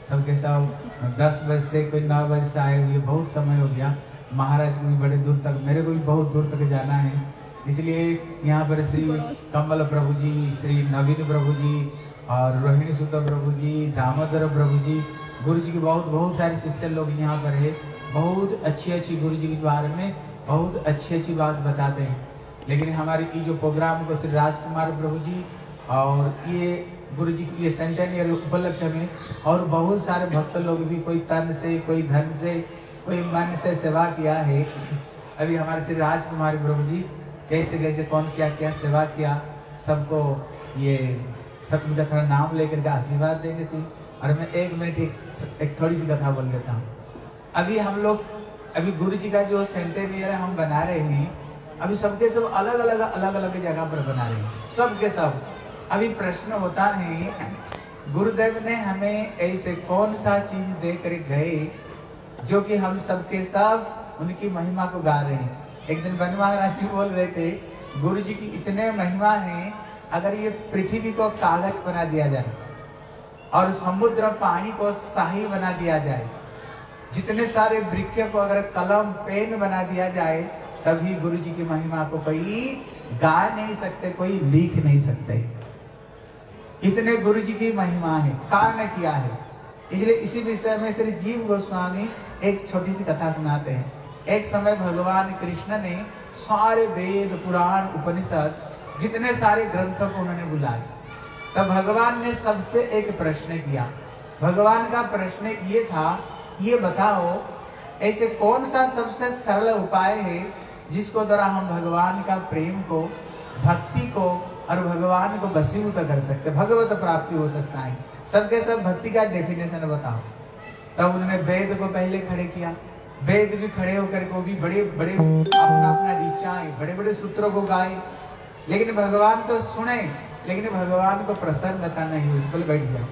सबके सब 10 बजे से कोई 9 बजे से आए हुए, बहुत समय हो गया। महाराज को भी बड़े दूर तक, मेरे को भी बहुत दूर तक जाना है, इसलिए यहाँ पर श्री कमल प्रभु जी, श्री नवीन प्रभु जी और रोहिणी सुत प्रभु जी, दामोदर प्रभु जी, गुरु जी के बहुत सारे शिष्य लोग यहाँ पर है। बहुत अच्छी गुरु जी के बारे में बहुत अच्छी बात बताते हैं। लेकिन हमारे ये जो प्रोग्राम को श्री राजकुमार प्रभु जी और ये गुरु जी की ये सेंटेनियर उपलक्ष्य में और बहुत सारे भक्त लोग भी, कोई तन से, कोई धन से, कोई मन से सेवा किया है। अभी हमारे श्री राजकुमार प्रभु जी कैसे कैसे कौन क्या क्या सेवा किया, सबको ये सब उनका थोड़ा नाम लेकर के आशीर्वाद देंगे सी। और मैं 1 मिनट एक थोड़ी सी कथा बोल देता हूँ। अभी हम लोग अभी गुरु जी का जो सेंटेनियर हम बना रहे हैं, अभी सबके सब अलग अलग जगह पर बना रहे हैं, सबके सब। अभी प्रश्न होता है, गुरुदेव ने हमें ऐसे कौन सा चीज दे कर गए जो कि हम सबके सब उनकी महिमा को गा रहे हैं। एक दिन बन महाराज जी बोल रहे थे, गुरु जी की इतने महिमा है, अगर ये पृथ्वी को कागज बना दिया जाए और समुद्र पानी को शाही बना दिया जाए, जितने सारे वृक्ष को अगर कलम पेन बना दिया जाए, तभी गुरु जी की महिमा को कोई गा नहीं सकते, कोई लिख नहीं सकते। इतने गुरु जी की महिमा है, कारण किया है। इसलिए इसी विषय में श्री जीव गोस्वामी एक छोटी सी कथा सुनाते हैं। एक समय भगवान कृष्ण ने सारे वेद, पुराण, उपनिषद, जितने सारे ग्रंथों को उन्होंने बुलाए। तब भगवान ने सबसे एक प्रश्न किया। भगवान का प्रश्न ये था, ये बताओ ऐसे कौन सा सबसे सरल उपाय है जिसको द्वारा हम भगवान का प्रेम को, भक्ति को और भगवान को वशीभूत कर सकते, भगवत प्राप्ति हो सकता है। सबके सब भक्ति का डेफिनेशन बताओ। तब उन्होंने वेद को पहले खड़े किया। वेद भी खड़े होकर को भी बड़े बड़े अपना ऋचाएं, बड़े बड़े सूत्रों को गाए, लेकिन भगवान तो सुने, लेकिन भगवान को प्रसन्नता नहीं हुई। बोले बैठ जाओ।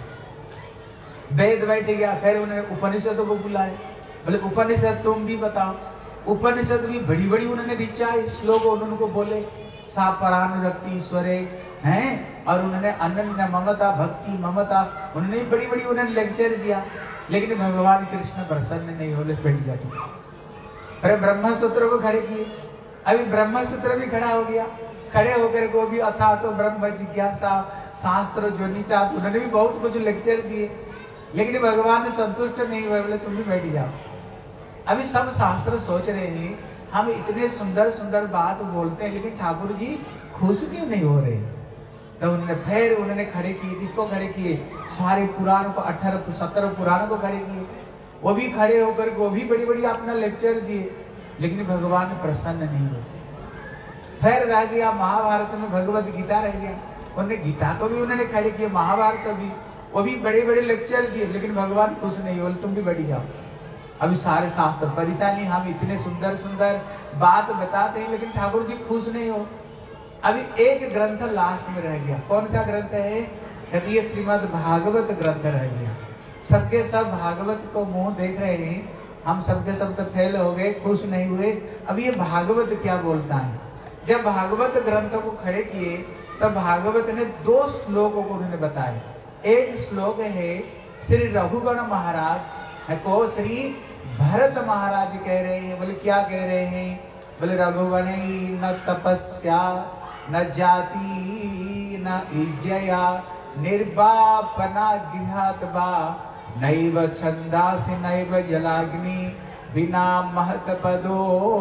वेद बैठ गया। फिर उन्होंने उपनिषदों को बुलाए। बोले उपनिषद तुम भी बताओ। उपनिषद भी बड़ी बड़ी उन्होंने ऋचाएं, श्लोक उन्होंने बोले, सा परानुरक्ति ईश्वरे हैं, और उन्होंने अनन्य ममता, भक्ति ममता, उन्होंने बड़ी बड़ी उन्होंने लेक्चर दिया। लेकिन भगवान कृष्ण प्रसन्न नहीं हो, बैठ गया तुम। फिर ब्रह्म सूत्र को खड़े किए। अभी ब्रह्म सूत्र भी खड़ा हो गया। खड़े होकर को भी अथा तो ब्रह्म जिज्ञासा, शास्त्र जोनिता, उन्होंने भी बहुत कुछ लेक्चर दिए, लेकिन भगवान संतुष्ट नहीं हुए। बोले तुम भी बैठ जाओ। अभी सब शास्त्र सोच रहे हैं, हम इतने सुंदर सुंदर बात बोलते हैं, लेकिन ठाकुर जी खुश क्यों नहीं हो रहे। तो उन्होंने खड़े किए। किसको खड़े किए? सारे पुराण को, 18-17 पुराणों को खड़े किए। वो भी खड़े होकर वो भी बड़ी बड़ी अपना लेक्चर दिए, लेकिन भगवान प्रसन्न नहीं हुए। फिर रह गया महाभारत में भगवत गीता रह गया। उन्होंने गीता को भी उन्होंने खड़े किए, महाभारत भी, वो भी बड़े बड़े लेक्चर दिए, लेकिन भगवान खुश नहीं हुए। तुम भी बैठ जाओ। अभी सारे शास्त्र परेशानी, हम इतने सुंदर सुंदर बात बताते हैं, लेकिन ठाकुर जी खुश नहीं हो। अभी एक ग्रंथ लास्ट में रह गया। कौन सा ग्रंथ है? कहती है श्रीमद् भागवत ग्रंथ रह गया। सबके सब भागवत को मुंह देख रहे हैं, हम सबके सब तो फेल हो गए, खुश नहीं हुए। अब ये भागवत क्या बोलता है? जब भागवत ग्रंथ को खड़े किए, तब भागवत ने 2 श्लोकों को उन्होंने बताए। एक श्लोक है श्री रघुगण महाराज को श्री भरत महाराज कह रहे हैं। बोले क्या कह रहे हैं? बोले रघुगण न तपस्या न जाति न इज्जया निर्वापना गृहात बा नैव छंदासि नैव जलाग्नि बिना महत पदो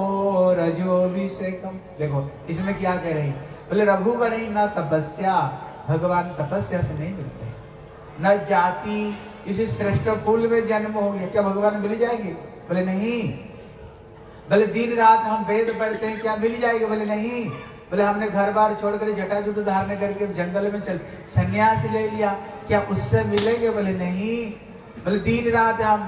रजोभिषेकम। देखो इसमें क्या कह रहे हैं? बोले रघुगण न तपस्या, भगवान तपस्या से नहीं मिलते। न जाति, किसी श्रेष्ठ कुल में जन्म हो गया, क्या भगवान मिल जाएंगे? बोले नहीं। बोले दिन रात हम वेद पढ़ते हैं, क्या मिल जाएंगे? बोले नहीं। बोले हमने घर बार छोड़कर जटाजूट धारण करके जंगल में चल संन्यास ले लिया, क्या उससे मिलेंगे? बोले नहीं। बोले दिन रात हम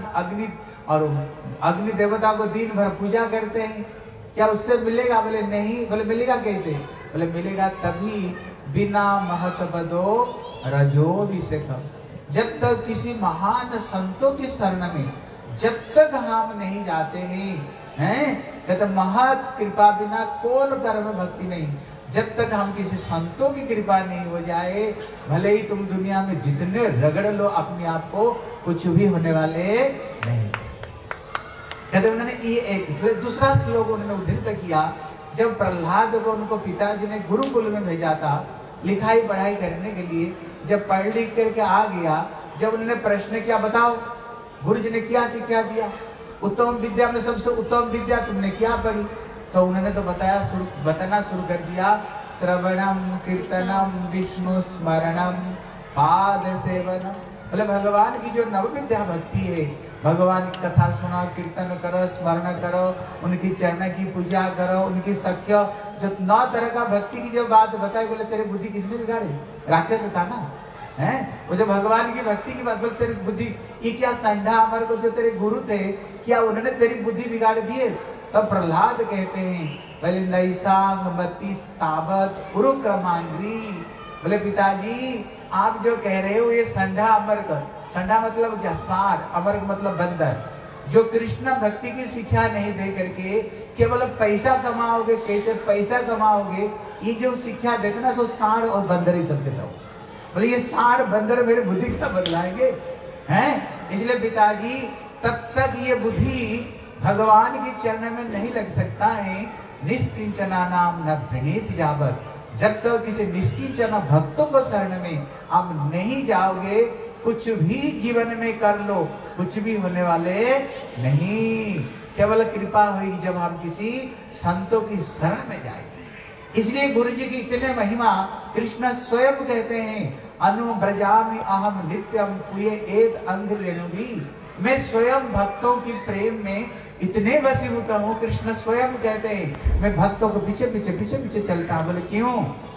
अग्नि देवता को दिन भर पूजा करते हैं, क्या उससे मिलेगा? बोले नहीं। बोले मिलेगा कैसे? बोले मिलेगा तभी बिना महत्वदो रजोभिषेकम। जब तक किसी महान संतों की शरण में जब तक हम नहीं जाते हैं, कहते महत कृपा बिना कौन कर्म भक्ति नहीं। जब तक हम किसी संतों की कृपा नहीं हो जाए, भले ही तुम दुनिया में जितने रगड़ लो अपने आप को, कुछ भी होने वाले नहीं। कहते उन्होंने ये एक दूसरा श्लोक उन्होंने उद्धृत किया, जब प्रहलाद को उनको पिताजी ने गुरुकुल में भेजा था लिखाई पढ़ाई करने के लिए, जब पढ़ लिख करके आ गया, जब उन्होंने प्रश्न किया बताओ गुरु जी ने क्या शिक्षा दिया, उत्तम विद्या में सबसे उत्तम विद्या तुमने क्या पढ़ी, तो उन्होंने तो बताना शुरू कर दिया, श्रवणम कीर्तनम विष्णु स्मरणम पाद सेवनम। मतलब भगवान की जो नव विद्या भक्ति है, भगवान की कथा सुनो, कीर्तन करो, स्मरण करो, उनकी चरण की पूजा करो, उनकी सख्य जो 9 तरह का भक्ति की जो बात बताई, बोले तेरी बुद्धि किसने बिगाड़ी, राक्षस था ना है वो जो भगवान की भक्ति की बात बोले तेरी बुद्धि, ये क्या संढा अमर को जो तेरे गुरु थे क्या उन्होंने तेरी बुद्धि बिगाड़ दिए। तब प्रहलाद कहते हैं बोले नैसांग बत्तीस ताबत उरु क्रमांग्री, बोले पिताजी आप जो कह रहे हो ये संढा अमर का, संढा मतलब क्या सार, अमर मतलब बंदर, जो कृष्ण भक्ति की शिक्षा नहीं दे करके केवल पैसा कमाओगे, कैसे पैसा कमाओगे, ये जो शिक्षा देते ना सो सार और बंदर ही सबके सब, बोले ये सार बंदर मेरे बुद्धि क्या बदलाएंगे हैं। इसलिए पिताजी तब तक ये बुद्धि भगवान के चरण में नहीं लग सकता है, निष्किंचना नाम न प्रणीत जावत, जब तक तो किसी निष्किंचन भक्तों को शरण में आप नहीं जाओगे, कुछ भी जीवन में कर लो कुछ भी होने वाले नहीं, केवल कृपा होगी जब हम किसी संतों की शरण में जाएंगे। इसलिए गुरु जी की इतने महिमा कृष्ण स्वयं कहते हैं, अनुब्रजामि अहम नित्यम पुये एत अंग रेणुभी, मैं स्वयं भक्तों की प्रेम में इतने वशीभूत हूँ। कृष्ण स्वयं कहते हैं मैं भक्तों को पीछे पीछे पीछे पीछे चलता हूँ। बोले क्यों,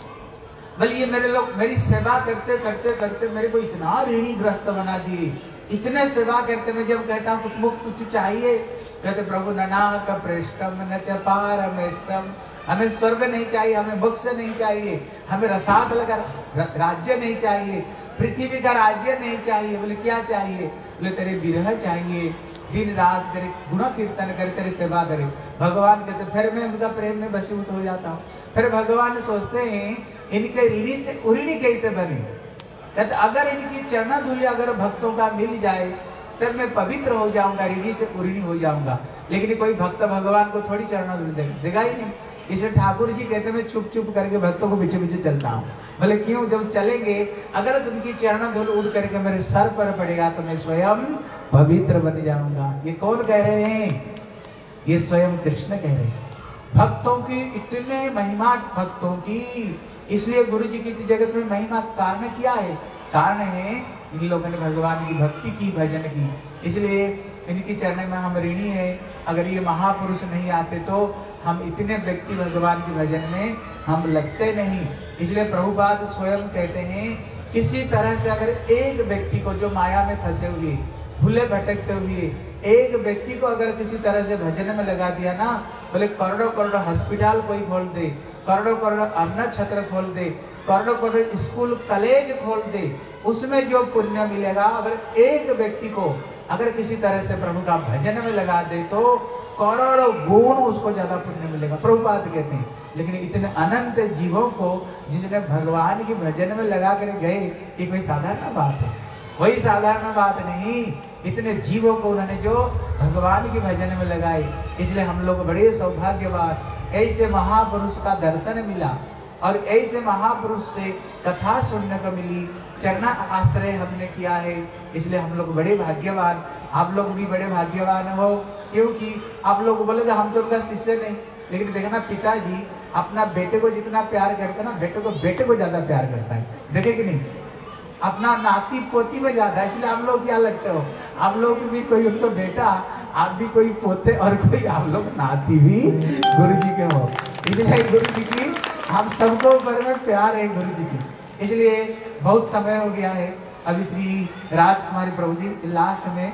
बोले ये मेरे लोग मेरी सेवा करते करते करते मेरे को इतना ऋणी ग्रस्त बना दिए, इतने सेवा करते मैं जब कहता हूँ कुछ मुक्त कुछ चाहिए, कहते प्रभु ननाक पृष्ठम न च पारमेष्टम, हमें स्वर्ग नहीं चाहिए, हमें मोक्ष नहीं चाहिए, हमें रसात लगा राज्य नहीं चाहिए, पृथ्वी का राज्य नहीं चाहिए। बोले क्या चाहिए, बोले तेरे विरह चाहिए, दिन रात तेरे गुण कीर्तन करे, तेरे सेवा करे। भगवान कहते फिर मैं उनका प्रेम में वशीभूत हो जाता हूँ। फिर भगवान सोचते हैं इनके ऋणी से उऋणी कैसे बने, कहते अगर इनकी चरण धूलि अगर भक्तों का मिल जाए तब मैं पवित्र हो जाऊंगा, ऋणी से उऋणी हो जाऊंगा। लेकिन कोई भक्त भगवान को थोड़ी चरण धूलि देगा ही नहीं। इसलिए ठाकुर जी कहते मैं छुप छुप करके भक्तों को पीछे पीछे चलता हूँ। बोले क्यों, जब चलेंगे अगर तुमकी चरण धूल उड़ करके मेरे सर पर पड़ेगा तो मैं स्वयं पवित्र बन जाऊंगा। ये कौन कह रहे हैं, ये स्वयं कृष्ण कह रहे हैं। भक्तों की इतने महिमा भक्तों की, इसलिए गुरु जी की जगत में महिमा कारण क्या है, कारण है इन लोगों ने भगवान की भक्ति की, भजन की, इसलिए इनकी चरण में हम ऋणी है। अगर ये महापुरुष नहीं आते तो हम इतने व्यक्ति भगवान के भजन में हम लगते नहीं। इसलिए प्रभुपाद स्वयं कहते हैं किसी तरह से अगर एक व्यक्ति को जो माया में फंसे हुए भूले भटकते हुए एक व्यक्ति को अगर किसी तरह से भजन में लगा दिया ना, बोले करोड़ों करोड़ों हॉस्पिटल कोई खोल दे, करोड़ों करोड़ों अन्न छत्र खोल दे, करोड़ों करोड़ों स्कूल कॉलेज खोल दे, उसमें जो पुण्य मिलेगा अगर एक व्यक्ति को अगर किसी तरह से प्रभु का भजन में लगा दे तो करोड़ों गुण उसको ज्यादा पुण्य मिलेगा, प्रभुपाद कहते हैं। लेकिन इतने अनंत जीवों को जिसने भगवान के भजन में लगा कर गए, ये कोई साधारण बात है, वही साधारण बात नहीं। इतने जीवों को उन्होंने जो भगवान के भजन में लगाए, इसलिए हम लोग बड़े सौभाग्यवान, ऐसे महापुरुष का दर्शन मिला और ऐसे महापुरुष से कथा सुनने को मिली, चरण आश्रय हमने किया है, इसलिए हम लोग बड़े भाग्यवान। आप लोग भी बड़े भाग्यवान हो, क्योंकि आप लोग बोलेगे हम तो उनका शिष्य नहीं, लेकिन देखना पिताजी अपना बेटे को जितना प्यार करते ना, बेटे को ज्यादा प्यार करता है, देखे कि नहीं, अपना नाती पोती में ज्यादा। इसलिए आप लोग क्या लगते हो, आप लोग भी कोई उनको बेटा, आप भी कोई पोते और कोई आप लोग नाती भी गुरु जी के हो। इसलिए गुरु जी की हम सबको ऊपर में प्यार है गुरु जी की। इसलिए बहुत समय हो गया है, अभी श्री राजकुमारी प्रभु जी लास्ट में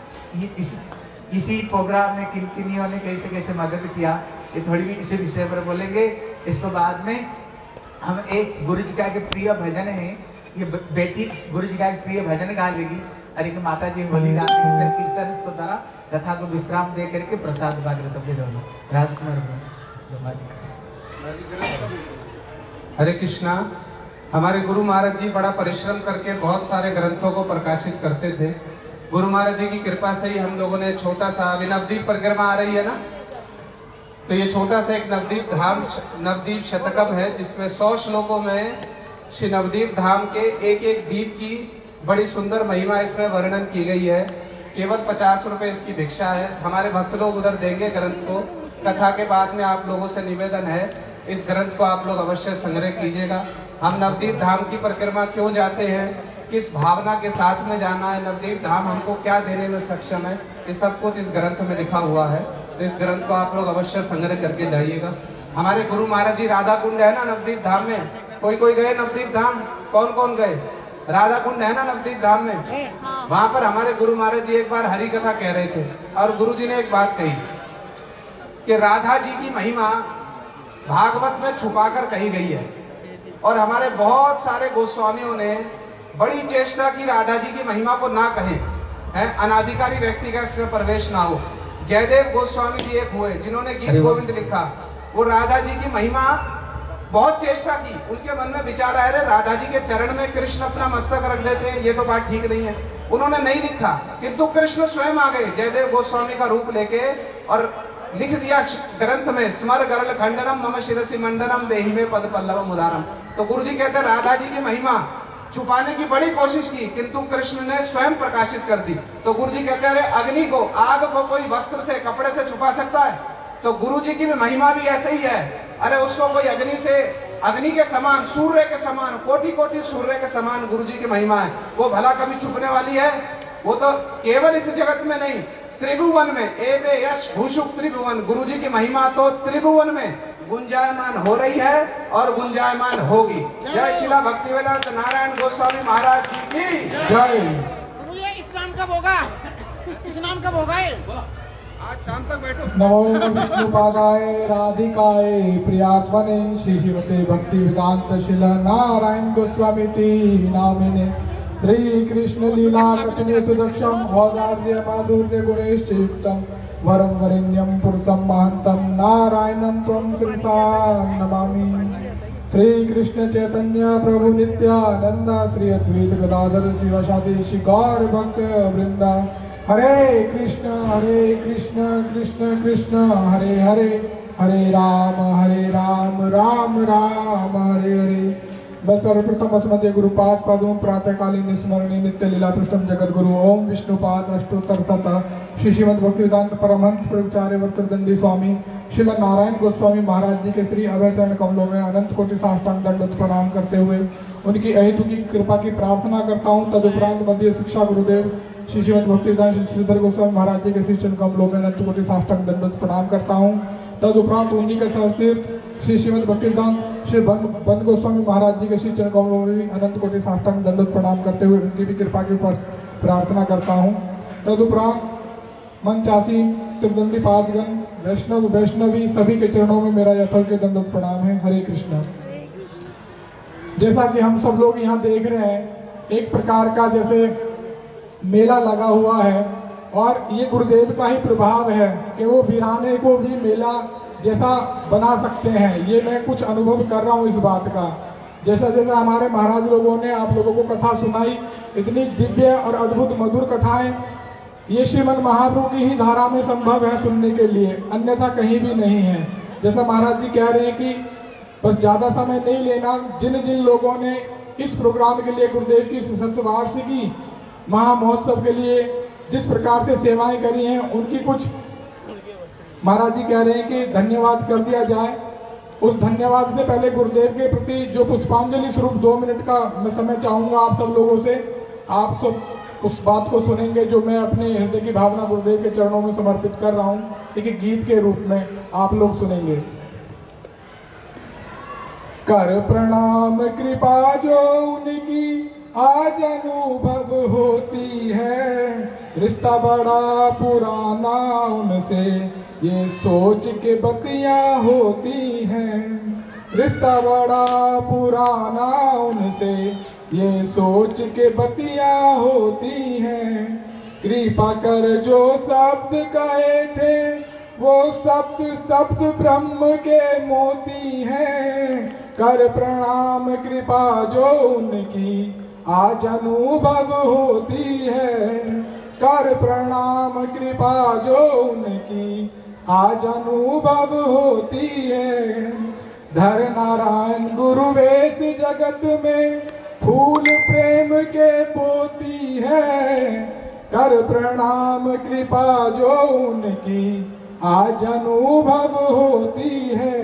इसी प्रोग्राम में किन ने कैसे कैसे मदद किया, ये थोड़ी भी इसी विषय पर बोलेंगे। इसको बाद में हम एक गुरु जी का प्रिय भजन है, ये बेटी गुरु जी का एक प्रिय भजन गा लेगी, अरे कि माता जी होली गाते फिर कीर्तन इसको द्वारा कथा को विश्राम दे करके प्रसाद बांट सबके जाओ। राजकुमार हरे कृष्णा। हमारे गुरु महाराज जी बड़ा परिश्रम करके बहुत सारे ग्रंथों को प्रकाशित करते थे। गुरु महाराज जी की कृपा से ही हम लोगों ने छोटा सा, अभी नवदीप परिक्रमा आ रही है ना, तो ये छोटा सा एक नवदीप धाम नवदीप शतकम है जिसमें 100 श्लोकों में श्री नवदीप धाम के एक एक दीप की बड़ी सुंदर महिमा इसमें वर्णन की गई है। केवल 50 रुपए इसकी भिक्षा है। हमारे भक्त लोग उधर देंगे ग्रंथ को। कथा के बाद में आप लोगों से निवेदन है इस ग्रंथ को आप लोग अवश्य संग्रह कीजिएगा। हम नवदीप धाम की परिक्रमा क्यों जाते हैं, किस भावना के साथ में जाना है, नवदीप धाम हमको क्या देने में सक्षम है, ये सब कुछ इस ग्रंथ में लिखा हुआ है। तो इस ग्रंथ को आप लोग अवश्य संग्रह करके जाइएगा। हमारे गुरु महाराज जी राधा कुंड है ना नवदीप धाम में, कोई गए नवदीप धाम? कौन कौन गए? राधा कुंड है ना नवदीप धाम में, वहां पर हमारे गुरु महाराज जी एक बार हरि कथा कह रहे थे और गुरु जी ने एक बात कही कि राधा जी की महिमा भागवत में छुपाकर कही गई है और हमारे बहुत सारे गोस्वामियों ने बड़ी चेष्टा की राधा जी की महिमा को ना कहें, है अनाधिकारी व्यक्ति का इसमें प्रवेश ना हो। जयदेव गोस्वामी जी एक हुए जिन्होंने गीत गोविंद लिखा। वो राधा जी की महिमा बहुत चेष्टा की, उनके मन में विचार आया राधा जी के चरण में कृष्ण अपना मस्तक रख देते हैं, ये तो बात ठीक नहीं है। उन्होंने नहीं लिखा, किंतु कृष्ण स्वयं आ गए जयदेव गोस्वामी का रूप लेके और लिख दिया ग्रंथ में, स्मर गरल खंडनम मम शिरसि मंडनम देहि में पद पल्लवम उदारम। तो गुरु जी कहते हैं राधा जी की महिमा छुपाने की बड़ी कोशिश की किंतु कृष्ण ने स्वयं प्रकाशित कर दी। तो गुरु जी कहते हैं अग्नि को, आग को कोई वस्त्र से, कपड़े से छुपा सकता है? तो गुरु जी की भी महिमा भी ऐसे ही है। अरे उसको कोई अग्नि से, अग्नि के समान, सूर्य के समान, कोटि कोटि सूर्य के समान गुरु जी की महिमा है। वो भला कभी छुपने वाली है? वो तो केवल इस जगत में नहीं, त्रिभुवन में, एबे यश भूषुक त्रिभुवन, गुरु जी की महिमा तो त्रिभुवन में गुंजायमान हो रही है और गुंजायमान होगी। जय शिला भक्तिवेदांत नारायण गोस्वामी महाराज जी की जय। ये स्नान कब होगा? स्नान कब होगा? आज शाम तक बैठो। नमो विष्णुपादाय राधिकाय प्रियात्मने श्री श्रीमते भक्ति वेदांत शिला नारायण गोस्वामी नामिने श्री कृष्ण लीला कथने सुदक्षम औदार्य माधुर्य गुणेश्च युक्तम वरं वरेण्यं पुरुषं महन्तं नारायणं त्वं श्रीशां नमामि। श्री कृष्ण चैतन्य प्रभु नित्यानंद श्री अद्वैत गदाधर शिवासादि श्री गौर भक्त वृंदा। हरे कृष्ण कृष्ण कृष्ण हरे हरे, हरे राम राम राम हरे हरे। बस सर्वप्रथम अस्मदीय गुरुपाद पदम प्रातःकालीन स्मरणी नित्य लीला पृष्ठम जगत गुरु ओम विष्णुपाद अष्टोत्तर तथा श्री श्रीमद भक्ति वेदांत परमहंस प्रचार्य वर्तदंडी स्वामी श्रीमद नारायण गोस्वामी महाराज जी के श्री अभय चरण कमलों में अनंत कोटि साष्टांग दंडवत प्रणाम करते हुए उनकी अहेतु की कृपा की प्रार्थना करता हूँ। तदुपरांत मध्य शिक्षा गुरुदेव श्री श्रीमद भक्ति वेदांत श्रीधर गोस्वामी महाराज जी के श्री चरण कमलों में अनंत कोटि साष्टांग दंडवत प्रणाम करता हूँ। तदुपरांत उन्हीं के सर्वतीर्थ श्री श्रीमद भक्ति वेदांत श्री बन गोस्वामी महाराज जी के श्री चरण कमलों में भी अनंत कोटि साष्टांग दंडवत प्रणाम करते हुए उनकी भी कृपा की प्रार्थना करता हूँ। तदुपरांत मंचासी त्रिदंडी पादगण वैष्णवी सभी के चरणों में मेरा यथार्थ के दंडवत प्रणाम है। हरे कृष्ण। जैसा कि हम सब लोग यहाँ देख रहे हैं, एक प्रकार का जैसे मेला लगा हुआ है और ये गुरुदेव का ही प्रभाव है कि वो वीराने को भी मेला जैसा बना सकते हैं। ये मैं कुछ अनुभव कर रहा हूँ इस बात का। जैसा जैसा हमारे महाराज लोगों ने आप लोगों को कथा सुनाई, इतनी दिव्य और अद्भुत मधुर कथाएं ये श्रीमद महाप्रभु की ही धारा में संभव है सुनने के लिए, अन्यथा कहीं भी नहीं है। जैसा महाराज जी कह रहे हैं कि बस ज़्यादा समय नहीं लेना। जिन जिन लोगों ने इस प्रोग्राम के लिए गुरुदेव की शतवार्षिकी महामहोत्सव के लिए जिस प्रकार से सेवाएं करी हैं, उनकी कुछ महाराज जी कह रहे हैं कि धन्यवाद कर दिया जाए। उस धन्यवाद से पहले गुरुदेव के प्रति जो पुष्पांजलि स्वरूप 2 मिनट का मैं समय चाहूँगा आप सब लोगों से। आप सब उस बात को सुनेंगे जो मैं अपने हृदय की भावना गुरुदेव के चरणों में समर्पित कर रहा हूँ, एक गीत के रूप में आप लोग सुनेंगे। कर प्रणाम कृपा जो उनकी आज अनुभव होती है, रिश्ता बड़ा पुराना उनसे ये सोच के बतियां होती हैं। रिश्ता बड़ा पुराना उनसे ये सोच के बतियां होती हैं। कृपा कर जो शब्द कहे थे वो शब्द ब्रह्म के मोती हैं। कर प्रणाम कृपा जो उनकी आज अनुभव होती है। कर प्रणाम कृपा जो उनकी आज अनुभव होती है। धर नारायण गुरु वेद जगत में फूल प्रेम के पोती है। कर प्रणाम कृपा जो उनकी आज अनुभव होती है।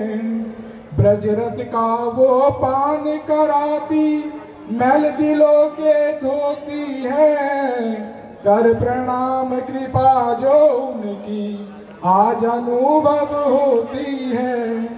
ब्रजरथ का वो पान कराती मैल दिलों के धोती है। कर प्रणाम कृपा जो उनकी आज अनुभव होती है।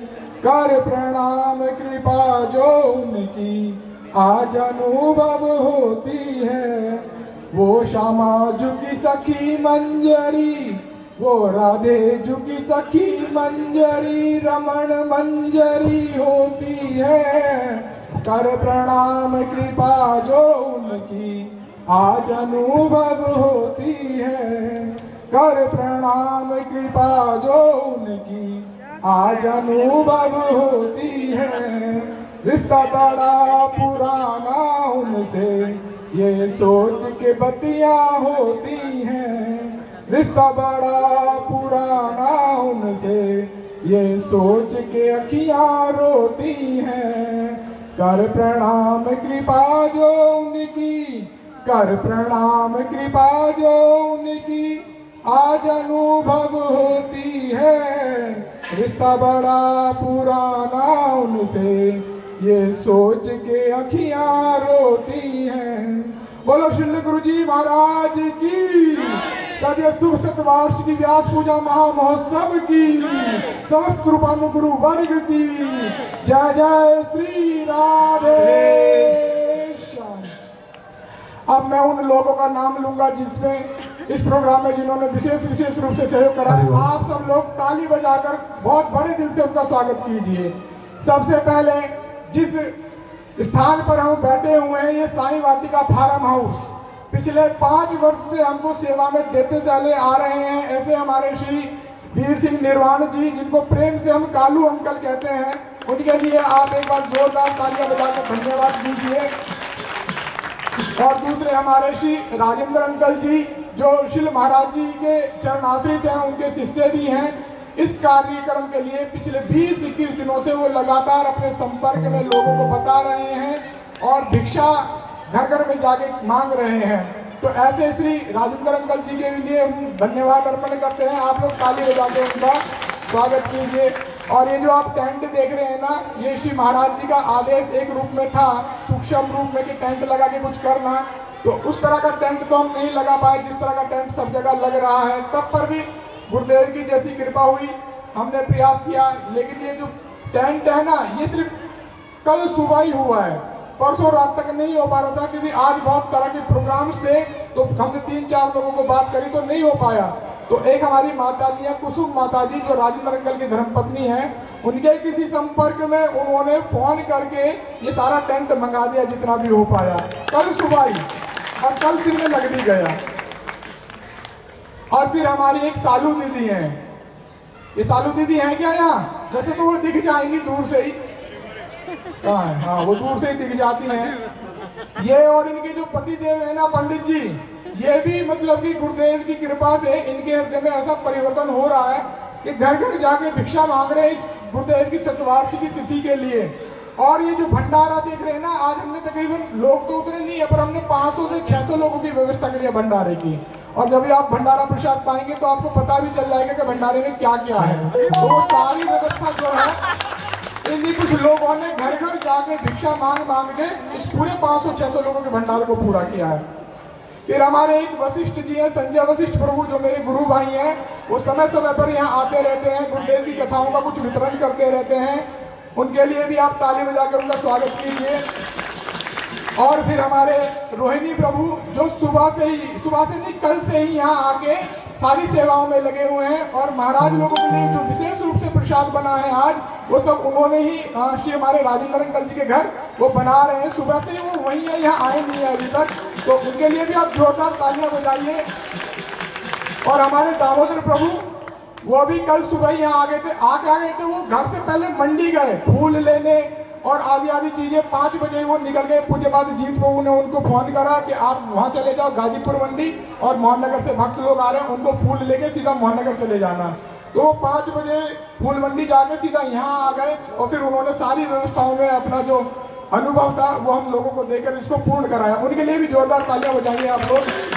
कर प्रणाम कृपा जो उनकी आज अनुभव होती है। वो श्यामा झुकी सखी मंजरी, वो राधे झुकी सखी मंजरी, रमण मंजरी होती है। कर प्रणाम कृपा जो उनकी आज अनुभव होती है। कर प्रणाम कृपा जो उनकी आज अनुभव होती है। रिश्ता बड़ा पुराना उनसे ये सोच के बतियां होती हैं। रिश्ता बड़ा पुराना उनसे ये सोच के अखियां रोती हैं। कर प्रणाम कृपा जो उनकी, कर प्रणाम कृपा जो उनकी आज अनुभव होती है। रिश्ता बड़ा पुराना उनसे ये सोच के अखियां रोती हैं। बोलो श्री गुरु जी महाराज की। तब शुभ शतवार्ष की व्यास पूजा महामहोत्सव की समस्त कृपानु गुरु वर्ग की जय जय श्री राधे। अब मैं उन लोगों का नाम लूंगा जिसमें इस प्रोग्राम में जिन्होंने विशेष रूप से सहयोग करा है। आप सब लोग ताली बजाकर बहुत बड़े दिल से उनका स्वागत कीजिए। सबसे पहले जिस स्थान पर हम बैठे हुए हैं ये साईं वाटिका फार्म हाउस पिछले 5 वर्ष से हमको सेवा में देते चले आ रहे हैं। ऐसे हमारे श्री वीर सिंह निर्वाण जी, जिनको प्रेम से हम कालू अंकल कहते हैं, उनके लिए आप एक बार जोरदार तालियां बजाकर धन्यवाद दीजिए। और दूसरे हमारे श्री राजेंद्र अंकल जी जो शिल महाराज जी के चरणाश्रित हैं, उनके शिष्य भी हैं। इस कार्यक्रम के लिए पिछले 20-21 दिनों से वो लगातार अपने संपर्क में लोगों को बता रहे हैं और भिक्षा घर घर में जाके मांग रहे हैं। तो ऐसे श्री राजेंद्र अंकल जी के लिए हम धन्यवाद अर्पण करते हैं। आप लोग ताली बजा के उनका स्वागत कीजिए। और ये जो आप टेंट देख रहे हैं ना, ये श्री महाराज जी का आदेश एक रूप में था, सूक्ष्म रूप में कि टेंट लगा के कुछ करना। तो उस तरह का टेंट तो हम नहीं लगा पाए जिस तरह का टेंट सब जगह लग रहा है। तब पर भी गुरुदेव की जैसी कृपा हुई, हमने प्रयास किया। लेकिन ये जो टेंट है ना, ये सिर्फ कल सुबह ही हुआ है, परसों रात तक नहीं हो पा रहा था क्योंकि आज बहुत तरह के प्रोग्राम्स थे। तो हमने 3-4 लोगों को बात करी तो नहीं हो पाया। तो एक हमारी माता जी है कुसुम माता जी, जो राजेंद्र अंकल की धर्मपत्नी है, उनके किसी संपर्क में उन्होंने फोन करके ये सारा टेंट मंगा दिया जितना भी हो पाया कल सुबह ही, और कल दिन में लग भी गया। और फिर हमारी एक सालू दीदी है, ये सालू दीदी है क्या यहाँ? वैसे तो वो दिख जाएंगी दूर से ही, हाँ वो दूर से ही दिख जाती हैं। ये और इनके जो पति देव है ना पंडित जी, ये भी मतलब कि गुरुदेव की कृपा से इनके हृदय में ऐसा परिवर्तन हो रहा है कि घर घर जाके भिक्षा मांग रहे हैं गुरुदेव की शतवार्षिक की तिथि के लिए। और ये जो भंडारा देख रहे हैं ना, आज हमने तकरीबन लोग तो उतने नहीं है पर हमने 500 से 600 लोगों की व्यवस्था करी है भंडारे की। और जब आप भंडारा प्रसाद पाएंगे तो आपको पता भी चल जाएगा कि भंडारे में क्या क्या है। तो वो सारी व्यवस्था जो है इन्हीं कुछ लोगों ने घर घर जाके भिक्षा मांग के इस पूरे 500-600 लोगों के भंडारे को पूरा किया है। फिर हमारे एक वशिष्ठ जी हैं, संजय वशिष्ठ प्रभु, जो मेरे गुरु भाई हैं, वो समय समय पर यहाँ आते रहते हैं, गुरुदेव की कथाओं का कुछ वितरण करते रहते हैं। उनके लिए भी आप ताली बजाकर उनका स्वागत कीजिए। और फिर हमारे रोहिणी प्रभु, जो सुबह से नहीं कल से ही यहाँ आके सारी सेवाओं में लगे हुए हैं। और महाराज लोगों के लिए जो विशेष रूप से प्रसाद बना है आज, वो सब उन्होंने ही श्री हमारे राजेंद्र अंकल जी के घर वो बना रहे हैं। सुबह से ही वो वहीं है, यहाँ आए नहीं है अभी तक, तो उनके लिए भी आप जोरदार तालियां बजाइए। और हमारे दामोदर प्रभु वो भी कल सुबह ही यहाँ आ गए थे। वो घर से पहले मंडी गए फूल लेने और आदि चीजें। 5 बजे वो निकल गए। पूज्य बात जीत प्रभु ने उनको फोन करा कि आप वहां चले जाओ गाजीपुर मंडी, और मोहननगर से भक्त लोग आ रहे हैं, उनको फूल लेके सीधा मोहननगर चले जाना। तो 5 बजे फूल मंडी जाके सीधा यहाँ आ गए, और फिर उन्होंने सारी व्यवस्थाओं में अपना जो अनुभव था वो हम लोगों को देकर इसको पूर्ण कराया। उनके लिए भी जोरदार तालियां बजाइए आप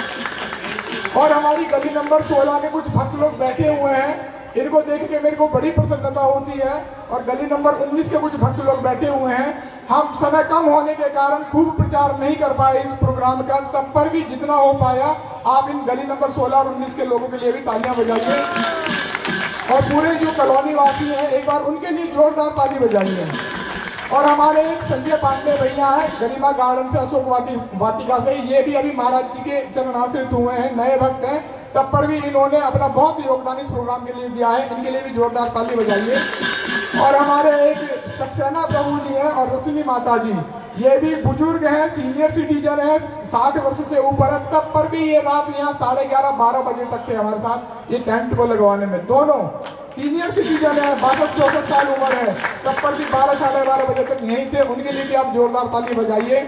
लोग। और हमारी गली नंबर 16 में कुछ भक्त लोग बैठे हुए हैं, इनको देख के मेरे को बड़ी प्रसन्नता होती है। और गली नंबर 19 के कुछ भक्त लोग बैठे हुए हैं। हम समय कम होने के कारण खूब प्रचार नहीं कर पाए इस प्रोग्राम का, तब पर भी जितना हो पाया आप इन गली नंबर 16 और 19 के लोगों के लिए भी तालियां बजाइए। और पूरे जो कॉलोनी वासी हैं एक बार उनके लिए जोरदार ताली बजाइए। और हमारे एक संजय पांडे भैया है गरिमा गार्डन से, अशोक वाटिका से, ये भी अभी महाराज जी के चरणाश्रित हुए हैं, नए भक्त हैं, तब पर भी इन्होंने अपना बहुत योगदान इस प्रोग्राम के लिए दिया है। इनके लिए भी जोरदार ताली बजाइए। और हमारे एक सक्सेना प्रभु जी हैं और रश्मि माता जी, ये भी बुजुर्ग हैं, सीनियर सिटीजन है, 60 वर्ष से ऊपर है, तब पर भी ये रात यहाँ 11:30-12 बजे तक थे हमारे साथ ये टेंट को लगवाने में। दोनों सीनियर सिटीजन है, 62-64 साल उम्र है, तब पर भी 12-12:30 बजे तक यहीं थे। उनके लिए भी आप जोरदार ताली बजाइए।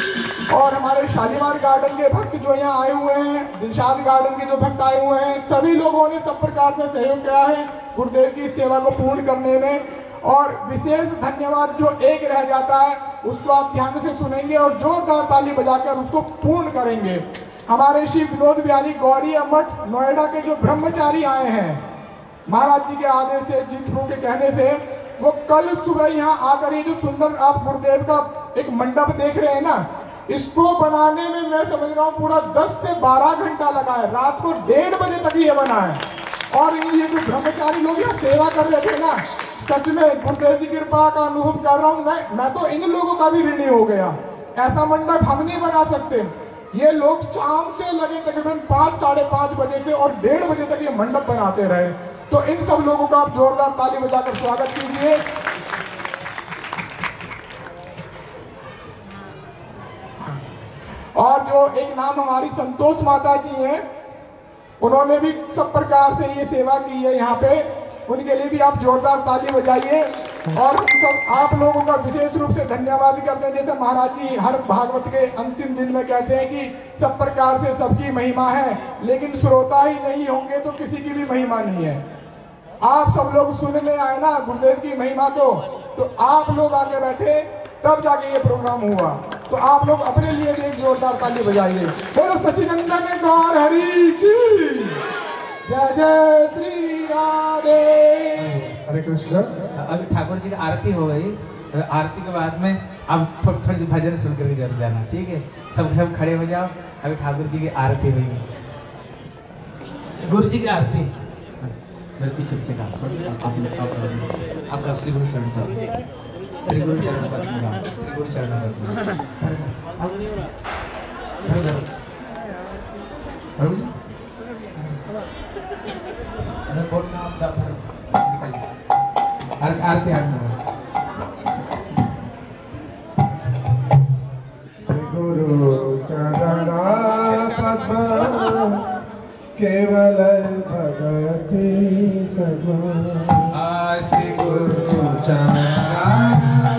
और हमारे शालीमार गार्डन के भक्त जो यहाँ आए हुए हैं, दिलशाद गार्डन के जो भक्त आए हुए हैं, सभी लोगों ने सब प्रकार से सहयोग किया है गुरुदेव की सेवा को पूर्ण करने में। और विशेष धन्यवाद जो एक रह जाता है उसको आप ध्यान से सुनेंगे और जोरदार ताली बजाकर उसको पूर्ण करेंगे। हमारे श्री विनोद बिहारी गौरी मठ नोएडा के जो ब्रह्मचारी आए हैं, महाराज जी के आदेश से, जीत प्रभु के कहने से, वो कल सुबह यहाँ आकर ये जो सुंदर आप गुरुदेव का एक मंडप देख रहे हैं ना, इसको बनाने में मैं समझ रहा हूँ पूरा 10 से 12 घंटा लगा है। रात को 1:30 बजे तक ये बना है। और ये जो ब्रह्मचारी लोग यहाँ सेवा कर रहे थे ना, सच में गुरुदेव की कृपा का अनुभव कर रहा हूँ मैं तो इन लोगों का भी ऋणी हो गया। ऐसा मंडप हम नहीं बना सकते। ये लोग शाम से लगे तकरीबन 5-5:30 बजे से और 1:30 बजे तक ये मंडप बनाते रहे। तो इन सब लोगों का आप जोरदार ताली बजाकर स्वागत कीजिए। और जो एक नाम हमारी संतोष माता जी हैं, उन्होंने भी सब प्रकार से ये सेवा की है यहाँ पे, उनके लिए भी आप जोरदार ताली बजाइए। और हम सब आप लोगों का विशेष रूप से धन्यवाद करते हैं। जैसे महाराज जी हर भागवत के अंतिम दिन में कहते हैं कि सब प्रकार से सबकी महिमा है, लेकिन श्रोता ही नहीं होंगे तो किसी की भी महिमा नहीं है। आप सब लोग सुनने आए ना गुरुदेव की महिमा को, तो आप लोग आके बैठे तब जाके ये प्रोग्राम हुआ। तो आप लोग अपने लिए भी एक जोरदार ताली बजाइए। बोलो सच्चिदानंद गौर हरि की जय जय श्री राधे। हरे कृष्ण। अभी ठाकुर जी की आरती हो गई, आरती के बाद में अब थोड़ी सी भजन सुन करके जरूर जाना, ठीक है? सब खड़े हो जाओ, अभी ठाकुर जी की आरती होगी, गुरु जी की आरती। मेरे पीछे पीछे का आपका श्री गुरु चरण चरण, श्री गुरु चरण पर, श्री गुरु चरण पर आरती गुरु चरण पद्म केवल भगवती सगुण। श्री गुरु चरण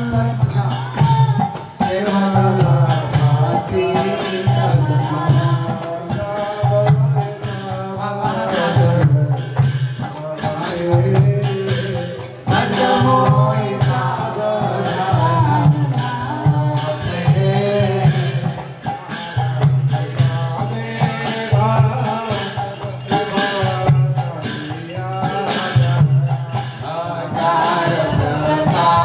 केवल भगवती सगुण। Bye.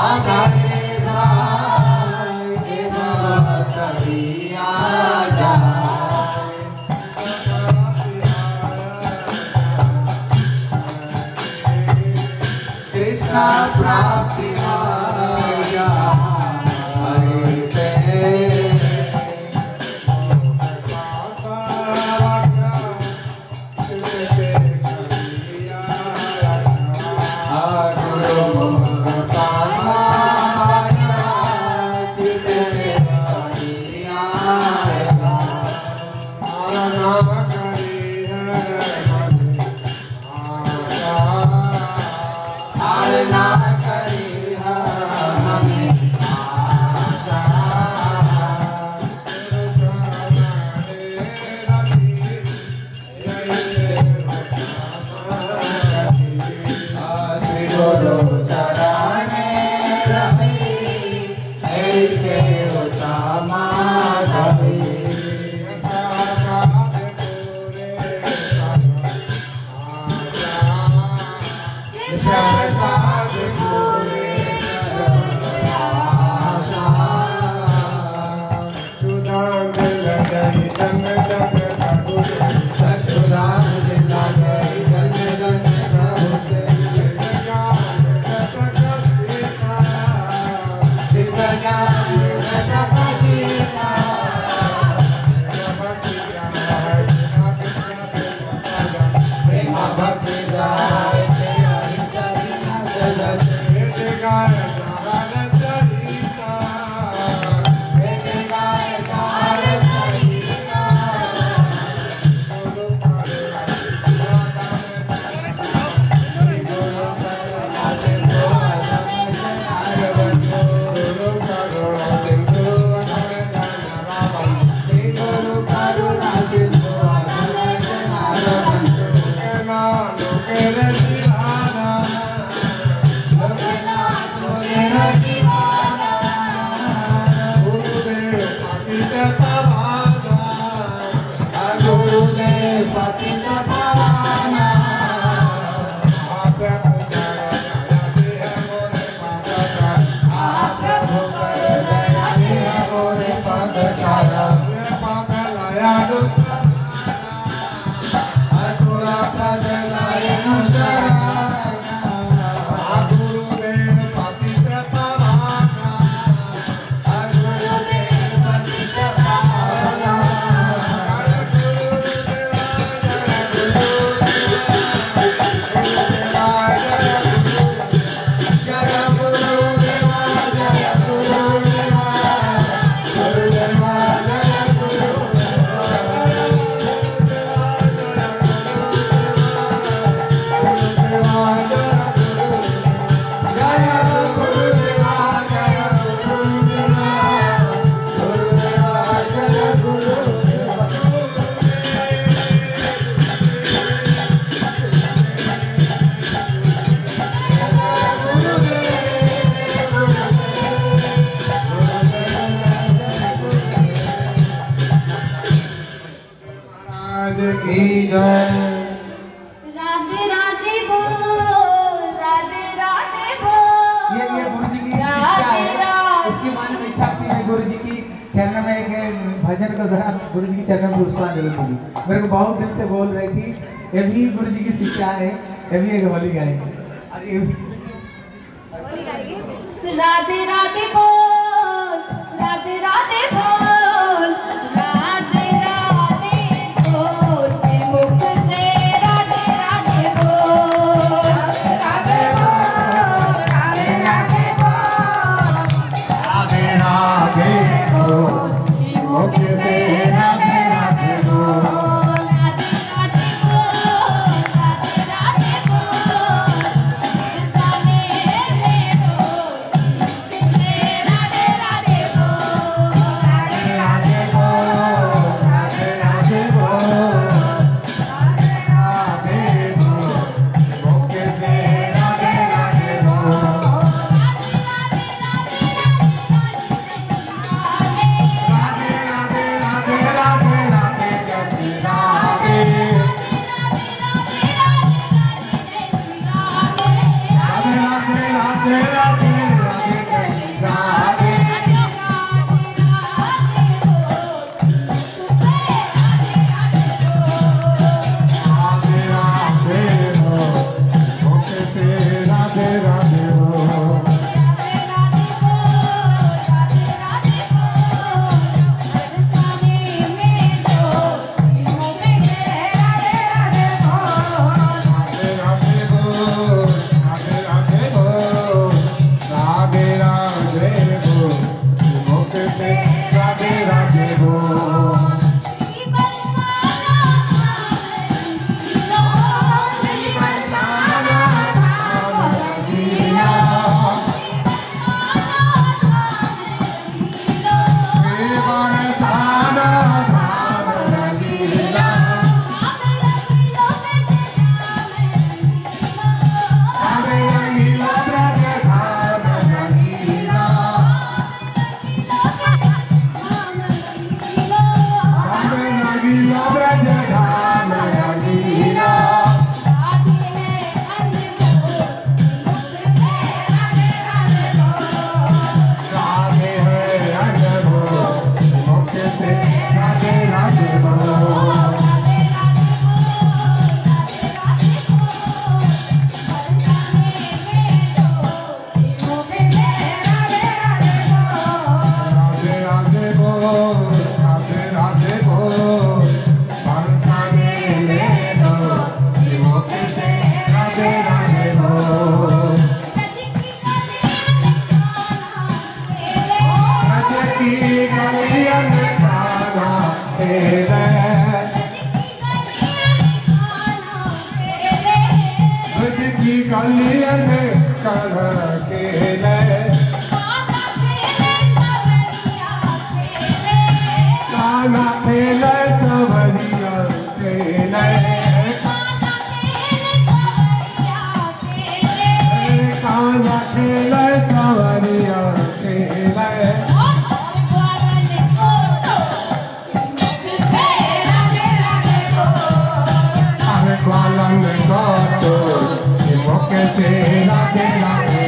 ऐसे होता माधवी राधे राधे बोल, राधे राधे बोल। ये गुरु जी की शिक्षा है। उसकी मन में इच्छा थी मैं गुरु जी की चरण में एक भजन को दौरान गुरु जी की चरण में पुष्पांजलि दूंगी। मेरे को बहुत दिल से बोल रही थी, ये भी गुरु जी की शिक्षा है, ये भी एक होली गाएंगे। राधे राधे बोल, राधे राधे बोल, राधे राधे बोल, मुख से राधे राधे बोल, राधे बोल, राधे राधे बोल, राधे राधे बोल, मुख से राधे राधे बोल, राधे राधे बोल, राधे राधे बोल, सामने खेले ब्रज की गलियन कान्हा खेले कान्हा खेले सवरिया खेले कान्हा खेले सवरिया खेले ग्वालन गातो मौके से राधे राधे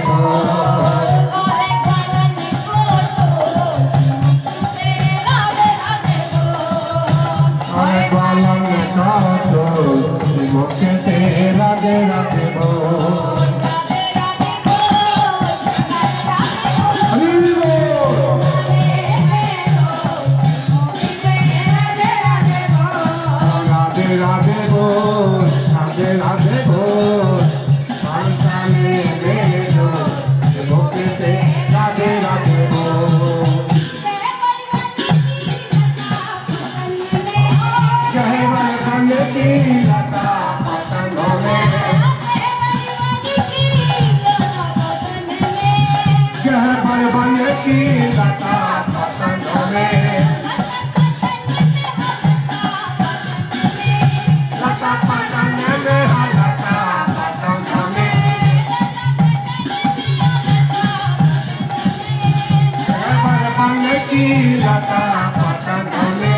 ग्वालन गातो मौके से राधे राधे राधे राधे बोल राधे राधे बोल पांचाली बेलो मौके से राधे राधे बोल गहवर बन की लता पतंगों में गहवर बन की लता पतंगों में लता पतंग में लता पतंग में गहवर बन की लता पतंग में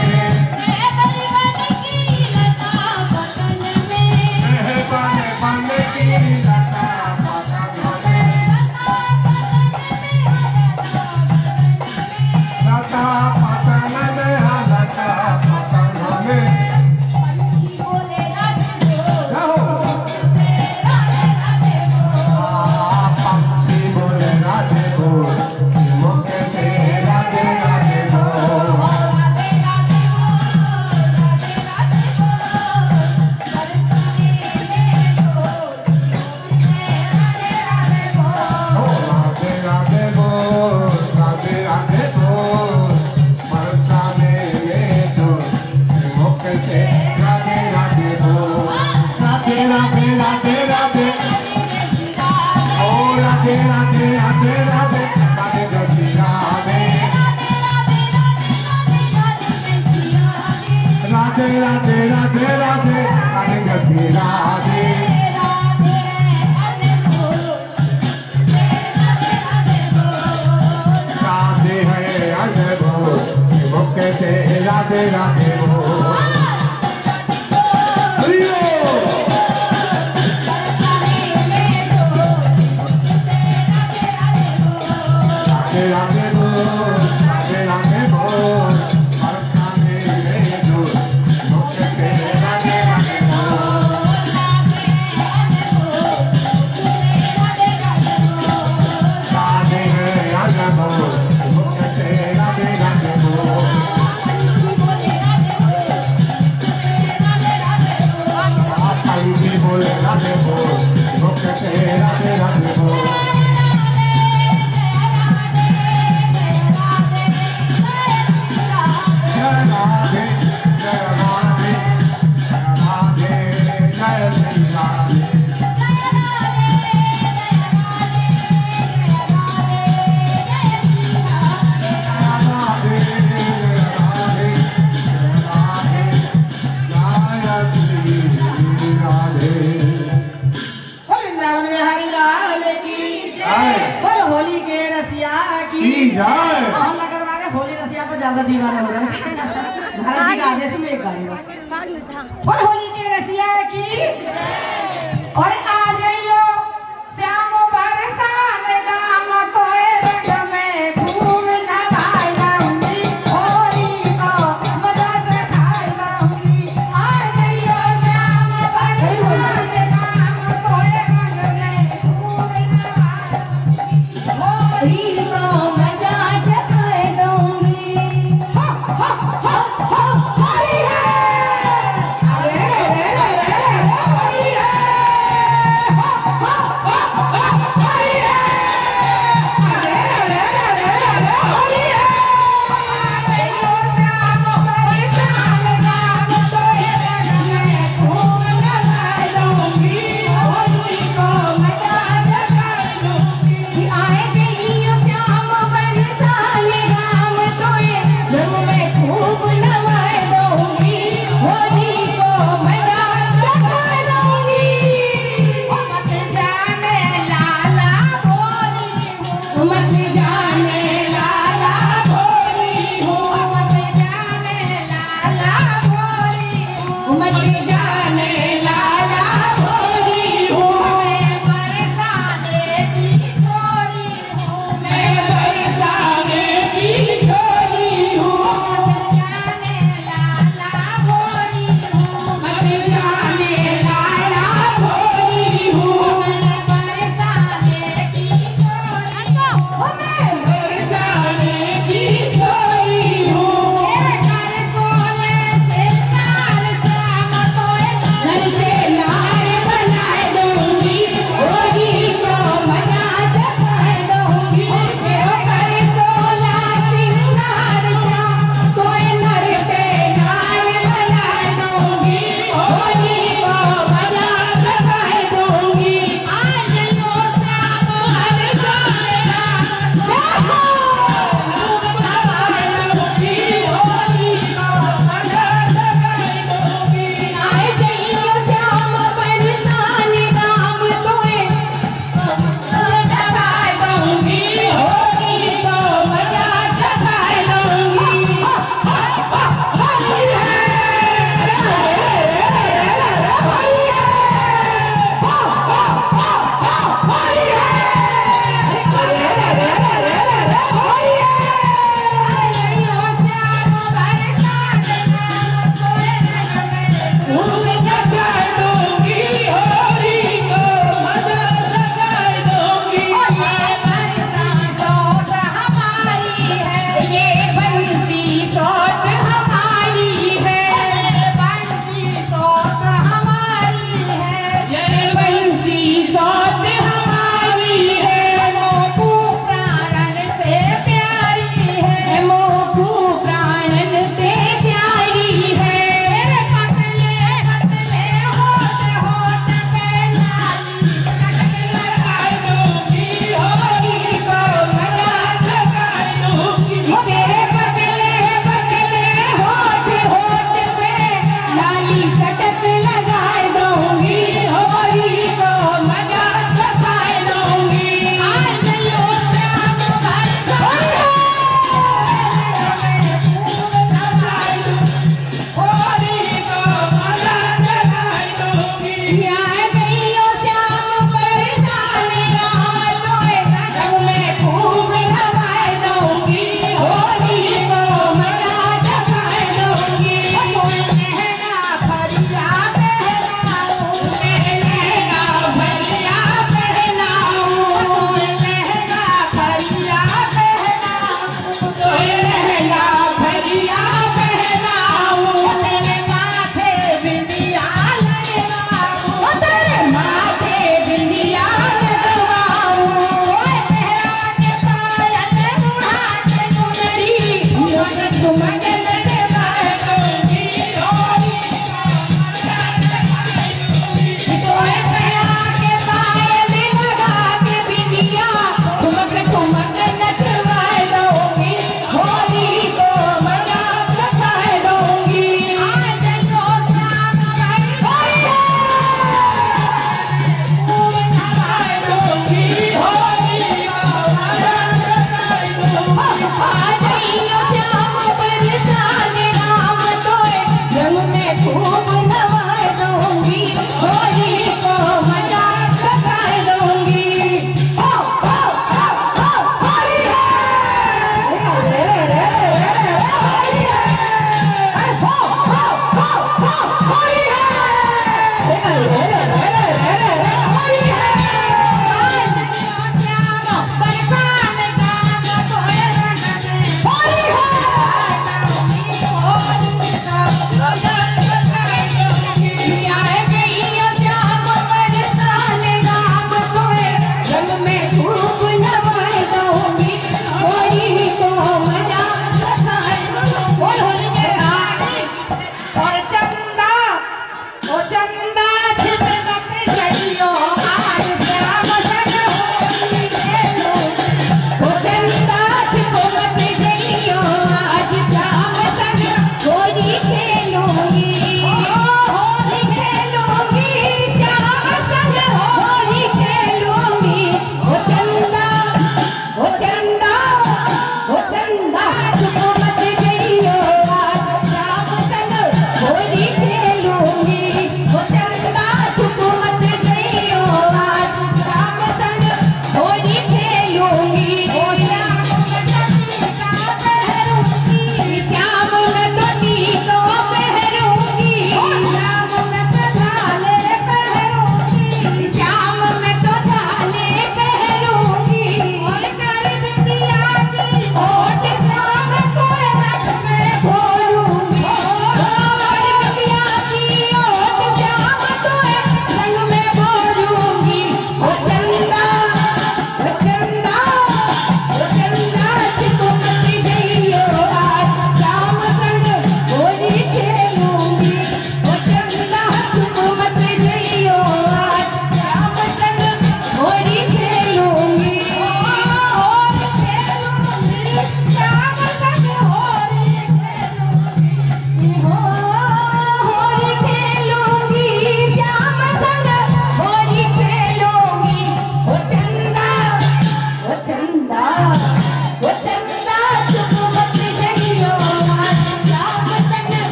राधे राधे होली रसिया पर ज्यादा दीवाना हो रहा है। महाराज जी का आदेश में एक गाड़ी और होली के रसिया की और आज